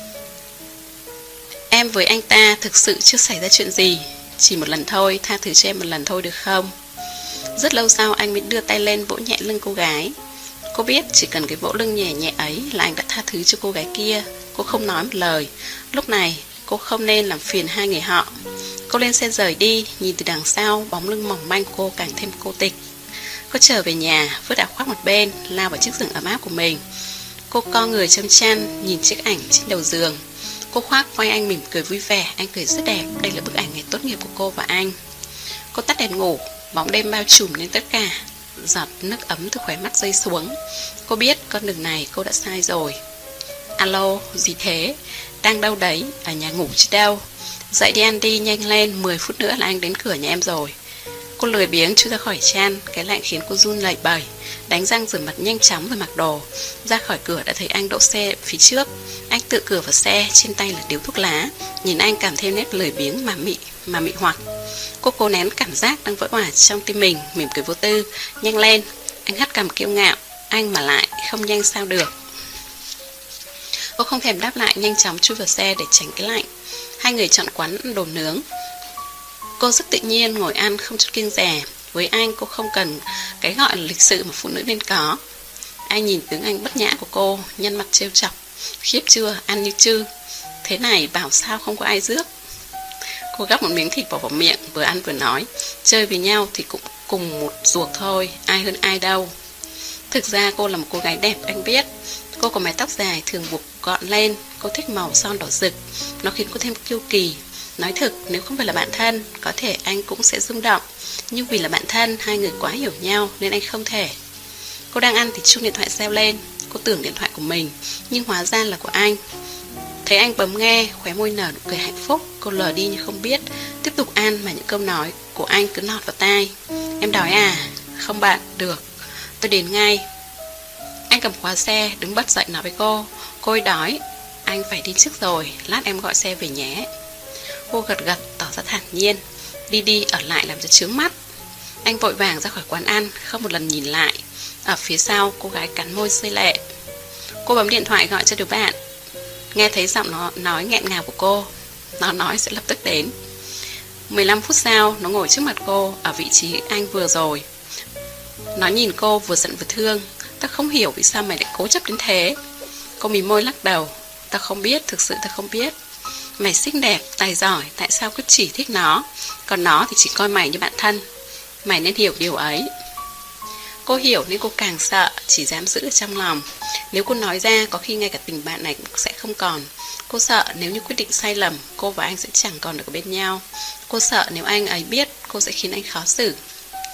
Em với anh ta thực sự chưa xảy ra chuyện gì, chỉ một lần thôi, tha thứ cho em một lần thôi được không? Rất lâu sau anh mới đưa tay lên vỗ nhẹ lưng cô gái. Cô biết chỉ cần cái vỗ lưng nhẹ nhẹ ấy là anh đã tha thứ cho cô gái kia. Cô không nói một lời. Lúc này cô không nên làm phiền hai người họ. Cô lên xe rời đi, nhìn từ đằng sau, bóng lưng mỏng manh của cô càng thêm cô tịch. Cô trở về nhà, vứt áo khoác một bên, lao vào chiếc giường ấm áp của mình. Cô co người trong chăn, nhìn chiếc ảnh trên đầu giường. Cô khoác vai anh mỉm cười vui vẻ, anh cười rất đẹp. Đây là bức ảnh ngày tốt nghiệp của cô và anh. Cô tắt đèn ngủ, bóng đêm bao trùm lên tất cả. Giọt nước ấm từ khóe mắt rơi xuống. Cô biết con đường này cô đã sai rồi. Alo, gì thế? Đang đâu đấy? Ở nhà ngủ chứ đâu? Dậy đi ăn đi, nhanh lên, mười phút nữa là anh đến cửa nhà em rồi. Cô lười biếng chui ra khỏi chăn, cái lạnh khiến cô run lẩy bẩy. Đánh răng rửa mặt nhanh chóng rồi mặc đồ. Ra khỏi cửa đã thấy anh đỗ xe phía trước. Anh tự cửa vào xe, trên tay là điếu thuốc lá. Nhìn anh cảm thêm nét lười biếng mà mị, mà mị hoặc. Cô cố nén cảm giác đang vỡ òa trong tim mình, mỉm cười vô tư. Nhanh lên. Anh hất cằm kiêu ngạo. Anh mà lại không nhanh sao được. Cô không thèm đáp lại, nhanh chóng chui vào xe để tránh cái lạnh. Hai người chọn quán đồ nướng. Cô rất tự nhiên ngồi ăn không chút kiêng dè. Với anh cô không cần cái gọi là lịch sự mà phụ nữ nên có. Anh nhìn tướng anh bất nhã của cô, nhăn mặt trêu chọc. Khiếp chưa, ăn như chư. Thế này bảo sao không có ai rước. Cô gắp một miếng thịt bỏ vào miệng, vừa ăn vừa nói, chơi với nhau thì cũng cùng một ruột thôi, ai hơn ai đâu. Thực ra cô là một cô gái đẹp, anh biết. Cô có mái tóc dài thường buộc gọn lên. Cô thích màu son đỏ rực, nó khiến cô thêm kiêu kỳ. Nói thực, nếu không phải là bạn thân, có thể anh cũng sẽ rung động. Nhưng vì là bạn thân, hai người quá hiểu nhau nên anh không thể. Cô đang ăn thì chuông điện thoại reo lên. Cô tưởng điện thoại của mình, nhưng hóa ra là của anh. Thấy anh bấm nghe, khóe môi nở nụ cười hạnh phúc. Cô lờ đi như không biết, tiếp tục ăn mà những câu nói của anh cứ nọt vào tai. Em đói à? Không bạn, được, tôi đến ngay. Anh cầm khóa xe, đứng bật dậy nói với cô. Cô ấy đói, anh phải đi trước rồi, lát em gọi xe về nhé. Cô gật gật, tỏ ra thản nhiên. Đi đi, ở lại làm cho chướng mắt. Anh vội vàng ra khỏi quán ăn, không một lần nhìn lại. Ở phía sau, cô gái cắn môi rơi lệ. Cô bấm điện thoại gọi cho đứa bạn. Nghe thấy giọng nó nói nghẹn ngào của cô. Nó nói sẽ lập tức đến. mười lăm phút sau, nó ngồi trước mặt cô, ở vị trí anh vừa rồi. Nó nhìn cô vừa giận vừa thương. Ta không hiểu vì sao mày lại cố chấp đến thế. Cô mím môi lắc đầu. Ta không biết, thực sự ta không biết. Mày xinh đẹp, tài giỏi, tại sao cứ chỉ thích nó? Còn nó thì chỉ coi mày như bạn thân. Mày nên hiểu điều ấy. Cô hiểu nên cô càng sợ, chỉ dám giữ ở trong lòng. Nếu cô nói ra, có khi ngay cả tình bạn này cũng sẽ không còn. Cô sợ nếu như quyết định sai lầm, cô và anh sẽ chẳng còn được ở bên nhau. Cô sợ nếu anh ấy biết, cô sẽ khiến anh khó xử.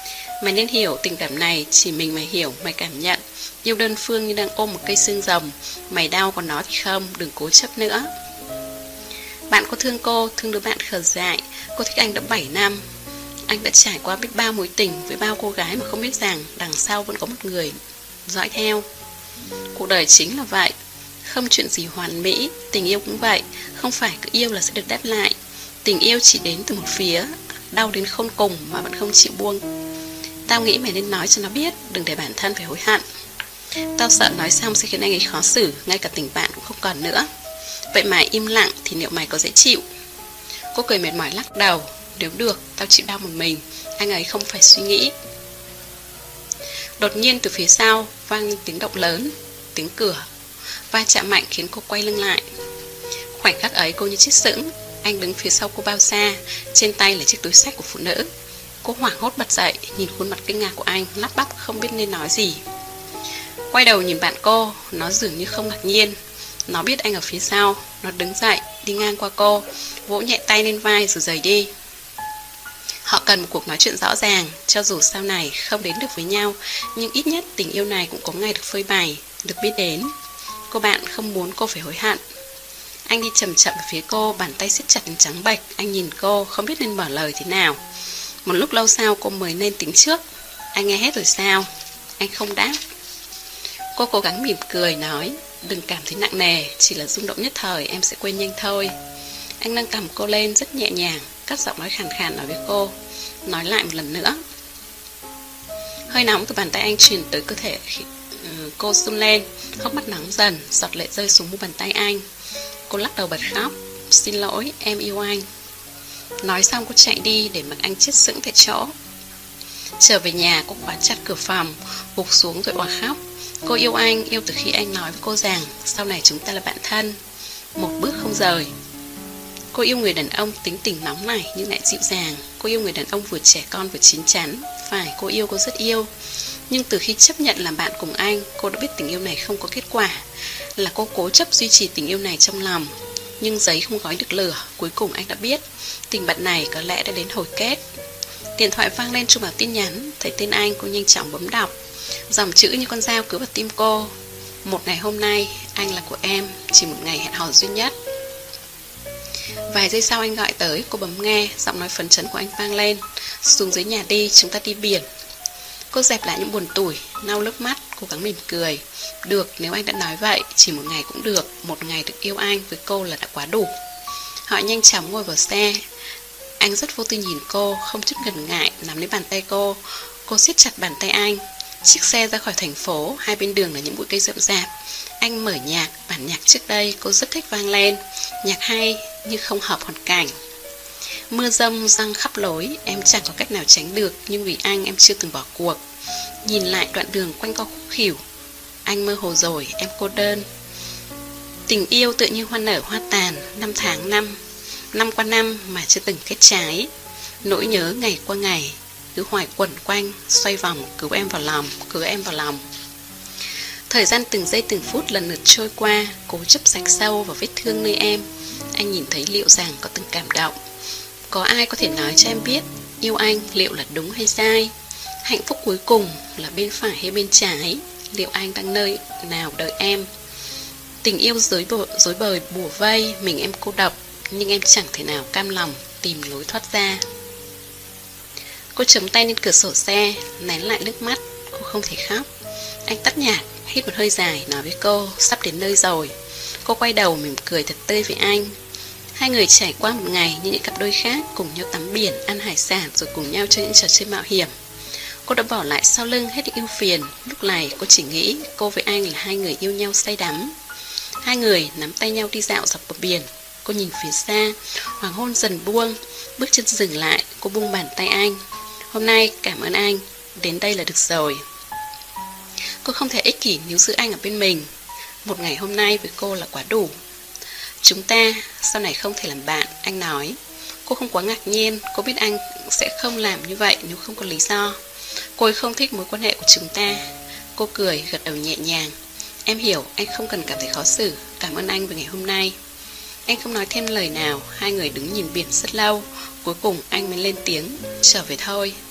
Mày nên hiểu tình cảm này, chỉ mình mày hiểu, mày cảm nhận. Yêu đơn phương như đang ôm một cây xương rồng. Mày đau còn nó thì không, đừng cố chấp nữa. Bạn có thương cô, thương đứa bạn khờ dại. Cô thích anh đã bảy năm. Anh đã trải qua biết bao mối tình với bao cô gái mà không biết rằng đằng sau vẫn có một người dõi theo. Cuộc đời chính là vậy, không chuyện gì hoàn mỹ. Tình yêu cũng vậy, không phải cứ yêu là sẽ được đáp lại. Tình yêu chỉ đến từ một phía, đau đến khôn cùng mà vẫn không chịu buông. Tao nghĩ mày nên nói cho nó biết, đừng để bản thân phải hối hận. Tao sợ nói xong sẽ khiến anh ấy khó xử, ngay cả tình bạn cũng không còn nữa. Vậy mà im lặng thì liệu mày có dễ chịu? Cô cười mệt mỏi lắc đầu. Nếu được, tao chịu đau một mình, anh ấy không phải suy nghĩ. Đột nhiên từ phía sau vang lên tiếng động lớn, tiếng cửa va chạm mạnh khiến cô quay lưng lại. Khoảnh khắc ấy cô như chết sững. Anh đứng phía sau cô bao xa, trên tay là chiếc túi xách của phụ nữ. Cô hoảng hốt bật dậy, nhìn khuôn mặt kinh ngạc của anh, lắp bắp không biết nên nói gì. Quay đầu nhìn bạn cô, nó dường như không ngạc nhiên. Nó biết anh ở phía sau. Nó đứng dậy, đi ngang qua cô, vỗ nhẹ tay lên vai rồi rời đi. Họ cần một cuộc nói chuyện rõ ràng. Cho dù sau này không đến được với nhau, nhưng ít nhất tình yêu này cũng có ngày được phơi bày, được biết đến. Cô bạn không muốn cô phải hối hận. Anh đi chậm chậm về phía cô, bàn tay siết chặt đến trắng bệch. Anh nhìn cô, không biết nên mở lời thế nào. Một lúc lâu sau cô mới lên tính trước. Anh nghe hết rồi sao? Anh không đáp. Cô cố gắng mỉm cười nói, đừng cảm thấy nặng nề, chỉ là rung động nhất thời, em sẽ quên nhanh thôi. Anh nâng cầm cô lên rất nhẹ nhàng, cất giọng nói khàn khàn nói với cô. Nói lại một lần nữa. Hơi nóng từ bàn tay anh truyền tới cơ thể cô run lên, hốc mắt nóng dần, giọt lệ rơi xuống mu bàn tay anh. Cô lắc đầu bật khóc. Xin lỗi, em yêu anh. Nói xong cô chạy đi để mặc anh chết sững tại chỗ. Trở về nhà cô khóa chặt cửa phòng, gục xuống rồi òa khóc. Cô yêu anh, yêu từ khi anh nói với cô rằng sau này chúng ta là bạn thân, một bước không rời. Cô yêu người đàn ông tính tình nóng nảy nhưng lại dịu dàng. Cô yêu người đàn ông vừa trẻ con vừa chín chắn. Phải, cô yêu, cô rất yêu. Nhưng từ khi chấp nhận làm bạn cùng anh, cô đã biết tình yêu này không có kết quả. Là cô cố chấp duy trì tình yêu này trong lòng. Nhưng giấy không gói được lửa. Cuối cùng anh đã biết tình bạn này có lẽ đã đến hồi kết. Điện thoại vang lên chụp vào tin nhắn. Thấy tên anh, cô nhanh chóng bấm đọc. Dòng chữ như con dao cứ vào tim cô. Một ngày hôm nay, anh là của em. Chỉ một ngày hẹn hò duy nhất. Vài giây sau anh gọi tới, cô bấm nghe. Giọng nói phấn chấn của anh vang lên. Xuống dưới nhà đi, chúng ta đi biển. Cô dẹp lại những buồn tủi, lau nước mắt, cố gắng mỉm cười. Được, nếu anh đã nói vậy, chỉ một ngày cũng được. Một ngày được yêu anh với cô là đã quá đủ. Họ nhanh chóng ngồi vào xe. Anh rất vô tư nhìn cô, không chút ngần ngại, nắm lấy bàn tay cô. Cô siết chặt bàn tay anh. Chiếc xe ra khỏi thành phố, hai bên đường là những bụi cây rậm rạp. Anh mở nhạc, bản nhạc trước đây cô rất thích vang lên. Nhạc hay nhưng không hợp hoàn cảnh. Mưa rông răng khắp lối, em chẳng có cách nào tránh được, nhưng vì anh em chưa từng bỏ cuộc. Nhìn lại đoạn đường quanh co khúc khỉu, anh mơ hồ rồi, em cô đơn. Tình yêu tự như hoa nở hoa tàn, năm tháng năm, năm qua năm mà chưa từng kết trái. Nỗi nhớ ngày qua ngày, cứ hoài quẩn quanh, xoay vòng, cứu em vào lòng, cứu em vào lòng. Thời gian từng giây từng phút lần lượt trôi qua, cố chấp sạch sâu vào vết thương nơi em. Anh nhìn thấy liệu rằng có từng cảm động. Có ai có thể nói cho em biết yêu anh liệu là đúng hay sai? Hạnh phúc cuối cùng là bên phải hay bên trái? Liệu anh đang nơi nào đợi em? Tình yêu dối, bộ, dối bời bùa vây, mình em cô độc, nhưng em chẳng thể nào cam lòng tìm lối thoát ra. Cô chống tay lên cửa sổ xe, nén lại nước mắt, cô không thể khóc. Anh tắt nhạc, hít một hơi dài, nói với cô, sắp đến nơi rồi. Cô quay đầu mỉm cười thật tươi với anh. Hai người trải qua một ngày như những cặp đôi khác, cùng nhau tắm biển, ăn hải sản, rồi cùng nhau chơi những trò chơi mạo hiểm. Cô đã bỏ lại sau lưng hết những ưu phiền. Lúc này cô chỉ nghĩ cô với anh là hai người yêu nhau say đắm. Hai người nắm tay nhau đi dạo dọc bờ biển. Cô nhìn phía xa, hoàng hôn dần buông. Bước chân dừng lại, cô buông bàn tay anh. Hôm nay cảm ơn anh, đến đây là được rồi. Cô không thể ích kỷ níu giữ anh ở bên mình. Một ngày hôm nay với cô là quá đủ. Chúng ta sau này không thể làm bạn, anh nói. Cô không quá ngạc nhiên, cô biết anh sẽ không làm như vậy nếu không có lý do. Cô ấy không thích mối quan hệ của chúng ta. Cô cười, gật đầu nhẹ nhàng. Em hiểu, anh không cần cảm thấy khó xử. Cảm ơn anh về ngày hôm nay. Anh không nói thêm lời nào. Hai người đứng nhìn biển rất lâu. Cuối cùng anh mới lên tiếng, trở về thôi.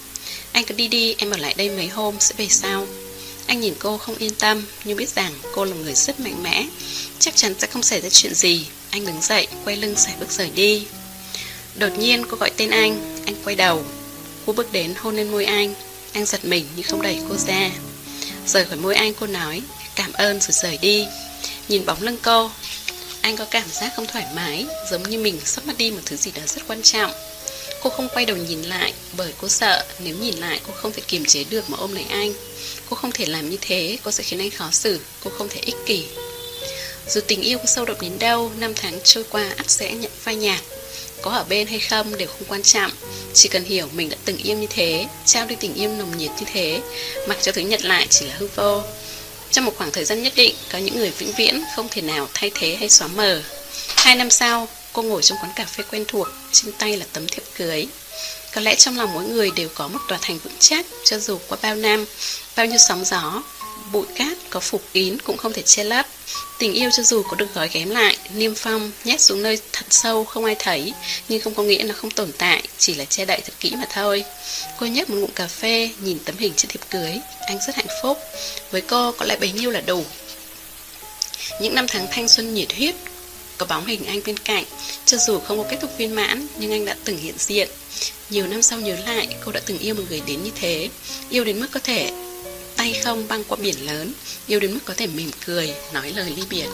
Anh cứ đi đi, em ở lại đây mấy hôm sẽ về sau. Anh nhìn cô không yên tâm, nhưng biết rằng cô là người rất mạnh mẽ, chắc chắn sẽ không xảy ra chuyện gì. Anh đứng dậy, quay lưng sải bước rời đi. Đột nhiên cô gọi tên anh. Anh quay đầu. Cô bước đến hôn lên môi anh. Anh giật mình nhưng không đẩy cô ra. Rời khỏi môi anh, cô nói cảm ơn rồi rời đi. Nhìn bóng lưng cô, anh có cảm giác không thoải mái, giống như mình sắp mất đi một thứ gì đó rất quan trọng. Cô không quay đầu nhìn lại, bởi cô sợ nếu nhìn lại cô không thể kiềm chế được mà ôm lấy anh. Cô không thể làm như thế, cô sẽ khiến anh khó xử. Cô không thể ích kỷ. Dù tình yêu có sâu đậm đến đâu, năm tháng trôi qua ắt sẽ nhận phai nhạt. Có ở bên hay không đều không quan trọng. Chỉ cần hiểu mình đã từng yêu như thế, trao đi tình yêu nồng nhiệt như thế, mặc cho thứ nhận lại chỉ là hư vô. Trong một khoảng thời gian nhất định, có những người vĩnh viễn không thể nào thay thế hay xóa mờ. Hai năm sau, cô ngồi trong quán cà phê quen thuộc, trên tay là tấm thiệp cưới. Có lẽ trong lòng mỗi người đều có một tòa thành vững chắc, cho dù qua bao năm, bao nhiêu sóng gió, bụi cát có phủ kín cũng không thể che lấp. Tình yêu cho dù có được gói ghém lại, niêm phong, nhét xuống nơi thật sâu không ai thấy, nhưng không có nghĩa nó không tồn tại, chỉ là che đậy thật kỹ mà thôi. Cô nhấp một ngụm cà phê, nhìn tấm hình trên thiệp cưới. Anh rất hạnh phúc. Với cô có lẽ bấy nhiêu là đủ. Những năm tháng thanh xuân nhiệt huyết, có bóng hình anh bên cạnh. Cho dù không có kết thúc viên mãn, nhưng anh đã từng hiện diện. Nhiều năm sau nhớ lại, cô đã từng yêu một người đến như thế. Yêu đến mức có thể tay không băng qua biển lớn, yêu đến mức có thể mỉm cười, nói lời ly biệt.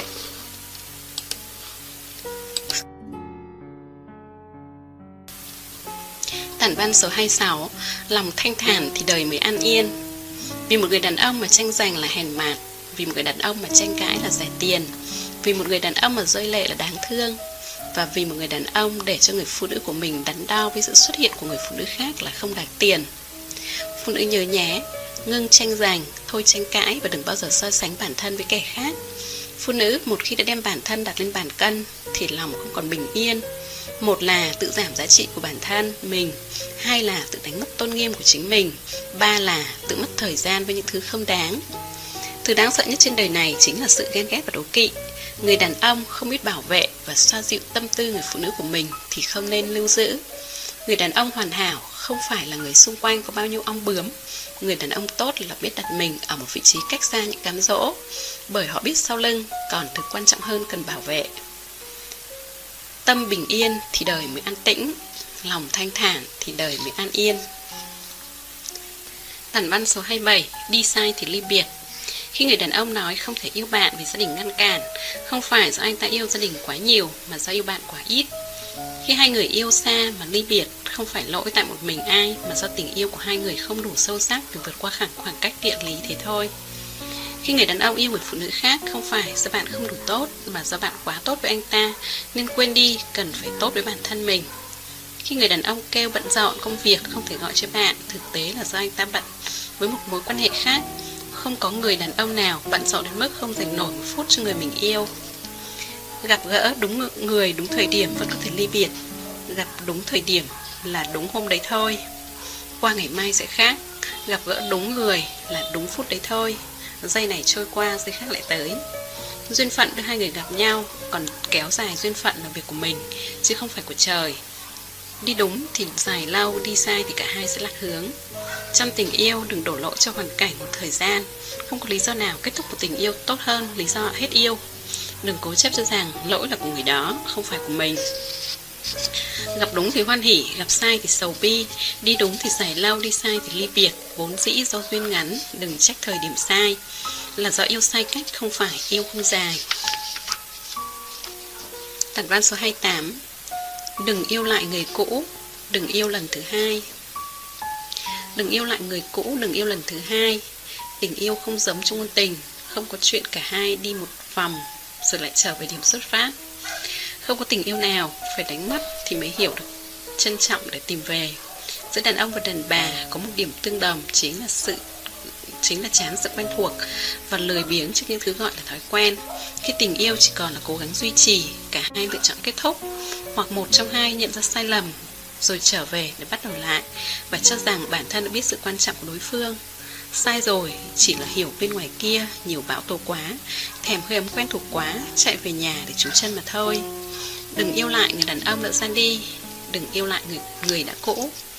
Tản văn số hai mươi sáu. Lòng thanh thản thì đời mới an yên. Vì một người đàn ông mà tranh giành là hèn mạt, vì một người đàn ông mà tranh cãi là rẻ tiền, vì một người đàn ông mà rơi lệ là đáng thương, và vì một người đàn ông để cho người phụ nữ của mình đắn đo với sự xuất hiện của người phụ nữ khác là không đáng tiền. Phụ nữ nhớ nhé, ngưng tranh giành, thôi tranh cãi và đừng bao giờ so sánh bản thân với kẻ khác. Phụ nữ một khi đã đem bản thân đặt lên bàn cân thì lòng không còn bình yên. Một là tự giảm giá trị của bản thân mình, hai là tự đánh mất tôn nghiêm của chính mình, ba là tự mất thời gian với những thứ không đáng. Thứ đáng sợ nhất trên đời này chính là sự ghen ghét và đố kỵ. Người đàn ông không biết bảo vệ và xoa dịu tâm tư người phụ nữ của mình thì không nên lưu giữ. Người đàn ông hoàn hảo không phải là người xung quanh có bao nhiêu ong bướm. Người đàn ông tốt là biết đặt mình ở một vị trí cách xa những cám dỗ, bởi họ biết sau lưng còn thứ quan trọng hơn cần bảo vệ. Tâm bình yên thì đời mới an tĩnh, lòng thanh thản thì đời mới an yên. Tản văn số hai mươi bảy. Đi sai thì ly biệt. Khi người đàn ông nói không thể yêu bạn vì gia đình ngăn cản, không phải do anh ta yêu gia đình quá nhiều mà do yêu bạn quá ít. Khi hai người yêu xa mà ly biệt, không phải lỗi tại một mình ai, mà do tình yêu của hai người không đủ sâu sắc để vượt qua khoảng khoảng cách địa lý thế thôi. Khi người đàn ông yêu người phụ nữ khác, không phải do bạn không đủ tốt, mà do bạn quá tốt với anh ta, nên quên đi cần phải tốt với bản thân mình. Khi người đàn ông kêu bận rộn công việc không thể gọi cho bạn, thực tế là do anh ta bận với một mối quan hệ khác. Không có người đàn ông nào bận rộn đến mức không dành nổi một phút cho người mình yêu. Gặp gỡ đúng người đúng thời điểm vẫn có thể ly biệt. Gặp đúng thời điểm là đúng hôm đấy thôi, qua ngày mai sẽ khác. Gặp gỡ đúng người là đúng phút đấy thôi, giây này trôi qua giây khác lại tới. Duyên phận đưa hai người gặp nhau, còn kéo dài duyên phận là việc của mình chứ không phải của trời. Đi đúng thì dài lâu, đi sai thì cả hai sẽ lạc hướng. Trong tình yêu đừng đổ lỗi cho hoàn cảnh một thời gian. Không có lý do nào kết thúc một tình yêu tốt hơn lý do hết yêu. Đừng cố chấp cho rằng lỗi là của người đó, không phải của mình. Gặp đúng thì hoan hỉ, gặp sai thì sầu bi. Đi đúng thì dài lâu, đi sai thì ly biệt. Vốn dĩ do duyên ngắn, đừng trách thời điểm sai, là do yêu sai cách, không phải yêu không dài. Tản văn số hai mươi tám. Đừng yêu lại người cũ, đừng yêu lần thứ hai. Đừng yêu lại người cũ, đừng yêu lần thứ hai. Tình yêu không giống trong ngôn tình, không có chuyện cả hai đi một vòng rồi lại trở về điểm xuất phát. Không có tình yêu nào phải đánh mất thì mới hiểu được trân trọng để tìm về. Giữa đàn ông và đàn bà có một điểm tương đồng, chính là sự chính là chán sự quen thuộc và lười biếng trước những thứ gọi là thói quen. Khi tình yêu chỉ còn là cố gắng duy trì, cả hai lựa chọn kết thúc, hoặc một trong hai nhận ra sai lầm rồi trở về để bắt đầu lại và cho rằng bản thân đã biết sự quan trọng của đối phương. Sai rồi chỉ là hiểu bên ngoài kia nhiều bão tố quá, thèm hơi ấm quen thuộc quá, chạy về nhà để trú chân mà thôi. Đừng yêu lại người đàn ông đã ra đi, đừng yêu lại người, người đã cũ.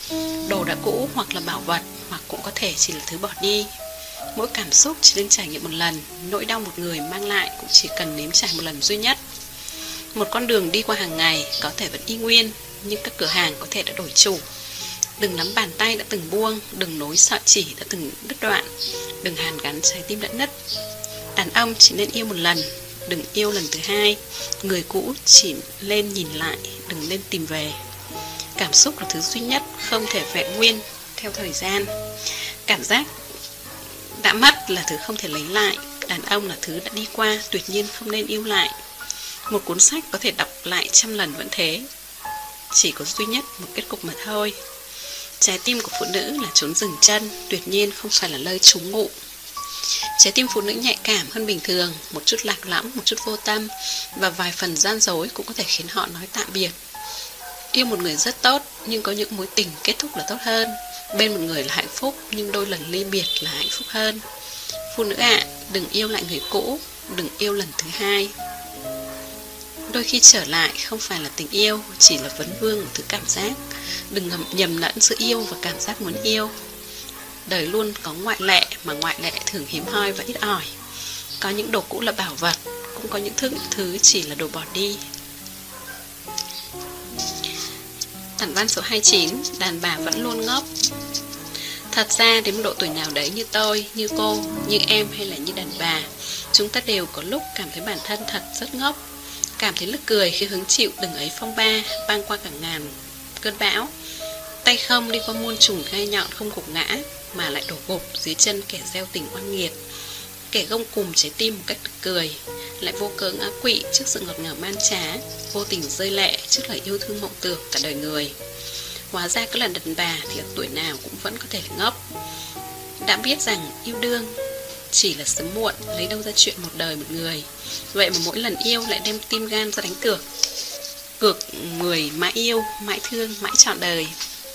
Đồ đã cũ hoặc là bảo vật, hoặc cũng có thể chỉ là thứ bỏ đi. Mỗi cảm xúc chỉ nên trải nghiệm một lần, nỗi đau một người mang lại cũng chỉ cần nếm trải một lần duy nhất. Một con đường đi qua hàng ngày có thể vẫn y nguyên, nhưng các cửa hàng có thể đã đổi chủ. Đừng nắm bàn tay đã từng buông, đừng nối sợi chỉ đã từng đứt đoạn, đừng hàn gắn trái tim đã nứt. Đàn ông chỉ nên yêu một lần, đừng yêu lần thứ hai. Người cũ chỉ lên nhìn lại, đừng lên tìm về. Cảm xúc là thứ duy nhất không thể vẹn nguyên theo thời gian. Cảm giác đã mất là thứ không thể lấy lại. Đàn ông là thứ đã đi qua, tuyệt nhiên không nên yêu lại. Một cuốn sách có thể đọc lại trăm lần vẫn thế, chỉ có duy nhất một kết cục mà thôi. Trái tim của phụ nữ là chốn dừng chân, tuyệt nhiên không phải là nơi trú ngụ. Trái tim phụ nữ nhạy cảm hơn bình thường, một chút lạc lõng, một chút vô tâm và vài phần gian dối cũng có thể khiến họ nói tạm biệt. Yêu một người rất tốt, nhưng có những mối tình kết thúc là tốt hơn. Bên một người là hạnh phúc, nhưng đôi lần ly biệt là hạnh phúc hơn. Phụ nữ ạ, à, đừng yêu lại người cũ, đừng yêu lần thứ hai. Đôi khi trở lại không phải là tình yêu, chỉ là vấn vương một thứ cảm giác. Đừng nhầm lẫn giữa yêu và cảm giác muốn yêu. Đời luôn có ngoại lệ, mà ngoại lệ thường hiếm hoi và ít ỏi. Có những đồ cũ là bảo vật, cũng có những thứ, thứ chỉ là đồ bỏ đi. Tản văn số hai mươi chín, đàn bà vẫn luôn ngốc. Thật ra đến một độ tuổi nào đấy, như tôi, như cô, như em hay là như đàn bà, chúng ta đều có lúc cảm thấy bản thân thật rất ngốc. Cảm thấy nức cười khi hứng chịu từng ấy phong ba băng qua cả ngàn cơn bão. Tay không đi qua muôn trùng gai nhọn không gục ngã, mà lại đổ gục dưới chân kẻ gieo tình oan nghiệt. Kẻ gông cùm trái tim một cách nực cười, lại vô cớ ngã quỵ trước sự ngọt ngào man trá, vô tình rơi lệ trước lời yêu thương mộng tưởng cả đời người. Hóa ra cứ là đàn bà thì ở tuổi nào cũng vẫn có thể là ngốc. Đã biết rằng yêu đương chỉ là sớm muộn, lấy đâu ra chuyện một đời một người. Vậy mà mỗi lần yêu lại đem tim gan ra đánh cược. Cược người mãi yêu, mãi thương, mãi trọn đời.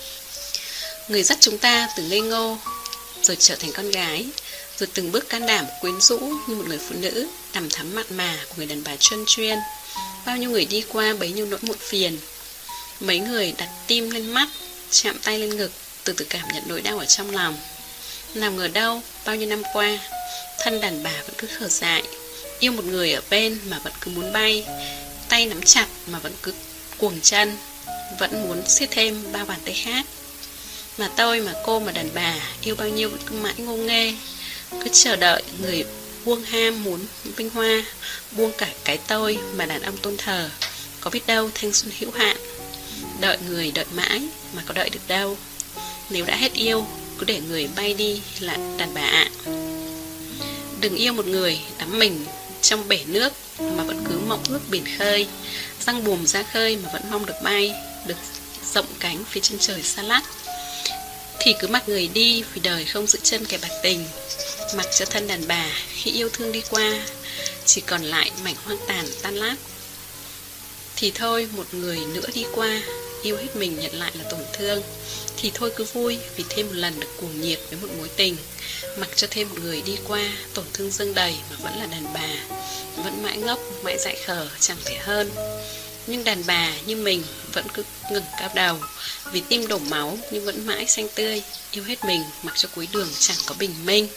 Người dắt chúng ta từ ngây ngô rồi trở thành con gái, rồi từng bước can đảm quyến rũ như một người phụ nữ, đằm thắm mặn mà của người đàn bà chuyên chuyên. Bao nhiêu người đi qua bấy nhiêu nỗi muộn phiền. Mấy người đặt tim lên mắt, chạm tay lên ngực, từ từ cảm nhận nỗi đau ở trong lòng. Nào ngờ đâu, bao nhiêu năm qua, thân đàn bà vẫn cứ khờ dại. Yêu một người ở bên mà vẫn cứ muốn bay, tay nắm chặt mà vẫn cứ cuồng chân, vẫn muốn siết thêm bao bàn tay khác. Mà tôi, mà cô, mà đàn bà yêu bao nhiêu vẫn cứ mãi ngô nghê, cứ chờ đợi người buông ham muốn vinh hoa, buông cả cái tôi mà đàn ông tôn thờ. Có biết đâu thanh xuân hữu hạn. Đợi người đợi mãi mà có đợi được đâu. Nếu đã hết yêu, cứ để người bay đi là đàn bà ạ. Đừng yêu một người đắm mình trong bể nước mà vẫn cứ mộng ước biển khơi, răng buồm ra khơi mà vẫn mong được bay, được rộng cánh phía chân trời xa lắc. Thì cứ mặc người đi, vì đời không giữ chân kẻ bạc tình. Mặc cho thân đàn bà khi yêu thương đi qua, chỉ còn lại mảnh hoang tàn tan lát. Thì thôi, một người nữa đi qua, yêu hết mình nhận lại là tổn thương. Thì thôi cứ vui, vì thêm một lần được cuồng nhiệt với một mối tình. Mặc cho thêm một người đi qua, tổn thương dâng đầy mà vẫn là đàn bà, vẫn mãi ngốc, mãi dại khờ, chẳng thể hơn. Nhưng đàn bà như mình vẫn cứ ngẩng cao đầu, vì tim đổ máu nhưng vẫn mãi xanh tươi. Yêu hết mình, mặc cho cuối đường chẳng có bình minh.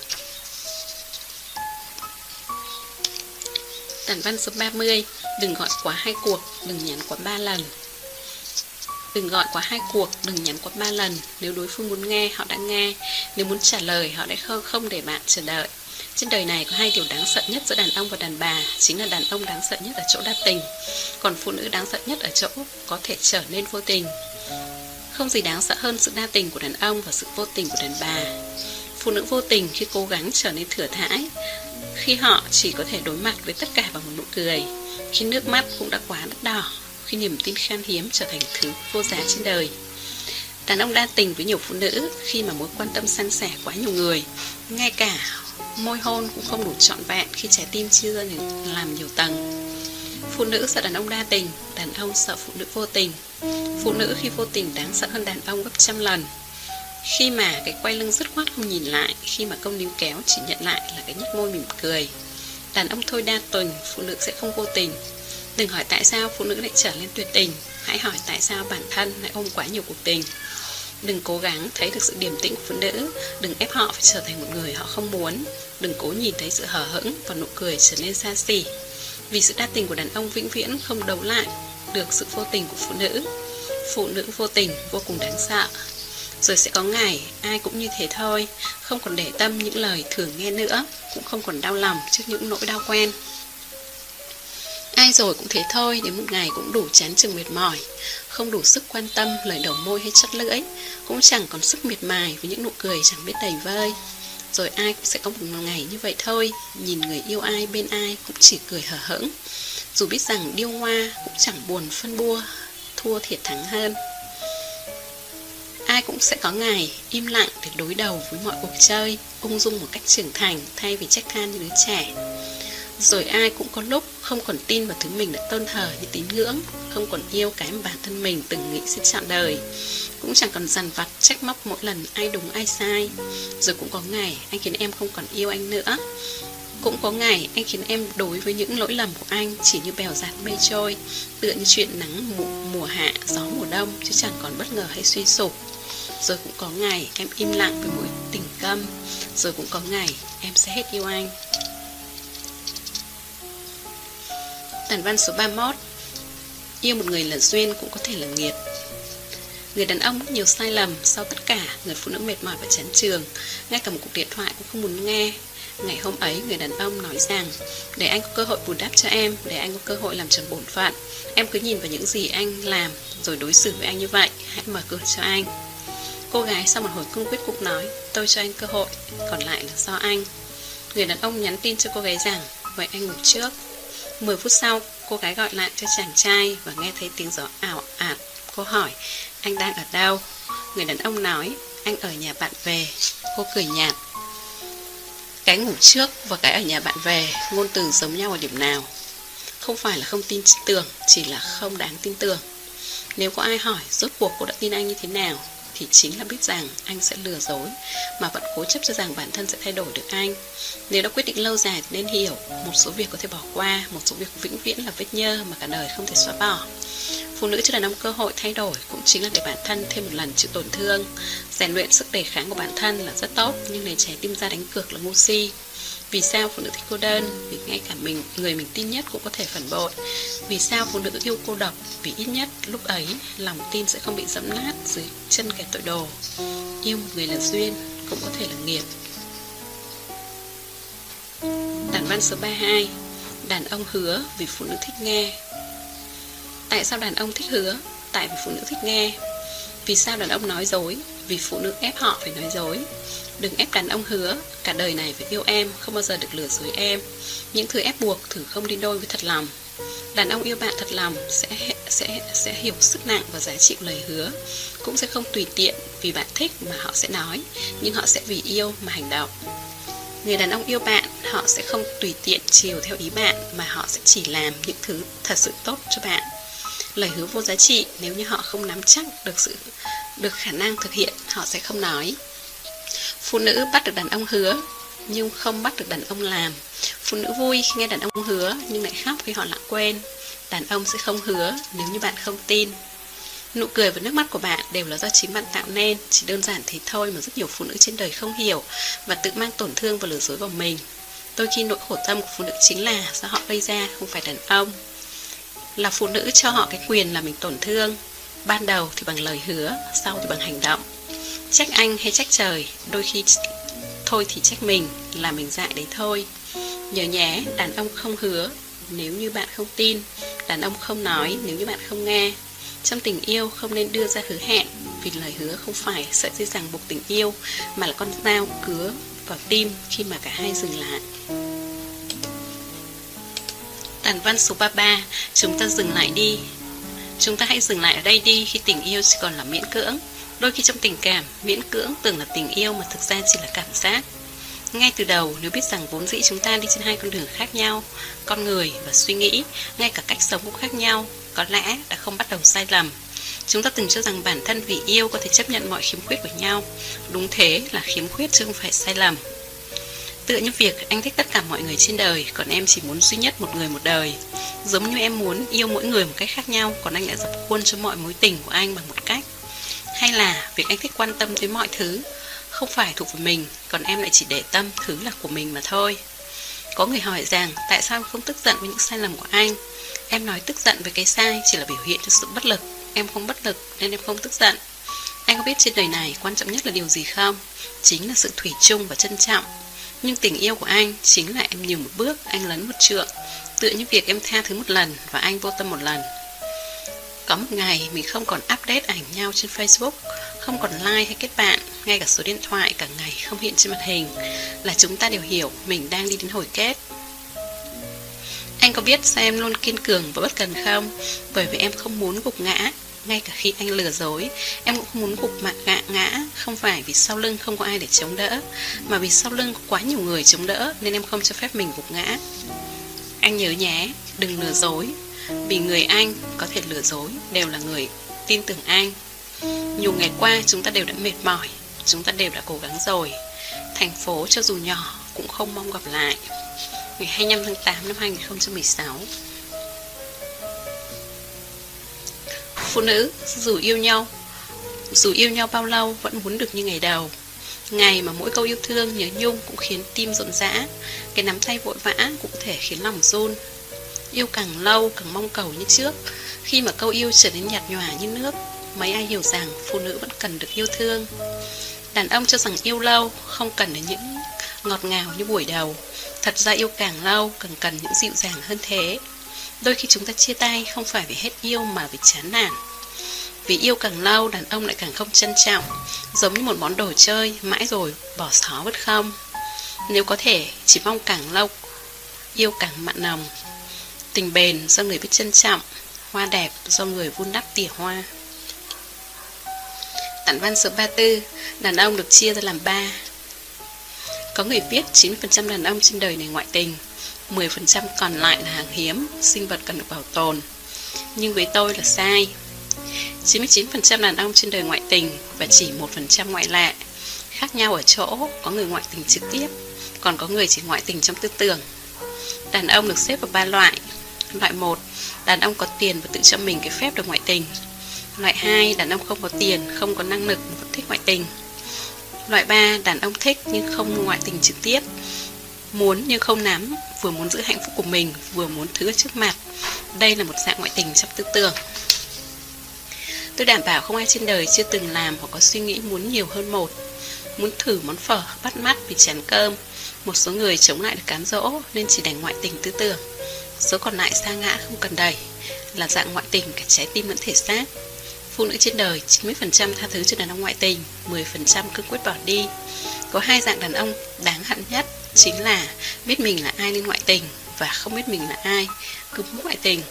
Tản văn số ba mươi, đừng gọi quá hai cuộc, đừng nhắn quá ba lần. Đừng gọi quá hai cuộc, đừng nhắn quá ba lần. Nếu đối phương muốn nghe, họ đã nghe. Nếu muốn trả lời, họ đã không, không để bạn chờ đợi. Trên đời này có hai điều đáng sợ nhất giữa đàn ông và đàn bà. Chính là đàn ông đáng sợ nhất ở chỗ đa tình, còn phụ nữ đáng sợ nhất ở chỗ có thể trở nên vô tình. Không gì đáng sợ hơn sự đa tình của đàn ông và sự vô tình của đàn bà. Phụ nữ vô tình khi cố gắng trở nên thừa thãi, khi họ chỉ có thể đối mặt với tất cả bằng một nụ cười, khi nước mắt cũng đã quá đắt đỏ, khi niềm tin khan hiếm trở thành thứ vô giá trên đời. Đàn ông đa tình với nhiều phụ nữ khi mà mối quan tâm san sẻ quá nhiều người, ngay cả môi hôn cũng không đủ trọn vẹn khi trái tim chia ra làm nhiều tầng. Phụ nữ sợ đàn ông đa tình, đàn ông sợ phụ nữ vô tình. Phụ nữ khi vô tình đáng sợ hơn đàn ông gấp trăm lần. Khi mà cái quay lưng dứt khoát không nhìn lại, khi mà công níu kéo chỉ nhận lại là cái nhếch môi mỉm cười. Đàn ông thôi đa tình, phụ nữ sẽ không vô tình. Đừng hỏi tại sao phụ nữ lại trở nên tuyệt tình, hãy hỏi tại sao bản thân lại ôm quá nhiều cuộc tình. Đừng cố gắng thấy được sự điềm tĩnh của phụ nữ, đừng ép họ phải trở thành một người họ không muốn. Đừng cố nhìn thấy sự hờ hững và nụ cười trở nên xa xỉ. Vì sự đa tình của đàn ông vĩnh viễn không đấu lại được sự vô tình của phụ nữ. Phụ nữ vô tình vô cùng đáng sợ. Rồi sẽ có ngày ai cũng như thế thôi, không còn để tâm những lời thường nghe nữa, cũng không còn đau lòng trước những nỗi đau quen. Ai rồi cũng thế thôi, đến một ngày cũng đủ chán chừng mệt mỏi, không đủ sức quan tâm lời đầu môi hay chất lưỡi, cũng chẳng còn sức miệt mài với những nụ cười chẳng biết đầy vơi. Rồi ai cũng sẽ có một ngày như vậy thôi, nhìn người yêu ai bên ai cũng chỉ cười hờ hững, dù biết rằng điêu hoa cũng chẳng buồn phân bua, thua thiệt thắng hơn. Ai cũng sẽ có ngày im lặng để đối đầu với mọi cuộc chơi, ung dung một cách trưởng thành thay vì trách than như đứa trẻ. Rồi ai cũng có lúc không còn tin vào thứ mình đã tôn thờ như tín ngưỡng, không còn yêu cái mà bản thân mình từng nghĩ sẽ trọn đời, cũng chẳng còn dằn vặt trách móc mỗi lần ai đúng ai sai. Rồi cũng có ngày anh khiến em không còn yêu anh nữa. Cũng có ngày anh khiến em đối với những lỗi lầm của anh chỉ như bèo dạt mây trôi, tựa như chuyện nắng mùa, mùa hạ, gió mùa đông, chứ chẳng còn bất ngờ hay suy sụp. Rồi cũng có ngày em im lặng với mỗi tình câm. Rồi cũng có ngày em sẽ hết yêu anh. Tản văn số ba mươi mốt. Yêu một người là duyên cũng có thể là nghiệt. Người đàn ông nhiều sai lầm, sau tất cả người phụ nữ mệt mỏi và chán chường, ngay cả một cuộc điện thoại cũng không muốn nghe. Ngày hôm ấy người đàn ông nói rằng để anh có cơ hội bù đắp cho em, để anh có cơ hội làm tròn bổn phận, em cứ nhìn vào những gì anh làm rồi đối xử với anh như vậy, hãy mở cửa cho anh. Cô gái sau một hồi cương quyết cũng nói, tôi cho anh cơ hội, còn lại là do anh. Người đàn ông nhắn tin cho cô gái rằng, vậy anh ngủ trước. Mười phút sau, cô gái gọi lại cho chàng trai và nghe thấy tiếng gió ảo ạt. Cô hỏi, anh đang ở đâu? Người đàn ông nói, anh ở nhà bạn về. Cô cười nhạt. Cái ngủ trước và cái ở nhà bạn về, ngôn từ giống nhau ở điểm nào? Không phải là không tin tưởng, chỉ là không đáng tin tưởng. Nếu có ai hỏi rốt cuộc cô đã tin anh như thế nào, thì chính là biết rằng anh sẽ lừa dối, mà vẫn cố chấp cho rằng bản thân sẽ thay đổi được anh. Nếu đã quyết định lâu dài thì nên hiểu, một số việc có thể bỏ qua, một số việc vĩnh viễn là vết nhơ mà cả đời không thể xóa bỏ. Phụ nữ cho đàn ông cơ hội thay đổi cũng chính là để bản thân thêm một lần chịu tổn thương. Rèn luyện sức đề kháng của bản thân là rất tốt, nhưng để trái tim ra đánh cược là ngu si. Vì sao phụ nữ thích cô đơn? Vì ngay cả mình, người mình tin nhất cũng có thể phản bội. Vì sao phụ nữ yêu cô độc? Vì ít nhất lúc ấy lòng tin sẽ không bị dẫm nát dưới chân kẻ tội đồ. Yêu một người là duyên, cũng có thể là nghiệp. Tản văn số ba mươi hai. Đàn ông hứa vì phụ nữ thích nghe. Tại sao đàn ông thích hứa? Tại vì phụ nữ thích nghe. Vì sao đàn ông nói dối? Vì phụ nữ ép họ phải nói dối. Đừng ép đàn ông hứa cả đời này phải yêu em, không bao giờ được lừa dối em. Những thứ ép buộc thử không đi đôi với thật lòng. Đàn ông yêu bạn thật lòng sẽ sẽ sẽ hiểu sức nặng và giá trị của lời hứa, cũng sẽ không tùy tiện vì bạn thích mà họ sẽ nói, nhưng họ sẽ vì yêu mà hành động. Người đàn ông yêu bạn, họ sẽ không tùy tiện chiều theo ý bạn, mà họ sẽ chỉ làm những thứ thật sự tốt cho bạn. Lời hứa vô giá trị nếu như họ không nắm chắc được sự được khả năng thực hiện, họ sẽ không nói. Phụ nữ bắt được đàn ông hứa nhưng không bắt được đàn ông làm. Phụ nữ vui khi nghe đàn ông hứa nhưng lại khóc khi họ lãng quên. Đàn ông sẽ không hứa nếu như bạn không tin. Nụ cười và nước mắt của bạn đều là do chính bạn tạo nên. Chỉ đơn giản thế thôi mà rất nhiều phụ nữ trên đời không hiểu và tự mang tổn thương và lừa dối vào mình. Đôi khi nỗi khổ tâm của phụ nữ chính là do họ gây ra, không phải đàn ông. Là phụ nữ cho họ cái quyền làm mình tổn thương. Ban đầu thì bằng lời hứa, sau thì bằng hành động. Trách anh hay trách trời, đôi khi thôi thì trách mình, là mình dại đấy thôi. Nhớ nhé, đàn ông không hứa nếu như bạn không tin. Đàn ông không nói nếu như bạn không nghe. Trong tình yêu không nên đưa ra hứa hẹn, vì lời hứa không phải sợi dây ràng buộc tình yêu, mà là con dao cứa vào tim khi mà cả hai dừng lại. Tản văn số ba mươi ba. Chúng ta dừng lại đi. Chúng ta hãy dừng lại ở đây đi khi tình yêu chỉ còn là miễn cưỡng. Đôi khi trong tình cảm, miễn cưỡng tưởng là tình yêu mà thực ra chỉ là cảm giác. Ngay từ đầu, nếu biết rằng vốn dĩ chúng ta đi trên hai con đường khác nhau, con người và suy nghĩ, ngay cả cách sống cũng khác nhau, có lẽ đã không bắt đầu sai lầm. Chúng ta từng cho rằng bản thân vì yêu có thể chấp nhận mọi khiếm khuyết của nhau. Đúng thế, là khiếm khuyết chứ không phải sai lầm. Tựa như việc anh thích tất cả mọi người trên đời, còn em chỉ muốn duy nhất một người một đời. Giống như em muốn yêu mỗi người một cách khác nhau, còn anh lại dập khuôn cho mọi mối tình của anh bằng một cách. Hay là việc anh thích quan tâm tới mọi thứ không phải thuộc về mình, còn em lại chỉ để tâm thứ là của mình mà thôi. Có người hỏi rằng tại sao em không tức giận với những sai lầm của anh. Em nói tức giận với cái sai chỉ là biểu hiện cho sự bất lực. Em không bất lực nên em không tức giận. Anh có biết trên đời này quan trọng nhất là điều gì không? Chính là sự thủy chung và trân trọng. Nhưng tình yêu của anh chính là em nhường một bước, anh lấn một trượng. Tựa như việc em tha thứ một lần và anh vô tâm một lần. Có một ngày mình không còn update ảnh nhau trên Facebook, không còn like hay kết bạn, ngay cả số điện thoại cả ngày không hiện trên màn hình, là chúng ta đều hiểu mình đang đi đến hồi kết. Anh có biết sao em luôn kiên cường và bất cần không? Bởi vì em không muốn gục ngã. Ngay cả khi anh lừa dối, em cũng không muốn gục mạ ngã ngã. Không phải vì sau lưng không có ai để chống đỡ, mà vì sau lưng có quá nhiều người chống đỡ, nên em không cho phép mình gục ngã. Anh nhớ nhé, đừng lừa dối. Vì người anh có thể lừa dối đều là người tin tưởng anh. Nhiều ngày qua chúng ta đều đã mệt mỏi, chúng ta đều đã cố gắng rồi. Thành phố cho dù nhỏ cũng không mong gặp lại. Ngày hai mươi lăm tháng tám năm hai nghìn không trăm mười sáu. Phụ nữ dù yêu nhau Dù yêu nhau bao lâu vẫn muốn được như ngày đầu. Ngày mà mỗi câu yêu thương nhớ nhung cũng khiến tim rộn rã. Cái nắm tay vội vã cũng thể khiến lòng run. Yêu càng lâu càng mong cầu như trước. Khi mà câu yêu trở nên nhạt nhòa như nước, mấy ai hiểu rằng phụ nữ vẫn cần được yêu thương. Đàn ông cho rằng yêu lâu không cần đến những ngọt ngào như buổi đầu. Thật ra yêu càng lâu càng cần những dịu dàng hơn thế. Đôi khi chúng ta chia tay không phải vì hết yêu mà vì chán nản. Vì yêu càng lâu đàn ông lại càng không trân trọng, giống như một món đồ chơi mãi rồi bỏ xó vứt không. Nếu có thể chỉ mong càng lâu yêu càng mặn nồng. Tình bền do người biết trân trọng, hoa đẹp do người vun đắp tỉa hoa. Tản văn số ba mươi tư. Đàn ông được chia ra làm ba. Có người viết chín mươi phần trăm đàn ông trên đời này ngoại tình, mười phần trăm còn lại là hàng hiếm, sinh vật cần được bảo tồn. Nhưng với tôi là sai. Chín mươi chín phần trăm đàn ông trên đời ngoại tình và chỉ một phần trăm ngoại lệ. Khác nhau ở chỗ có người ngoại tình trực tiếp, còn có người chỉ ngoại tình trong tư tưởng. Đàn ông được xếp vào ba loại. Loại một, đàn ông có tiền và tự cho mình cái phép được ngoại tình. Loại hai, đàn ông không có tiền, không có năng lực mà vẫn thích ngoại tình. Loại ba, đàn ông thích nhưng không ngoại tình trực tiếp, muốn nhưng không nắm, vừa muốn giữ hạnh phúc của mình, vừa muốn thứ ở trước mặt. Đây là một dạng ngoại tình trong tư tưởng. Tôi đảm bảo không ai trên đời chưa từng làm hoặc có suy nghĩ muốn nhiều hơn một. Muốn thử món phở bắt mắt vì chán cơm. Một số người chống lại được cám dỗ nên chỉ đành ngoại tình tư tưởng. Số còn lại sa ngã không cần đẩy, là dạng ngoại tình cả trái tim lẫn thể xác. Phụ nữ trên đời chín mươi phần trăm tha thứ cho đàn ông ngoại tình, mười phần trăm cương quyết bỏ đi. Có hai dạng đàn ông đáng hận nhất, chính là biết mình là ai nên ngoại tình và không biết mình là ai cứ muốn ngoại tình.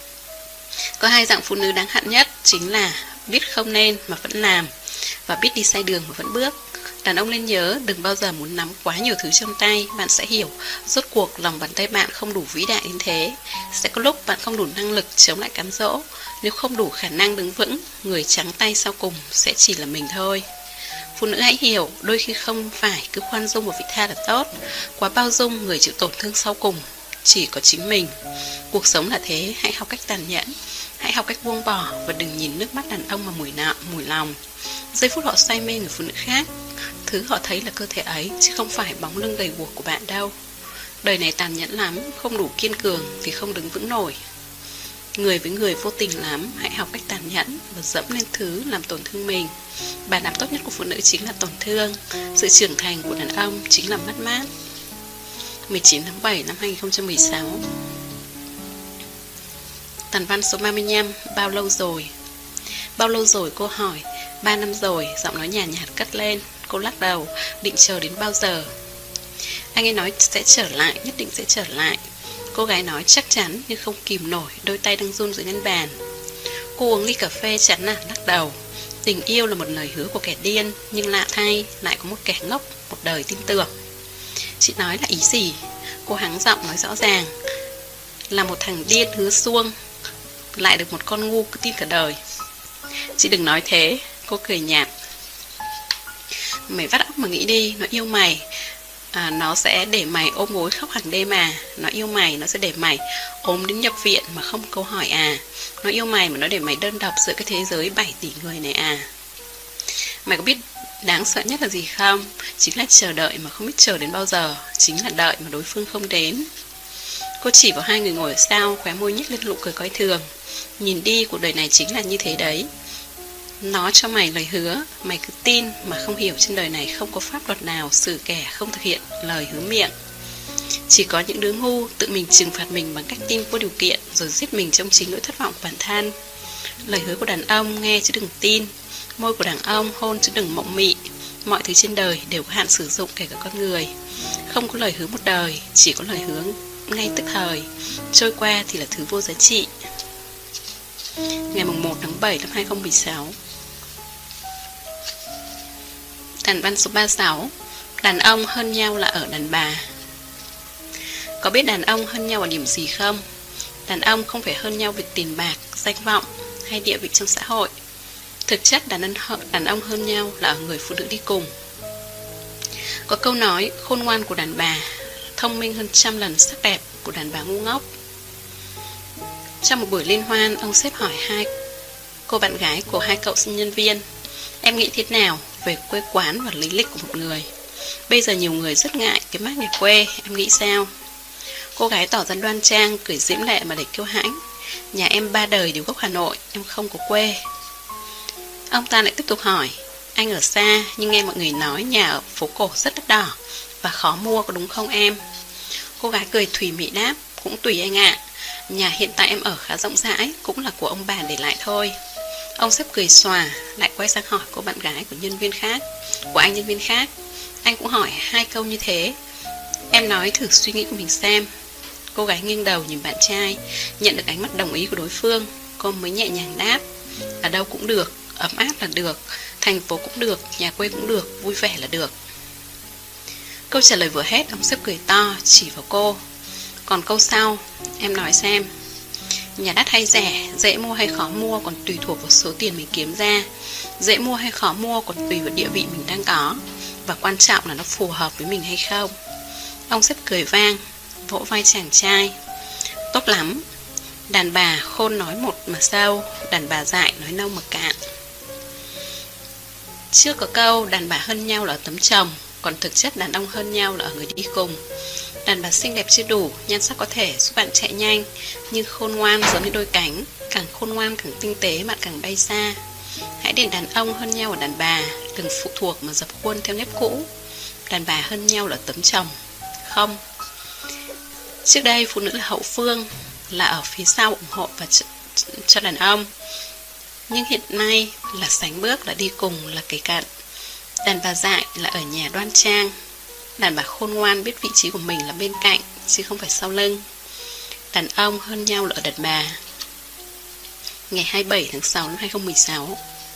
Có hai dạng phụ nữ đáng hận nhất, chính là biết không nên mà vẫn làm và biết đi sai đường mà vẫn bước. Đàn ông nên nhớ đừng bao giờ muốn nắm quá nhiều thứ trong tay. Bạn sẽ hiểu rốt cuộc lòng bàn tay bạn không đủ vĩ đại đến thế. Sẽ có lúc bạn không đủ năng lực chống lại cám dỗ. Nếu không đủ khả năng đứng vững, người trắng tay sau cùng sẽ chỉ là mình thôi. Phụ nữ hãy hiểu, đôi khi không phải cứ khoan dung và vị tha là tốt. Quá bao dung, người chịu tổn thương sau cùng chỉ có chính mình. Cuộc sống là thế, hãy học cách tàn nhẫn, hãy học cách buông bỏ và đừng nhìn nước mắt đàn ông mà mùi nợ, mùi lòng. Giây phút họ say mê người phụ nữ khác, thứ họ thấy là cơ thể ấy chứ không phải bóng lưng gầy guộc của bạn đâu. Đời này tàn nhẫn lắm, không đủ kiên cường thì không đứng vững nổi. Người với người vô tình lắm, hãy học cách tàn nhẫn và dẫm lên thứ làm tổn thương mình. Bản đáp tốt nhất của phụ nữ chính là tổn thương. Sự trưởng thành của đàn ông chính là mất mát. mười chín tháng bảy năm hai nghìn không trăm mười sáu. Tản văn số ba mươi lăm. Bao lâu rồi? Bao lâu rồi cô hỏi. Ba năm rồi. Giọng nói nhàn nhạt cất lên. Cô lắc đầu. Định chờ đến bao giờ? Anh ấy nói sẽ trở lại, nhất định sẽ trở lại. Cô gái nói chắc chắn nhưng không kìm nổi, đôi tay đang run dưới lên bàn. Cô uống ly cà phê chán nản lắc đầu. Tình yêu là một lời hứa của kẻ điên, nhưng lạ thay lại có một kẻ ngốc một đời tin tưởng. Chị nói là ý gì? Cô hắng giọng nói rõ ràng. Là một thằng điên hứa suông lại được một con ngu cứ tin cả đời. Chị đừng nói thế. Cô cười nhạt. Mày vắt óc mà nghĩ đi. Nó yêu mày à, nó sẽ để mày ôm gối khóc hàng đêm à. Nó yêu mày, nó sẽ để mày ốm đến nhập viện mà không câu hỏi à. Nó yêu mày mà nó để mày đơn độc giữa cái thế giới bảy tỷ người này à. Mày có biết đáng sợ nhất là gì không? Chính là chờ đợi mà không biết chờ đến bao giờ. Chính là đợi mà đối phương không đến. Cô chỉ vào hai người ngồi ở sau, khóe môi nhếch lên nụ cười coi thường. Nhìn đi, cuộc đời này chính là như thế đấy. Nó cho mày lời hứa, mày cứ tin mà không hiểu trên đời này không có pháp luật nào xử kẻ không thực hiện lời hứa miệng. Chỉ có những đứa ngu tự mình trừng phạt mình bằng cách tin vô điều kiện rồi giết mình trong chính nỗi thất vọng của bản thân. Lời hứa của đàn ông nghe chứ đừng tin, môi của đàn ông hôn chứ đừng mộng mị. Mọi thứ trên đời đều có hạn sử dụng, kể cả con người. Không có lời hứa một đời, chỉ có lời hứa ngay tức thời, trôi qua thì là thứ vô giá trị. Ngày một tháng bảy năm hai không một sáu. Đàn văn số ba mươi sáu. Đàn ông hơn nhau là ở đàn bà. Có biết đàn ông hơn nhau ở điểm gì không? Đàn ông không phải hơn nhau về tiền bạc, danh vọng hay địa vị trong xã hội. Thực chất đàn ông, đàn ông hơn nhau là ở người phụ nữ đi cùng. Có câu nói khôn ngoan của đàn bà thông minh hơn trăm lần sắc đẹp của đàn bà ngu ngốc. Trong một buổi liên hoan, ông sếp hỏi hai cô bạn gái của hai cậu sinh nhân viên: em nghĩ thế nào về quê quán và lý lịch của một người? Bây giờ nhiều người rất ngại cái mác nhà quê, em nghĩ sao? Cô gái tỏ ra đoan trang, cười diễm lệ mà để kiêu hãnh: nhà em ba đời đều gốc Hà Nội, em không có quê. Ông ta lại tiếp tục hỏi: anh ở xa nhưng nghe mọi người nói nhà ở phố cổ rất đắt đỏ và khó mua, có đúng không em? Cô gái cười thủy mị đáp: cũng tùy anh ạ, nhà hiện tại em ở khá rộng rãi, cũng là của ông bà để lại thôi. Ông sếp cười xòa, lại quay sang hỏi cô bạn gái của nhân viên khác, của anh nhân viên khác: anh cũng hỏi hai câu như thế, em nói thử suy nghĩ của mình xem. Cô gái nghiêng đầu nhìn bạn trai, nhận được ánh mắt đồng ý của đối phương, cô mới nhẹ nhàng đáp: ở đâu cũng được, ấm áp là được, thành phố cũng được, nhà quê cũng được, vui vẻ là được. Câu trả lời vừa hết, ông sếp cười to, chỉ vào cô: còn câu sau, em nói xem. Nhà đắt hay rẻ, dễ mua hay khó mua còn tùy thuộc vào số tiền mình kiếm ra. Dễ mua hay khó mua còn tùy vào địa vị mình đang có, và quan trọng là nó phù hợp với mình hay không. Ông sếp cười vang, vỗ vai chàng trai: tốt lắm. Đàn bà khôn nói một mà sâu, đàn bà dại nói nông mà cạn. Trước có câu đàn bà hơn nhau là ở tấm chồng, còn thực chất đàn ông hơn nhau là ở người đi cùng. Đàn bà xinh đẹp chưa đủ, nhan sắc có thể giúp bạn chạy nhanh, nhưng khôn ngoan giống như đôi cánh, càng khôn ngoan càng tinh tế bạn càng bay xa. Hãy để đàn ông hơn nhau ở đàn bà, đừng phụ thuộc mà dập khuôn theo nếp cũ. Đàn bà hơn nhau là ở tấm chồng. Không. Trước đây phụ nữ là hậu phương, là ở phía sau ủng hộ và ch cho đàn ông. Nhưng hiện nay là sánh bước, là đi cùng, là kề cận. Đàn bà dại là ở nhà đoan trang. Đàn bà khôn ngoan biết vị trí của mình là bên cạnh chứ không phải sau lưng. Đàn ông hơn nhau là ở đàn bà. Ngày hai mươi bảy tháng sáu năm hai không một sáu.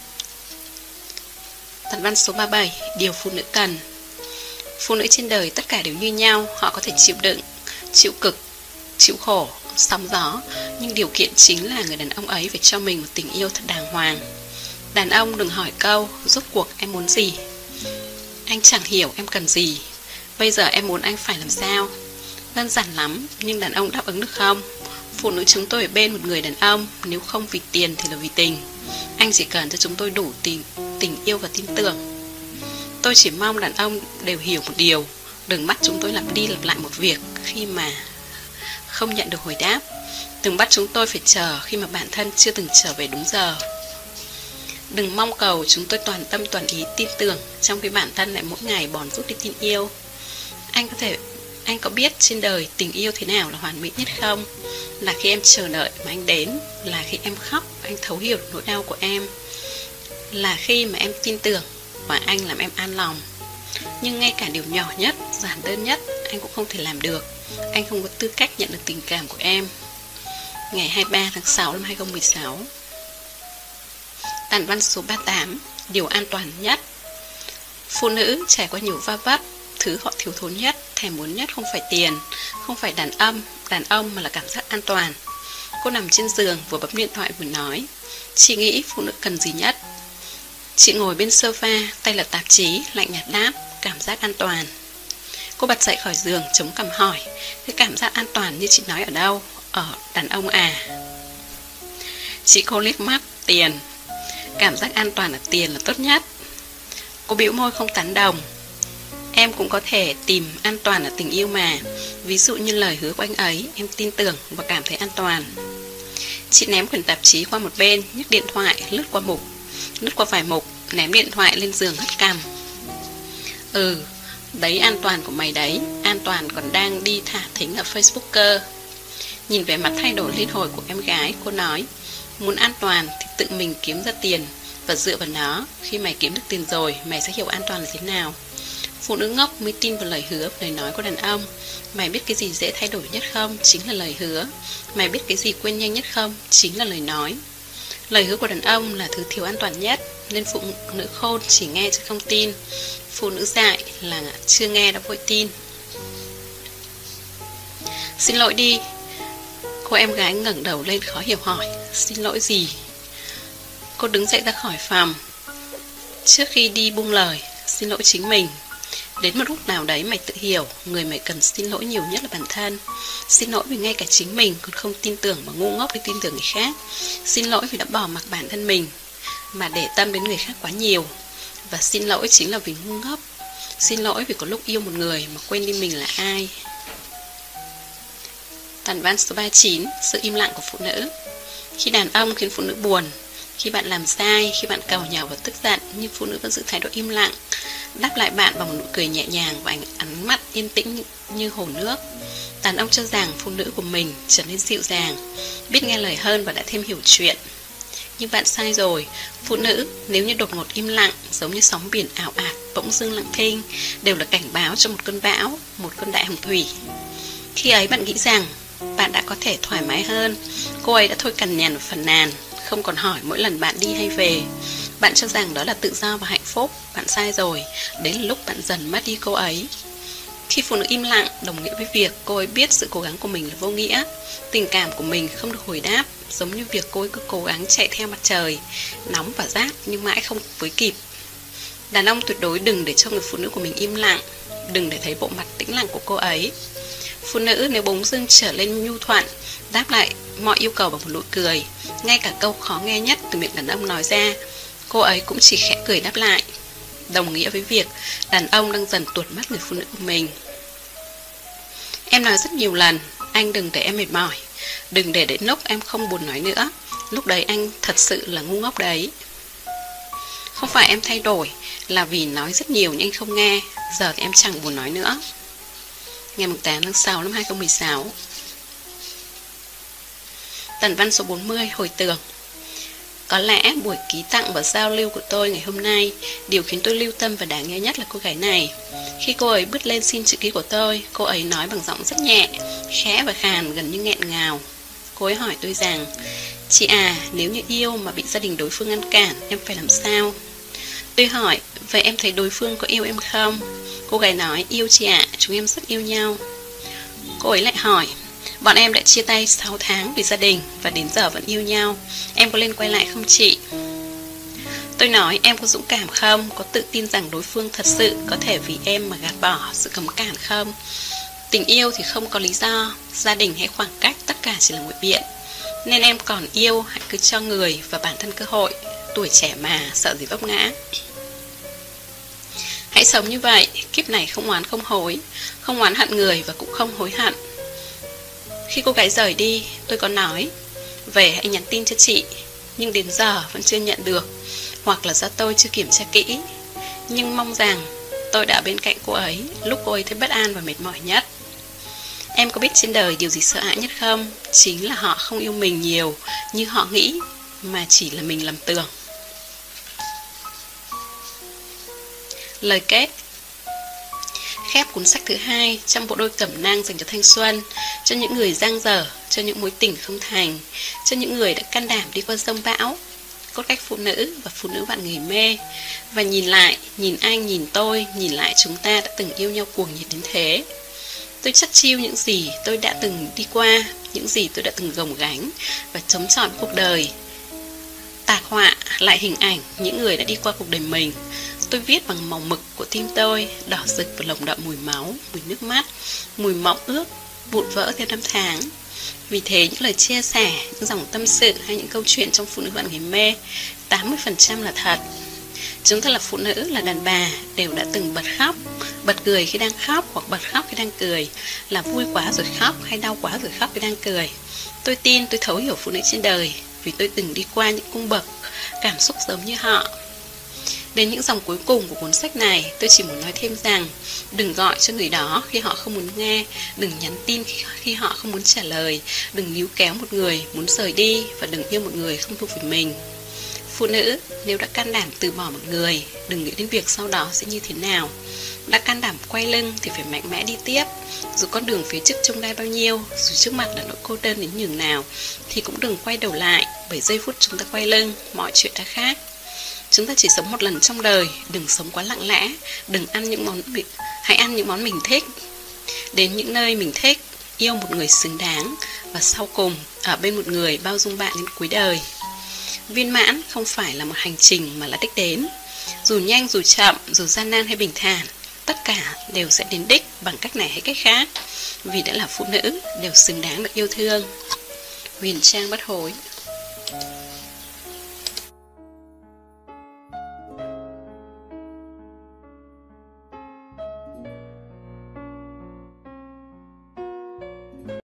Tản văn số ba mươi bảy. Điều phụ nữ cần. Phụ nữ trên đời tất cả đều như nhau, họ có thể chịu đựng, chịu cực, chịu khổ, sóng gió, nhưng điều kiện chính là người đàn ông ấy phải cho mình một tình yêu thật đàng hoàng. Đàn ông đừng hỏi câu rốt cuộc em muốn gì. Anh chẳng hiểu em cần gì. Bây giờ em muốn anh phải làm sao? Đơn giản lắm, nhưng đàn ông đáp ứng được không? Phụ nữ chúng tôi ở bên một người đàn ông, nếu không vì tiền thì là vì tình. Anh chỉ cần cho chúng tôi đủ tình, tình yêu và tin tưởng. Tôi chỉ mong đàn ông đều hiểu một điều: đừng bắt chúng tôi lặp đi lặp lại một việc khi mà không nhận được hồi đáp. Đừng bắt chúng tôi phải chờ khi mà bản thân chưa từng trở về đúng giờ. Đừng mong cầu chúng tôi toàn tâm toàn ý tin tưởng, trong khi bản thân lại mỗi ngày bòn rút đi tin yêu. Anh có thể Anh có biết trên đời tình yêu thế nào là hoàn mỹ nhất không? Là khi em chờ đợi mà anh đến. Là khi em khóc, anh thấu hiểu nỗi đau của em. Là khi mà em tin tưởng và anh làm em an lòng. Nhưng ngay cả điều nhỏ nhất, giản đơn nhất, anh cũng không thể làm được. Anh không có tư cách nhận được tình cảm của em. Ngày hai mươi ba tháng sáu năm hai không một sáu. Tản văn số ba mươi tám. Điều an toàn nhất. Phụ nữ trải qua nhiều va vấp. Thứ họ thiếu thốn nhất, thèm muốn nhất không phải tiền, không phải đàn ông, đàn ông mà là cảm giác an toàn. Cô nằm trên giường vừa bấm điện thoại vừa nói: chị nghĩ phụ nữ cần gì nhất? Chị ngồi bên sofa, tay lật tạp chí, lạnh nhạt đáp: cảm giác an toàn. Cô bật dậy khỏi giường, chống cằm hỏi: cái cảm giác an toàn như chị nói ở đâu? Ở đàn ông à? Chị cô liếc mắt: tiền. Cảm giác an toàn là tiền là tốt nhất. Cô bĩu môi không tán đồng. Em cũng có thể tìm an toàn ở tình yêu mà. Ví dụ như lời hứa của anh ấy, em tin tưởng và cảm thấy an toàn. Chị ném quyển tạp chí qua một bên, nhấc điện thoại, lướt qua mục, lướt qua vài mục, ném điện thoại lên giường hất cằm. Ừ, đấy an toàn của mày đấy, an toàn còn đang đi thả thính ở Facebook cơ. Nhìn vẻ mặt thay đổi liên hồi của em gái, cô nói, muốn an toàn thì tự mình kiếm ra tiền và dựa vào nó. Khi mày kiếm được tiền rồi, mày sẽ hiểu an toàn là thế nào. Phụ nữ ngốc mới tin vào lời hứa, lời nói của đàn ông. Mày biết cái gì dễ thay đổi nhất không? Chính là lời hứa. Mày biết cái gì quên nhanh nhất không? Chính là lời nói. Lời hứa của đàn ông là thứ thiếu an toàn nhất, nên phụ nữ khôn chỉ nghe chứ không tin. Phụ nữ dại là chưa nghe đã vội tin. Xin lỗi đi. Cô em gái ngẩng đầu lên khó hiểu hỏi. Xin lỗi gì? Cô đứng dậy ra khỏi phòng. Trước khi đi buông lời, xin lỗi chính mình. Đến một lúc nào đấy mày tự hiểu, người mày cần xin lỗi nhiều nhất là bản thân. Xin lỗi vì ngay cả chính mình còn không tin tưởng mà ngu ngốc đi tin tưởng người khác. Xin lỗi vì đã bỏ mặc bản thân mình mà để tâm đến người khác quá nhiều. Và xin lỗi chính là vì ngu ngốc. Xin lỗi vì có lúc yêu một người mà quên đi mình là ai. Toàn văn số ba mươi chín. Sự im lặng của phụ nữ. Khi đàn ông khiến phụ nữ buồn, khi bạn làm sai, khi bạn càu nhàu và tức giận, nhưng phụ nữ vẫn giữ thái độ im lặng, đáp lại bạn bằng một nụ cười nhẹ nhàng và ánh mắt yên tĩnh như hồ nước. Đàn ông cho rằng phụ nữ của mình trở nên dịu dàng, biết nghe lời hơn và đã thêm hiểu chuyện. Nhưng bạn sai rồi. Phụ nữ nếu như đột ngột im lặng, giống như sóng biển ảo ạt bỗng dưng lặng thinh, đều là cảnh báo cho một cơn bão, một cơn đại hồng thủy. Khi ấy bạn nghĩ rằng bạn đã có thể thoải mái hơn. Cô ấy đã thôi cằn nhằn và phàn nàn, không còn hỏi mỗi lần bạn đi hay về. Bạn cho rằng đó là tự do và hạnh phúc. Bạn sai rồi. Đến lúc bạn dần mất đi cô ấy. Khi phụ nữ im lặng đồng nghĩa với việc cô ấy biết sự cố gắng của mình là vô nghĩa, tình cảm của mình không được hồi đáp, giống như việc cô ấy cứ cố gắng chạy theo mặt trời nóng và rát nhưng mãi không với kịp. Đàn ông tuyệt đối đừng để cho người phụ nữ của mình im lặng, đừng để thấy bộ mặt tĩnh lặng của cô ấy. Phụ nữ nếu bỗng dưng trở lên nhu thuận, đáp lại mọi yêu cầu bằng một nụ cười, ngay cả câu khó nghe nhất từ miệng đàn ông nói ra, cô ấy cũng chỉ khẽ cười đáp lại, đồng nghĩa với việc đàn ông đang dần tuột mất người phụ nữ của mình. Em nói rất nhiều lần, anh đừng để em mệt mỏi, đừng để đến lúc em không buồn nói nữa. Lúc đấy anh thật sự là ngu ngốc đấy. Không phải em thay đổi, là vì nói rất nhiều nhưng anh không nghe. Giờ thì em chẳng buồn nói nữa. Ngày tám tháng sáu năm hai nghìn không trăm mười sáu. Tản văn số bốn mươi. Hồi tưởng. Có lẽ buổi ký tặng và giao lưu của tôi ngày hôm nay, điều khiến tôi lưu tâm và đáng nhớ nhất là cô gái này. Khi cô ấy bước lên xin chữ ký của tôi, cô ấy nói bằng giọng rất nhẹ, khẽ và khàn, gần như nghẹn ngào. Cô ấy hỏi tôi rằng, chị à, nếu như yêu mà bị gia đình đối phương ngăn cản, em phải làm sao? Tôi hỏi, vậy em thấy đối phương có yêu em không? Cô gái nói, yêu chị ạ, chúng em rất yêu nhau. Cô ấy lại hỏi, bọn em đã chia tay sáu tháng vì gia đình và đến giờ vẫn yêu nhau, em có nên quay lại không chị? Tôi nói, em có dũng cảm không? Có tự tin rằng đối phương thật sự có thể vì em mà gạt bỏ sự cấm cản không? Tình yêu thì không có lý do, gia đình hay khoảng cách tất cả chỉ là ngụy biện. Nên em còn yêu, hãy cứ cho người và bản thân cơ hội. Tuổi trẻ mà, sợ gì vấp ngã. Hãy sống như vậy, kiếp này không oán không hối, không oán hận người và cũng không hối hận. Khi cô gái rời đi, tôi có nói, về hãy nhắn tin cho chị, nhưng đến giờ vẫn chưa nhận được, hoặc là do tôi chưa kiểm tra kỹ. Nhưng mong rằng tôi đã bên cạnh cô ấy lúc cô ấy thấy bất an và mệt mỏi nhất. Em có biết trên đời điều gì sợ hãi nhất không? Chính là họ không yêu mình nhiều như họ nghĩ, mà chỉ là mình lầm tưởng. Lời kết. Khép cuốn sách thứ hai trong bộ đôi cẩm nang dành cho thanh xuân, cho những người dang dở, cho những mối tình không thành, cho những người đã can đảm đi qua dông bão. Cốt cách phụ nữ và phụ nữ bạn người mê. Và nhìn lại, nhìn anh, nhìn tôi, nhìn lại chúng ta đã từng yêu nhau cuồng nhiệt đến thế. Tôi chắc chiêu những gì tôi đã từng đi qua, những gì tôi đã từng gồng gánh và chống chọi với cuộc đời. Tạc họa lại hình ảnh những người đã đi qua cuộc đời mình. Tôi viết bằng màu mực của tim tôi, đỏ rực và lồng đậm mùi máu, mùi nước mắt, mùi mộng ước, vụn vỡ theo năm tháng. Vì thế những lời chia sẻ, những dòng tâm sự hay những câu chuyện trong phụ nữ bạn người mê, tám mươi phần trăm là thật. Chúng ta là phụ nữ, là đàn bà, đều đã từng bật khóc, bật cười khi đang khóc hoặc bật khóc khi đang cười, là vui quá rồi khóc hay đau quá rồi khóc khi đang cười. Tôi tin tôi thấu hiểu phụ nữ trên đời vì tôi từng đi qua những cung bậc cảm xúc giống như họ. Đến những dòng cuối cùng của cuốn sách này, tôi chỉ muốn nói thêm rằng đừng gọi cho người đó khi họ không muốn nghe, đừng nhắn tin khi, khi họ không muốn trả lời, đừng níu kéo một người muốn rời đi và đừng yêu một người không thuộc về mình. Phụ nữ, nếu đã can đảm từ bỏ một người, đừng nghĩ đến việc sau đó sẽ như thế nào. Đã can đảm quay lưng thì phải mạnh mẽ đi tiếp. Dù con đường phía trước trông gai bao nhiêu, dù trước mặt là nỗi cô đơn đến nhường nào, thì cũng đừng quay đầu lại, bởi giây phút chúng ta quay lưng, mọi chuyện đã khác. Chúng ta chỉ sống một lần trong đời, đừng sống quá lặng lẽ, đừng ăn những món hãy ăn những món mình thích, đến những nơi mình thích, yêu một người xứng đáng và sau cùng ở bên một người bao dung bạn đến cuối đời. Viên mãn không phải là một hành trình mà là đích đến. Dù nhanh dù chậm, dù gian nan hay bình thản, tất cả đều sẽ đến đích bằng cách này hay cách khác. Vì đã là phụ nữ, đều xứng đáng được yêu thương. Huyền Trang Bất Hối.